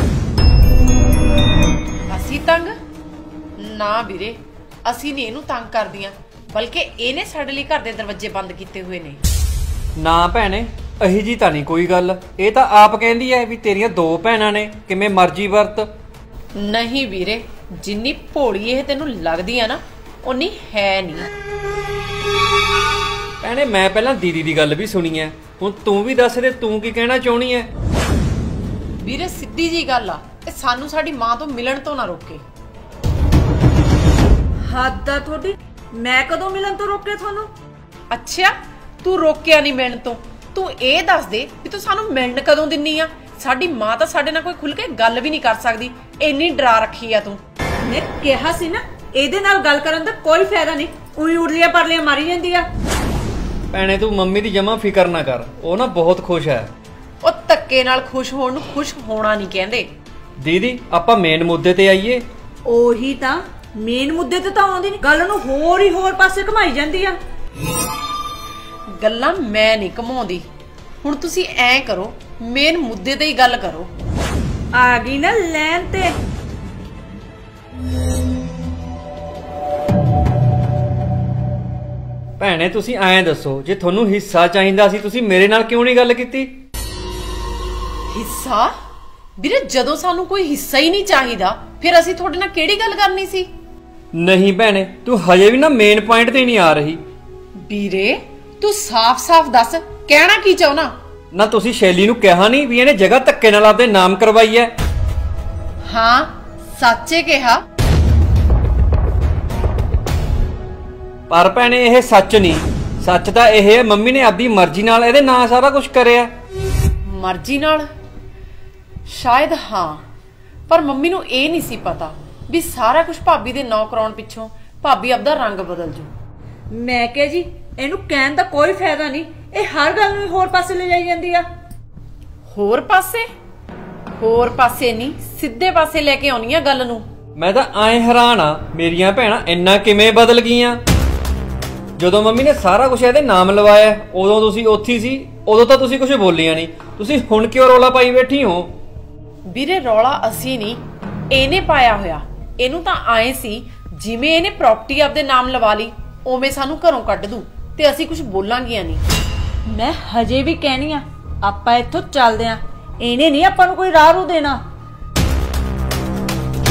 [SPEAKER 4] ਅਸੀਂ ਤੰਗ ਨਾ ਵੀਰੇ, ਅਸੀਂ ਨਹੀਂ ਇਹਨੂੰ ਤੰਗ ਕਰਦੀਆਂ, ਬਲਕਿ ਇਹਨੇ ਸਾਡੇ ਲਈ ਘਰ ਦੇ ਦਰਵਾਜ਼ੇ ਬੰਦ ਕੀਤੇ ਹੋਏ ਨੇ।
[SPEAKER 7] ਨਾ ਭੈਣੇ ਅਹੀ ਜੀ ਤਾਂ ਨਹੀਂ ਕੋਈ ਗੱਲ, ਇਹ ਤਾਂ ਆਪ ਕਹਿੰਦੀ ਐ ਵੀ ਤੇਰੀਆਂ ਦੋ ਭੈਣਾਂ ਨੇ, ਕਿਵੇਂ ਮਰਜ਼ੀ ਵਰਤ।
[SPEAKER 4] ਨਹੀਂ ਵੀਰੇ, ਜਿੰਨੀ ਭੋਲੀ ਇਹ ਤੈਨੂੰ ਲੱਗਦੀ ਆ ਨਾ ਉਨੀ ਹੈ ਨਹੀਂ।
[SPEAKER 7] ਭੈਣੇ ਮੈਂ ਪਹਿਲਾਂ ਦੀਦੀ ਦੀ ਗੱਲ ਵੀ ਸੁਣੀ ਐ, ਹੁਣ ਤੂੰ ਵੀ ਦੱਸ ਦੇ ਤੂੰ ਕੀ ਕਹਿਣਾ ਚਾਹੁੰਦੀ ਐ।
[SPEAKER 4] ਵੀਰੇ ਸਿੱਧੀ ਜੀ ਗੱਲ ਆ, ਇਹ ਸਾਨੂੰ ਸਾਡੀ ਮਾਂ ਤੋਂ ਮਿਲਣ ਤੋਂ ਨਾ ਰੋਕੇ।
[SPEAKER 10] ਹੱਦ ਆ ਤੁਹਾਡੀ, ਮੈਂ ਕਦੋਂ ਮਿਲਣ ਤੋਂ ਰੋਕੇ ਤੁਹਾਨੂੰ?
[SPEAKER 4] ਅੱਛਾ ਤੂੰ ਰੋਕਿਆ ਨਹੀਂ ਮਿਲਣ ਤੋਂ, ਤੂੰ ਇਹ ਦੱਸ ਦੇ ਵੀ ਤੂੰ ਸਾਨੂੰ ਮਿਲਣ ਕਦੋਂ ਦਿੰਨੀ ਆ? ਸਾਡੀ ਮਾਂ ਤਾਂ ਸਾਡੇ ਨਾਲ ਕੋਈ ਖੁੱਲ ਕੇ ਗੱਲ ਵੀ ਨਹੀਂ ਕਰ ਸਕਦੀ, ਇੰਨੀ ਡਰਾ ਰੱਖੀ ਆ ਤੂੰ।
[SPEAKER 10] ਮੈਂ ਕਿਹਾ ਸੀ ਨਾ ਇਹਦੇ ਨਾਲ ਗੱਲ ਕਰਨ ਦਾ ਕੋਈ ਫਾਇਦਾ ਨਹੀਂ, ਉਹੀ ਉੜਲੀਆਂ ਪਰਲੀਆਂ ਮਾਰੀ ਜਾਂਦੀ ਆ।
[SPEAKER 7] ਭੈਣੇ ਤੂੰ ਮੰਮੀ ਦੀ ਜਮਾ ਫਿਕਰ ਨਾ ਕਰ, ਉਹ ਨਾ ਬਹੁਤ ਖੁਸ਼ ਹੈ।
[SPEAKER 4] ਉਹ ਧੱਕੇ ਨਾਲ ਖੁਸ਼ ਹੋਣ ਨੂੰ ਖੁਸ਼ ਹੋਣਾ ਨਹੀਂ ਕਹਿੰਦੇ।
[SPEAKER 7] ਦੀਦੀ ਆਪਾਂ ਮੇਨ ਮੁੱਦੇ ਤੇ ਆਈਏ।
[SPEAKER 10] ਉਹੀ ਤਾਂ ਮੇਨ ਮੁੱਦੇ ਤੇ ਤਾਂ ਆਉਂਦੀ ਨਹੀਂ, ਗੱਲ ਨੂੰ ਹੋਰ ਹੀ ਹੋਰ ਪਾਸੇ ਘਮਾਈ ਜਾਂਦੀ ਆ।
[SPEAKER 4] ਗੱਲਾਂ ਮੈਂ ਨਹੀਂ ਘਮਾਉਂਦੀ, ਹੁਣ ਤੁਸੀਂ ਐ ਕਰੋ ਮੇਨ ਮੁੱਦੇ ਤੇ ਹੀ ਗੱਲ ਕਰੋ।
[SPEAKER 10] ਆ ਗਈ ਨਾ ਲੈਣ ਤੇ।
[SPEAKER 7] ਭੈਣੇ ਤੁਸੀਂ ਐਂ ਦੱਸੋ, ਜੇ ਤੁਹਾਨੂੰ ਹਿੱਸਾ ਚਾਹੀਦਾ ਸੀ ਤੁਸੀਂ ਮੇਰੇ ਨਾਲ ਕਿਉਂ ਨਹੀਂ ਗੱਲ ਕੀਤੀ?
[SPEAKER 4] ਹਿੱਸਾ? ਵੀਰੇ ਜਦੋਂ ਸਾਨੂੰ ਕੋਈ ਹਿੱਸਾ ਹੀ ਨਹੀਂ ਚਾਹੀਦਾ ਫਿਰ ਅਸੀਂ ਤੁਹਾਡੇ ਨਾਲ ਕਿਹੜੀ ਗੱਲ ਕਰਨੀ ਸੀ?
[SPEAKER 7] ਨਹੀਂ ਭੈਣੇ ਤੂੰ ਹਜੇ ਵੀ ਨਾ ਮੇਨ ਪੁਆਇੰਟ ਤੇ ਨਹੀਂ ਆ ਰਹੀ।
[SPEAKER 4] ਵੀਰੇ ਤੂੰ ਸਾਫ਼-ਸਾਫ਼ ਦੱਸ ਕਹਿਣਾ ਕੀ ਚਾਹੁੰਦਾ?
[SPEAKER 7] ਨਾ ਤੁਸੀਂ ਸ਼ੈਲੀ ਨੂੰ ਕਿਹਾ ਨਹੀਂ ਵੀ ਇਹਨੇ ਜਗ੍ਹਾ ਧੱਕੇ ਨਾਲ ਆਪਦੇ ਨਾਮ ਕਰਵਾਈ ਹੈ?
[SPEAKER 4] ਹਾਂ ਸੱਚੇ ਕਿਹਾ।
[SPEAKER 7] ਪਰ ਭੈਣੇ ਇਹ ਸੱਚ ਨਹੀਂ, ਸੱਚ ਤਾਂ ਇਹ ਹੈ ਮੰਮੀ ਨੇ ਆਪਦੀ ਮਰਜ਼ੀ ਨਾਲ ਇਹਦੇ ਨਾਂ ਸਾਰਾ ਕੁਝ ਕਰਿਆ।
[SPEAKER 4] ਮਰਜ਼ੀ ਨਾਲ? ਸ਼ਾਇਦ ਹਾਂ, ਪਰ ਮੰਮੀ ਨੂੰ ਇਹ ਨਹੀਂ ਸੀ ਪਤਾ ਵੀ ਸਾਰਾ ਕੁਝ ਭਾਬੀ ਦੇ ਨਾਂ ਕਰਾਉਣ ਪਿੱਛੋਂ ਭਾਬੀ ਆਪਦਾ ਰੰਗ ਬਦਲ ਜੂ।
[SPEAKER 10] ਮੈਂ ਕਿਹਾ ਜੀ ਇਹਨੂੰ ਕਹਿਣ ਦਾ ਕੋਈ ਫਾਇਦਾ ਨਹੀਂ, ਇਹ ਹਰ ਗੱਲ ਨੂੰ ਹੋਰ ਪਾਸੇ ਲੈ ਜਾਈ ਜਾਂਦੀ ਆ।
[SPEAKER 4] ਹੋਰ ਪਾਸੇ? ਹੋਰ ਪਾਸੇ ਨਹੀਂ, ਸਿੱਧੇ ਪਾਸੇ ਲੈ ਕੇ ਆਉਣੀ ਆ ਗੱਲ ਨੂੰ।
[SPEAKER 7] ਮੈਂ ਤਾਂ ਐਂ ਹੈਰਾਨ ਆ ਮੇਰੀਆਂ ਭੈਣਾਂ ਇੰਨਾ ਕਿਵੇਂ ਬਦਲ ਗਈਆਂ। ਜਦੋਂ ਮੰਮੀ ਨੇ ਸਾਰਾ ਕੁਝ ਇਹਦੇ ਨਾਮ ਲਵਾਇਆ ਉਦੋਂ ਤੁਸੀਂ ਉੱਥੇ ਸੀ, ਉਦੋਂ ਤਾਂ ਤੁਸੀਂ ਕੁਝ ਬੋਲੀਆਂ ਨਹੀਂ, ਤੁਸੀਂ ਹੁਣ ਕਿਉਂ ਰੌਲਾ ਪਾਈ ਬੈਠੀ ਹੋ?
[SPEAKER 4] ਵੀਰੇ ਰੌਲਾ ਅਸੀਂ ਨਹੀਂ, ਇਹਨੇ ਪਾਇਆ ਹੋਇਆ। ਇਹਨੂੰ ਤਾਂ ਆਏ ਸੀ ਜਿਵੇਂ ਇਹਨੇ ਪ੍ਰਾਪਰਟੀ ਆਪਦੇ ਨਾਮ ਲਵਾ ਲਈ ਉਵੇਂ ਸਾਨੂੰ ਘਰੋਂ ਕੱਢ ਦੂ ਤੇ ਅਸੀਂ ਕੁਝ ਬੋਲਾਂਗੀਆਂ ਨਹੀਂ।
[SPEAKER 10] ਮੈਂ ਹਜੇ ਵੀ ਕਹਿਣੀ ਆ ਆਪਾਂ ਇੱਥੋਂ ਚੱਲਦੇ ਆ, ਇਹਨੇ ਨਹੀਂ ਆਪਾਂ ਨੂੰ ਕੋਈ ਰਾਹ ਰੂ ਦੇਣਾ।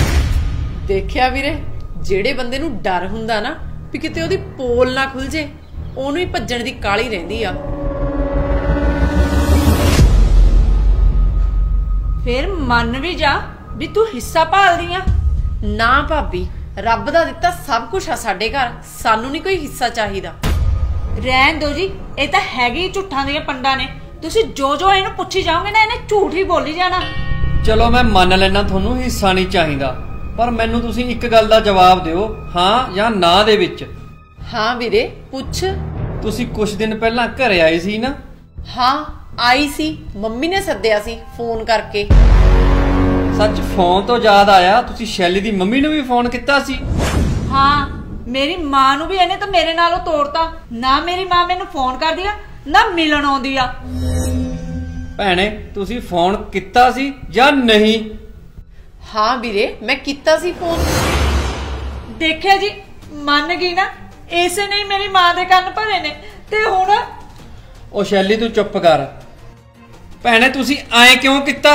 [SPEAKER 4] ਦੇਖਿਆ ਵੀਰੇ, ਜਿਹੜੇ ਬੰਦੇ ਨੂੰ ਡਰ ਹੁੰਦਾ ਨਾ ਵੀ ਕਿਤੇ ਉਹਦੀ ਪੋਲ ਨਾ ਖੁੱਲ ਜੇ, ਉਹਨੂੰ ਹੀ ਭੱਜਣ ਦੀ ਕਾਹਲੀ ਰਹਿੰਦੀ ਆ।
[SPEAKER 10] ਫਿਰ ਮੰਨ ਵੀ ਜਾ ਵੀ ਤੂੰ ਹਿੱਸਾ ਭਾਲਦੀ ਆ।
[SPEAKER 4] ਨਾ ਭਾਬੀ, ਰੱਬ ਦਾ ਦਿੱਤਾ ਸਭ ਕੁਝ ਆ ਸਾਡੇ ਘਰ, ਸਾਨੂੰ ਨਹੀਂ ਕੋਈ ਹਿੱਸਾ ਚਾਹੀਦਾ।
[SPEAKER 10] ਰਹਿਣ ਦੋ ਜੀ, ਇਹ ਤਾਂ ਹੈਗੀ ਝੂਠਾਂ ਦੀਆਂ ਪੰਡਾਂ ਨੇ। ਤੁਸੀਂ ਜੋ ਜੋ ਇਹਨੂੰ ਪੁੱਛੀ ਜਾਓਗੇ ਨਾ, ਇਹਨੇ ਝੂਠ ਹੀ ਬੋਲੀ ਜਾਣਾ।
[SPEAKER 7] ਚਲੋ ਮੈਂ ਮੰਨ ਲੈਣਾ ਤੁਹਾਨੂੰ ਹਿੱਸਾ ਨਹੀਂ ਚਾਹੀਦਾ, ਪਰ ਮੈਨੂੰ ਤੁਸੀਂ ਇੱਕ ਗੱਲ ਦਾ ਜਵਾਬ ਦਿਓ, ਹਾਂ ਜਾਂ ਨਾ ਦੇ ਵਿੱਚ।
[SPEAKER 4] ਹਾਂ ਵੀਰੇ, ਪੁੱਛ।
[SPEAKER 7] ਤੁਸੀਂ ਕੁਝ ਦਿਨ ਪਹਿਲਾਂ ਘਰੇ ਆਏ ਸੀ ਨਾ?
[SPEAKER 4] ਹਾਂ ਆਈ ਸੀ, ਮੰਮੀ ਨੇ ਸੱਦਿਆ ਸੀ ਫੋਨ ਕਰਕੇ।
[SPEAKER 7] ਸੱਚ, ਫੋਨ ਤੋਂ ਯਾਦ ਆਇਆ, ਤੁਸੀਂ ਸ਼ੈਲੀ ਦੀ ਮੰਮੀ ਨੂੰ ਵੀ ਫੋਨ ਕੀਤਾ ਸੀ?
[SPEAKER 10] ਹਾਂ, ਮੇਰੀ ਮਾਂ ਨੂੰ ਵੀ ਇਹਨੇ ਤਾਂ ਮੇਰੇ ਨਾਲੋਂ ਤੋੜਤਾ। ਨਾ ਮੇਰੀ ਮਾਂ ਮੈਨੂੰ ਫੋਨ ਕਰਦੀ ਆ, ਨਾ ਮਿਲਣ ਆਉਂਦੀ ਆ।
[SPEAKER 7] ਭੈਣੇ, ਤੁਸੀਂ ਫੋਨ ਕੀਤਾ ਸੀ ਜਾਂ ਨਹੀਂ?
[SPEAKER 4] ਹਾਂ ਵੀਰੇ, ਮੈਂ ਕੀਤਾ ਸੀ ਫੋਨ।
[SPEAKER 10] ਦੇਖਿਆ ਜੀ, ਮੰਨ ਗਈ ਨਾ, ਇਸੇ ਨੇ ਮੇਰੀ ਮਾਂ ਦੇ ਕੰਨ ਭਰੇ ਨੇ। ਤੇ ਹੁਣ
[SPEAKER 7] ਉਹ ਸ਼ੈਲੀ ਤੂੰ ਚੁੱਪ ਕਰ। ਭੈਣੇ, ਤੁਸੀਂ ਐਂ ਕਿਉਂ ਕੀਤਾ?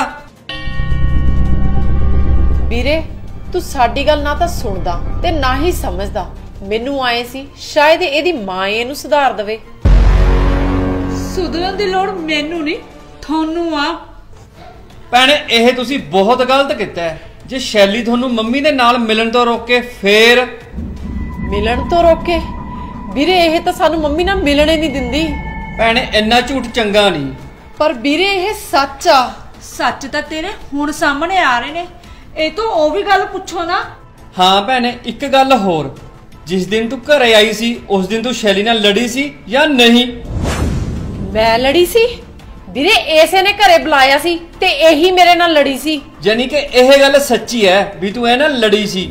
[SPEAKER 4] ਵੀਰੇ, ਤੂੰ ਸਾਡੀ ਗੱਲ ਨਾ ਤਾਂ ਸੁਣਦਾ ਤੇ ਨਾ ਹੀ ਸਮਝਦਾ। ਮੈਨੂੰ ਆਏ ਸੀ ਸ਼ਾਇਦ ਇਹਦੀ ਮਾਂ ਇਹਨੂੰ ਸੁਧਾਰ ਦੇਵੇ।
[SPEAKER 10] ਸੁਧਰਨ ਦੀ ਲੋੜ ਮੈਨੂੰ ਨਹੀਂ, ਤੁਹਾਨੂੰ ਆ।
[SPEAKER 7] ਭੈਣੇ, ਇਹ ਤੁਸੀਂ ਬਹੁਤ ਗਲਤ ਕੀਤਾ ਹੈ। ਜੇ ਸ਼ੈਲੀ ਤੁਹਾਨੂੰ ਮੰਮੀ ਦੇ ਨਾਲ ਮਿਲਣ ਤੋਂ ਰੋਕੇ ਫੇਰ?
[SPEAKER 4] ਮਿਲਣ ਤੋਂ ਰੋਕੇ? ਵੀਰੇ, ਇਹ ਤਾਂ ਸਾਨੂੰ ਮੰਮੀ ਨਾਲ ਮਿਲਣ ਹੀ ਨਹੀਂ ਦਿੰਦੀ।
[SPEAKER 7] ਭੈਣੇ, ਇੰਨਾ ਝੂਠ ਚੰਗਾ ਨਹੀਂ।
[SPEAKER 4] ਪਰ ਵੀਰੇ, ਇਹ ਸੱਚ ਆ।
[SPEAKER 10] ਸੱਚ ਤਾਂ ਤੇਰੇ ਹੁਣ ਸਾਹਮਣੇ ਆ ਰਹੇ ਨੇ, ਇਹ ਤੋਂ ਉਹ ਵੀ ਗੱਲ ਪੁੱਛੋ ਨਾ।
[SPEAKER 7] ਹਾਂ ਭੈਣੇ, ਇੱਕ ਗੱਲ ਹੋਰ, ਜਿਸ ਦਿਨ ਤੂੰ ਘਰੇ ਆਈ ਸੀ ਉਸ ਦਿਨ ਤੂੰ ਸ਼ੈਲੀ ਨਾਲ ਲੜੀ ਸੀ ਜਾਂ ਨਹੀਂ?
[SPEAKER 4] ਮੈਂ ਲੜੀ ਸੀ? ਵੀਰੇ, ਇਸੇ ਨੇ ਘਰੇ ਬੁਲਾਇਆ ਸੀ ਤੇ ਇਹੀ ਮੇਰੇ ਨਾਲ ਲੜੀ ਸੀ।
[SPEAKER 7] ਯਾਨੀ ਕਿ ਇਹ ਗੱਲ ਸੱਚੀ ਹੈ ਵੀ ਤੂੰ ਇਹ ਨਾਲ ਲੜੀ ਸੀ।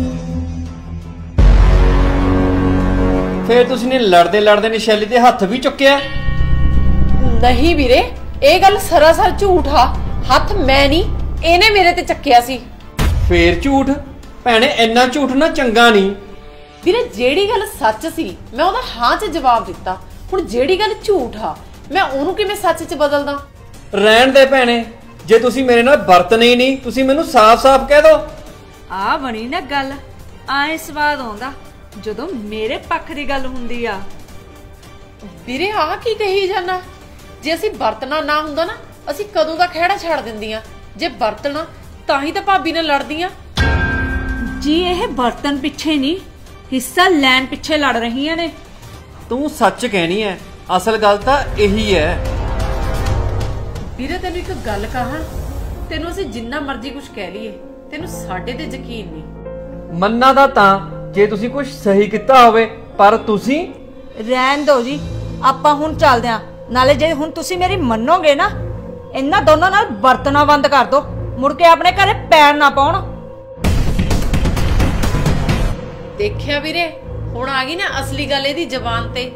[SPEAKER 7] ਫੇਰ ਤੁਸੀਂ ਨੇ ਲੜਦੇ ਲੜਦੇ ਨੇ ਸ਼ੈਲੀ ਦੇ ਹੱਥ ਵੀ ਚੁੱਕਿਆ?
[SPEAKER 4] ਨਹੀਂ ਵੀਰੇ, ਇਹ ਗੱਲ ਸਰਾਸਰ ਝੂਠ ਆ। ਹੱਥ ਮੈਂ ਨਹੀਂ, ਇਹਨੇ ਮੇਰੇ ਤੇ ਚੱਕਿਆ ਸੀ।
[SPEAKER 7] ਫੇਰ ਝੂਠ? ਭੈਣੇ, ਇੰਨਾ ਝੂਠ ਨਾ ਚੰਗਾ ਨਹੀਂ।
[SPEAKER 4] ਵੀਰੇ, ਜਿਹੜੀ ਗੱਲ ਸੱਚ ਸੀ ਮੈਂ ਉਹਦਾ ਹਾਂ 'ਚ ਜਵਾਬ ਦਿੱਤਾ। ਹੁਣ ਜਿਹੜੀ ਗੱਲ ਝੂਠ ਆ, ਮੈਂ ਉਹਨੂੰ ਕਿਵੇਂ ਸੱਚ 'ਚ ਬਦਲਦਾ?
[SPEAKER 7] ਰਹਿਣ ਦੇ ਭੈਣੇ, ਜੇ ਤੁਸੀਂ ਮੇਰੇ ਨਾਲ ਵਰਤਨੇ ਹੀ ਨਹੀਂ, ਤੁਸੀਂ ਮੈਨੂੰ ਸਾਫ਼-ਸਾਫ਼ ਕਹਿ ਦਿਓ।
[SPEAKER 10] ਆ ਬਣੀ ਨਾ ਗੱਲ। ਆਏ ਸਵਾਦ ਆਉਂਦਾ ਜਦੋਂ ਮੇਰੇ ਪੱਖ ਦੀ ਗੱਲ ਹੁੰਦੀ ਆ।
[SPEAKER 4] ਵੀਰੇ, ਆਹ ਕੀ ਕਹੀ ਜਾਣਾ? ਜੇ ਅਸੀਂ ਵਰਤਣਾ ਨਾ ਹੁੰਦਾ ਨਾ, ਅਸੀਂ ਕਦੋਂ ਦਾ ਖਹਿੜਾ ਛੱਡ ਦਿੰਦੀਆਂ। ਜੇ ਵਰਤਣਾ ਤਾਂ ਹੀ ਤਾਂ ਭਾਬੀ ਨਾਲ ਲੜਦੀਆਂ।
[SPEAKER 10] ਜੀ ਇਹ ਬਰਤਨ ਪਿੱਛੇ ਨਹੀਂ, ਹਿੱਸਾ ਲੈਣ ਪਿੱਛੇ ਲੜ ਰਹੀਆਂ ਨੇ।
[SPEAKER 7] ਤੂੰ ਸੱਚ ਕਹਿਣੀ ਹੈ, ਅਸਲ ਗੱਲ ਤਾਂ ਇਹੀ ਹੈ।
[SPEAKER 4] ਵੀਰੇ, ਤੈਨੂੰ ਇੱਕ ਗੱਲ ਕਹਾਂ, ਤੈਨੂੰ ਅਸੀਂ ਜਿੰਨਾ ਮਰਜ਼ੀ ਕੁਝ ਕਹਿ ਲਈਏ, ਤੈਨੂੰ ਸਾਡੇ ਤੇ ਯਕੀਨ ਨਹੀਂ।
[SPEAKER 7] ਮੰਨਾ ਦਾ ਤਾਂ ਜੇ ਤੁਸੀਂ ਕੁਝ ਸਹੀ ਕੀਤਾ ਹੋਵੇ, ਪਰ ਤੁਸੀਂ।
[SPEAKER 10] ਰਹਿਣ ਦਿਓ ਜੀ, ਆਪਾਂ ਹੁਣ ਚੱਲਦੇ ਆਂ। ਨਾਲੇ ਜੇ ਹੁਣ ਤੁਸੀਂ ਮੇਰੀ ਮੰਨੋਗੇ ਨਾ, ਇਹਨਾਂ ਦੋਨਾਂ ਨਾਲ ਵਰਤਣਾ ਬੰਦ ਕਰ ਦੋ, ਮੁੜ ਕੇ ਆਪਣੇ ਘਰੇ ਪੈਰ ਨਾ ਪਾਉਣ।
[SPEAKER 4] ਦੇਖਿਆ ਵੀਰੇ, ਹੁਣ ਆ ਗਈ ਨਾ ਅਸਲੀ ਗੱਲ ਇਹਦੀ ਜ਼ਬਾਨ ਤੇ।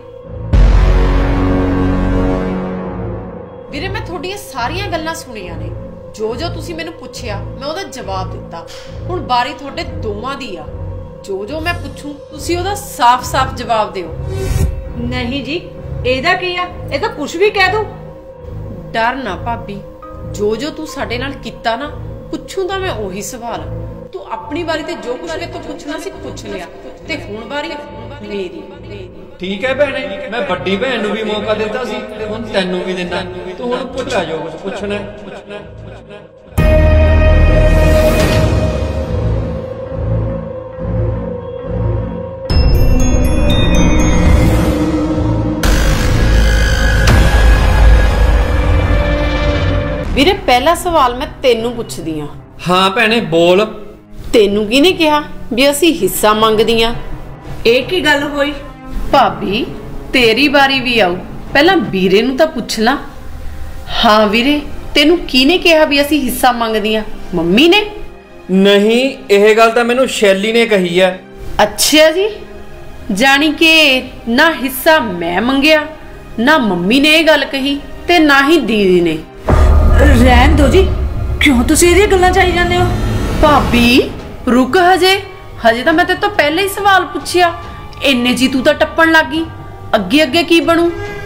[SPEAKER 4] ਵੀਰੇ, ਮੈਂ ਤੁਹਾਡੀਆਂ ਸਾਰੀਆਂ ਗੱਲਾਂ ਸੁਣੀਆਂ ਨੇ। ਜੋ ਜੋ ਤੁਸੀਂ ਮੈਨੂੰ ਪੁੱਛਿਆ ਮੈਂ ਉਹਦਾ ਜਵਾਬ ਦਿੱਤਾ। ਹੁਣ ਬਾਰੀ ਤੁਹਾਡੇ ਦੋਵਾਂ ਦੀ ਆ। ਜੋ ਜੋ ਮੈਂ ਪੁੱਛੂ ਤੁਸੀਂ ਉਹਦਾ ਸਾਫ਼-ਸਾਫ਼ ਜਵਾਬ ਦਿਓ।
[SPEAKER 10] ਨਹੀਂ ਜੀ, ਇਹਦਾ ਕੀ ਆ? ਇਹ ਤਾਂ ਕੁਝ ਵੀ ਕਹਿ ਦੋ।
[SPEAKER 4] ਡਰ ਨਾ ਭਾਬੀ, ਜੋ ਜੋ ਤੂੰ ਸਾਡੇ ਨਾਲ ਕੀਤਾ ਨਾ, ਪੁੱਛੂ ਤਾਂ ਮੈਂ ਉਹੀ ਸਵਾਲ। ਤੂੰ ਆਪਣੀ ਵਾਰੀ ਤੇ ਜੋ ਕੁਝ ਮੇਰੇ ਤੋਂ ਪੁੱਛਣਾ ਸੀ ਪੁੱਛ ਲਿਆ, ਤੇ ਹੁਣ ਵਾਰੀ ਮੇਰੀ।
[SPEAKER 7] ਠੀਕ ਹੈ ਭੈਣੇ, ਮੈਂ ਵੱਡੀ ਭੈਣ ਨੂੰ ਵੀ ਮੌਕਾ ਦਿੱਤਾ ਸੀ ਤੇ ਹੁਣ ਤੈਨੂੰ ਵੀ ਦਿੰਦਾ। ਤੂੰ ਹੁਣ ਪੁੱਛਾ ਜੋ ਕੁਝ ਪੁੱਛਣਾ ਪੁੱਛਣਾ ਪੁੱਛਣਾ।
[SPEAKER 4] ਵੀਰੇ, ਪਹਿਲਾ ਸਵਾਲ ਮੈਂ ਤੈਨੂੰ ਪੁੱਛਦੀ ਆ।
[SPEAKER 7] ਹਾਂ ਭੈਣੇ, ਬੋਲ।
[SPEAKER 4] ਤੈਨੂੰ ਕਿਹਨੇ ਕਿਹਾ ਵੀ ਅਸੀਂ ਹਿੱਸਾ ਮੰਗਦੀਆਂ?
[SPEAKER 10] ਇਹ ਕੀ ਗੱਲ ਹੋਈ?
[SPEAKER 4] ਭਾਬੀ, ਤੇਰੀ ਵਾਰੀ ਵੀ ਆਊ, ਪਹਿਲਾਂ ਵੀਰੇ ਨੂੰ ਤਾਂ ਪੁੱਛ ਲਾ। ਹਾਂ ਵੀਰੇ, ਤੈਨੂੰ ਕਿਹਨੇ ਕਿਹਾ ਵੀ ਅਸੀਂ ਹਿੱਸਾ ਮੰਗਦੀਆਂ? ਮੰਮੀ ਨੇ?
[SPEAKER 7] ਨਹੀਂ, ਇਹ ਗੱਲ ਤਾਂ ਮੈਨੂੰ ਸ਼ੈਲੀ ਨੇ ਕਹੀ ਹੈ।
[SPEAKER 4] ਅੱਛਾ ਜੀ, ਜਾਣੀ ਕਿ ਨਾ ਹਿੱਸਾ ਮੈਂ ਮੰਗਿਆ, ਨਾ ਮੰਮੀ ਨੇ ਇਹ ਗੱਲ ਕਹੀ, ਤੇ ਨਾ ਹੀ ਦੀਦੀ ਨੇ।
[SPEAKER 10] ਰਹਿਣ ਦੋ ਜੀ, ਕਿਉਂ ਤੁਸੀਂ ਇਹਦੀਆਂ ਗੱਲਾਂ ਚਾਈ ਜਾਂਦੇ ਹੋ?
[SPEAKER 4] ਭਾਬੀ ਰੁਕ, ਹਜੇ ਹਜੇ ਤਾਂ ਮੈਂ ਤੇਰੇ ਤੋਂ ਪਹਿਲਾਂ ਹੀ ਸਵਾਲ ਪੁੱਛਿਆ। ਇੰਨੇ ਜੀ ਤੂੰ ਤਾਂ ਟੱਪਣ ਲੱਗੀ, ਅੱਗੇ ਅੱਗੇ ਕੀ ਬਣੂ?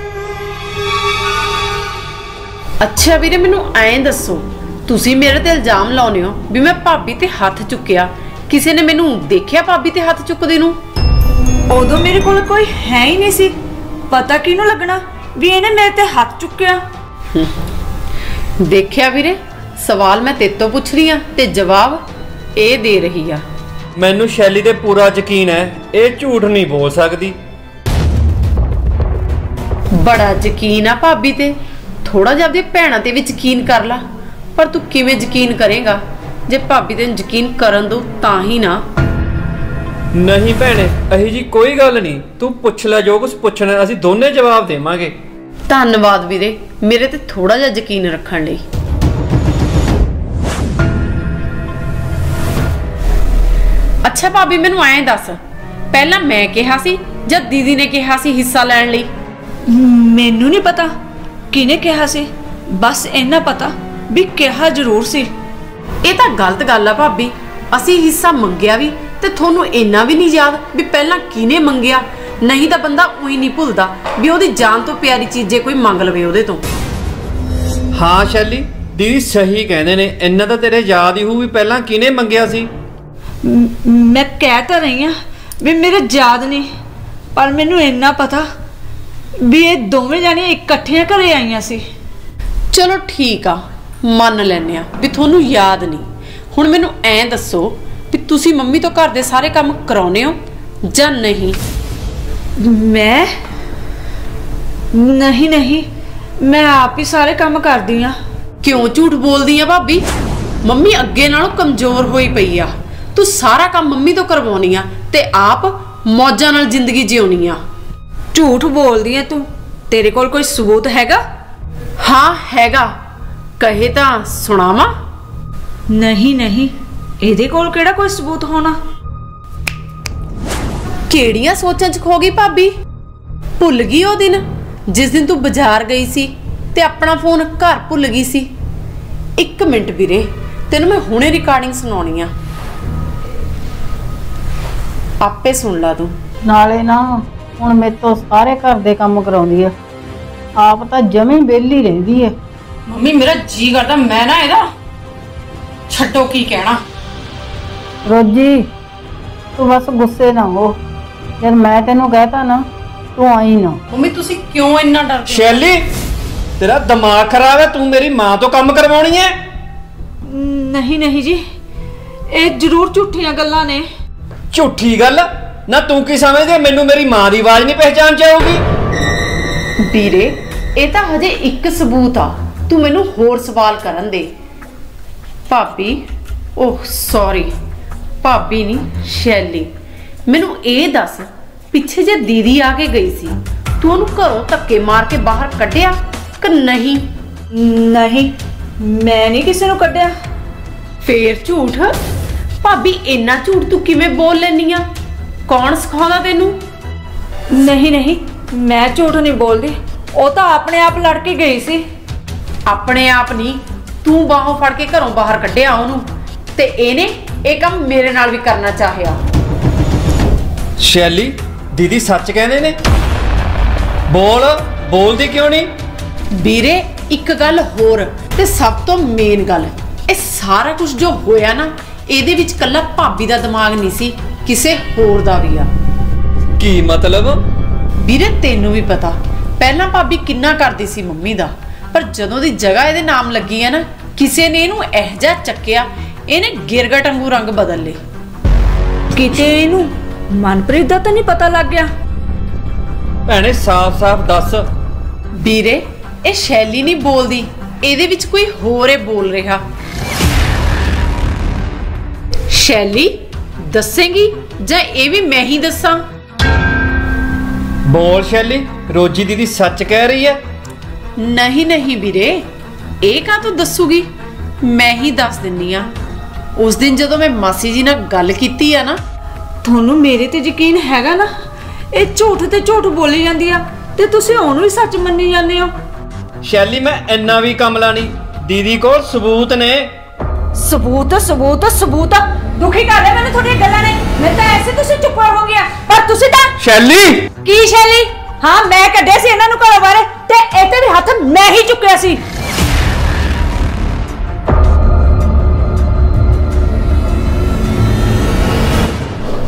[SPEAKER 4] ਅੱਛਾ ਵੀਰੇ, ਮੈਨੂੰ ਐਂ ਦੱਸੋ, ਤੁਸੀਂ ਮੇਰੇ ਤੇ ਇਲਜ਼ਾਮ ਲਾਉਂਦੇ ਹੋ ਵੀ ਮੈਂ ਭਾਬੀ ਤੇ ਹੱਥ ਚੁੱਕਿਆ, ਕਿਸੇ ਨੇ ਮੈਨੂੰ ਦੇਖਿਆ ਭਾਬੀ ਤੇ ਹੱਥ ਚੁੱਕਦੇ ਨੂੰ?
[SPEAKER 10] ਉਦੋਂ ਮੇਰੇ ਕੋਲ ਕੋਈ ਹੈ ਹੀ ਨਹੀਂ ਸੀ, ਪਤਾ ਕਿਹਨੂੰ ਲੱਗਣਾ ਵੀ ਇਹਨੇ ਮੇਰੇ ਤੇ ਹੱਥ ਚੁੱਕਿਆ।
[SPEAKER 4] ਦੇਖਿਆ ਵੀਰੇ, ਸਵਾਲ ਮੈਂ ਤੇਰੇ ਤੋਂ ਪੁੱਛ ਰਹੀ ਆ ਤੇ ਜਵਾਬ ਇਹ ਦੇ ਰਹੀ ਆ।
[SPEAKER 12] ਮੈਨੂੰ ਸ਼ੈਲੀ ਤੇ ਪੂਰਾ ਯਕੀਨ ਹੈ, ਇਹ ਝੂਠ ਨਹੀਂ ਬੋਲ ਸਕਦੀ।
[SPEAKER 4] ਬੜਾ ਯਕੀਨ ਆ ਭਾਬੀ ਤੇ, ਥੋੜਾ ਜਿਹਾ ਆਪਣੀ ਭੈਣਾਂ ਤੇ ਵੀ ਯਕੀਨ ਕਰ ਲਾ। ਪਰ ਤੂੰ ਕਿਵੇਂ ਯਕੀਨ ਕਰੇਗਾ ਜੇ ਭਾਬੀ ਤੇ ਯਕੀਨ ਕਰਨ ਦੋ ਤਾਂ ਹੀ ਨਾ।
[SPEAKER 12] ਨਹੀਂ ਭੈਣੇ, ਅਹੀ ਜੀ ਕੋਈ ਗੱਲ ਨਹੀਂ, ਤੂੰ ਪੁੱਛ ਲੈ ਜੋ ਕੁਝ ਪੁੱਛਣਾ, ਅਸੀਂ ਦੋਨੇ ਜਵਾਬ ਦੇਵਾਂਗੇ।
[SPEAKER 4] ਧੰਨਵਾਦ ਵੀਰੇ, ਮੇਰੇ ਤੇ ਥੋੜਾ ਜਿਹਾ ਯਕੀਨ ਰੱਖਣ ਲਈ। ਅੱਛਾ ਭਾਬੀ, ਮੈਨੂੰ ਐਂ ਦੱਸ, ਪਹਿਲਾਂ ਮੈਂ ਕਿਹਾ ਸੀ ਜਾਂ ਦੀਦੀ ਨੇ ਕਿਹਾ ਸੀ ਹਿੱਸਾ ਲੈਣ ਲਈ?
[SPEAKER 10] ਮੈਨੂੰ ਨਹੀਂ ਪਤਾ ਕਿਹਨੇ ਕਿਹਾ ਸੀ, ਬਸ ਇੰਨਾ ਪਤਾ ਵੀ ਕਿਹਾ ਜ਼ਰੂਰ ਸੀ।
[SPEAKER 4] ਇਹ ਤਾਂ ਗਲਤ ਗੱਲ ਆ ਭਾਬੀ, ਅਸੀਂ ਹਿੱਸਾ ਮੰਗਿਆ ਵੀ ਤੇ ਤੁਹਾਨੂੰ ਇੰਨਾ ਵੀ ਨਹੀਂ ਯਾਦ ਵੀ ਪਹਿਲਾਂ ਕਿਹਨੇ ਮੰਗਿਆ? ਨਹੀਂ ਤਾਂ ਬੰਦਾ ਉਹੀ ਨਹੀਂ ਭੁੱਲਦਾ ਵੀ ਉਹਦੀ ਜਾਨ ਤੋਂ ਪਿਆਰੀ ਚੀਜ਼ ਜੇ ਕੋਈ ਮੰਗ ਲਵੇ ਉਹਦੇ ਤੋਂ।
[SPEAKER 12] ਹਾਂ ਸ਼ੈਲੀ, ਦੀਦੀ ਸਹੀ ਕਹਿੰਦੇ ਨੇ, ਇੰਨਾ ਤਾਂ ਤੇਰੇ ਯਾਦ ਹੀ ਹੋਊ ਵੀ ਪਹਿਲਾਂ ਕਿਹਨੇ ਮੰਗਿਆ ਸੀ।
[SPEAKER 10] ਮੈਂ ਕਹਿ ਤਾਂ ਰਹੀ ਆ ਵੀ ਮੇਰੇ ਯਾਦ ਨਹੀਂ, ਪਰ ਮੈਨੂੰ ਇੰਨਾ ਪਤਾ ਵੀ ਇਹ ਦੋਵੇਂ ਜਾਣੀਆਂ ਇਕੱਠੀਆਂ ਘਰੇ ਆਈਆਂ ਸੀ।
[SPEAKER 4] ਚਲੋ ਠੀਕ ਆ, ਮੰਨ ਲੈਨੇ ਆ ਵੀ ਤੁਹਾਨੂੰ ਯਾਦ ਨਹੀਂ। ਹੁਣ ਮੈਨੂੰ ਐਂ ਦੱਸੋ ਵੀ ਤੁਸੀਂ ਮੰਮੀ ਤੋਂ ਘਰ ਦੇ ਸਾਰੇ ਕੰਮ ਕਰਾਉਨੇ ਹੋ ਜਾਂ ਨਹੀਂ?
[SPEAKER 10] ਮੈਂ ਨਹੀਂ ਨਹੀਂ ਮੈਂ ਆਪ ਹੀ ਸਾਰੇ ਕੰਮ ਕਰਦੀ ਆ।
[SPEAKER 4] ਕਿਉਂ ਝੂਠ ਬੋਲਦੀ ਆ ਭਾਬੀ? ਮੰਮੀ ਅੱਗੇ ਨਾਲੋਂ ਕਮਜ਼ੋਰ ਹੋਈ ਪਈ ਆ, ਤੂੰ ਸਾਰਾ ਕੰਮ ਮੰਮੀ ਤੋਂ ਕਰਵਾਉਣੀ ਆ ਤੇ ਆਪ ਮੌਜਾਂ ਨਾਲ ਜ਼ਿੰਦਗੀ ਜਿਉਣੀ ਆ।
[SPEAKER 10] ਝੂਠ ਬੋਲਦੀ ਆ ਤੂੰ, ਤੇਰੇ ਕੋਲ ਕੋਈ ਸਬੂਤ ਹੈਗਾ?
[SPEAKER 4] ਹਾਂ ਹੈਗਾ, ਕਹੇ ਤਾਂ ਸੁਣਾਵਾਂ?
[SPEAKER 10] ਨਹੀਂ ਨਹੀਂ, ਇਹਦੇ ਕੋਲ ਕਿਹੜਾ ਕੋਈ ਸਬੂਤ ਹੋਣਾ।
[SPEAKER 4] ਕਿਹੜੀਆਂ ਸੋਚਾਂ 'ਚ ਖੋ ਗਈ ਭਾਬੀ? ਭੁੱਲ ਗਈ ਉਹ ਦਿਨ ਜਿਸ ਦਿਨ ਤੂੰ ਬਾਜ਼ਾਰ ਗਈ ਸੀ ਤੇ ਆਪਣਾ ਫੋਨ ਘਰ ਭੁੱਲ ਗਈ ਸੀ? ਇੱਕ ਮਿੰਟ ਵੀਰੇ, ਤੈਨੂੰ ਮੈਂ ਹੁਣੇ ਰਿਕਾਰਡਿੰਗ ਸੁਣਾਉਣੀ ਆ, ਆਪੇ ਸੁਣ ਲਾ ਤੂੰ।
[SPEAKER 1] ਨਾਲੇ ਨਾ ਹੁਣ ਮੇਰੇ ਤੋਂ ਸਾਰੇ ਘਰ ਦੇ ਕੰਮ ਕਰਾਉਂਦੀ ਆ, ਆਪ ਤਾਂ ਜਮੀ ਵਿਹਲੀ ਰਹਿੰਦੀ ਹੈ।
[SPEAKER 8] ਮੰਮੀ ਮੇਰਾ ਜੀ ਕਰਦਾ ਮੈਂ ਨਾ ਇਹਦਾ ਛੱਡੋ ਕੀ ਕਹਿਣਾ।
[SPEAKER 1] ਰੋਜੀ ਤੂੰ ਬਸ ਗੁੱਸੇ ਨਾ ਹੋ, ਜਦ ਮੈਂ ਤੈਨੂੰ ਕਹਿਤਾ ਨਾ ਤੂੰ ਆਈ ਨਾ।
[SPEAKER 8] ਮੰਮੀ ਤੁਸੀਂ ਕਿਉਂ ਇੰਨਾ ਡਰਦੇ?
[SPEAKER 12] ਸ਼ੈਲੀ ਤੇਰਾ ਦਿਮਾਗ ਖਰਾਬ ਹੈ, ਤੂੰ ਮੇਰੀ ਮਾਂ ਤੋਂ ਕੰਮ ਕਰਵਾਉਣੀ ਹੈ?
[SPEAKER 10] ਨਹੀਂ ਨਹੀਂ ਜੀ, ਇਹ ਜ਼ਰੂਰ ਝੂਠੀਆਂ ਗੱਲਾਂ ਨੇ।
[SPEAKER 12] ਝੂਠੀ ਗੱਲ ਨਾ? ਤੂੰ ਕੀ ਸਮਝਦੀ ਮੈਨੂੰ ਮੇਰੀ ਮਾਂ ਦੀ ਆਵਾਜ਼ ਨਹੀਂ ਪਹਿਚਾਨ ਚਾਹੂਗੀ?
[SPEAKER 4] ਵੀਰੇ ਇਹ ਤਾਂ ਹਜੇ ਇੱਕ ਸਬੂਤ ਆ, ਤੂੰ ਮੈਨੂੰ ਹੋਰ ਸਵਾਲ ਕਰਨ ਦੇ। ਭਾਬੀ, ਓਹ ਸੌਰੀ, ਭਾਬੀ ਨਹੀਂ ਸ਼ੈਲੀ, ਮੈਨੂੰ ਇਹ ਦੱਸ, ਪਿੱਛੇ ਜੇ ਦੀਦੀ ਆ ਕੇ ਗਈ ਸੀ ਤੂੰ ਉਹਨੂੰ ਘਰੋਂ ਧੱਕੇ ਮਾਰ ਕੇ ਬਾਹਰ ਕੱਢਿਆ ਕਿ ਨਹੀਂ?
[SPEAKER 10] ਨਹੀਂ, ਮੈਂ ਨਹੀਂ ਕਿਸੇ ਨੂੰ ਕੱਢਿਆ।
[SPEAKER 4] ਫੇਰ ਝੂਠ? ਭਾਬੀ ਇੰਨਾ ਝੂਠ ਤੂੰ ਕਿਵੇਂ ਬੋਲ ਲੈਨੀ ਆ? ਕੌਣ ਸਿਖਾਉਂਦਾ ਤੈਨੂੰ?
[SPEAKER 10] ਨਹੀਂ ਨਹੀਂ, ਮੈਂ ਝੂਠ ਨਹੀਂ ਬੋਲਦੀ, ਉਹ ਤਾਂ ਆਪਣੇ ਆਪ ਲੜ ਕੇ ਗਈ ਸੀ।
[SPEAKER 4] ਆਪਣੇ ਆਪ ਨਹੀਂ, ਤੂੰ ਬਾਹੋਂ ਫੜ ਕੇ ਘਰੋਂ ਬਾਹਰ ਕੱਢਿਆ ਉਹਨੂੰ, ਤੇ ਇਹਨੇ ਇਹ ਕੰਮ ਮੇਰੇ ਨਾਲ ਵੀ ਕਰਨਾ ਚਾਹਿਆ।
[SPEAKER 12] ਸ਼ੈਲੀ ਦੀਦੀ ਸੱਚ ਕਹਿੰਦੇ ਨੇ, ਬੋਲ, ਬੋਲਦੀ ਕਿਉਂ ਨਹੀਂ?
[SPEAKER 4] ਵੀਰੇ ਇੱਕ ਗੱਲ ਹੋਰ ਤੇ ਸਭ ਤੋਂ ਮੇਨ ਗੱਲ, ਇਹ ਸਾਰਾ ਕੁਝ ਜੋ ਹੋਇਆ ਨਾ, ਇਹਦੇ ਵਿੱਚ ਕੱਲਾ ਭਾਬੀ ਦਾ ਦਿਮਾਗ ਨਹੀਂ ਸੀ, ਕਿਸੇ ਹੋਰ ਦਾ ਵੀ ਆ।
[SPEAKER 12] ਕੀ ਮਤਲਬ?
[SPEAKER 4] ਵੀਰੇ ਤੈਨੂੰ ਵੀ ਪਤਾ ਪਹਿਲਾਂ ਭਾਬੀ ਕਿੰਨਾ ਕਰਦੀ ਸੀ ਮੰਮੀ ਦਾ, ਪਰ ਜਦੋਂ ਦੀ ਜਗ੍ਹਾ ਇਹਦੇ ਨਾਮ ਲੱਗੀ ਹੈ ਨਾ, ਕਿਸੇ ਨੇ ਇਹਨੂੰ ਇਹ ਜਿਹਾ ਚੱਕਿਆ, ਇਹਨੇ ਗਿਰਗਟ ਵਾਂਗੂ ਰੰਗ ਬਦਲ ਲਏ।
[SPEAKER 10] ਕਿਤੇ ਇਹਨੂੰ ਮਨਪ੍ਰੀਤ ਦਾ ਤਾਂ ਨਹੀਂ ਪਤਾ ਲੱਗ ਗਿਆ?
[SPEAKER 12] ਭੈਣੇ ਸਾਫ਼-ਸਾਫ਼ ਦੱਸ।
[SPEAKER 4] ਵੀਰੇ ਇਹ ਸ਼ੈਲੀ ਨਹੀਂ ਬੋਲਦੀ, ਇਹਦੇ ਵਿੱਚ ਕੋਈ ਹੋਰ ਹੈ ਬੋਲ ਰਿਹਾ। ਸ਼ੈਲੀ ਦੱਸੇਂਗੀ ਜਾਂ ਇਹ ਵੀ ਮੈਂ ਹੀ ਦੱਸਾਂ?
[SPEAKER 12] ਬੋਲ ਸ਼ੈਲੀ, ਰੋਜੀ ਦੀਦੀ ਸੱਚ ਕਹਿ ਰਹੀ ਹੈ?
[SPEAKER 4] ਨਹੀਂ ਨਹੀਂ ਵੀਰੇ, ਇਹ ਕਾਹ ਤੋਂ ਦੱਸੂਗੀ, ਮੈਂ ਹੀ ਦੱਸ ਦਿੰਨੀ ਆ। ਉਸ ਦਿਨ ਜਦੋਂ ਮੈਂ ਮਾਸੀ ਜੀ ਨਾਲ ਗੱਲ ਕੀਤੀ ਆ ਨਾ।
[SPEAKER 10] ਤੁਹਾਨੂੰ ਮੇਰੇ ਤੇ ਯਕੀਨ ਹੈਗਾ ਨਾ? ਇਹ ਝੂਠ ਤੇ ਝੂਠ ਬੋਲੀ ਜਾਂਦੀ ਆ ਤੇ ਤੁਸੀਂ ਉਹਨੂੰ ਹੀ ਸੱਚ ਮੰਨੀ ਜਾਂਦੇ ਹੋ।
[SPEAKER 12] ਸ਼ੈਲੀ ਮੈਂ ਇੰਨਾ ਵੀ ਕਮਲਾ ਨਹੀਂ, ਦੀਦੀ ਕੋਲ ਸਬੂਤ ਨੇ।
[SPEAKER 10] ਸਬੂਤ ਸਬੂਤ ਸਬੂਤ ਦੁਖੀ ਕਰ ਰਿਹਾ ਮੈਨੂੰ ਤੁਹਾਡੀਆਂ ਗੱਲਾਂ ਨੇ। ਮੈਂ ਤਾਂ ਐਸੇ ਤੁਸੀਂ ਚੁੱਪ ਹੋ ਗਿਆ, ਪਰ ਤੁਸੀਂ ਤਾਂ
[SPEAKER 12] ਸ਼ੈਲੀ।
[SPEAKER 10] ਕੀ ਸ਼ੈਲੀ? ਹਾਂ ਮੈਂ ਕੱਢਿਆ ਸੀ ਇਹਨਾਂ ਨੂੰ ਘਰੋਂ ਬਾਹਰ ਤੇ ਇਹ ਤੇ ਵੀ ਹੱਥ ਮੈਂ ਹੀ ਚੁੱਕਿਆ ਸੀ।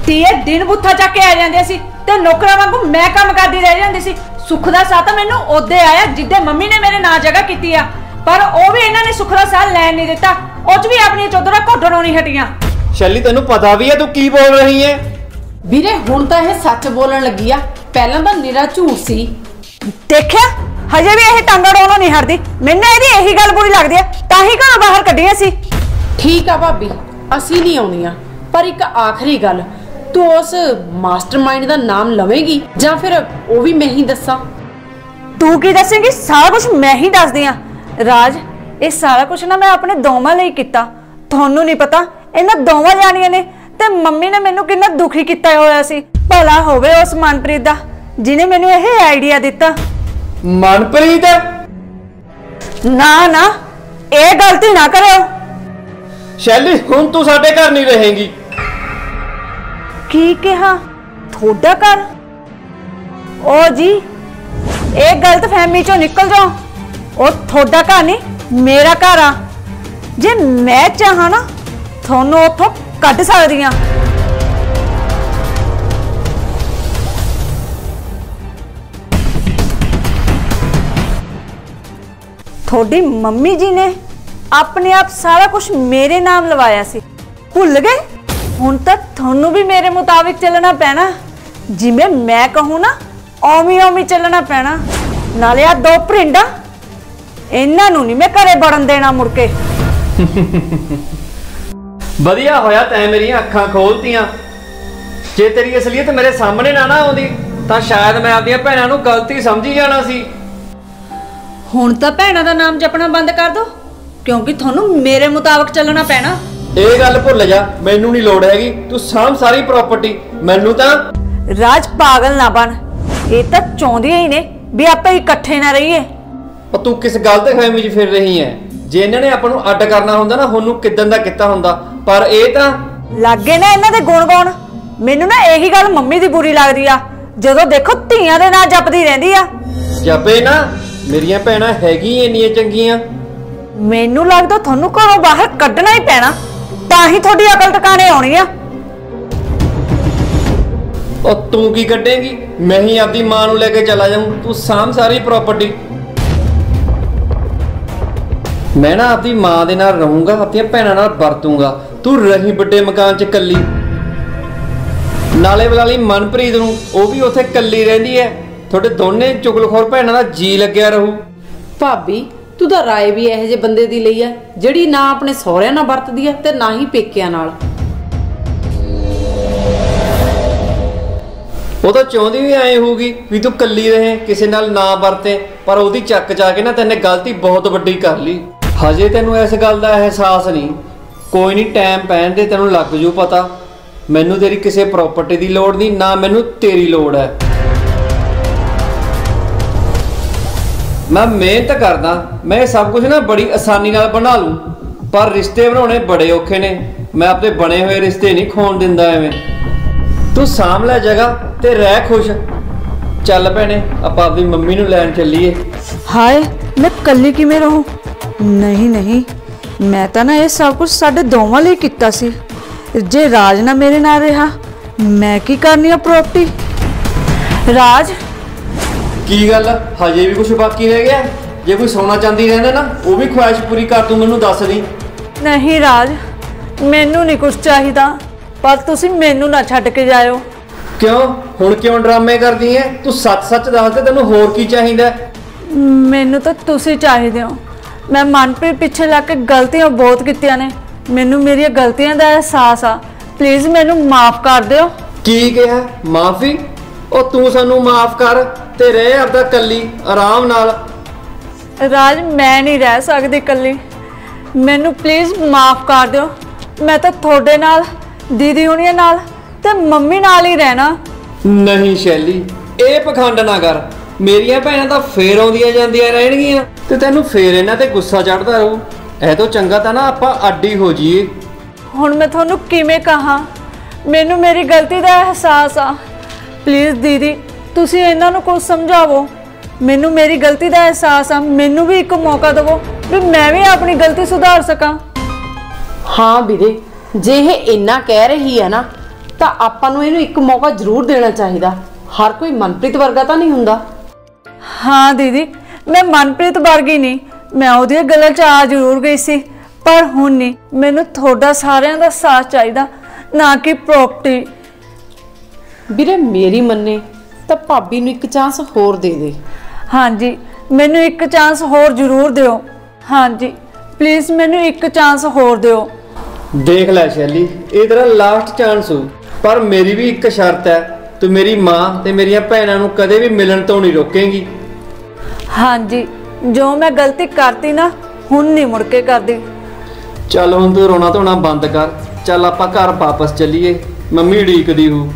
[SPEAKER 10] ਧੀਏ ਦਿਨ ਬੁੱਥਾ ਚੱਕ ਕੇ ਆ ਜਾਂਦੇ ਸੀ ਤੇ ਨੌਕਰਾਂ ਵਾਂਗੂ ਮੈਂ ਕੰਮ ਕਰਦੀ ਰਹਿ ਜਾਂਦੀ ਸੀ। ਸੁੱਖ ਦਾ ਸਾਹ ਤਾਂ ਮੈਨੂੰ ਉਹਦੇ ਆਇਆ ਜਿੱਦੇ ਮੰਮੀ ਨੇ ਮੇਰੇ ਨਾਂ ਜਗ੍ਹਾ ਕੀਤੀ ਆ, ਪਰ ਉਹ ਵੀ ਇਹਨਾਂ ਨੇ ਸੁੱਖ ਦਾ ਸਾਹ ਲੈਣ ਨਹੀਂ ਦਿੱਤਾ। ਉਹ 'ਚ ਵੀ ਆਪਣੀਆਂ ਚੌਧਰਾਂ ਘੋਟਣੋਂ ਨਹੀਂ ਹਟੀਆਂ।
[SPEAKER 12] ਸ਼ੈਲੀ ਤੈਨੂੰ ਪਤਾ ਵੀ ਹੈ ਤੂੰ ਕੀ ਬੋਲ ਰਹੀ ਹੈ?
[SPEAKER 9] ਵੀਰੇ ਹੁਣ ਤਾਂ ਇਹ ਸੱਚ ਬੋਲਣ ਲੱਗੀ ਆ, ਪਹਿਲਾਂ ਤਾਂ ਨਿਰਾ ਝੂਠ ਸੀ।
[SPEAKER 10] ਦੇਖਿਆ ਹਜੇ ਵੀ ਇਹ ਟਾਂਗਾ ਡੋਲੋਂ ਨਹੀਂ ਹਟਦੀ। ਮੈਨੂੰ ਇਹਦੀ ਇਹੀ ਗੱਲ ਬੁਰੀ ਲੱਗਦੀ ਆ, ਤਾਂ ਹੀ ਘਰੋਂ ਬਾਹਰ ਕੱਢੀਆਂ ਸੀ।
[SPEAKER 9] ਠੀਕ ਆ ਭਾਬੀ, ਅਸੀਂ ਨਹੀਂ ਆਉਂਦੀਆਂ, ਪਰ ਇੱਕ ਆਖਰੀ ਗੱਲ, ਤੂੰ ਉਸ ਮਾਸਟਰਮਾਈਂਡ ਦਾ ਨਾਮ ਲਵੇਂਗੀ ਜਾਂ ਫਿਰ ਉਹ ਵੀ ਮੈਂ ਹੀ ਦੱਸਾਂ?
[SPEAKER 10] ਤੂੰ ਕੀ ਦੱਸੇਂਗੀ? ਸਾਰਾ ਕੁਝ ਮੈਂ ਹੀ ਦੱਸਦੀ ਆ। ਰਾਜ, ਇਹ ਸਾਰਾ ਕੁਝ ਨਾ ਮੈਂ ਆਪਣੇ ਦੋਵਾਂ ਲਈ ਕੀਤਾ। ਤੁਹਾਨੂੰ ਨਹੀਂ ਪਤਾ ਇਹਨਾਂ ਦੋਵਾਂ ਜਾਣੀਆਂ ਨੇ ਤੇ ਮੰਮੀ ਨੇ ਮੈਨੂੰ ਕਿੰਨਾ ਦੁਖੀ ਕੀਤਾ ਹੋਇਆ ਸੀ। ਭਲਾ ਹੋਵੇ ਉਸ ਮਨਪ੍ਰੀਤ ਦਾ ਜਿਹਨੇ ਮੈਨੂੰ ਇਹ ਆਈਡੀਆ ਦਿੱਤਾ।
[SPEAKER 12] ਮਨਪ੍ਰੀਤ?
[SPEAKER 10] ਨਾ ਨਾ, ਇਹ ਗਲਤੀ ਨਾ ਕਰਿਓ।
[SPEAKER 12] ਸ਼ੈਲੀ ਹੁਣ ਤੂੰ ਸਾਡੇ ਘਰ ਨਹੀਂ ਰਹੇਂਗੀ।
[SPEAKER 10] ਕੀ ਕਿਹਾ? ਤੁਹਾਡਾ ਘਰ? ਓ ਜੀ, ਇਹ ਗਲਤ ਫਹਿਮੀ ਚੋਂ ਨਿਕਲ ਜਾਓ। ਉਹ ਤੁਹਾਡਾ ਘਰ ਨਹੀਂ, ਮੇਰਾ ਘਰ ਆ। ਜੇ ਮੈਂ ਚਾਹਾਂ ਨਾ ਤੁਹਾਨੂੰ ਉੱਥੋਂ ਕੱਢ ਸਕਦੀ ਆ। ਤੁਹਾਡੀ ਮੰਮੀ ਜੀ ਨੇ ਆਪਣੇ ਆਪ ਸਾਰਾ ਕੁਝ ਮੇਰੇ ਨਾਮ ਲਵਾਇਆ ਸੀ, ਭੁੱਲ ਗਏ? ਹੁਣ ਤਾਂ ਤੁਹਾਨੂੰ ਵੀ ਮੇਰੇ ਮੁਤਾਬਿਕ ਚੱਲਣਾ ਪੈਣਾ। ਜਿਵੇਂ ਮੈਂ ਕਹੂੰ ਨਾ ਓਵੇਂ ਓਵੇਂ ਚੱਲਣਾ ਪੈਣਾ। ਨਾਲੇ ਆ ਦੋ ਭਰਿੰਡਾ, ਇਹਨਾਂ ਨੂੰ ਨਹੀਂ ਮੈਂ ਘਰੇ ਵੜਨ ਦੇਣਾ ਮੁੜ ਕੇ।
[SPEAKER 12] ਵਧੀਆ ਹੋਇਆ ਤੈਂ ਮੇਰੀਆਂ ਅੱਖਾਂ ਖੋਲਤੀਆਂ। ਜੇ ਤੇਰੀ ਅਸਲੀਅਤ ਮੇਰੇ ਸਾਹਮਣੇ ਨਾ ਨਾ ਆਉਂਦੀ ਤਾਂ ਸ਼ਾਇਦ ਮੈਂ ਆਪਣੀਆਂ ਭੈਣਾਂ ਨੂੰ ਗਲਤੀ ਸਮਝੀ ਜਾਣਾ ਸੀ।
[SPEAKER 10] ਹੁਣ ਤਾਂ ਭੈਣਾਂ ਦਾ ਨਾਮ ਜਪਣਾ ਬੰਦ ਕਰ ਦੋ, ਕਿਉਂਕਿ ਤੁਹਾਨੂੰ ਮੇਰੇ ਮੁਤਾਬਕ ਚੱਲਣਾ ਪੈਣਾ।
[SPEAKER 12] ਇਹ ਗੱਲ ਭੁੱਲ ਜਾ, ਮੈਨੂੰ ਨਹੀਂ ਲੋੜ ਹੈਗੀ। ਤੂੰ ਸਾਂਭ ਸਾਰੀ ਪ੍ਰਾਪਰਟੀ। ਮੈਨੂੰ ਤਾਂ
[SPEAKER 10] ਰਾਜ ਪਾਗਲ ਨਾ ਬਣ। ਇਹ ਤਾਂ ਚਾਹੁੰਦੀਆਂ ਹੀ ਨੇ ਵੀ ਆਪਾਂ ਇਕੱਠੇ ਨਾ ਰਹੀਏ।
[SPEAKER 12] ਉਹ ਤੂੰ ਕਿਸ ਗਲਤ ਫਹਿਮੀ 'ਚ ਫਿਰ ਰਹੀ ਹੈ? ਜੇ ਇਹਨਾਂ ਨੇ ਆਪਾਂ ਨੂੰ ਅੱਡ ਕਰਨਾ ਹੁੰਦਾ ਨਾ ਉਹਨੂੰ ਕਿਦਨ ਦਾ ਕੀਤਾ ਹੁੰਦਾ, ਪਰ ਇਹ ਤਾਂ
[SPEAKER 10] ਲੱਗੇ ਨਾ ਇਹਨਾਂ ਦੇ ਗੁਣ ਗਾਉਣ। ਮੈਨੂੰ ਨਾ ਇਹੀ ਗੱਲ ਮੰਮੀ ਦੀ ਬੁਰੀ ਲੱਗਦੀ ਆ, ਜਦੋਂ ਦੇਖੋ ਧੀਆਂ ਦੇ ਨਾਂ ਜਪਦੀ ਰਹਿੰਦੀ ਆ।
[SPEAKER 12] ਜਪੇ ਨਾ, ਮੇਰੀਆਂ ਭੈਣਾਂ ਹੈਗੀਆਂ ਇੰਨੀਆਂ ਚੰਗੀਆਂ।
[SPEAKER 10] ਮੈਨੂੰ ਲੱਗਦਾ ਤੁਹਾਨੂੰ ਘਰੋਂ ਬਾਹਰ ਕੱਢਣਾ ਹੀ ਪੈਣਾ, ਤਾਂ ਹੀ ਤੁਹਾਡੀ ਅਕਲ ਟਿਕਾਣੇ ਆਉਣੀ ਆ।
[SPEAKER 12] ਉਹ ਤੂੰ ਕੀ ਕੱਢੇਂਗੀ? ਮੈਂ ਹੀ ਆਪਦੀ ਮਾਂ ਨੂੰ ਲੈ ਕੇ ਚਲਾ ਜਾਊਂ। ਤੂੰ ਸਾਂਭ ਸਾਰੀ ਪ੍ਰਾਪਰਟੀ। ਮੈਂ ਨਾ ਆਪਦੀ ਮਾਂ ਦੇ ਨਾਲ ਰਹੂੰਗਾ, ਆਪਣੀਆਂ ਭੈਣਾਂ ਨਾਲ ਵਰਤੂੰਗਾ। ਤੂੰ ਰਹੀ ਵੱਡੇ ਮਕਾਨ 'ਚ ਕੱਲੀ। ਨਾਲੇ ਬੁਲਾ ਲਈ ਮਨਪ੍ਰੀਤ ਨੂੰ, ਉਹ ਵੀ ਉੱਥੇ ਕੱਲੀ ਰਹਿੰਦੀ ਹੈ। ਤੁਹਾਡੇ ਦੋਨੇ ਚੁਗਲਖੋਰ ਭੈਣਾਂ ਦਾ ਜੀ ਲੱਗਿਆ ਰਹੂ।
[SPEAKER 9] ਭਾਬੀ ਤੂੰ ਤਾਂ ਰਾਏ ਵੀ ਇਹੋ ਜਿਹੇ ਬੰਦੇ ਦੀ ਲਈ ਆ ਜਿਹੜੀ ਨਾ ਆਪਣੇ ਸਹੁਰਿਆਂ ਨਾਲ ਵਰਤਦੀ ਆ ਤੇ ਨਾ ਹੀ ਪੇਕਿਆਂ ਨਾਲ।
[SPEAKER 12] ਉਹ ਤਾਂ ਚਾਹੁੰਦੀ ਵੀ ਐਂ ਹੋਊਗੀ ਵੀ ਤੂੰ ਕੱਲੀ ਰਹੇ, ਕਿਸੇ ਨਾਲ ਨਾ ਵਰਤੇ, ਪਰ ਉਹਦੀ ਚੱਕ ਜਾ ਕੇ ਨਾ ਤੈਨੇ ਗਲਤੀ ਬਹੁਤ ਵੱਡੀ ਕਰ ਲਈ। ਹਜੇ ਤੈਨੂੰ ਇਸ ਗੱਲ ਦਾ ਅਹਿਸਾਸ ਨਹੀਂ। ਕੋਈ ਨਹੀਂ, ਟਾਈਮ ਪੈਣ ਦੇ ਤੈਨੂੰ ਲੱਗ ਜੂ ਪਤਾ। ਮੈਨੂੰ ਤੇਰੀ ਕਿਸੇ ਪ੍ਰਾਪਰਟੀ ਦੀ ਲੋੜ ਨਹੀਂ, ਨਾ ਮੈਨੂੰ ਤੇਰੀ ਲੋੜ ਹੈ। ਮੈਂ ਮਿਹਨਤ ਕਰਦਾ, ਮੈਂ ਇਹ ਸਭ ਕੁਝ ਨਾ ਬੜੀ ਆਸਾਨੀ ਨਾਲ ਬਣਾ ਲੂੰ, ਪਰ ਰਿਸ਼ਤੇ ਬਣਾਉਣੇ ਬੜੇ ਔਖੇ ਨੇ। ਮੈਂ ਆਪਣੇ ਬਣੇ ਹੋਏ ਰਿਸ਼ਤੇ ਨਹੀਂ ਖੋਣ ਦਿੰਦਾ ਐਵੇਂ। ਤੂੰ ਸਾਂਭ ਲੈ ਜਗ੍ਹਾ ਤੇ ਰਹਿ ਖੁਸ਼। ਚੱਲ ਭੈਣੇ, ਆਪਾਂ ਆਪਣੀ ਮੰਮੀ ਨੂੰ ਲੈਣ ਚੱਲੀਏ।
[SPEAKER 10] ਹਾਏ, ਮੈਂ ਕੱਲੀ ਕਿਵੇਂ ਰਹੂੰ? ਨਹੀਂ ਨਹੀਂ, ਮੈਂ ਤਾਂ ਨਾ ਇਹ ਸਭ ਕੁਝ ਸਾਡੇ ਦੋਵਾਂ ਲਈ ਕੀਤਾ ਸੀ। ਜੇ ਰਾਜ ਨਾ ਮੇਰੇ ਨਾਲ ਰਿਹਾ, ਮੈਂ ਕੀ ਕਰਨੀ ਆ ਪ੍ਰਾਪਰਟੀ? ਰਾਜ,
[SPEAKER 12] ਕੀ ਗੱਲ, ਹਜੇ ਵੀ ਕੁਝ ਬਾਕੀ ਰਹਿ ਗਿਆ? ਜੇ ਕੋਈ ਸੋਨਾ ਚਾਂਦੀ ਰਹਿੰਦਾ ਨਾ, ਉਹ ਵੀ ਖੁਆਇਸ਼ ਪੂਰੀ ਕਰ ਤੂੰ, ਮੈਨੂੰ ਦੱਸ ਦੀ।
[SPEAKER 10] ਨਹੀਂ ਰਾਜ, ਮੈਨੂੰ ਨਹੀਂ ਕੁਝ ਚਾਹੀਦਾ, ਪਰ ਤੁਸੀਂ ਮੈਨੂੰ ਨਾ ਛੱਡ ਕੇ ਜਾਇਓ।
[SPEAKER 12] ਕਿਉਂ? ਹੁਣ ਕਿਉਂ ਡਰਾਮੇ ਕਰਦੀ ਐ? ਤੂੰ ਸੱਚ ਸੱਚ ਦੱਸ ਦੇ, ਤੈਨੂੰ ਹੋਰ ਕੀ ਚਾਹੀਦਾ?
[SPEAKER 10] ਮੈਨੂੰ ਤਾਂ ਤੁਸੀਂ ਚਾਹੀਦੇ ਹੋ। ਮੈਂ ਮਨਪ੍ਰੀਤ ਪਿੱਛੇ ਲੱਗ ਕੇ ਗਲਤੀਆਂ ਬਹੁਤ ਕੀਤੀਆਂ ਨੇ। ਮੈਨੂੰ ਮੇਰੀਆਂ ਗਲਤੀਆਂ ਦਾ ਅਹਿਸਾਸ ਆ। ਪਲੀਜ਼ ਮੈਨੂੰ ਮਾਫ ਕਰ ਦਿਓ।
[SPEAKER 12] ਕੀ ਕਿਹਾ? ਮਾਫੀ? ਉਹ ਤੂੰ ਸਾਨੂੰ ਮਾਫ ਕਰ ਤੇ ਰਹਿ ਆਪਦਾ ਕੱਲੀ ਆਰਾਮ ਨਾਲ।
[SPEAKER 10] ਰਾਜ, ਮੈਂ ਨਹੀਂ ਰਹਿ ਸਕਦੀ ਇਕੱਲੀ। ਮੈਨੂੰ ਪਲੀਜ਼ ਮਾਫ ਕਰ ਦਿਓ। ਮੈਂ ਤਾਂ ਤੁਹਾਡੇ ਨਾਲ, ਦੀਦੀ ਹੁਣੀਆਂ ਨਾਲ ਤੇ ਮੰਮੀ ਨਾਲ ਹੀ ਰਹਿਣਾ।
[SPEAKER 12] ਨਹੀਂ ਸ਼ੈਲੀ, ਇਹ ਪਖੰਡ ਨਾ ਕਰ। ਮੇਰੀਆਂ ਭੈਣਾਂ ਤਾਂ ਫੇਰ ਆਉਂਦੀਆਂ ਜਾਂਦੀਆਂ ਰਹਿਣਗੀਆਂ ਤੇ ਤੈਨੂੰ ਫੇਰ ਇਹਨਾਂ ਤੇ ਗੁੱਸਾ ਚੜਦਾ ਰਹੂ। ਇਹ ਤੋਂ ਚੰਗਾ ਤਾਂ ਨਾ ਆਪਾਂ ਅੱਡੀ ਹੋ ਜਾਈਏ।
[SPEAKER 10] ਹੁਣ ਮੈਂ ਤੁਹਾਨੂੰ ਕਿਵੇਂ ਕਹਾਂ? ਮੈਨੂੰ ਮੇਰੀ ਗਲਤੀ ਦਾ ਅਹਿਸਾਸ ਆ। ਪਲੀਜ਼ ਦੀਦੀ, ਤੁਸੀਂ ਇਹਨਾਂ ਨੂੰ ਕੁਝ ਸਮਝਾਵੋ। ਮੈਨੂੰ ਮੇਰੀ ਗਲਤੀ ਦਾ ਅਹਿਸਾਸ ਆ। ਮੈਨੂੰ ਵੀ ਇੱਕ ਮੌਕਾ ਦਿਵੋ ਵੀ ਮੈਂ ਵੀ ਆਪਣੀ ਗਲਤੀ ਸੁਧਾਰ ਸਕਾਂ।
[SPEAKER 9] ਹਾਂ ਵੀਰੇ, ਜੇ ਇਹ ਇੰਨਾ ਕਹਿ ਰਹੀ ਹੈ ਨਾ ਤਾਂ ਆਪਾਂ ਨੂੰ ਇਹਨੂੰ ਇੱਕ ਮੌਕਾ ਜ਼ਰੂਰ ਦੇਣਾ ਚਾਹੀਦਾ। ਹਰ ਕੋਈ ਮਨਪ੍ਰੀਤ ਵਰਗਾ ਤਾਂ ਨਹੀਂ ਹੁੰਦਾ।
[SPEAKER 10] ਹਾਂ ਦੀਦੀ, ਮੈਂ ਮਨਪ੍ਰੀਤ ਵਰਗੀ ਨਹੀਂ, ਮੈਂ ਉਹਦੀਆਂ ਗੱਲਾਂ 'ਚ ਆ ਜ਼ਰੂਰ ਗਈ ਸੀ, ਪਰ ਹੁਣ ਨਹੀਂ। ਮੈਨੂੰ ਤੁਹਾਡਾ ਸਾਰਿਆਂ ਦਾ ਸਾਥ ਚਾਹੀਦਾ, ਨਾ ਕਿ ਪ੍ਰੋਪਰਟੀ।
[SPEAKER 9] ਵੀਰੇ ਮੇਰੀ ਮੰਨੇ ਤਾਂ ਭਾਬੀ ਨੂੰ ਇੱਕ ਚਾਂਸ ਹੋਰ ਦੇ ਦੇ।
[SPEAKER 10] ਹਾਂਜੀ, ਮੈਨੂੰ ਇੱਕ ਚਾਂਸ ਹੋਰ ਜ਼ਰੂਰ ਦਿਓ। ਹਾਂਜੀ ਪਲੀਜ਼, ਮੈਨੂੰ ਇੱਕ ਚਾਂਸ ਹੋਰ ਦਿਓ।
[SPEAKER 12] ਦੇਖ ਲੈ ਸ਼ੈਲੀ, ਇਹ ਤੇਰਾ ਲਾਸਟ ਚਾਂਸ ਹੋ, ਪਰ ਮੇਰੀ ਵੀ ਇੱਕ ਸ਼ਰਤ ਹੈ, ਤੂੰ ਮੇਰੀ ਮਾਂ ਤੇ ਮੇਰੀਆਂ ਭੈਣਾਂ ਨੂੰ ਕਦੇ ਵੀ ਮਿਲਣ ਤੋਂ ਨਹੀਂ ਰੋਕੇਂਗੀ।
[SPEAKER 10] ਹਾਂਜੀ, ਜੋ ਮੈਂ ਗਲਤੀ ਕਰਤੀ ਨਾ, ਹੁਣ ਨਹੀਂ ਮੁੜ ਕੇ ਕਰਦੀ।
[SPEAKER 12] ਚੱਲ ਹੁਣ ਤੂੰ ਰੋਣਾ ਧੋਣਾ ਬੰਦ ਕਰ, ਚੱਲ ਆਪਾਂ ਘਰ ਵਾਪਸ ਚੱਲੀਏ, ਮੰਮੀ ਉਡੀਕਦੀ ਹੋ।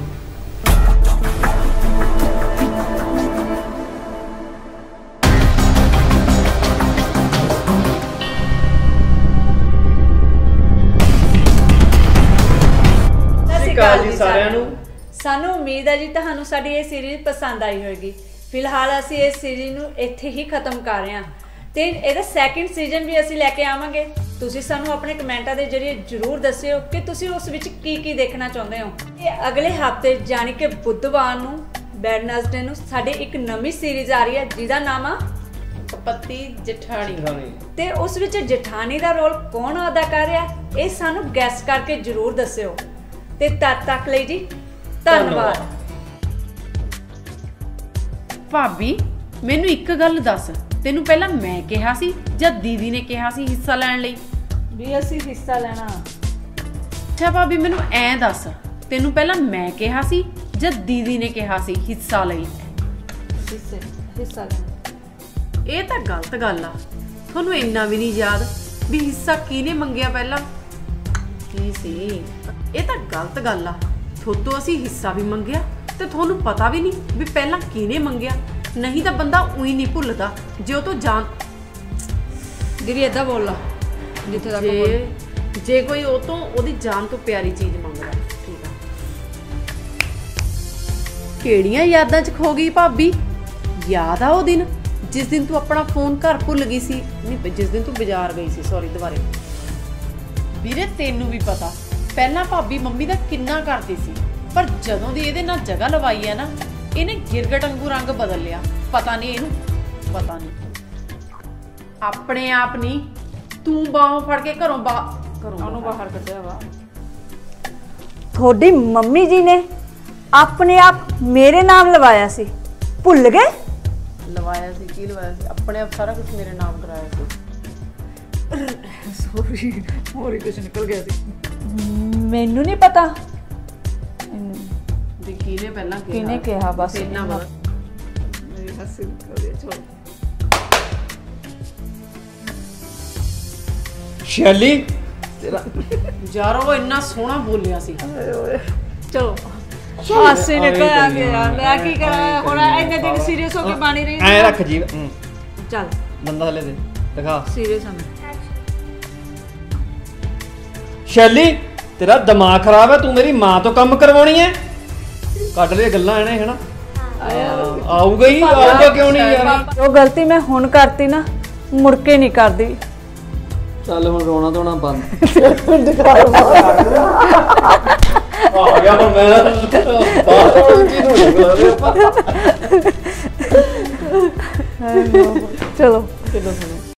[SPEAKER 10] ਸਤਿ ਸ਼੍ਰੀ ਅਕਾਲ
[SPEAKER 12] ਜੀ ਸਾਰਿਆਂ ਨੂੰ।
[SPEAKER 10] ਸਾਨੂੰ ਉਮੀਦ ਹੈ ਜੀ ਤੁਹਾਨੂੰ ਸਾਡੀ ਇਹ ਸੀਰੀਜ਼ ਪਸੰਦ ਆਈ ਹੋਵੇਗੀ। ਫਿਲਹਾਲ ਅਸੀਂ ਇਸ ਸੀਰੀਜ਼ ਨੂੰ ਇੱਥੇ ਹੀ ਖਤਮ ਕਰ ਰਹੇ ਹਾਂ ਤੇ ਇਹਦਾ ਸੈਕਿੰਡ ਸੀਜ਼ਨ ਵੀ ਅਸੀਂ ਲੈ ਕੇ ਆਵਾਂਗੇ। ਤੁਸੀਂ ਸਾਨੂੰ ਆਪਣੇ ਕਮੈਂਟਾਂ ਦੇ ਜ਼ਰੀਏ ਜ਼ਰੂਰ ਦੱਸਿਓ ਕਿ ਤੁਸੀਂ ਉਸ ਵਿੱਚ ਕੀ ਕੀ ਦੇਖਣਾ ਚਾਹੁੰਦੇ ਹੋ। ਇਹ ਅਗਲੇ ਹਫਤੇ ਯਾਨੀ ਕਿ ਬੁੱਧਵਾਰ ਨੂੰ ਵੈਡਨਸਡੇ ਨੂੰ ਸਾਡੇ ਇੱਕ ਨਵੀਂ ਸੀਰੀਜ਼ ਆ ਰਹੀ ਹੈ ਜਿਹਦਾ ਨਾਮ ਆ
[SPEAKER 4] ਪਤੀ ਜਠਾਣੀ।
[SPEAKER 10] ਤੇ ਉਸ ਵਿੱਚ ਜਠਾਣੀ ਦਾ ਰੋਲ ਕੌਣ ਅਦਾ ਕਰ ਰਿਹਾ, ਇਹ ਸਾਨੂੰ ਗੈਸ ਕਰਕੇ ਜ਼ਰੂਰ ਦੱਸਿਓ। ਤੇ ਤਦ ਤੱਕ ਲਈ ਜੀ ਧੰਨਵਾਦ।
[SPEAKER 4] ਭਾਬੀ ਮੈਨੂੰ ਇੱਕ ਗੱਲ ਦੱਸ, ਤੈਨੂੰ ਪਹਿਲਾਂ ਮੈਂ ਕਿਹਾ ਸੀ ਜਾਂ ਦੀਦੀ ਨੇ ਕਿਹਾ ਸੀ ਹਿੱਸਾ ਲੈਣ ਲਈ?
[SPEAKER 10] ਵੀ ਅਸੀਂ ਹਿੱਸਾ ਲੈਣਾ।
[SPEAKER 4] ਅੱਛਾ ਭਾਬੀ, ਮੈਨੂੰ ਐਂ ਦੱਸ, ਤੈਨੂੰ ਪਹਿਲਾਂ ਮੈਂ ਕਿਹਾ ਸੀ ਜਾਂ ਦੀਦੀ ਨੇ ਕਿਹਾ ਸੀ ਹਿੱਸਾ ਲਈ?
[SPEAKER 10] ਹਿੱਸੇ ਹਿੱਸਾ ਲੈਣਾ।
[SPEAKER 4] ਇਹ ਤਾਂ ਗਲਤ ਗੱਲ ਆ। ਤੁਹਾਨੂੰ ਇੰਨਾ ਵੀ ਨਹੀਂ ਯਾਦ ਵੀ ਹਿੱਸਾ ਕਿਹਨੇ ਮੰਗਿਆ ਪਹਿਲਾਂ? ਕੀ ਸੀ? ਇਹ ਤਾਂ ਗਲਤ ਗੱਲ ਆ। ਥੋਤੋਂ ਅਸੀਂ ਹਿੱਸਾ ਵੀ ਮੰਗਿਆ ਤੇ ਤੁਹਾਨੂੰ ਪਤਾ ਵੀ ਨਹੀਂ ਵੀ ਪਹਿਲਾਂ ਕਿਹਨੇ ਮੰਗਿਆ। ਨਹੀਂ ਤਾਂ ਬੰਦਾ ਉਹੀ ਨਹੀਂ ਭੁੱਲਦਾ ਜੇ ਉਹ ਤੋਂ ਜਾਣ।
[SPEAKER 10] ਦੀਦੀ ਏਦਾਂ ਬੋਲਣਾ ਜਿੱਥੇ ਤੱਕ
[SPEAKER 4] ਜੇ ਜੇ ਕੋਈ ਉਹ ਤੋਂ ਉਹਦੀ ਜਾਨ ਤੋਂ ਪਿਆਰੀ ਚੀਜ਼ ਮੰਗਦਾ। ਠੀਕ ਆ, ਕਿਹੜੀਆਂ ਯਾਦਾਂ 'ਚ ਖੋ ਗਈ ਭਾਬੀ? ਯਾਦ ਆ ਉਹ ਦਿਨ ਜਿਸ ਦਿਨ ਤੂੰ ਆਪਣਾ ਫੋਨ ਘਰ ਭੁੱਲ ਗਈ ਸੀ? ਨਹੀਂ, ਜਿਸ ਦਿਨ ਤੂੰ ਬਾਜ਼ਾਰ ਗਈ ਸੀ, ਸੌਰੀ ਦੁਬਾਰੇ। ਵੀਰੇ ਤੈਨੂੰ ਵੀ ਪਤਾ ਪਹਿਲਾਂ ਭਾਬੀ ਮੰਮੀ ਦਾ ਕਿੰਨਾ ਕਰਦੀ ਸੀ, ਪਰ ਜਦੋਂ ਦੀ ਇਹਦੇ ਨਾਲ ਜਗ੍ਹਾ ਲਵਾਈ ਹੈ ਨਾ, ਇਹਨੇ ਗਿਰਗਟ ਵਾਂਗੂ ਰੰਗ ਬਦਲ ਲਿਆ। ਪਤਾ ਨਹੀਂ ਇਹਨੂੰ, ਪਤਾ ਨਹੀਂ ਆਪਣੇ ਆਪ ਨਹੀਂ, ਤੂੰ ਬਾਹੋਂ ਫੜ ਕੇ ਘਰੋਂ ਬਾਹਰ ਘਰੋਂ ਉਹਨੂੰ ਬਾਹਰ ਕੱਢਿਆ ਵਾ।
[SPEAKER 10] ਤੁਹਾਡੀ ਮੰਮੀ ਜੀ ਨੇ ਆਪਣੇ ਆਪ ਮੇਰੇ ਨਾਮ ਲਵਾਇਆ ਸੀ, ਭੁੱਲ ਗਏ?
[SPEAKER 4] ਲਵਾਇਆ ਸੀ? ਕੀ ਲਵਾਇਆ ਸੀ? ਆਪਣੇ ਆਪ ਸਾਰਾ ਕੁਝ ਮੇਰੇ ਨਾਮ ਕਰਾਇਆ ਸੀ।
[SPEAKER 10] ਸੌਰੀ, ਹੋਰ ਹੀ ਕੁਝ ਨਿਕਲ ਗਿਆ ਸੀ। ਮੈਨੂੰ ਨਹੀਂ ਪਤਾ
[SPEAKER 4] ਵੀ ਕਿਹਨੇ ਪਹਿਲਾਂ ਕਿਹਾ।
[SPEAKER 10] ਕਿਹਨੇ ਕਿਹਾ? ਬਸ
[SPEAKER 4] ਇੰਨਾ ਬਸ
[SPEAKER 10] ਮੇਰੀ ਹੱਸੀ ਨਿਕਲ ਗਈ। ਚਲੋ
[SPEAKER 12] ਸ਼ੈਲੀ ਤੇਰਾ
[SPEAKER 4] ਯਾਰ ਉਹ ਇੰਨਾ ਸੋਹਣਾ ਬੋਲਿਆ ਸੀ।
[SPEAKER 10] ਚਲੋ ਹਾਸੇ ਨਿਕਲ ਆ ਗਿਆ ਯਾਰ, ਮੈਂ ਕੀ ਕਰਾਂ ਹੁਣ? ਇੰਨੇ ਦਿਨ ਸੀਰੀਅਸ ਹੋ ਕੇ ਬਾਣੀ ਰਹੀ।
[SPEAKER 12] ਐ ਰੱਖ ਜੀ।
[SPEAKER 10] ਚੱਲ
[SPEAKER 12] ਦੰਦਾ ਹਲੇ ਦੇ ਦਿਖਾ।
[SPEAKER 10] ਸੀਰੀਅਸ ਹਾਂ।
[SPEAKER 12] ਸ਼ੈਲੀ ਤੇਰਾ ਦਿਮਾਗ ਖਰਾਬ ਹੈ, ਤੂੰ ਮੇਰੀ ਮਾਂ ਤੋਂ ਕੰਮ ਕਰਵਾਉਣੀ ਹੈ? ਕੱਢ ਲੈ ਗੱਲਾਂ ਇਹਨੇ, ਹੈਨਾ? ਆਊਗਾ ਹੀ, ਆਊਗਾ ਕਿਉਂ ਨਹੀਂ ਯਾਰ?
[SPEAKER 10] ਉਹ ਗਲਤੀ ਮੈਂ ਹੁਣ ਕਰਤੀ ਨਾ, ਮੁੜ ਕੇ ਨਹੀਂ ਕਰਦੀ।
[SPEAKER 12] ਚੱਲ ਹੁਣ ਰੋਣਾ ਧੋਣਾ ਬੰਦ।
[SPEAKER 7] ਆ ਗਿਆ ਹੁਣ ਮੈਂ ਬਾਹਰ ਕੀ ਨੂੰ
[SPEAKER 10] ਚਲੋ ਚਲੋ।